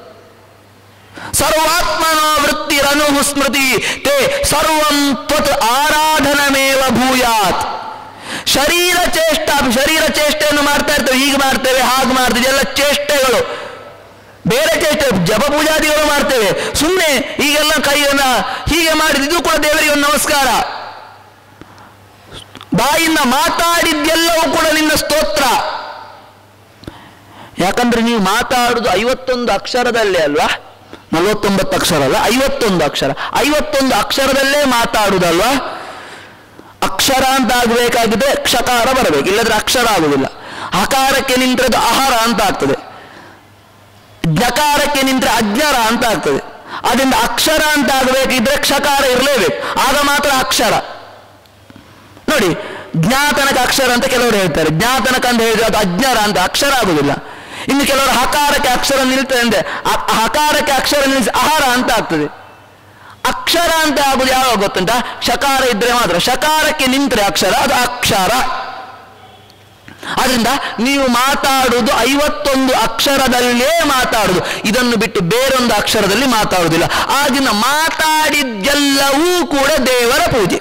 ಸರ್ವಾತ್ಮನೋ ವೃತ್ತಿರನು ಸ್ಮೃತಿ ತೇ ಸರ್ವಂ ತ್ವತ್ ಆರಾಧನಮೇವ ಭೂಯಾತ್. ಶರೀರ ಚೇಷ್ಟ, ಶರೀರ ಚೇಷ್ಟೆಯನ್ನು ಮಾಡ್ತಾ ಇರ್ತೇವೆ, ಹೀಗೆ ಮಾಡ್ತೇವೆ ಹಾಗೆ ಮಾಡ್ತೇವೆ, ಎಲ್ಲ ಚೇಷ್ಟೆಗಳು, ಬೇರೆ ಚೇಷ್ಟೆ, ಜಪ ಪೂಜಾದಿಗಳು ಮಾಡ್ತೇವೆ. ಸುಮ್ಮನೆ ಈಗೆಲ್ಲ ಕೈಯನ್ನ ಹೀಗೆ ಮಾಡಿದ್ದು ಇದು ಕೂಡ ದೇವರಿಗೆ ಒಂದು ನಮಸ್ಕಾರ. ಬಾಯಿಂದ ಮಾತಾಡಿದ್ದೆಲ್ಲವೂ ಕೂಡ ನಿನ್ನ ಸ್ತೋತ್ರ. ಯಾಕಂದ್ರೆ ನೀವು ಮಾತಾಡುದು ಐವತ್ತೊಂದು ಅಕ್ಷರದಲ್ಲೇ ಅಲ್ವಾ, ನಲವತ್ತೊಂಬತ್ತು ಅಕ್ಷರ ಅಲ್ಲ, ಐವತ್ತೊಂದು ಅಕ್ಷರ. ಐವತ್ತೊಂದು ಅಕ್ಷರದಲ್ಲೇ ಮಾತಾಡುದಲ್ವಾ. ಅಕ್ಷರ ಅಂತ ಆಗಬೇಕಾಗಿದ್ರೆ ಕ್ಷಕಾರ ಬರಬೇಕು, ಇಲ್ಲದ್ರೆ ಅಕ್ಷರ ಆಗುದಿಲ್ಲ. ಹಕಾರಕ್ಕೆ ನಿಂತದ್ದು ಆಹಾರ ಅಂತ ಆಗ್ತದೆ, ಜ್ಞಕಾರಕ್ಕೆ ನಿಂತರೆ ಅಜ್ಞರ ಅಂತ ಆಗ್ತದೆ. ಅದರಿಂದ ಅಕ್ಷರ ಅಂತ ಆಗಬೇಕಿದ್ರೆ ಕ್ಷಕಾರ ಇರಲೇಬೇಕು, ಆಗ ಮಾತ್ರ ಅಕ್ಷರ. ನೋಡಿ, ಜ್ಞಾತನಕ ಅಕ್ಷರ ಅಂತ ಕೆಲವರು ಹೇಳ್ತಾರೆ, ಜ್ಞಾತನಕ ಅಂತ ಹೇಳಿದ್ರೆ ಅದು ಅಜ್ಞರ ಅಂತ ಅಕ್ಷರ ಆಗುದಿಲ್ಲ. ಇನ್ನು ಕೆಲವರು ಹಕಾರಕ್ಕೆ ಅಕ್ಷರ ನಿಲ್ತದೆ ಅಂದ್ರೆ ಹಕಾರಕ್ಕೆ ಅಕ್ಷರ ನಿಲ್ಲಿಸಿ ಆಹಾರ ಅಂತ ಆಗ್ತದೆ. ಅಕ್ಷರ ಅಂತ ಆಗುದು ಯಾವಾಗ ಗೊತ್ತುಂಟ? ಶಕಾರ ಇದ್ರೆ ಮಾತ್ರ. ಶಕಾರಕ್ಕೆ ನಿಂತರೆ ಅಕ್ಷರ, ಅದು ಅಕ್ಷರ. ಅದರಿಂದ ನೀವು ಮಾತಾಡುವುದು ಐವತ್ತೊಂದು ಅಕ್ಷರದಲ್ಲೇ ಮಾತಾಡುದು, ಇದನ್ನು ಬಿಟ್ಟು ಬೇರೊಂದು ಅಕ್ಷರದಲ್ಲಿ ಮಾತಾಡುವುದಿಲ್ಲ. ಆಗಿನ ಮಾತಾಡಿದ್ದೆಲ್ಲವೂ ಕೂಡ ದೇವರ ಪೂಜೆ.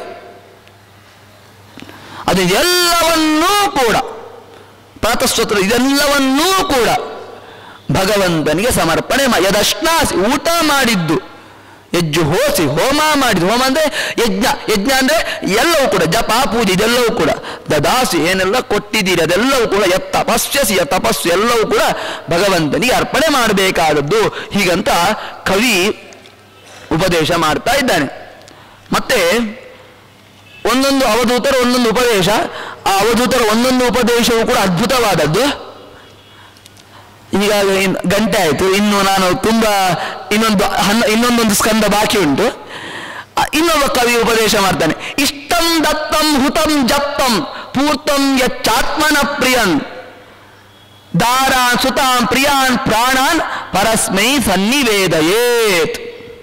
ಅದು ಎಲ್ಲವನ್ನೂ ಕೂಡ ಪ್ರಾತಃಸ್ತೋತ್ರ ಇದೆಲ್ಲವನ್ನೂ ಕೂಡ ಭಗವಂತನಿಗೆ ಸಮರ್ಪಣೆ ಮಾಡಿ. ಯದಶ್ನಾಸಿ, ಊಟ ಮಾಡಿದ್ದು, ಯಜ್ಜು ಹೋಸಿ, ಹೋಮ ಮಾಡಿದ್ದು. ಹೋಮ ಅಂದ್ರೆ ಯಜ್ಞ, ಯಜ್ಞ ಅಂದ್ರೆ ಎಲ್ಲವೂ ಕೂಡ ಜಪ ಪೂಜೆ ಇದೆಲ್ಲವೂ ಕೂಡ. ದದಾಸಿ, ಏನೆಲ್ಲ ಕೊಟ್ಟಿದ್ದೀರಿ ಅದೆಲ್ಲವೂ ಕೂಡ ಯತ್ ತಪಸ್ಯಸಿ, ಯ ತಪಸ್ಸು ಎಲ್ಲವೂ ಕೂಡ ಭಗವಂತನಿಗೆ ಅರ್ಪಣೆ ಮಾಡಬೇಕಾದದ್ದು. ಹೀಗಂತ ಕವಿ ಉಪದೇಶ ಮಾಡ್ತಾ ಇದ್ದಾನೆ. ಮತ್ತೆ ಒಂದೊಂದು ಅವಧೂತರು ಒಂದೊಂದು ಉಪದೇಶ, ಆ ಅವಧೂತರ ಒಂದೊಂದು ಉಪದೇಶವೂ ಕೂಡ ಅದ್ಭುತವಾದದ್ದು. ಈಗ ಗಂಟೆ ಆಯಿತು, ಇನ್ನು ನಾನು ತುಂಬ ಇನ್ನೊಂದು ಹನ್ನ ಇನ್ನೊಂದೊಂದು ಸ್ಕಂದ ಬಾಕಿ ಉಂಟು. ಇನ್ನೊಬ್ಬ ಕವಿ ಉಪದೇಶ ಮಾಡ್ತಾನೆ, ಇಷ್ಟಂ ದತ್ತಂ ಹುತಂ ಜಪ್ಪಂ ಪೂರ್ತಂ ಯಚ್ಚಾತ್ಮನ ಪ್ರಿಯನ್ ದಾರಾನ್ ಸುತಾನ್ ಪ್ರಿಯಾನ್ ಪ್ರಾಣಾನ್ ಪರಸ್ಮೈ ಸನ್ನಿವೇದಯೇತ್.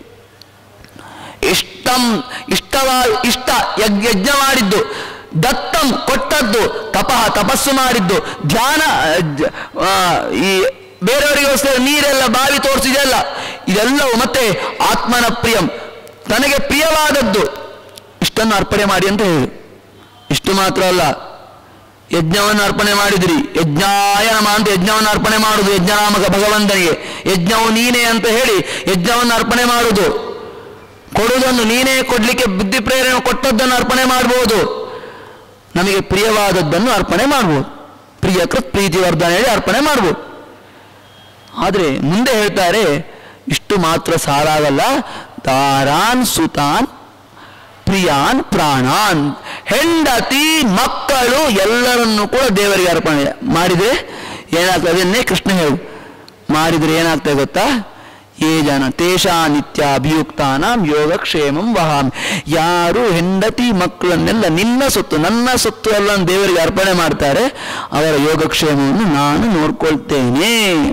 ಇಷ್ಟಂ ಇಷ್ಟವ ಇಷ್ಟ ಯಜ್ಞ ಮಾಡಿದ್ದು, ದತ್ತಂ ಕೊಟ್ಟದ್ದು, ತಪಃ ತಪಸ್ಸು ಮಾಡಿದ್ದು, ಧ್ಯಾನ ಈ ಬೇರೆಯವರಿಗೋಸ್ಕರ ನೀರೆಲ್ಲ ಬಾವಿ ತೋರಿಸಿದೆಲ್ಲ ಇದೆಲ್ಲವೂ, ಮತ್ತೆ ಆತ್ಮನ ಪ್ರಿಯಂ ತನಗೆ ಪ್ರಿಯವಾದದ್ದು ಇಷ್ಟನ್ನು ಅರ್ಪಣೆ ಮಾಡಿ ಅಂತ ಹೇಳಿ. ಇಷ್ಟು ಮಾತ್ರ ಅಲ್ಲ, ಯಜ್ಞವನ್ನು ಅರ್ಪಣೆ ಮಾಡಿದ್ರಿ, ಯಜ್ಞಾಯ ನಮಃ ಅಂತ ಯಜ್ಞವನ್ನು ಅರ್ಪಣೆ ಮಾಡುವುದು ಯಜ್ಞನಾಮಕ ಭಗವಂತನಿಗೆ. ಯಜ್ಞವು ನೀನೇ ಅಂತ ಹೇಳಿ ಯಜ್ಞವನ್ನು ಅರ್ಪಣೆ ಮಾಡುವುದು, ಕೊಡುವುದನ್ನು ನೀನೇ ಕೊಡ್ಲಿಕ್ಕೆ ಬುದ್ಧಿ ಪ್ರೇರಣೆ ಕೊಟ್ಟದ್ದನ್ನು ಅರ್ಪಣೆ ಮಾಡಬಹುದು, ನಮಗೆ ಪ್ರಿಯವಾದದ್ದನ್ನು ಅರ್ಪಣೆ ಮಾಡ್ಬೋದು, ಪ್ರಿಯಕೃತ್ ಪ್ರೀತಿ ವರ್ಧನೆ ಹೇಳಿ ಅರ್ಪಣೆ ಮಾಡ್ಬೋದು. ಆದರೆ ಮುಂದೆ ಹೇಳ್ತಾರೆ, ಇಷ್ಟು ಮಾತ್ರ ಸಾಲಾಗಲ್ಲ, ದಾರಾನ್ ಸುತಾನ್ ಪ್ರಿಯಾನ್ ಪ್ರಾಣಾನ್, ಹೆಂಡತಿ ಮಕ್ಕಳು ಎಲ್ಲರನ್ನೂ ಕೂಡ ದೇವರಿಗೆ ಅರ್ಪಣೆ ಮಾಡಿದರೆ ಏನಾಗ್ತದೆ, ಅದನ್ನೇ ಕೃಷ್ಣ ಹೇಳು ಮಾಡಿದರೆ ಏನಾಗ್ತದೆ ಗೊತ್ತಾ, ಏ ಜನ ತೇಷಾ ನಿತ್ಯ ಅಭಿಯುಕ್ತಾನಾಂ ಯೋಗಕ್ಷೇಮಂ ವಹಾಮಿ. ಯಾರು ಹೆಂಡತಿ ಮಕ್ಕಳನ್ನೆಲ್ಲ ನಿನ್ನ ಸೊತ್ತು ನನ್ನ ಸೊತ್ತು ಎಲ್ಲ ದೇವರಿಗೆ ಅರ್ಪಣೆ ಮಾಡ್ತಾರೆ, ಅವರ ಯೋಗಕ್ಷೇಮವನ್ನು ನಾನು ನೋಡ್ಕೊಳ್ತೇನೆ.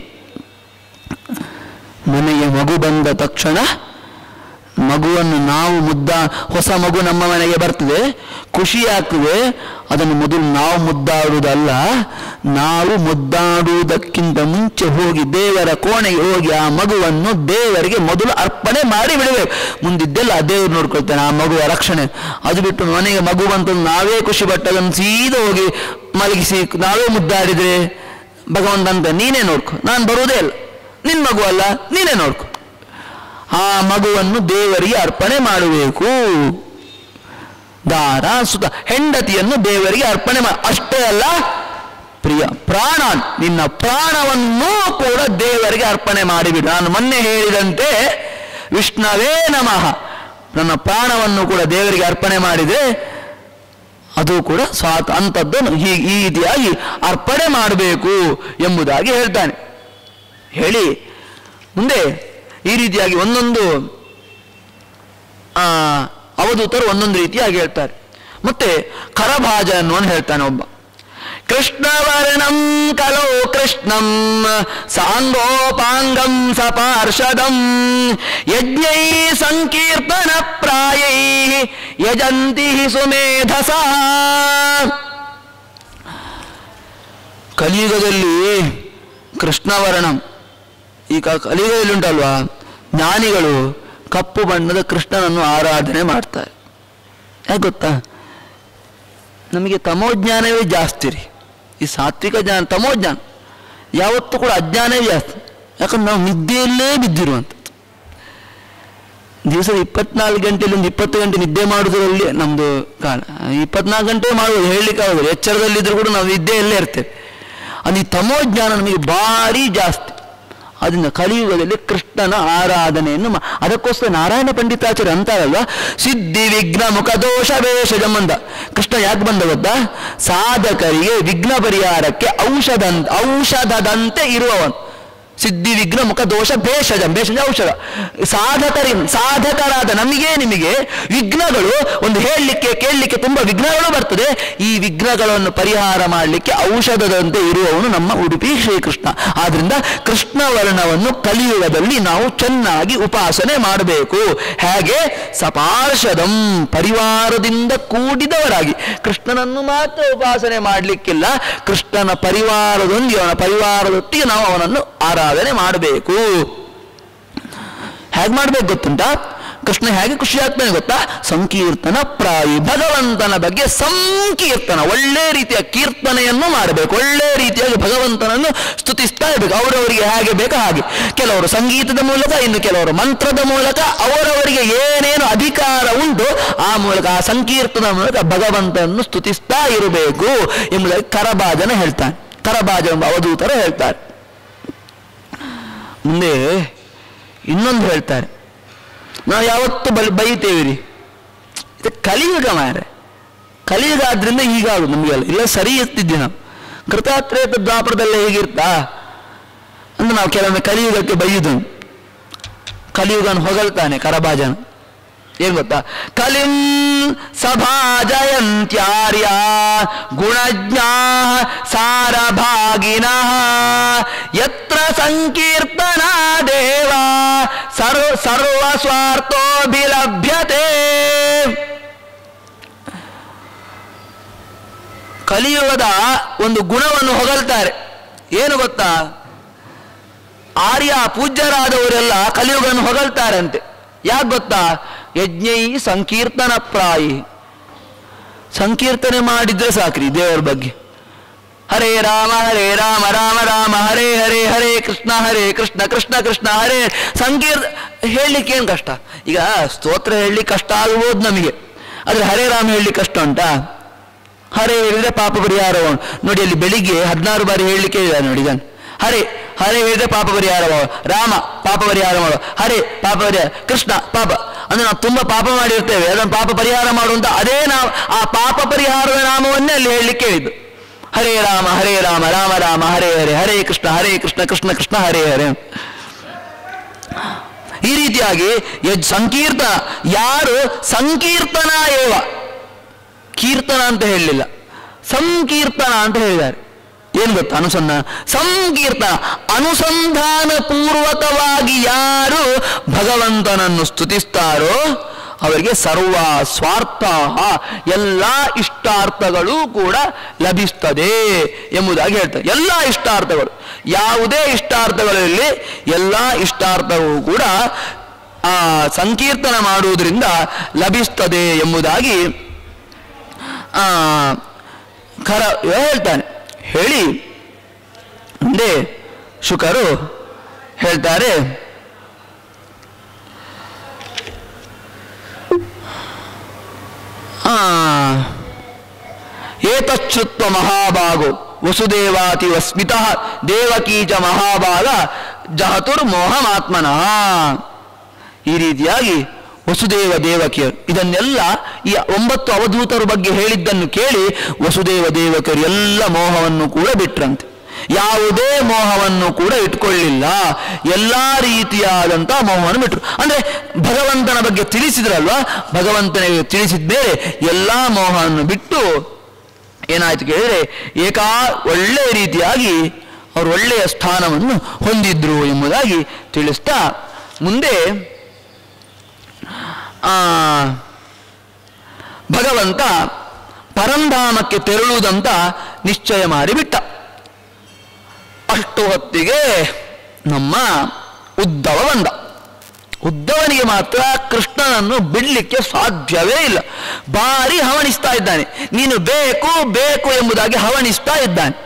ಮನೆಗೆ ಮಗು ಬಂದ ತಕ್ಷಣ ಮಗುವನ್ನು ನಾವು ಮುದ್ದ ಹೊಸ ಮಗು ನಮ್ಮ ಮನೆಗೆ ಬರ್ತದೆ, ಖುಷಿ ಆಗ್ತದೆ, ಅದನ್ನು ಮೊದಲು ನಾವು ಮುದ್ದಾಡುವುದಲ್ಲ, ನಾವು ಮುದ್ದಾಡುವುದಕ್ಕಿಂತ ಮುಂಚೆ ಹೋಗಿ ದೇವರ ಕೋಣೆಗೆ ಹೋಗಿ ಆ ಮಗುವನ್ನು ದೇವರಿಗೆ ಮೊದಲು ಅರ್ಪಣೆ ಮಾಡಿ ಬಿಡಬೇಕು. ಮುಂದಿದ್ದೆಲ್ಲ ಆ ದೇವರು ನೋಡ್ಕೊಳ್ತಾನೆ, ಆ ಮಗುವ ರಕ್ಷಣೆ. ಅದು ಬಿಟ್ಟು ಮನೆಗೆ ಮಗು ಬಂತ ನಾವೇ ಖುಷಿ ಪಟ್ಟದನ್ನು ಸೀದಾ ಹೋಗಿ ಮಲಗಿಸಿ ನಾವೇ ಮುದ್ದಾಡಿದ್ರೆ ಭಗವಂತ ಅಂತ ನೀನೇ ನೋಡ್ಕೊ, ನಾನು ಬರುವುದೇ ಇಲ್ಲ, ನಿನ್ನ ಮಗು ಅಲ್ಲ ನೀನೇ ನೋಡ್ಕೊ. ಆ ಮಗುವನ್ನು ದೇವರಿಗೆ ಅರ್ಪಣೆ ಮಾಡಬೇಕು. ದಾರ ಸುತ ಹೆಂಡತಿಯನ್ನು ದೇವರಿಗೆ ಅರ್ಪಣೆ ಮಾಡಿ, ಅಷ್ಟೇ ಅಲ್ಲ ಪ್ರಿಯ ಪ್ರಾಣ, ನಿನ್ನ ಪ್ರಾಣವನ್ನೂ ಕೂಡ ದೇವರಿಗೆ ಅರ್ಪಣೆ ಮಾಡಿಬಿಡು. ನಾನು ಮೊನ್ನೆ ಹೇಳಿದಂತೆ ವಿಷ್ಣವೇ ನಮಃ, ನನ್ನ ಪ್ರಾಣವನ್ನು ಕೂಡ ದೇವರಿಗೆ ಅರ್ಪಣೆ ಮಾಡಿದರೆ ಅದು ಕೂಡ ಸ್ವಾತ ಅಂಥದ್ದನ್ನು ಹೀಗೆ ಈ ರೀತಿಯಾಗಿ ಅರ್ಪಣೆ ಮಾಡಬೇಕು ಎಂಬುದಾಗಿ ಹೇಳ್ತಾನೆ. ಹೇಳಿ ಮುಂದೆ ಈ ರೀತಿಯಾಗಿ ಒಂದೊಂದು ಆ ಅವಧೂತರು ಒಂದೊಂದು ರೀತಿಯಾಗಿ ಹೇಳ್ತಾರೆ. ಮತ್ತೆ ಕರಭಾಜ ಅನ್ನುವನು ಹೇಳ್ತಾನೆ ಒಬ್ಬ, ಕೃಷ್ಣವರ್ಣಂ ಕಲೋ ಕೃಷ್ಣಂ ಸಾಂಗೋಪಾಂಗಂ ಸಪಾರ್ಷದಂ ಯಜ್ಞೈ ಸಂಕೀರ್ತನ ಪ್ರಾಯೈ ಯಜಂತಿ ಸುಮೇಧಸ. ಕಲಿಯುಗದಲ್ಲಿ ಕೃಷ್ಣವರ್ಣಂ, ಈಗ ಕಲಿಯುಗದಲ್ಲಿ ಉಂಟಲ್ವಾ, ಜ್ಞಾನಿಗಳು ಕಪ್ಪು ಬಣ್ಣದ ಕೃಷ್ಣನನ್ನು ಆರಾಧನೆ ಮಾಡ್ತಾರೆ. ಯಾಕೆ ಗೊತ್ತಾ, ನಮಗೆ ತಮೋಜ್ಞಾನವೇ ಜಾಸ್ತಿ ರೀ. ಈ ಸಾತ್ವಿಕ ಜ್ಞಾನ ತಮೋಜ್ಞಾನ ಯಾವತ್ತೂ ಕೂಡ ಅಜ್ಞಾನವೇ ಜಾಸ್ತಿ. ಯಾಕಂದ್ರೆ ನಾವು ನಿದ್ದೆಯಲ್ಲೇ ಬಿದ್ದಿರುವಂಥದ್ದು. ದಿವಸದ ಇಪ್ಪತ್ನಾಲ್ಕು ಗಂಟೆಯಲ್ಲಿ ಒಂದು ಇಪ್ಪತ್ತು ಗಂಟೆ ನಿದ್ದೆ ಮಾಡೋದ್ರಲ್ಲಿ ನಮ್ಮದು ಕಾಲ. ಇಪ್ಪತ್ನಾಲ್ಕು ಗಂಟೆ ಮಾಡುವುದು ಹೇಳಲಿಕ್ಕೆ ಆಗೋದು, ಎಚ್ಚರದಲ್ಲಿದ್ದರೂ ಕೂಡ ನಾವು ನಿದ್ದೆಯಲ್ಲೇ ಇರ್ತೇವೆ. ಅದು ಈ ತಮೋಜ್ಞಾನ ನಮಗೆ ಭಾರಿ ಜಾಸ್ತಿ. ಅದರಿಂದ ಕಲಿಯುಗದಲ್ಲಿ ಕೃಷ್ಣನ ಆರಾಧನೆಯನ್ನು ಅದಕ್ಕೋಸ್ಕರ ನಾರಾಯಣ ಪಂಡಿತಾಚಾರ್ಯ ಅಂತಾರಲ್ವ, ಸಿದ್ಧಿ ವಿಘ್ನ ಮುಖ ದೋಷ ಭೇಷಜಂ ಅಂತ. ಕೃಷ್ಣ ಯಾಕೆ ಬಂದ ಗೊತ್ತಾ, ಸಾಧಕರಿಗೆ ವಿಘ್ನ ಪರಿಹಾರಕ್ಕೆ ಔಷಧ ಔಷಧದಂತೆ ಇರುವವನು. ಸಿದ್ಧಿ ವಿಘ್ನ ಮುಖ ದೋಷ ಭೇಷಜಂ, ಭೇಷಜ ಔಷಧ. ಸಾಧಕರಿ ಸಾಧಕರಾದ ನಮಗೆ ನಿಮಗೆ ವಿಘ್ನಗಳು ಒಂದು ಹೇಳಲಿಕ್ಕೆ ಕೇಳಲಿಕ್ಕೆ ತುಂಬ ವಿಘ್ನಗಳು ಬರ್ತದೆ. ಈ ವಿಘ್ನಗಳನ್ನು ಪರಿಹಾರ ಮಾಡಲಿಕ್ಕೆ ಔಷಧದಂತೆ ಇರುವವನು ನಮ್ಮ ಉಡುಪಿ ಶ್ರೀಕೃಷ್ಣ. ಆದ್ರಿಂದ ಕೃಷ್ಣ ವರ್ಣವನ್ನು ಕಲಿಯುಗದಲ್ಲಿ ನಾವು ಚೆನ್ನಾಗಿ ಉಪಾಸನೆ ಮಾಡಬೇಕು. ಹೇಗೆ, ಸಪಾರ್ಷದಂ, ಪರಿವಾರದಿಂದ ಕೂಡಿದವರಾಗಿ. ಕೃಷ್ಣನನ್ನು ಮಾತ್ರ ಉಪಾಸನೆ ಮಾಡಲಿಕ್ಕಿಲ್ಲ, ಕೃಷ್ಣನ ಪರಿವಾರದೊಂದಿಗೆ ಅವನ ಪರಿವಾರದೊಟ್ಟಿಗೆ ನಾವು ಅವನನ್ನು ಆರಾಧನೆ ಮಾಡಬೇಕು. ಹೇಗೆ ಮಾಡ್ಬೇಕು ಗೊತ್ತುಂಟಾ, ಕೃಷ್ಣ ಹೇಗೆ ಖುಷಿ ಆಗ್ತಾನೆ ಗೊತ್ತಾ, ಸಂಕೀರ್ತನ ಪ್ರಾಯಿ, ಭಗವಂತನ ಬಗ್ಗೆ ಸಂಕೀರ್ತನ, ಒಳ್ಳೆ ರೀತಿಯ ಕೀರ್ತನೆಯನ್ನು ಮಾಡಬೇಕು. ಒಳ್ಳೆ ರೀತಿಯಾಗಿ ಭಗವಂತನನ್ನು ಸ್ತುತಿಸ್ತಾ ಇರಬೇಕು. ಅವರವರಿಗೆ ಹೇಗೆ ಬೇಕೋ ಹಾಗೆ. ಕೆಲವರು ಸಂಗೀತದ ಮೂಲಕ, ಇನ್ನು ಕೆಲವರು ಮಂತ್ರದ ಮೂಲಕ, ಅವರವರಿಗೆ ಏನೇನು ಅಧಿಕಾರ ಉಂಟು ಆ ಮೂಲಕ, ಆ ಸಂಕೀರ್ತನ ಮೂಲಕ ಭಗವಂತನನ್ನು ಸ್ತುತಿಸ್ತಾ ಇರಬೇಕು ಎಂಬುದಾಗಿ ಕರಭಾಜನ ಹೇಳ್ತಾನೆ. ಕರಭಾಜ ಎಂಬ ಅವಧೂತರು ಹೇಳ್ತಾರೆ. ಮುಂದೆ ಇನ್ನೊಂದು ಹೇಳ್ತಾರೆ, ನಾವು ಯಾವತ್ತು ಬಲ್ ಬೈತೇವೆ ರೀ, ಇದು ಕಲಿಯುಗ ಮಾರೆ. ಕಲಿಯುಗ ಆದ್ರಿಂದ ಹೀಗಾಗುದು ನಮಗೆಲ್ಲ, ಇಲ್ಲ ಸರಿ ಎತ್ತಿದ್ದೆ ನಾವು. ಕೃತಾತ್ರೇತ ದ್ವಾಪರದಲ್ಲೇ ಹೇಗಿರ್ತಾ ಅಂದ್ರೆ ನಾವು ಕೆಲವೊಮ್ಮೆ ಕಲಿಯುಗಕ್ಕೆ ಬೈಯುದು. ಕಲಿಯುಗನ ಹೊಗಳ್ತಾನೆ ಕರಭಾಜನ, ಏನ್ ಗೊತ್ತಾ? ಕಲಿಂ ಸಭಾಜಯಂತ್ಯಾರ್ಯ ಗುಣಜ್ಞಾ ಸಾರಭಾಗಿನಃ ಯತ್ರ ಸಂಕೀರ್ತನಾ ದೇವ ಸರ್ವ ಸರ್ವ ಸ್ವಾರ್ಥೋಭಿಲಭ್ಯತೆ. ಕಲಿಯುಗದ ಒಂದು ಗುಣವನ್ನು ಹೊಗಳ್ತಾರೆ. ಏನು ಗೊತ್ತಾ? ಆರ್ಯ ಪೂಜ್ಯರಾದವರೆಲ್ಲ ಕಲಿಯುಗವನ್ನು ಹೊಗಳ್ತಾರಂತೆ. ಯಾಕೆ ಗೊತ್ತಾ? ಯಜ್ಞೈ ಸಂಕೀರ್ತನ ಪ್ರಾಯಿ. ಸಂಕೀರ್ತನೆ ಮಾಡಿದ್ರೆ ಸಾಕ್ರಿ ದೇವರ ಬಗ್ಗೆ. ಹರೇ ರಾಮ ಹರೇ ರಾಮ ರಾಮ ರಾಮ ಹರೇ ಹರೇ ಹರೇ ಕೃಷ್ಣ ಹರೇ ಕೃಷ್ಣ ಕೃಷ್ಣ ಕೃಷ್ಣ ಹರೇ. ಸಂಕೀರ್ತ ಹೇಳಲಿಕ್ಕೆ ಏನು ಕಷ್ಟ? ಈಗ ಸ್ತೋತ್ರ ಹೇಳಲಿಕ್ಕೆ ಕಷ್ಟ ಆಗ್ಬೋದು ನಮಗೆ, ಆದರೆ ಹರೇ ರಾಮ ಹೇಳಲಿಕ್ಕೆ ಕಷ್ಟ ಉಂಟಾ? ಹರೇ ಹೇಳಿದ್ರೆ ಪಾಪ ಪರಿಹಾರ ನೋಡಿ. ಅಲ್ಲಿ ಬೆಳಿಗ್ಗೆ ಹದಿನಾರು ಬಾರಿ ಹೇಳಲಿಕ್ಕೆ ಹೇಳಿದ ನೋಡಿ. ಇದನ್ನು ಹರೇ ಹರೇ ಹೇಳಿದ್ರೆ ಪಾಪ ಪರಿಹಾರ ಮಾಡು, ರಾಮ ಪಾಪ ಪರಿಹಾರ ಮಾಡು, ಹರೇ ಪಾಪ ಪರಿಹಾರ, ಕೃಷ್ಣ ಪಾಪ ಅಂದ್ರೆ ನಾವು ತುಂಬಾ ಪಾಪ ಮಾಡಿರ್ತೇವೆ, ಅದನ್ನು ಪಾಪ ಪರಿಹಾರ ಮಾಡುವಂತ ಅದೇ ನಾವು ಆ ಪಾಪ ಪರಿಹಾರದ ನಾಮವನ್ನೇ ಅಲ್ಲಿ ಹೇಳಲಿಕ್ಕೆ ಹೇಳಿದ್ದು. ಹರೇ ರಾಮ ಹರೇ ರಾಮ ರಾಮ ರಾಮ ಹರೇ ಹರೇ ಹರೇ ಕೃಷ್ಣ ಹರೇ ಕೃಷ್ಣ ಕೃಷ್ಣ ಕೃಷ್ಣ ಹರೇ ಹರೇ. ಈ ರೀತಿಯಾಗಿ ಯಜ್ ಸಂಕೀರ್ತನ, ಯಾರು ಸಂಕೀರ್ತನ ಏವ, ಕೀರ್ತನ ಅಂತ ಹೇಳಲಿಲ್ಲ, ಸಂಕೀರ್ತನ ಅಂತ ಹೇಳಿದ್ದಾರೆ. ಏನು ಗೊತ್ತಾ? ಅನುಸಂಧಾನ ಸಂಕೀರ್ತನ, ಅನುಸಂಧಾನ ಪೂರ್ವಕವಾಗಿ ಯಾರು ಭಗವಂತನನ್ನು ಸ್ತುತಿಸ್ತಾರೋ ಅವರಿಗೆ ಸರ್ವ ಸ್ವಾರ್ಥ ಎಲ್ಲ ಇಷ್ಟಾರ್ಥಗಳು ಕೂಡ ಲಭಿಸ್ತದೆ ಎಂಬುದಾಗಿ ಹೇಳ್ತಾರೆ. ಎಲ್ಲ ಇಷ್ಟಾರ್ಥಗಳು, ಯಾವುದೇ ಇಷ್ಟಾರ್ಥಗಳಲ್ಲಿ ಎಲ್ಲ ಇಷ್ಟಾರ್ಥವೂ ಕೂಡ ಆ ಸಂಕೀರ್ತನ ಮಾಡುವುದರಿಂದ ಲಭಿಸ್ತದೆ ಎಂಬುದಾಗಿ ಆ ಖರ ಹೇಳ್ತಾನೆ. ಹೇಳಿ ಮುಂದೆ ಶುಕರು ಹೇಳ್ತಾರೆ, ಏತಚ್ಛ್ರುತ್ವ ಮಹಾಭಾಗೋ ವಸುದೇವಾತಿ ವಸ್ಮಿತಃ ದೇವಕೀಚ ಮಹಾಭಾಗ ಜಹತುರ್ಮೋಹಮಾತ್ಮನಃ. ಈ ರೀತಿಯಾಗಿ ವಸುದೇವ ದೇವಕಿಯರು ಇದನ್ನೆಲ್ಲ ಈ ಒಂಬತ್ತು ಅವಧೂತರ ಬಗ್ಗೆ ಹೇಳಿದ್ದನ್ನು ಕೇಳಿ ವಸುದೇವ ದೇವಕಿಯರು ಎಲ್ಲ ಮೋಹವನ್ನು ಕೂಡ ಬಿಟ್ರಂತೆ. ಯಾವುದೇ ಮೋಹವನ್ನು ಕೂಡ ಇಟ್ಕೊಳ್ಳಿಲ್ಲ, ಎಲ್ಲಾ ರೀತಿಯಾದಂಥ ಮೋಹವನ್ನು ಬಿಟ್ರು. ಅಂದ್ರೆ ಭಗವಂತನ ಬಗ್ಗೆ ತಿಳಿಸಿದ್ರಲ್ವಾ, ಭಗವಂತನಿಗೆ ತಿಳಿಸಿದ ಮೇಲೆ ಎಲ್ಲಾ ಮೋಹವನ್ನು ಬಿಟ್ಟು ಏನಾಯ್ತು ಕೇಳಿದ್ರೆ ಏಕಾ ಒಳ್ಳೆಯ ರೀತಿಯಾಗಿ ಅವರು ಒಳ್ಳೆಯ ಸ್ಥಾನವನ್ನು ಹೊಂದಿದ್ರು ಎಂಬುದಾಗಿ ತಿಳಿಸ್ತಾ ಮುಂದೆ ಆ ಭಗವಂತ ಪರಂಧಾಮಕ್ಕೆ ತೆರಳುವುದಂತ ನಿಶ್ಚಯ ಮಾಡಿಬಿಟ್ಟ. ಅಷ್ಟು ಹೊತ್ತಿಗೆ ನಮ್ಮ ಉದ್ಧವ ಬಂದ. ಉದ್ಧವನಿಗೆ ಮಾತ್ರ ಕೃಷ್ಣನನ್ನು ಬಿಡಲಿಕ್ಕೆ ಸಾಧ್ಯವೇ ಇಲ್ಲ. ಭಾರಿ ಹವಣಿಸ್ತಾ ಇದ್ದಾನೆ, ನೀನು ಬೇಕು ಬೇಕು ಎಂಬುದಾಗಿ ಹವಣಿಸ್ತಾ ಇದ್ದಾನೆ.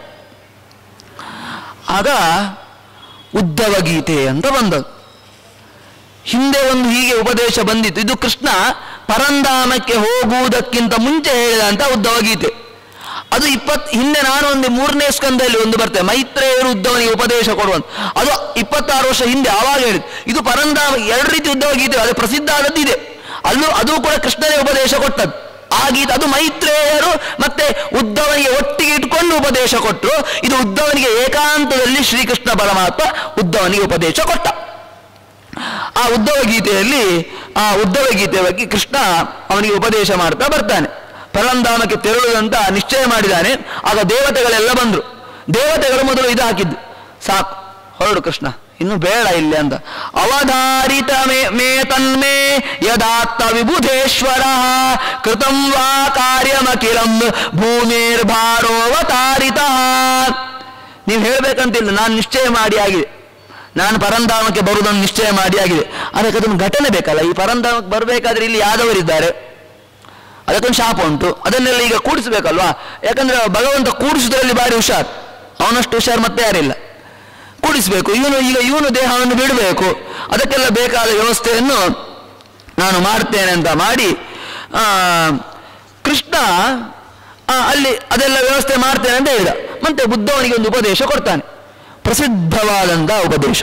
ಆಗ ಉದ್ಧವ ಗೀತೆ ಅಂತ ಬಂದದ್ದು. ಹಿಂದೆ ಒಂದು ಹೀಗೆ ಉಪದೇಶ ಬಂದಿತ್ತು. ಇದು ಕೃಷ್ಣ ಪರಂಧಾಮಕ್ಕೆ ಹೋಗುವುದಕ್ಕಿಂತ ಮುಂಚೆ ಹೇಳಿದಂತ ಉದ್ಧವ ಗೀತೆ. ಅದು ಇಪ್ಪತ್ ಹಿಂದೆ ನಾನು ಒಂದು ಮೂರನೇ ಸ್ಕಂದದಲ್ಲಿ ಒಂದು ಬರ್ತೇವೆ, ಮೈತ್ರೇಯರು ಉದ್ಧವನಿಗೆ ಉಪದೇಶ ಕೊಡುವಂತ, ಅದು ಇಪ್ಪತ್ತಾರು ವರ್ಷ ಹಿಂದೆ ಆವಾಗ ಹೇಳಿದ್ದು. ಇದು ಪರಂಧಾಮ ಎರಡು ರೀತಿ ಉದ್ಧವ ಗೀತೆ, ಅದು ಪ್ರಸಿದ್ಧ ಆದದ್ದು ಇದೆ. ಅಲ್ಲೂ ಅದು ಕೂಡ ಕೃಷ್ಣನೇ ಉಪದೇಶ ಕೊಟ್ಟದ್ದು ಆ ಗೀತೆ. ಅದು ಮೈತ್ರೇಯರು ಮತ್ತೆ ಉದ್ಧವನಿಗೆ ಒಟ್ಟಿಗೆ ಇಟ್ಕೊಂಡು ಉಪದೇಶ ಕೊಟ್ಟರು. ಇದು ಉದ್ಧವನಿಗೆ ಏಕಾಂತದಲ್ಲಿ ಶ್ರೀಕೃಷ್ಣ ಪರಮಾತ್ಮ ಉದ್ಧವನಿಗೆ ಉಪದೇಶ ಕೊಟ್ಟ. ಆ ಉದ್ಧವ ಗೀತೆಯಲ್ಲಿ ಆ ಉದ್ಧವ ಗೀತೆಯ ಬಗ್ಗೆ ಕೃಷ್ಣ ಅವನಿಗೆ ಉಪದೇಶ ಮಾಡ್ತಾ ಬರ್ತಾನೆ. ಪರಂಧಾಮಕ್ಕೆ ತೆರಳುವುದಂತ ನಿಶ್ಚಯ ಮಾಡಿದ್ದಾನೆ. ಆಗ ದೇವತೆಗಳೆಲ್ಲ ಬಂದ್ರು. ದೇವತೆಗಳು ಮೊದಲು ಇದು ಹಾಕಿದ್ದು, ಸಾಕು ಹೊರಡು ಕೃಷ್ಣ, ಇನ್ನು ಬೇಡ ಇಲ್ಲಿ ಅಂತ. ಅವಧಾರಿತ ಮೇ ಮೇ ತನ್ಮೇ ಯದಾತ್ತ ವಿಬುಧೇಶ್ವರ ಕೃತಂ ವಾ ಕಾರ್ಯಮಖಿಲಂ ಭೂಮಿರ್ಭಾರೋವತಾರಿತ. ನೀವು ಹೇಳ್ಬೇಕಂತಿಲ್ಲ, ನಾನು ನಿಶ್ಚಯ ಮಾಡಿ ಆಗಿದೆ, ನಾನು ಪರಂಧಾಮಕ್ಕೆ ಬರುವುದನ್ನು ನಿಶ್ಚಯ ಮಾಡಿ ಆಗಿದೆ. ಅದಕ್ಕೆ ಅದೊಂದು ಘಟನೆ ಬೇಕಲ್ಲ. ಈ ಪರಂಧಾಮಕ್ಕೆ ಬರಬೇಕಾದ್ರೆ ಇಲ್ಲಿ ಯಾದವರಿದ್ದಾರೆ, ಅದಕ್ಕೊಂದು ಶಾಪ ಉಂಟು, ಅದನ್ನೆಲ್ಲ ಈಗ ಕೂಡಿಸ್ಬೇಕಲ್ವಾ. ಯಾಕಂದ್ರೆ ಭಗವಂತ ಕೂಡಿಸುವುದರಲ್ಲಿ ಭಾರಿ ಹುಷಾರ್, ಅವನಷ್ಟು ಹುಷಾರ್ ಮತ್ತೆ ಯಾರಿಲ್ಲ. ಕೂಡಿಸ್ಬೇಕು, ಇವನು ಈಗ ಇವನು ದೇಹವನ್ನು ಬಿಡಬೇಕು, ಅದಕ್ಕೆಲ್ಲ ಬೇಕಾದ ವ್ಯವಸ್ಥೆಯನ್ನು ನಾನು ಮಾಡ್ತೇನೆ ಅಂತ ಮಾಡಿ ಆ ಕೃಷ್ಣ ಅಲ್ಲಿ ಅದೆಲ್ಲ ವ್ಯವಸ್ಥೆ ಮಾಡ್ತೇನೆ ಅಂತ ಹೇಳಿದ. ಮತ್ತೆ ಬುದ್ಧವನಿಗೆ ಒಂದು ಉಪದೇಶ ಕೊಡ್ತಾನೆ, ಪ್ರಸಿದ್ಧವಾದಂಥ ಉಪದೇಶ.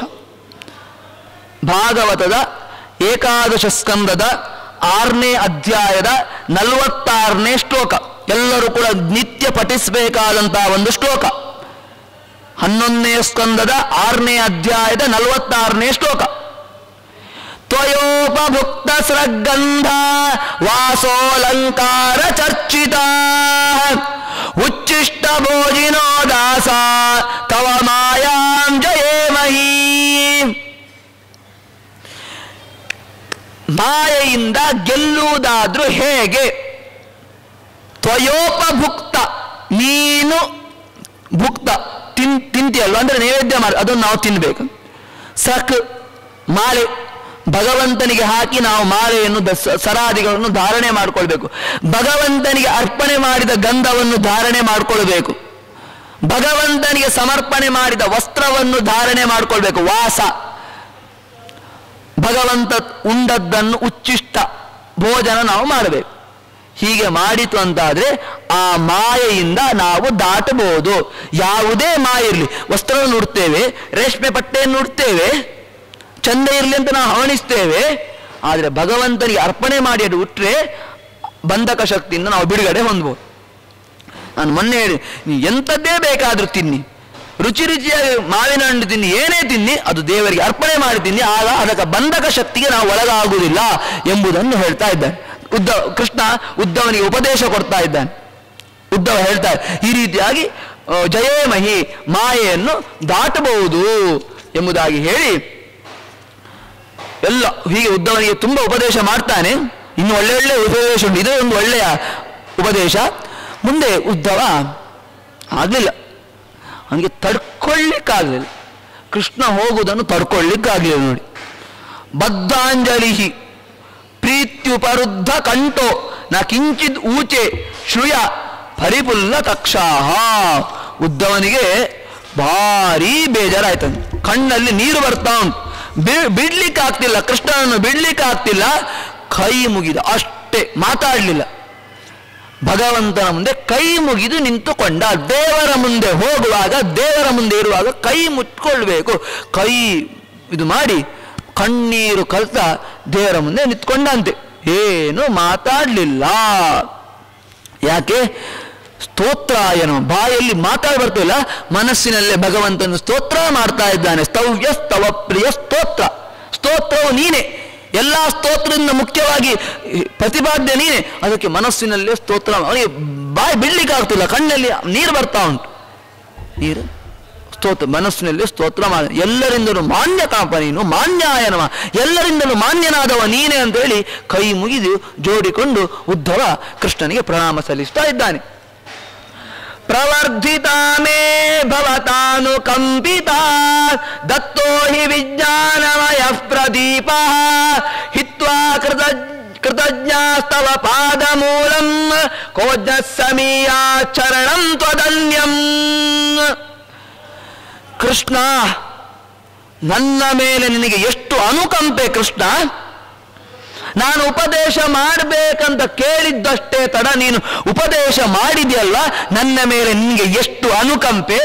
ಭಾಗವತದ ಏಕಾದಶ ಸ್ಕಂದದ ಆರನೇ ಅಧ್ಯಾಯದ ನಲವತ್ತಾರನೇ ಶ್ಲೋಕ. ಎಲ್ಲರೂ ಕೂಡ ನಿತ್ಯ ಪಠಿಸಬೇಕಾದಂತಹ ಒಂದು ಶ್ಲೋಕ. ಹನ್ನೊಂದನೇ ಸ್ಕಂದದ ಆರನೇ ಅಧ್ಯಾಯದ ನಲವತ್ತಾರನೇ ಶ್ಲೋಕ. ತ್ವಯೋಪಭುಕ್ತ ಸ್ರಗ್ಗಂಧ ವಾಸೋಲಂಕಾರ ಚರ್ಚಿತ ಉಚ್ಚಿಷ್ಟ ಭೋಜಿನೋ ದಾಸ ತವ ಮಾಯಾಂ ಜಯೇಮಹಿ. ಮಾಯೆಯಿಂದ ಗೆಲ್ಲುವುದಾದ್ರೂ ಹೇಗೆ? ತ್ವಯೋಪಭುಕ್ತ, ನೀನು ಭುಕ್ತ ತಿನ್ ತಿಂತೀಯಲ್ವ ಅಂದ್ರೆ ನೈವೇದ್ಯ ಮಾಡಿ ಅದನ್ನು ನಾವು ತಿನ್ಬೇಕು. ಸಕ್ ಮಾಲೆ, ಭಗವಂತನಿಗೆ ಹಾಕಿ ನಾವು ಮಾಲೆಯನ್ನು ಸರಾದಿಗಳನ್ನು ಧಾರಣೆ ಮಾಡಿಕೊಳ್ಬೇಕು. ಭಗವಂತನಿಗೆ ಅರ್ಪಣೆ ಮಾಡಿದ ಗಂಧವನ್ನು ಧಾರಣೆ ಮಾಡಿಕೊಳ್ಬೇಕು. ಭಗವಂತನಿಗೆ ಸಮರ್ಪಣೆ ಮಾಡಿದ ವಸ್ತ್ರವನ್ನು ಧಾರಣೆ ಮಾಡಿಕೊಳ್ಬೇಕು. ವಾಸ, ಭಗವಂತ ಉಂಡದ್ದನ್ನು ಉಚ್ಚಿಷ್ಟ ಭೋಜನ ನಾವು ಮಾಡಬೇಕು. ಹೀಗೆ ಮಾಡಿತು ಅಂತಾದ್ರೆ ಆ ಮಾಯೆಯಿಂದ ನಾವು ದಾಟಬಹುದು. ಯಾವುದೇ ಮಾಯೆ ಇರಲಿ, ವಸ್ತ್ರವನ್ನು ಉಡ್ತೇವೆ, ರೇಷ್ಮೆ ಬಟ್ಟೆಯನ್ನು ಉಡ್ತೇವೆ, ಚಂದ ಇರಲಿ ಅಂತ ನಾವು ಹವಣಿಸ್ತೇವೆ. ಆದರೆ ಭಗವಂತನಿಗೆ ಅರ್ಪಣೆ ಮಾಡಿ ಅದು ಉಟ್ರೆ ಬಂಧಕ ಶಕ್ತಿಯಿಂದ ನಾವು ಬಿಡುಗಡೆ ಹೊಂದ್ಬೋದು. ನಾನು ಮೊನ್ನೆ ಹೇಳಿ, ನೀವು ಎಂಥದ್ದೇ ಬೇಕಾದರೂ ತಿನ್ನಿ, ರುಚಿ ರುಚಿಯಾಗಿ ಮಾವಿನ ಹಣ್ಣು ತಿನ್ನಿ, ಏನೇ ತಿನ್ನಿ, ಅದು ದೇವರಿಗೆ ಅರ್ಪಣೆ ಮಾಡಿ ತಿನ್ನಿ, ಆಗ ಅದಕ್ಕೆ ಬಂಧಕ ಶಕ್ತಿಗೆ ನಾವು ಒಳಗಾಗುವುದಿಲ್ಲ ಎಂಬುದನ್ನು ಹೇಳ್ತಾ ಇದ್ದಾನೆ ಉದ್ಧವ. ಕೃಷ್ಣ ಉದ್ಧವನಿಗೆ ಉಪದೇಶ ಕೊಡ್ತಾ ಇದ್ದಾನೆ. ಉದ್ಧವ ಹೇಳ್ತಾರೆ, ಈ ರೀತಿಯಾಗಿ ಜಯೇಮಹಿ, ಮಾಯೆಯನ್ನು ದಾಟಬಹುದು ಎಂಬುದಾಗಿ ಹೇಳಿ ಎಲ್ಲ ಹೀಗೆ ಉದ್ಧವನಿಗೆ ತುಂಬ ಉಪದೇಶ ಮಾಡ್ತಾನೆ. ಇನ್ನು ಒಳ್ಳೆ ಒಳ್ಳೆ ಉಪದೇಶ ಉಂಟು, ಇದೇ ಒಂದು ಒಳ್ಳೆಯ ಉಪದೇಶ. ಮುಂದೆ ಉದ್ಧವ ಆಗಲಿಲ್ಲ, ಅವನಿಗೆ ತಡ್ಕೊಳ್ಳಿಕ್ಕಾಗಲಿಲ್ಲ, ಕೃಷ್ಣ ಹೋಗುವುದನ್ನು ತಡ್ಕೊಳ್ಳಿಕ್ಕಾಗಲಿಲ್ಲ. ನೋಡಿ, ಬದ್ಧಾಂಜಲಿ ಪ್ರೀತ್ಯುಪರುದ್ಧ ಕಂಠೋ ನ ಕಿಂಚಿತ್ ಊಚೆ ಶ್ರುಯ ಪರಿಪುಲ್ಲ ತಕ್ಷಾಹ. ಉದ್ಧವನಿಗೆ ಭಾರೀ ಬೇಜಾರಾಯ್ತಂತೆ, ಕಣ್ಣಲ್ಲಿ ನೀರು ಬರ್ತಾ ಉಂಟು, ಬಿಡ್ಲಿಕ್ಕೆ ಆಗ್ತಿಲ್ಲ, ಕೃಷ್ಣನನ್ನು ಬಿಡ್ಲಿಕ್ಕೆ ಆಗ್ತಿಲ್ಲ. ಕೈ ಮುಗಿದ ಅಷ್ಟೇ, ಮಾತಾಡಲಿಲ್ಲ. ಭಗವಂತನ ಮುಂದೆ ಕೈ ಮುಗಿದು ನಿಂತುಕೊಂಡ. ದೇವರ ಮುಂದೆ ಹೋಗುವಾಗ, ದೇವರ ಮುಂದೆ ಇರುವಾಗ ಕೈ ಮುಟ್ಕೊಳ್ಬೇಕು. ಕೈ ಇದು ಮಾಡಿ ಕಣ್ಣೀರು ಕಲ್ತ ದೇವರ ಮುಂದೆ ನಿಂತ್ಕೊಂಡಂತೆ, ಏನು ಮಾತಾಡಲಿಲ್ಲ. ಯಾಕೆ? ಸ್ತೋತ್ರ ಏನೋ ಬಾಯಲ್ಲಿ ಮಾತಾಡಿ ಬರ್ತಿಲ್ಲ, ಮನಸ್ಸಿನಲ್ಲೇ ಭಗವಂತನ ಸ್ತೋತ್ರ ಮಾಡ್ತಾ ಇದ್ದಾನೆ. ಸ್ತವ್ಯ ಸ್ತವ ಪ್ರಿಯ ಸ್ತೋತ್ರ, ಸ್ತೋತ್ರವು ನೀನೆ, ಎಲ್ಲ ಸ್ತೋತ್ರದಿಂದ ಮುಖ್ಯವಾಗಿ ಪ್ರತಿಪಾದ್ಯ ನೀನೆ. ಅದಕ್ಕೆ ಮನಸ್ಸಿನಲ್ಲೇ ಸ್ತೋತ್ರ, ಅವನಿಗೆ ಬಾಯಿ ಬಿಡ್ಲಿಕ್ಕೆ ಆಗ್ತಿಲ್ಲ, ಕಣ್ಣಲ್ಲಿ ನೀರು ಬರ್ತಾ ಉಂಟು. ನೀರು ಸ್ತೋತ್ರ, ಮನಸ್ಸಿನಲ್ಲಿ ಸ್ತೋತ್ರ ಮಾಡ. ಎಲ್ಲರಿಂದಲೂ ಮಾನ್ಯ ಕಾಪ ನೀನು, ಮಾನ್ಯಾಯನವ, ಎಲ್ಲರಿಂದಲೂ ಮಾನ್ಯನಾದವ ನೀನೆ ಅಂತ ಹೇಳಿ ಕೈ ಮುಗಿದು ಜೋಡಿಕೊಂಡು ಉದ್ಧವ ಕೃಷ್ಣನಿಗೆ ಪ್ರಣಾಮ ಸಲ್ಲಿಸ್ತಾ ಇದ್ದಾನೆ. ಪ್ರವರ್ಧಿತ ಮೇ ಭವತಾನು ಕಂಪಿತ ದತ್ತೋ ಹಿ ವಿಜ್ಞಾನಮಯ ಪ್ರದೀಪ ಹಿತ್ವಾ ಕೃತ ಕೃತಜ್ಞಾಸ್ತವ ಪಾದಮೂಲಂ ಕೋಜ ಸಮೀಯಾ ಚರಣಂ ತ್ವದನ್ಯಂ. ಕೃಷ್ಣ, ನನ್ನ ಮೇಲೆ ನಿನಗೆ ಎಷ್ಟು ಅನುಕಂಪೆ ಕೃಷ್ಣ. ನಾನು ಉಪದೇಶ ಮಾಡಬೇಕಂತ ಕೇಳಿದ್ದಷ್ಟೇ ತಡ ನೀನು ಉಪದೇಶ ಮಾಡಿದೆಯಲ್ಲ, ನನ್ನ ಮೇಲೆ ನಿನಗೆ ಎಷ್ಟು ಅನುಕಂಪೆ.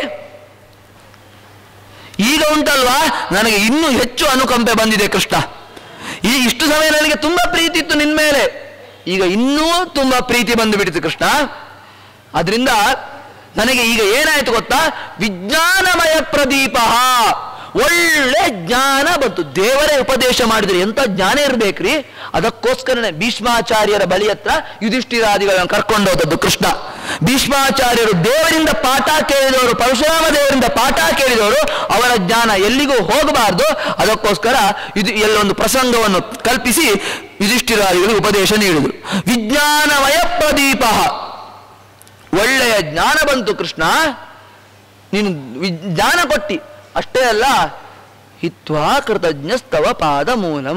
ಈಗ ಉಂಟಲ್ವಾ, ನನಗೆ ಇನ್ನೂ ಹೆಚ್ಚು ಅನುಕಂಪೆ ಬಂದಿದೆ ಕೃಷ್ಣ. ಈ ಇಷ್ಟು ಸಮಯ ನನಗೆ ತುಂಬಾ ಪ್ರೀತಿ ಇತ್ತು ನಿನ್ನ ಮೇಲೆ, ಈಗ ಇನ್ನೂ ತುಂಬಾ ಪ್ರೀತಿ ಬಂದು ಬಿಟ್ಟಿತು ಕೃಷ್ಣ. ಅದರಿಂದ ನನಗೆ ಈಗ ಏನಾಯ್ತು ಗೊತ್ತಾ, ವಿಜ್ಞಾನಮಯ ಪ್ರದೀಪ, ಒಳ್ಳೆ ಜ್ಞಾನ ಬಂತು. ದೇವರೇ ಉಪದೇಶ ಮಾಡಿದ್ರೆ ಎಂತ ಜ್ಞಾನ ಇರ್ಬೇಕ್ರಿ. ಅದಕ್ಕೋಸ್ಕರನೇ ಭೀಷ್ಮಾಚಾರ್ಯರ ಬಳಿ ಹತ್ರ ಯುಧಿಷ್ಠಿರಾದಿಗಳನ್ನು ಕರ್ಕೊಂಡೋದದ್ದು ಕೃಷ್ಣ. ಭೀಷ್ಮಾಚಾರ್ಯರು ದೇವರಿಂದ ಪಾಠ ಕೇಳಿದವರು, ಪರಶುರಾಮ ದೇವರಿಂದ ಪಾಠ ಕೇಳಿದವರು, ಅವರ ಜ್ಞಾನ ಎಲ್ಲಿಗೂ ಹೋಗಬಾರ್ದು. ಅದಕ್ಕೋಸ್ಕರ ಇದು ಎಲ್ಲೊಂದು ಪ್ರಸಂಗವನ್ನು ಕಲ್ಪಿಸಿ ಯುಧಿಷ್ಠಿರಾದಿಗಳು ಉಪದೇಶ ನೀಡಿದರು. ವಿಜ್ಞಾನಮಯ ಪ್ರದೀಪ, ಒಳ್ಳೆಯ ಜ್ಞಾನ ಬಂತು ಕೃಷ್ಣ, ನೀನು ಜ್ಞಾನ ಕೊಟ್ಟಿ. ಅಷ್ಟೇ ಅಲ್ಲ, ಹಿತ್ವಾ ಕೃತಜ್ಞಸ್ತವ ಪಾದ ಮೂಲಂ,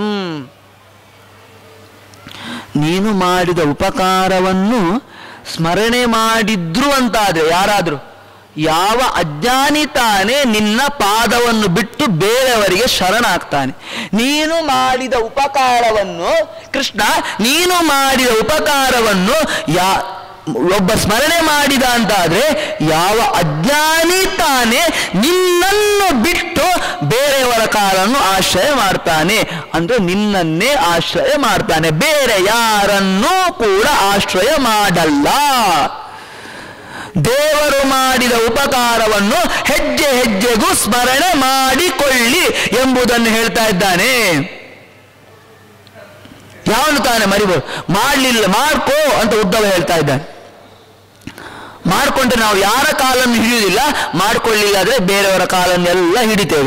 ನೀನು ಮಾಡಿದ ಉಪಕಾರವನ್ನು ಸ್ಮರಣೆ ಮಾಡಿದ್ರು ಅಂತಾದ್ರೆ ಯಾರಾದ್ರು, ಯಾವ ಅಜ್ಞಾನಿ ತಾನೇ ನಿನ್ನ ಪಾದವನ್ನು ಬಿಟ್ಟು ಬೇರೆಯವರಿಗೆ ಶರಣಾಗ್ತಾನೆ. ನೀನು ಮಾಡಿದ ಉಪಕಾರವನ್ನು ಕೃಷ್ಣ, ನೀನು ಮಾಡಿದ ಉಪಕಾರವನ್ನು ಯಾ ಒಬ್ಬ ಸ್ಮರಣೆ ಮಾಡಿದ ಅಂತಾದ್ರೆ ಯಾವ ಅಜ್ಞಾನಿ ತಾನೇ ನಿನ್ನನ್ನು ಬಿಟ್ಟು ಬೇರೆಯವರ ಕಾಲನ್ನು ಆಶ್ರಯ ಮಾಡ್ತಾನೆ ಅಂದ್ರೆ ನಿನ್ನನ್ನೇ ಆಶ್ರಯ ಮಾಡ್ತಾನೆ, ಬೇರೆ ಯಾರನ್ನೂ ಕೂಡ ಆಶ್ರಯ ಮಾಡಲ್ಲ. ದೇವರು ಮಾಡಿದ ಉಪಕಾರವನ್ನು ಹೆಜ್ಜೆ ಹೆಜ್ಜೆಗೂ ಸ್ಮರಣೆ ಮಾಡಿಕೊಳ್ಳಿ ಎಂಬುದನ್ನು ಹೇಳ್ತಾ ಇದ್ದಾನೆ. ಯಾವನು ತಾನೇ ಮರಿಬೋದು? ಮಾಡಲಿಲ್ಲ ಮಾಡ್ಕೋ ಅಂತ ಉದ್ದವ ಹೇಳ್ತಾ ಇದ್ದಾನೆ. ಮಾಡಿಕೊಂಡ್ರೆ ನಾವು ಯಾರ ಕಾಲನ್ನು ಹಿಡಿಯುವುದಿಲ್ಲ, ಮಾಡಿಕೊಳ್ಳಿಲ್ಲ ಆದರೆ ಬೇರೆಯವರ ಕಾಲನ್ನೆಲ್ಲ ಹಿಡಿತೇವೆ.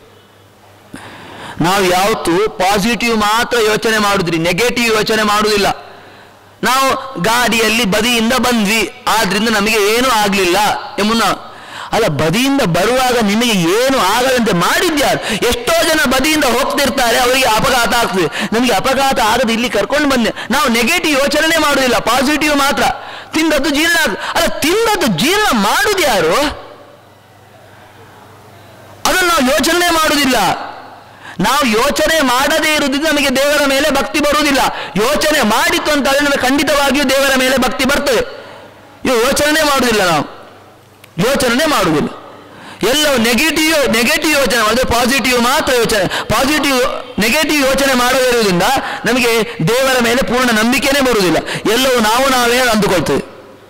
ನಾವು ಯಾವತ್ತೂ ಪಾಸಿಟಿವ್ ಮಾತ್ರ ಯೋಚನೆ ಮಾಡುದ್ರಿ, ನೆಗೆಟಿವ್ ಯೋಚನೆ ಮಾಡುವುದಿಲ್ಲ. ನಾವು ಗಾಡಿಯಲ್ಲಿ ಬದಿಯಿಂದ ಬಂದ್ವಿ, ಆದ್ರಿಂದ ನಮಗೆ ಏನೂ ಆಗಲಿಲ್ಲ ಎಂಬುನ ಅಲ್ಲ, ಬದಿಯಿಂದ ಬರುವಾಗ ನಿಮಗೆ ಏನು ಆಗದಂತೆ ಮಾಡಿದ್ಯಾರು? ಎಷ್ಟೋ ಜನ ಬದಿಯಿಂದ ಹೋಗ್ತಿರ್ತಾರೆ, ಅವರಿಗೆ ಅಪಘಾತ ಆಗ್ತದೆ. ನಮಗೆ ಅಪಘಾತ ಆಗದೆ ಇಲ್ಲಿ ಕರ್ಕೊಂಡು ಬಂದೆ. ನಾವು ನೆಗೆಟಿವ್ ಯೋಚನೆ ಮಾಡುವುದಿಲ್ಲ, ಪಾಸಿಟಿವ್ ಮಾತ್ರ. ತಿಂದದ್ದು ಜೀರ್ಣ ಅಲ್ಲ, ತಿಂದದ್ದು ಜೀರ್ಣ ಮಾಡುದು ಯಾರು? ಅದನ್ನು ನಾವು ಯೋಚನೆ ಮಾಡುವುದಿಲ್ಲ. ನಾವು ಯೋಚನೆ ಮಾಡದೇ ಇರುವುದಿಲ್ಲ, ನಮಗೆ ದೇವರ ಮೇಲೆ ಭಕ್ತಿ ಬರುವುದಿಲ್ಲ. ಯೋಚನೆ ಮಾಡಿತ್ತು ಅಂತಂದ್ರೆ ನಮಗೆ ಖಂಡಿತವಾಗಿಯೂ ದೇವರ ಮೇಲೆ ಭಕ್ತಿ ಬರ್ತದೆ. ಇವು ಯೋಚನೆ ಮಾಡುವುದಿಲ್ಲ, ನಾವು ಯೋಚನೆ ಮಾಡುವುದಿಲ್ಲ. ಎಲ್ಲವೂ ನೆಗೆಟಿವ್ ನೆಗೆಟಿವ್ ಯೋಚನೆ ಮಾಡಿದ್ರೆ ಪಾಸಿಟಿವ್ ಮಾತ್ರ ಯೋಚನೆ. ಪಾಸಿಟಿವ್ ನೆಗೆಟಿವ್ ಯೋಚನೆ ಮಾಡದಿರುವುದರಿಂದ ನಮಗೆ ದೇವರ ಮೇಲೆ ಪೂರ್ಣ ನಂಬಿಕೆನೇ ಬರುವುದಿಲ್ಲ. ಎಲ್ಲವೂ ನಾವು ನಾವೇ ಅಂದುಕೊಳ್ತೇವೆ.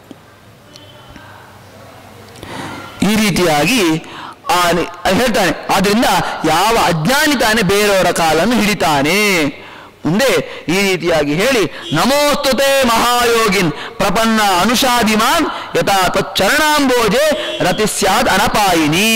ಈ ರೀತಿಯಾಗಿ ಆ ಹೇಳ್ತಾನೆ. ಆದ್ರಿಂದ ಯಾವ ಅಜ್ಞಾನಿ ತಾನೇ ಬೇರೆಯವರ ಕಾಲನ್ನು ಹಿಡಿತಾನೆ. ಮುಂದೆ ಈ ರೀತಿಯಾಗಿ ಹೇಳಿ, ನಮೋಸ್ತುತೆ ಮಹಾಯೋಗಿನ್ ಪ್ರಪನ್ನ ಅನುಷಾದಿಮಾನ್ ಯಥಾ ತಚ್ಚರಣಾಂಬೋಜೆ ರತಿ ಸ್ಯಾದ್ ಅನಪಾಯಿನಿ.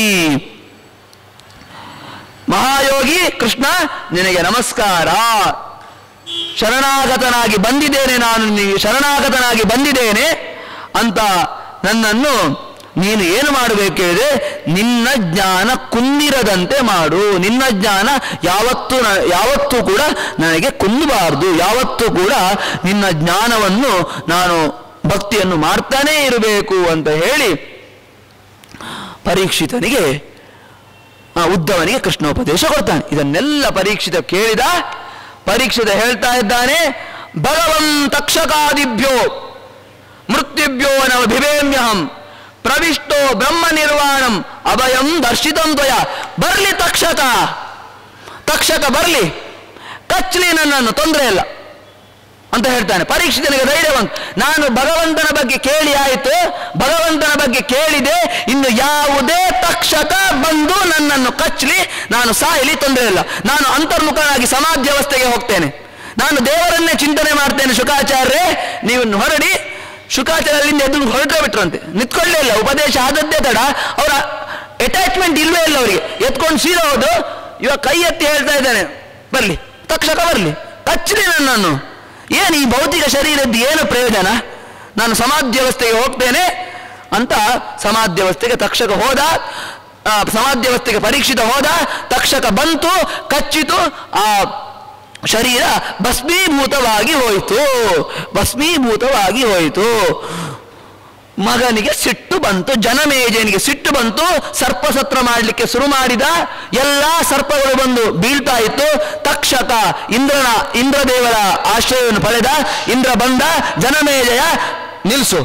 ಮಹಾಯೋಗಿ ಕೃಷ್ಣ, ನಿನಗೆ ನಮಸ್ಕಾರ. ಶರಣಾಗತನಾಗಿ ಬಂದಿದ್ದೇನೆ, ನಾನು ನೀವು ಶರಣಾಗತನಾಗಿ ಬಂದಿದ್ದೇನೆ ಅಂತ ನನ್ನನ್ನು ನೀನು ಏನು ಮಾಡಬೇಕು ಹೇಳಿದ್ರೆ, ನಿನ್ನ ಜ್ಞಾನ ಕುಂದಿರದಂತೆ ಮಾಡು. ನಿನ್ನ ಜ್ಞಾನ ಯಾವತ್ತೂ ಯಾವತ್ತೂ ಕೂಡ ನನಗೆ ಕುಂದಬಾರದು. ಯಾವತ್ತೂ ಕೂಡ ನಿನ್ನ ಜ್ಞಾನವನ್ನು ನಾನು ಭಕ್ತಿಯನ್ನು ಮಾಡ್ತಾನೇ ಇರಬೇಕು ಅಂತ ಹೇಳಿ ಪರೀಕ್ಷಿತನಿಗೆ ಉದ್ಧವನಿಗೆ ಕೃಷ್ಣೋಪದೇಶ ಕೊಡ್ತಾನೆ. ಇದನ್ನೆಲ್ಲ ಪರೀಕ್ಷಿತ ಕೇಳಿದ. ಪರೀಕ್ಷಿತ ಹೇಳ್ತಾ ಇದ್ದಾನೆ, ಭಗವನ್ ತಕ್ಷಕಾದಿಭ್ಯೋ ಮೃತ್ಯುಭ್ಯೋ ನವ ಭಿವೇಮ್ಯಹಂ ಪ್ರವಿಷ್ಟೋ ಬ್ರಹ್ಮ ನಿರ್ವಾಣಂ ಅಭಯಂ ದರ್ಶಿತಂ ತ್ವಯ. ಬರ್ಲಿ ತಕ್ಷಕ, ತಕ್ಷಕ ಬರ್ಲಿ, ಕಚ್ಚಲಿ, ನನ್ನನ್ನು ತೊಂದರೆ ಇಲ್ಲ ಅಂತ ಹೇಳ್ತಾನೆ. ಪರೀಕ್ಷಿತನಿಗೆ ಧೈರ್ಯವಂತ. ನಾನು ಭಗವಂತನ ಬಗ್ಗೆ ಕೇಳಿ ಆಯಿತು, ಭಗವಂತನ ಬಗ್ಗೆ ಕೇಳಿದೆ, ಇನ್ನು ಯಾವುದೇ ತಕ್ಷಕ ಬಂದು ನನ್ನನ್ನು ಕಚ್ಚಲಿ, ನಾನು ಸಾಯಲಿ, ತೊಂದರೆ ಇಲ್ಲ. ನಾನು ಅಂತರ್ಮುಖನಾಗಿ ಸಮಾಧ್ಯವಸ್ಥೆಗೆ ಹೋಗ್ತೇನೆ, ನಾನು ದೇವರನ್ನೇ ಚಿಂತನೆ ಮಾಡ್ತೇನೆ. ಶುಕಾಚಾರ್ಯರೇ ನೀವು ಹೊರಡಿ. ಶುಕಾಚಾರ್ಯರಿಂದ ಎದ್ದು ಹೊರಟೇ ಬಿಟ್ರಂತೆ, ನಿಂತ್ಕೊಳ್ಳೇ ಇಲ್ಲ. ಉಪದೇಶ ಆದದ್ದೇ ತಡ, ಅವರ ಅಟ್ಯಾಚ್ಮೆಂಟ್ ಇಲ್ವೇ ಇಲ್ಲ ಅವರಿಗೆ. ಎತ್ಕೊಂಡು ಸೀದಾ ಹೋದು ಇವಾಗ ಕೈ ಎತ್ತಿ ಹೇಳ್ತಾ ಇದ್ದಾನೆ, ಬರ್ಲಿ ತಕ್ಷಕ ಬರ್ಲಿ, ಕಚ್ಚಲಿ ನನ್ನನ್ನು. ಏನು ಈ ಭೌತಿಕ ಶರೀರದ್ದು ಏನು ಪ್ರಯೋಜನ? ನಾನು ಸಮಾಧ್ಯವಸ್ಥೆಗೆ ಹೋಗ್ತೇನೆ ಅಂತ ಸಮಾಧ್ಯವಸ್ಥೆಗೆ ತಕ್ಷಕ ಹೋದ. ಸಮಾಧ್ಯವಸ್ಥೆಗೆ ಪರೀಕ್ಷಿತ ಹೋದ. ತಕ್ಷಕ ಬಂತು, ಕಚ್ಚಿತು. ಆ ಶರೀರ ಭಸ್ಮೀಭೂತವಾಗಿ ಹೋಯಿತು, ಭಸ್ಮೀಭೂತವಾಗಿ ಹೋಯಿತು. ಮಗನಿಗೆ ಸಿಟ್ಟು ಬಂತು, ಜನಮೇಜನಿಗೆ ಸಿಟ್ಟು ಬಂತು. ಸರ್ಪಸತ್ರ ಮಾಡಲಿಕ್ಕೆ ಶುರು ಮಾಡಿದ. ಎಲ್ಲ ಸರ್ಪಗಳು ಬಂದು ಬೀಳ್ತಾ ಇತ್ತು. ತಕ್ಷಕ ಇಂದ್ರನ ಇಂದ್ರದೇವರ ಆಶ್ರಯವನ್ನು ಪಡೆದ. ಇಂದ್ರ ಬಂದ, ಜನಮೇಜಯ ನಿಲ್ಲಿಸು,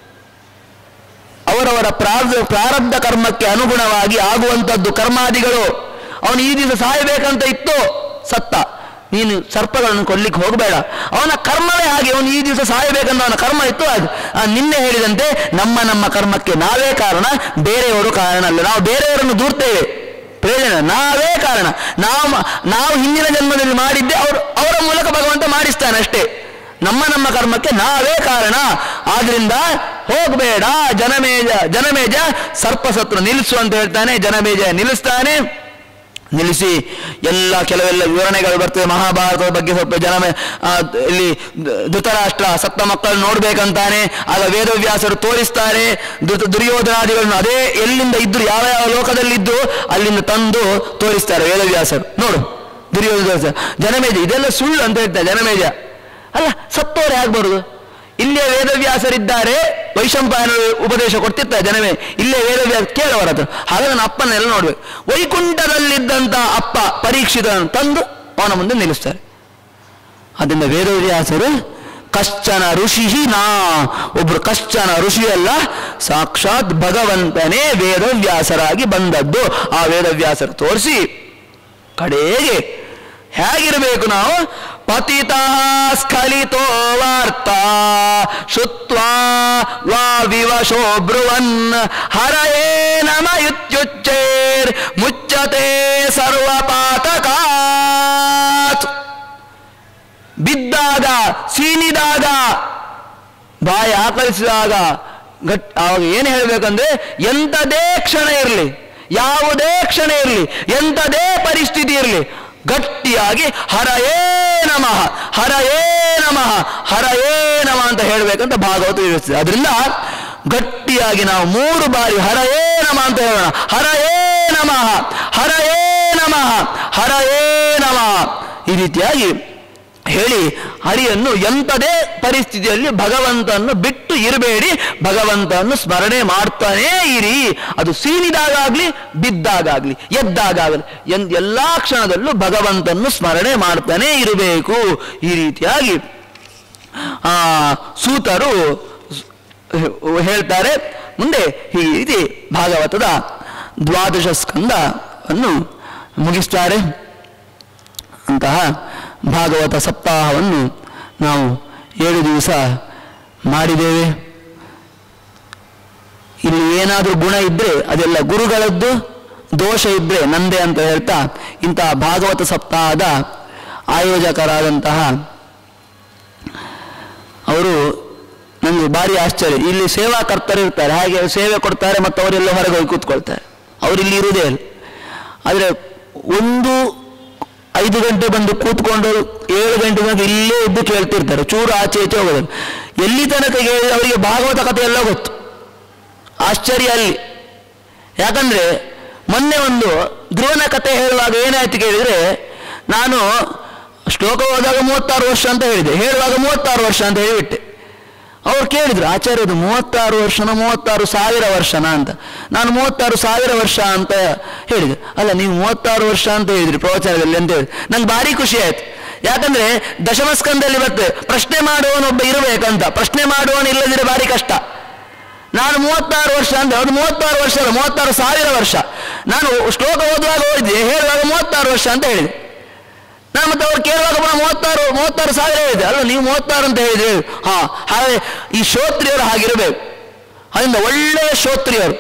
ಅವರವರ ಪ್ರಾರಬ್ಧ ಪ್ರಾರಬ್ಧ ಕರ್ಮಕ್ಕೆ ಅನುಗುಣವಾಗಿ ಆಗುವಂಥದ್ದು ಕರ್ಮಾದಿಗಳು. ಅವನು ಈ ದಿವಸ ಸಾಯಬೇಕಂತ ಇತ್ತು, ಸತ್ತ. ನೀನು ಸರ್ಪಗಳನ್ನು ಕೊಲ್ಲಿಕ್ಕೆ ಹೋಗಬೇಡ, ಅವನ ಕರ್ಮವೇ ಹಾಗೆ. ಅವನು ಈ ದಿವಸ ಸಾಯಬೇಕಂತ ಅವನ ಕರ್ಮ ಇತ್ತು. ಅದು ನಿನ್ನೆ ಹೇಳಿದಂತೆ ನಮ್ಮ ನಮ್ಮ ಕರ್ಮಕ್ಕೆ ನಾವೇ ಕಾರಣ, ಬೇರೆಯವರು ಕಾರಣ ಅಲ್ಲ. ನಾವು ಬೇರೆಯವರನ್ನು ದೂರ್ತೇವೆ, ಪ್ರಯೋಜನ ನಾವೇ ಕಾರಣ. ನಾವು ನಾವು ಹಿಂದಿನ ಜನ್ಮದಲ್ಲಿ ಮಾಡಿದ್ದೆ ಅವರು ಅವರ ಮೂಲಕ ಭಗವಂತ ಮಾಡಿಸ್ತಾನೆ ಅಷ್ಟೇ. ನಮ್ಮ ನಮ್ಮ ಕರ್ಮಕ್ಕೆ ನಾವೇ ಕಾರಣ. ಆದ್ರಿಂದ ಹೋಗಬೇಡ. ಜನಮೇಜ ಜನಮೇಜ ಸರ್ಪಸತ್ರ ನಿಲ್ಲಿಸು ಅಂತ ಹೇಳ್ತಾನೆ. ಜನಮೇಜ ನಿಲ್ಲಿಸ್ತಾನೆ. ನಿಲ್ಲಿಸಿ ಎಲ್ಲ ಕೆಲವೆಲ್ಲ ವಿವರಣೆಗಳು ಬರ್ತವೆ ಮಹಾಭಾರತದ ಬಗ್ಗೆ. ಸ್ವಲ್ಪ ಜನ ಇಲ್ಲಿ ಧೃತರಾಷ್ಟ್ರ ಸತ್ತ ಮಕ್ಕಳು ನೋಡ್ಬೇಕಂತಾನೆ. ಆಗ ವೇದವ್ಯಾಸರು ತೋರಿಸ್ತಾರೆ ಧೃತ ದುರ್ಯೋಧನಾದಿಗಳನ್ನು. ಅದೇ ಎಲ್ಲಿಂದ ಇದ್ರು, ಯಾವ ಯಾವ ಲೋಕದಲ್ಲಿದ್ದು ಅಲ್ಲಿಂದ ತಂದು ತೋರಿಸ್ತಾರೆ ವೇದವ್ಯಾಸರು. ನೋಡು ದುರ್ಯೋಧನ ಜನಮೇಜ ಇದೆಲ್ಲ ಸುಳ್ಳು ಅಂತ ಹೇಳ್ತಾರೆ. ಜನಮೇಜ ಅಲ್ಲ, ಸತ್ತೋರೆ ಆಗ್ಬಾರ್ದು. ಇಲ್ಲೇ ವೇದವ್ಯಾಸರಿದ್ದಾರೆ, ವೈಶಂಪಾಯನರು ಉಪದೇಶ ಕೊಡ್ತಿರ್ತಾರೆ. ಜನವೇ ಇಲ್ಲೇ ವೇದವ್ಯಾಸ ಕೇಳವರ ಹತ್ರ. ಹಾಗೆ ನನ್ನ ಅಪ್ಪನೆಲ್ಲ ನೋಡ್ಬೇಕು. ವೈಕುಂಠದಲ್ಲಿದ್ದಂಥ ಅಪ್ಪ ಪರೀಕ್ಷಿತನನ್ನು ತಂದು ಅವನ ಮುಂದೆ ನಿಲ್ಲಿಸ್ತಾರೆ. ಅದರಿಂದ ವೇದವ್ಯಾಸರು ಕಶ್ಚನ ಋಷಿ ನಾ, ಒಬ್ರು ಕಶ್ಚನ ಋಷಿಯಲ್ಲ, ಸಾಕ್ಷಾತ್ ಭಗವಂತನೇ ವೇದವ್ಯಾಸರಾಗಿ ಬಂದದ್ದು. ಆ ವೇದವ್ಯಾಸರು ತೋರಿಸಿ ಕಡೆಗೆ ಹೇಗಿರಬೇಕು ನಾವು, ಪತಿತ ಸ್ಖಲಿತೋ ವಾರ್ತಾ ಶುತ್ವಾ ವಾ ವಿವಶೋ ಬ್ರುವನ್ ಹರಯೇ ನಮ ಯುತ್ಯುಚ್ಚೇರ್ ಮುಚ್ಚತೆ ಸರ್ವ ಪಾತಕಾತ್. ಬಿದ್ದಾಗ, ಸೀನಿದಾಗ, ಬಾಯಿ ಆಕಳಿಸಿದಾಗ ಗಟ್ ಆವಾಗ ಏನು ಹೇಳಬೇಕಂದ್ರೆ, ಎಂಥದೇ ಕ್ಷಣ ಇರಲಿ, ಯಾವುದೇ ಕ್ಷಣ ಇರಲಿ, ಎಂಥದೇ ಪರಿಸ್ಥಿತಿ ಇರಲಿ, ಗಟ್ಟಿಯಾಗಿ ಹರಯೇ ನಮಃ ಹರಯೇ ನಮಃ ಹರಯೇ ನಮಃ ಅಂತ ಹೇಳಬೇಕಂತ ಭಾಗವತ ತಿಳಿಸ್ತದೆ. ಅದರಿಂದ ಗಟ್ಟಿಯಾಗಿ ನಾವು ಮೂರು ಬಾರಿ ಹರಯೇ ನಮಃ ಅಂತ ಹೇಳೋಣ. ಹರಯೇ ನಮಃ ಹರಯೇ ನಮಃ ಹರಯೇ ನಮಃ ಈ ರೀತಿಯಾಗಿ ಹೇಳಿ ಹರಿಯನ್ನು ಎಂಥದೇ ಪರಿಸ್ಥಿತಿಯಲ್ಲಿ ಭಗವಂತನನ್ನು ಬಿಟ್ಟು ಇರಬೇಡಿ, ಭಗವಂತನನ್ನು ಸ್ಮರಣೆ ಮಾಡ್ತಾನೇ ಇರಿ. ಅದು ಸೀನಿದಾಗಲಿ, ಬಿದ್ದಾಗಲಿ, ಎದ್ದಾಗಲಿ, ಎನ್ ಎಲ್ಲ ಕ್ಷಣದಲ್ಲೂ ಭಗವಂತನನ್ನು ಸ್ಮರಣೆ ಮಾಡ್ತಾನೇ ಇರಬೇಕು. ಈ ರೀತಿಯಾಗಿ ಆ ಸೂತರು ಹೇಳ್ತಾರೆ. ಮುಂದೆ ಈ ರೀತಿ ಭಾಗವತದ ದ್ವಾದಶ ಸ್ಕಂದವನ್ನು ಮುಗಿಸ್ತಾರೆ. ಅಂತಹ ಭಾಗವತ ಸಪ್ತಾಹವನ್ನು ನಾವು ಏಳು ದಿವಸ ಮಾಡಿದ್ದೇವೆ. ಇಲ್ಲಿ ಏನಾದರೂ ಗುಣ ಇದ್ದರೆ ಅದೆಲ್ಲ ಗುರುಗಳದ್ದು, ದೋಷ ಇದ್ದರೆ ನಂದೇ ಅಂತ ಹೇಳ್ತಾ ಇಂತಹ ಭಾಗವತ ಸಪ್ತಾಹದ ಆಯೋಜಕರಾದಂತಹ ಅವರು ನನಗೆ ಭಾರಿ ಆಶ್ಚರ್ಯ. ಇಲ್ಲಿ ಸೇವಾಕರ್ತರು ಇರ್ತಾರೆ, ಹಾಗೆ ಸೇವೆ ಕೊಡ್ತಾರೆ ಮತ್ತು ಅವರೆಲ್ಲ ಹೊರಗೆ ಹೋಗಿ ಕೂತ್ಕೊಳ್ತಾರೆ. ಅವರಿಲ್ಲಿ ಇರುವುದೇ ಇಲ್ಲ. ಆದರೆ ಒಂದು ಐದು ಗಂಟೆ ಬಂದು ಕೂತ್ಕೊಂಡು ಏಳು ಗಂಟೆ ತನಕ ಇಲ್ಲೇ ಇದ್ದು ಕೇಳ್ತಿರ್ತಾರೆ, ಚೂರು ಆಚೆ ಈಚೆ ಹೋಗೋದಿಲ್ಲ. ಎಲ್ಲಿ ತನಕ ಕೇಳಿದ್ರೆ ಅವರಿಗೆ ಭಾಗವತ ಕಥೆ ಎಲ್ಲ ಗೊತ್ತು. ಆಶ್ಚರ್ಯ ಅಲ್ಲಿ. ಯಾಕಂದರೆ ಮೊನ್ನೆ ಒಂದು ಧ್ರುವನ ಕಥೆ ಹೇಳುವಾಗ ಏನಾಯ್ತು ಕೇಳಿದರೆ, ನಾನು ಶ್ಲೋಕ ಹೋದಾಗ ಮೂವತ್ತಾರು ವರ್ಷ ಅಂತ ಹೇಳಿದೆ, ಹೇಳುವಾಗ ಮೂವತ್ತಾರು ವರ್ಷ ಅಂತ ಹೇಳಿಬಿಟ್ಟೆ. ಅವ್ರು ಕೇಳಿದ್ರು, ಆಚಾರ್ಯದು ಮೂವತ್ತಾರು ವರ್ಷನ ಮೂವತ್ತಾರು ಸಾವಿರ ವರ್ಷನ ಅಂತ. ನಾನು ಮೂವತ್ತಾರು ಸಾವಿರ ವರ್ಷ ಅಂತ ಹೇಳಿದೆ. ಅಲ್ಲ, ನೀವು ಮೂವತ್ತಾರು ವರ್ಷ ಅಂತ ಹೇಳಿದ್ರಿ ಪ್ರವಚನದಲ್ಲಿ ಅಂತ ಹೇಳಿ ನಂಗೆ ಭಾರಿ ಖುಷಿ ಆಯ್ತು. ಯಾಕಂದ್ರೆ ದಶಮಸ್ಕಂದಲ್ಲಿ ಬರ್ತದೆ ಪ್ರಶ್ನೆ ಮಾಡುವವನೊಬ್ಬ ಇರಬೇಕಂತ. ಪ್ರಶ್ನೆ ಮಾಡುವವನು ಇಲ್ಲದಿದ್ರೆ ಭಾರಿ ಕಷ್ಟ. ನಾನು ಮೂವತ್ತಾರು ವರ್ಷ ಅಂತ, ಅದು ಮೂವತ್ತಾರು ವರ್ಷ ಅಲ್ಲ, ಮೂವತ್ತಾರು ಸಾವಿರ ವರ್ಷ. ನಾನು ಶ್ಲೋಕ ಓದುವಾಗ ಓದಿದೆ, ಹೇಳುವಾಗ ಮೂವತ್ತಾರು ವರ್ಷ ಅಂತ ಹೇಳಿದೆ. ನಾನು ಮತ್ತೆ ಅವ್ರು ಕೇಳುವಾಗ ಪುನಃ ಮೂವತ್ತಾರು ಮೂವತ್ತಾರು ಸಾವಿರ ಹೇಳಿದೆ. ಅಲ್ಲ, ನೀವು ಮೂವತ್ತಾರು ಅಂತ ಹೇಳಿದ್ರಿ. ಹಾ, ಹಾಗೆ ಈ ಶ್ರೋತ್ರಿಯರು ಹಾಗಿರಬೇಕು. ಅದರಿಂದ ಒಳ್ಳೆಯ ಶ್ರೋತ್ರಿಯರು.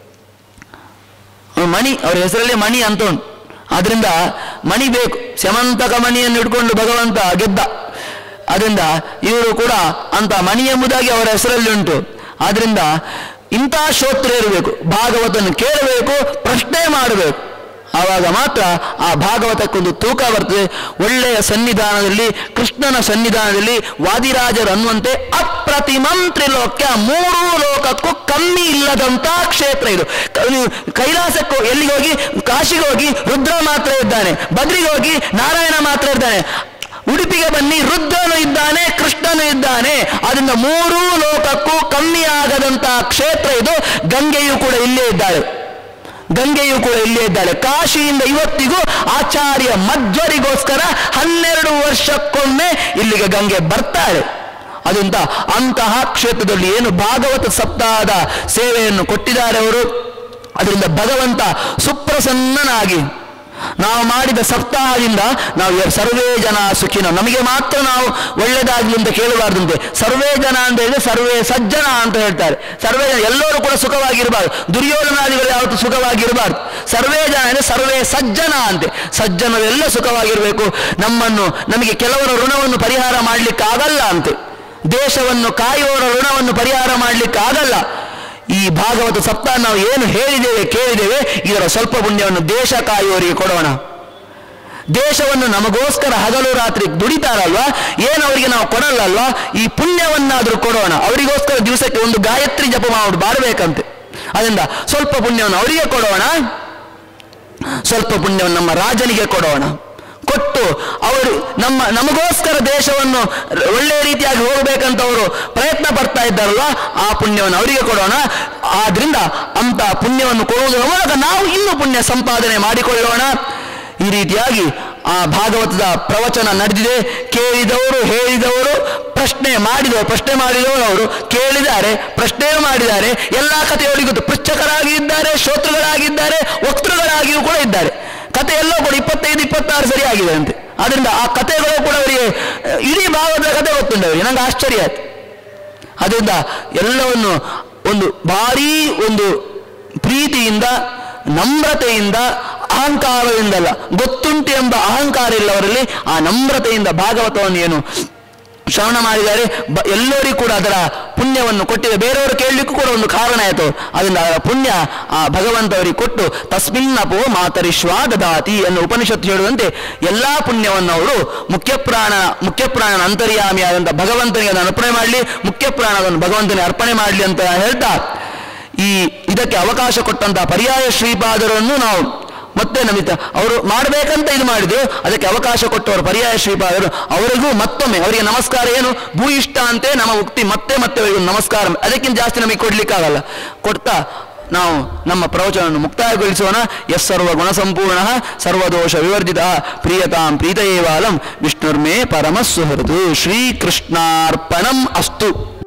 ಮಣಿ, ಅವ್ರ ಹೆಸರಲ್ಲಿ ಮಣಿ ಅಂತ ಉಂಟು. ಆದ್ರಿಂದ ಮಣಿ ಬೇಕು. ಸ್ಯಮಂತಕ ಮಣಿಯನ್ನು ಹಿಡ್ಕೊಂಡು ಭಗವಂತ ಗೆದ್ದ. ಅದರಿಂದ ಇವರು ಕೂಡ ಅಂತ ಮಣಿ ಎಂಬುದಾಗಿ ಅವರ ಹೆಸರಲ್ಲಿ ಉಂಟು. ಆದ್ರಿಂದ ಇಂತಹ ಶ್ರೋತ್ರಿಯರು ಇರಬೇಕು. ಭಾಗವತನ್ನು ಕೇಳಬೇಕು, ಪ್ರಶ್ನೆ ಮಾಡಬೇಕು. ಆವಾಗ ಮಾತ್ರ ಆ ಭಾಗವತಕ್ಕೊಂದು ತೂಕ ಬರ್ತದೆ. ಒಳ್ಳೆಯ ಸನ್ನಿಧಾನದಲ್ಲಿ, ಕೃಷ್ಣನ ಸನ್ನಿಧಾನದಲ್ಲಿ ವಾದಿರಾಜರು ಅನ್ನುವಂತೆ ಅಪ್ರತಿಮಂ ತ್ರಿಲೋಕ್ಯ, ಮೂರೂ ಲೋಕಕ್ಕೂ ಕಮ್ಮಿ ಇಲ್ಲದಂತ ಕ್ಷೇತ್ರ ಇದು. ನೀವು ಕೈಲಾಸಕ್ಕೂ ಎಲ್ಲಿಗೆ ಹೋಗಿ, ಕಾಶಿಗೆ ಹೋಗಿ ರುದ್ರ ಮಾತ್ರ ಇದ್ದಾನೆ, ಬದ್ರಿಗೆ ಹೋಗಿ ನಾರಾಯಣ ಮಾತ್ರ ಇದ್ದಾನೆ, ಉಡುಪಿಗೆ ಬನ್ನಿ ರುದ್ರನು ಇದ್ದಾನೆ, ಕೃಷ್ಣನು ಇದ್ದಾನೆ. ಅದರಿಂದ ಮೂರೂ ಲೋಕಕ್ಕೂ ಕಮ್ಮಿ ಆಗದಂತ ಕ್ಷೇತ್ರ ಇದು. ಗಂಗೆಯೂ ಕೂಡ ಇಲ್ಲೇ ಇದ್ದಾಳೆ, ಗಂಗೆಯೂ ಕೂಡ ಇಲ್ಲೇ ಇದ್ದಾಳೆ. ಕಾಶಿಯಿಂದ ಇವತ್ತಿಗೂ ಆಚಾರ್ಯ ಮಧ್ವರಿಗೋಸ್ಕರ ಹನ್ನೆರಡು ವರ್ಷಕ್ಕೊಮ್ಮೆ ಇಲ್ಲಿಗೆ ಗಂಗೆ ಬರ್ತಾಳೆ. ಅದಂತ ಅಂತಹ ಕ್ಷೇತ್ರದಲ್ಲಿ ಏನು ಭಾಗವತ ಸಪ್ತಾಹದ ಸೇವೆಯನ್ನು ಕೊಟ್ಟಿದ್ದಾರೆ ಅವರು. ಅದರಿಂದ ಭಗವಂತ ಸುಪ್ರಸನ್ನನಾಗಿ ನಾವು ಮಾಡಿದ ಸಪ್ತಾಹದಿಂದ ನಾವು ಸರ್ವೇ ಜನ ಸುಖಿನ, ನಮಗೆ ಮಾತ್ರ ನಾವು ಒಳ್ಳೆಯದಾಗಲಿ ಅಂತ ಕೇಳಬಾರ್ದಂತೆ. ಸರ್ವೇ ಜನ ಅಂತ ಹೇಳಿದ್ರೆ ಸರ್ವೇ ಸಜ್ಜನ ಅಂತ ಹೇಳ್ತಾರೆ. ಸರ್ವೇ ಜನ ಎಲ್ಲರೂ ಕೂಡ ಸುಖವಾಗಿರಬಾರ್ದು, ದುರ್ಯೋಧನಾದಿಗಳು ಯಾವತ್ತು ಸುಖವಾಗಿರಬಾರ್ದು. ಸರ್ವೇ ಜನ ಅಂದರೆ ಸರ್ವೇ ಸಜ್ಜನ ಅಂತೆ. ಸಜ್ಜನರೆಲ್ಲ ಸುಖವಾಗಿರಬೇಕು. ನಮ್ಮನ್ನು ನಮಗೆ ಕೆಲವರ ಋಣವನ್ನು ಪರಿಹಾರ ಮಾಡಲಿಕ್ಕಾಗಲ್ಲ ಅಂತೆ. ದೇಶವನ್ನು ಕಾಯುವವರ ಋಣವನ್ನು ಪರಿಹಾರ ಮಾಡಲಿಕ್ಕಾಗಲ್ಲ. ಈ ಭಾಗವತ ಸಪ್ತಾಹ ನಾವು ಏನು ಹೇಳಿದ್ದೇವೆ ಕೇಳಿದ್ದೇವೆ, ಇದರ ಸ್ವಲ್ಪ ಪುಣ್ಯವನ್ನು ದೇಶ ಕಾಯುವವರಿಗೆ ಕೊಡೋಣ. ದೇಶವನ್ನು ನಮಗೋಸ್ಕರ ಹಗಲು ರಾತ್ರಿ ದುಡಿತಾರಲ್ವಾ, ಏನು ಅವರಿಗೆ ನಾವು ಕೊಡಲ್ಲಲ್ವಾ, ಈ ಪುಣ್ಯವನ್ನಾದರೂ ಕೊಡೋಣ. ಅವರಿಗೋಸ್ಕರ ದಿವಸಕ್ಕೆ ಒಂದು ಗಾಯತ್ರಿ ಜಪ ಮಾಡಿ ಬಾರಬೇಕಂತೆ. ಅದರಿಂದ ಸ್ವಲ್ಪ ಪುಣ್ಯವನ್ನು ಅವರಿಗೆ ಕೊಡೋಣ, ಸ್ವಲ್ಪ ಪುಣ್ಯವನ್ನು ನಮ್ಮ ರಾಜನಿಗೆ ಕೊಡೋಣ. ಕೊಟ್ಟು ಅವರು ನಮ್ಮ ನಮಗೋಸ್ಕರ ದೇಶವನ್ನು ಒಳ್ಳೆಯ ರೀತಿಯಾಗಿ ಹೋಗಬೇಕಂತ ಅವರು ಪ್ರಯತ್ನ ಪಡ್ತಾ ಇದ್ದಾರಲ್ವ, ಆ ಪುಣ್ಯವನ್ನು ಅವರಿಗೆ ಕೊಡೋಣ. ಆದ್ರಿಂದ ಅಂತ ಪುಣ್ಯವನ್ನು ಕೊಡುವುದರ ಮೂಲಕ ನಾವು ಇನ್ನೂ ಪುಣ್ಯ ಸಂಪಾದನೆ ಮಾಡಿಕೊಳ್ಳೋಣ. ಈ ರೀತಿಯಾಗಿ ಆ ಭಾಗವತದ ಪ್ರವಚನ ನಡೆದಿದೆ. ಕೇಳಿದವರು, ಹೇಳಿದವರು, ಪ್ರಶ್ನೆ ಮಾಡಿದವರು ಪ್ರಶ್ನೆ ಮಾಡಿದವರು ಅವರು ಕೇಳಿದ್ದಾರೆ, ಪ್ರಶ್ನೆ ಮಾಡಿದ್ದಾರೆ. ಎಲ್ಲ ಕಥೆಯವರಿಗೆ ಗೊತ್ತು. ಪೃಚ್ಛಕರಾಗಿ ಇದ್ದಾರೆ, ಶ್ರೋತೃಗಳಾಗಿದ್ದಾರೆ, ವಕ್ತೃಗಳಾಗಿಯೂ ಕೂಡ ಇದ್ದಾರೆ. ಕಥೆ ಎಲ್ಲ ಕೂಡ ಇಪ್ಪತ್ತೈದು ಇಪ್ಪತ್ತಾರು ಸರಿ ಆಗಿದೆ ಅಂತೆ. ಅದರಿಂದ ಆ ಕಥೆಗಳು ಕೂಡ ಅವರಿಗೆ ಇಡೀ ಭಾಗದ ಕಥೆ ಗೊತ್ತುಂಟು ಅವರಿಗೆ. ನಂಗೆ ಆಶ್ಚರ್ಯ ಆಯ್ತು. ಅದರಿಂದ ಎಲ್ಲವನ್ನು ಒಂದು ಭಾರೀ ಒಂದು ಪ್ರೀತಿಯಿಂದ, ನಮ್ರತೆಯಿಂದ, ಅಹಂಕಾರದಿಂದಲ್ಲ, ಗೊತ್ತುಂಟು ಎಂಬ ಅಹಂಕಾರ ಇಲ್ಲ ಅವರಲ್ಲಿ. ಆ ನಮ್ರತೆಯಿಂದ ಭಾಗವತವನ್ನು ಏನು ಶ್ರವಣ ಮಾಡಿದ್ದಾರೆ, ಬ ಎಲ್ಲರಿಗೂ ಕೂಡ ಅದರ ಪುಣ್ಯವನ್ನು ಕೊಟ್ಟಿದೆ. ಬೇರೆಯವರು ಕೇಳಲಿಕ್ಕೂ ಕೂಡ ಒಂದು ಕಾರಣ ಆಯಿತು. ಅದರಿಂದ ಅದರ ಪುಣ್ಯ ಆ ಭಗವಂತವರಿಗೆ ಕೊಟ್ಟು ತಸ್ಮಿನ್ನಪೋ ಮಾತರಿಶ್ವಾ ದದಾತಿ ಎನ್ನುವ ಉಪನಿಷತ್ತು ಹೇಳುವಂತೆ ಎಲ್ಲ ಪುಣ್ಯವನ್ನು ಅವರು ಮುಖ್ಯಪ್ರಾಣ ಮುಖ್ಯಪ್ರಾಣನ ಅಂತರ್ಯಾಮಿಯಾದಂಥ ಭಗವಂತನಿಗೆ ಅದನ್ನು ಅರ್ಪಣೆ ಮಾಡಲಿ, ಮುಖ್ಯಪ್ರಾಣವನ್ನು ಭಗವಂತನಿಗೆ ಅರ್ಪಣೆ ಮಾಡಲಿ ಅಂತ ಹೇಳ್ತಾ, ಈ ಇದಕ್ಕೆ ಅವಕಾಶ ಕೊಟ್ಟಂತಹ ಪರ್ಯಾಯ ಶ್ರೀಪಾದರನ್ನು ನಾವು ಮತ್ತೆ ನಮಿತ ಅವರು ಮಾಡಬೇಕಂತ ಇದು ಮಾಡಿದ್ರು. ಅದಕ್ಕೆ ಅವಕಾಶ ಕೊಟ್ಟವರು ಪರ್ಯಾಯ ಶ್ರೀಪಾದರು. ಅವರಿಗೂ ಮತ್ತೊಮ್ಮೆ ಅವರಿಗೆ ನಮಸ್ಕಾರ. ಏನು ಭೂಯಿಷ್ಠ ಅಂತೆ ನಮ್ಮ ಉಕ್ತಿ, ಮತ್ತೆ ಮತ್ತೆ ಅವರಿಗೂ ನಮಸ್ಕಾರ. ಅದಕ್ಕಿಂತ ಜಾಸ್ತಿ ನಮಗೆ ಕೊಡ್ಲಿಕ್ಕಾಗಲ್ಲ. ಕೊಡ್ತಾ ನಾವು ನಮ್ಮ ಪ್ರವಚನವನ್ನು ಮುಕ್ತಾಯಗೊಳಿಸೋಣ. ಎಸ್ ಸರ್ವ ಗುಣಸಂಪೂರ್ಣ ಸರ್ವದೋಷ ವಿವರ್ಜಿತ ಪ್ರಿಯತಾಂ ಪ್ರೀತಯೇವಾಲಂ ವಿಷ್ಣುರ್ಮೇ ಪರಮ ಸುಹೃದು. ಶ್ರೀಕೃಷ್ಣಾರ್ಪಣಂ ಅಸ್ತು.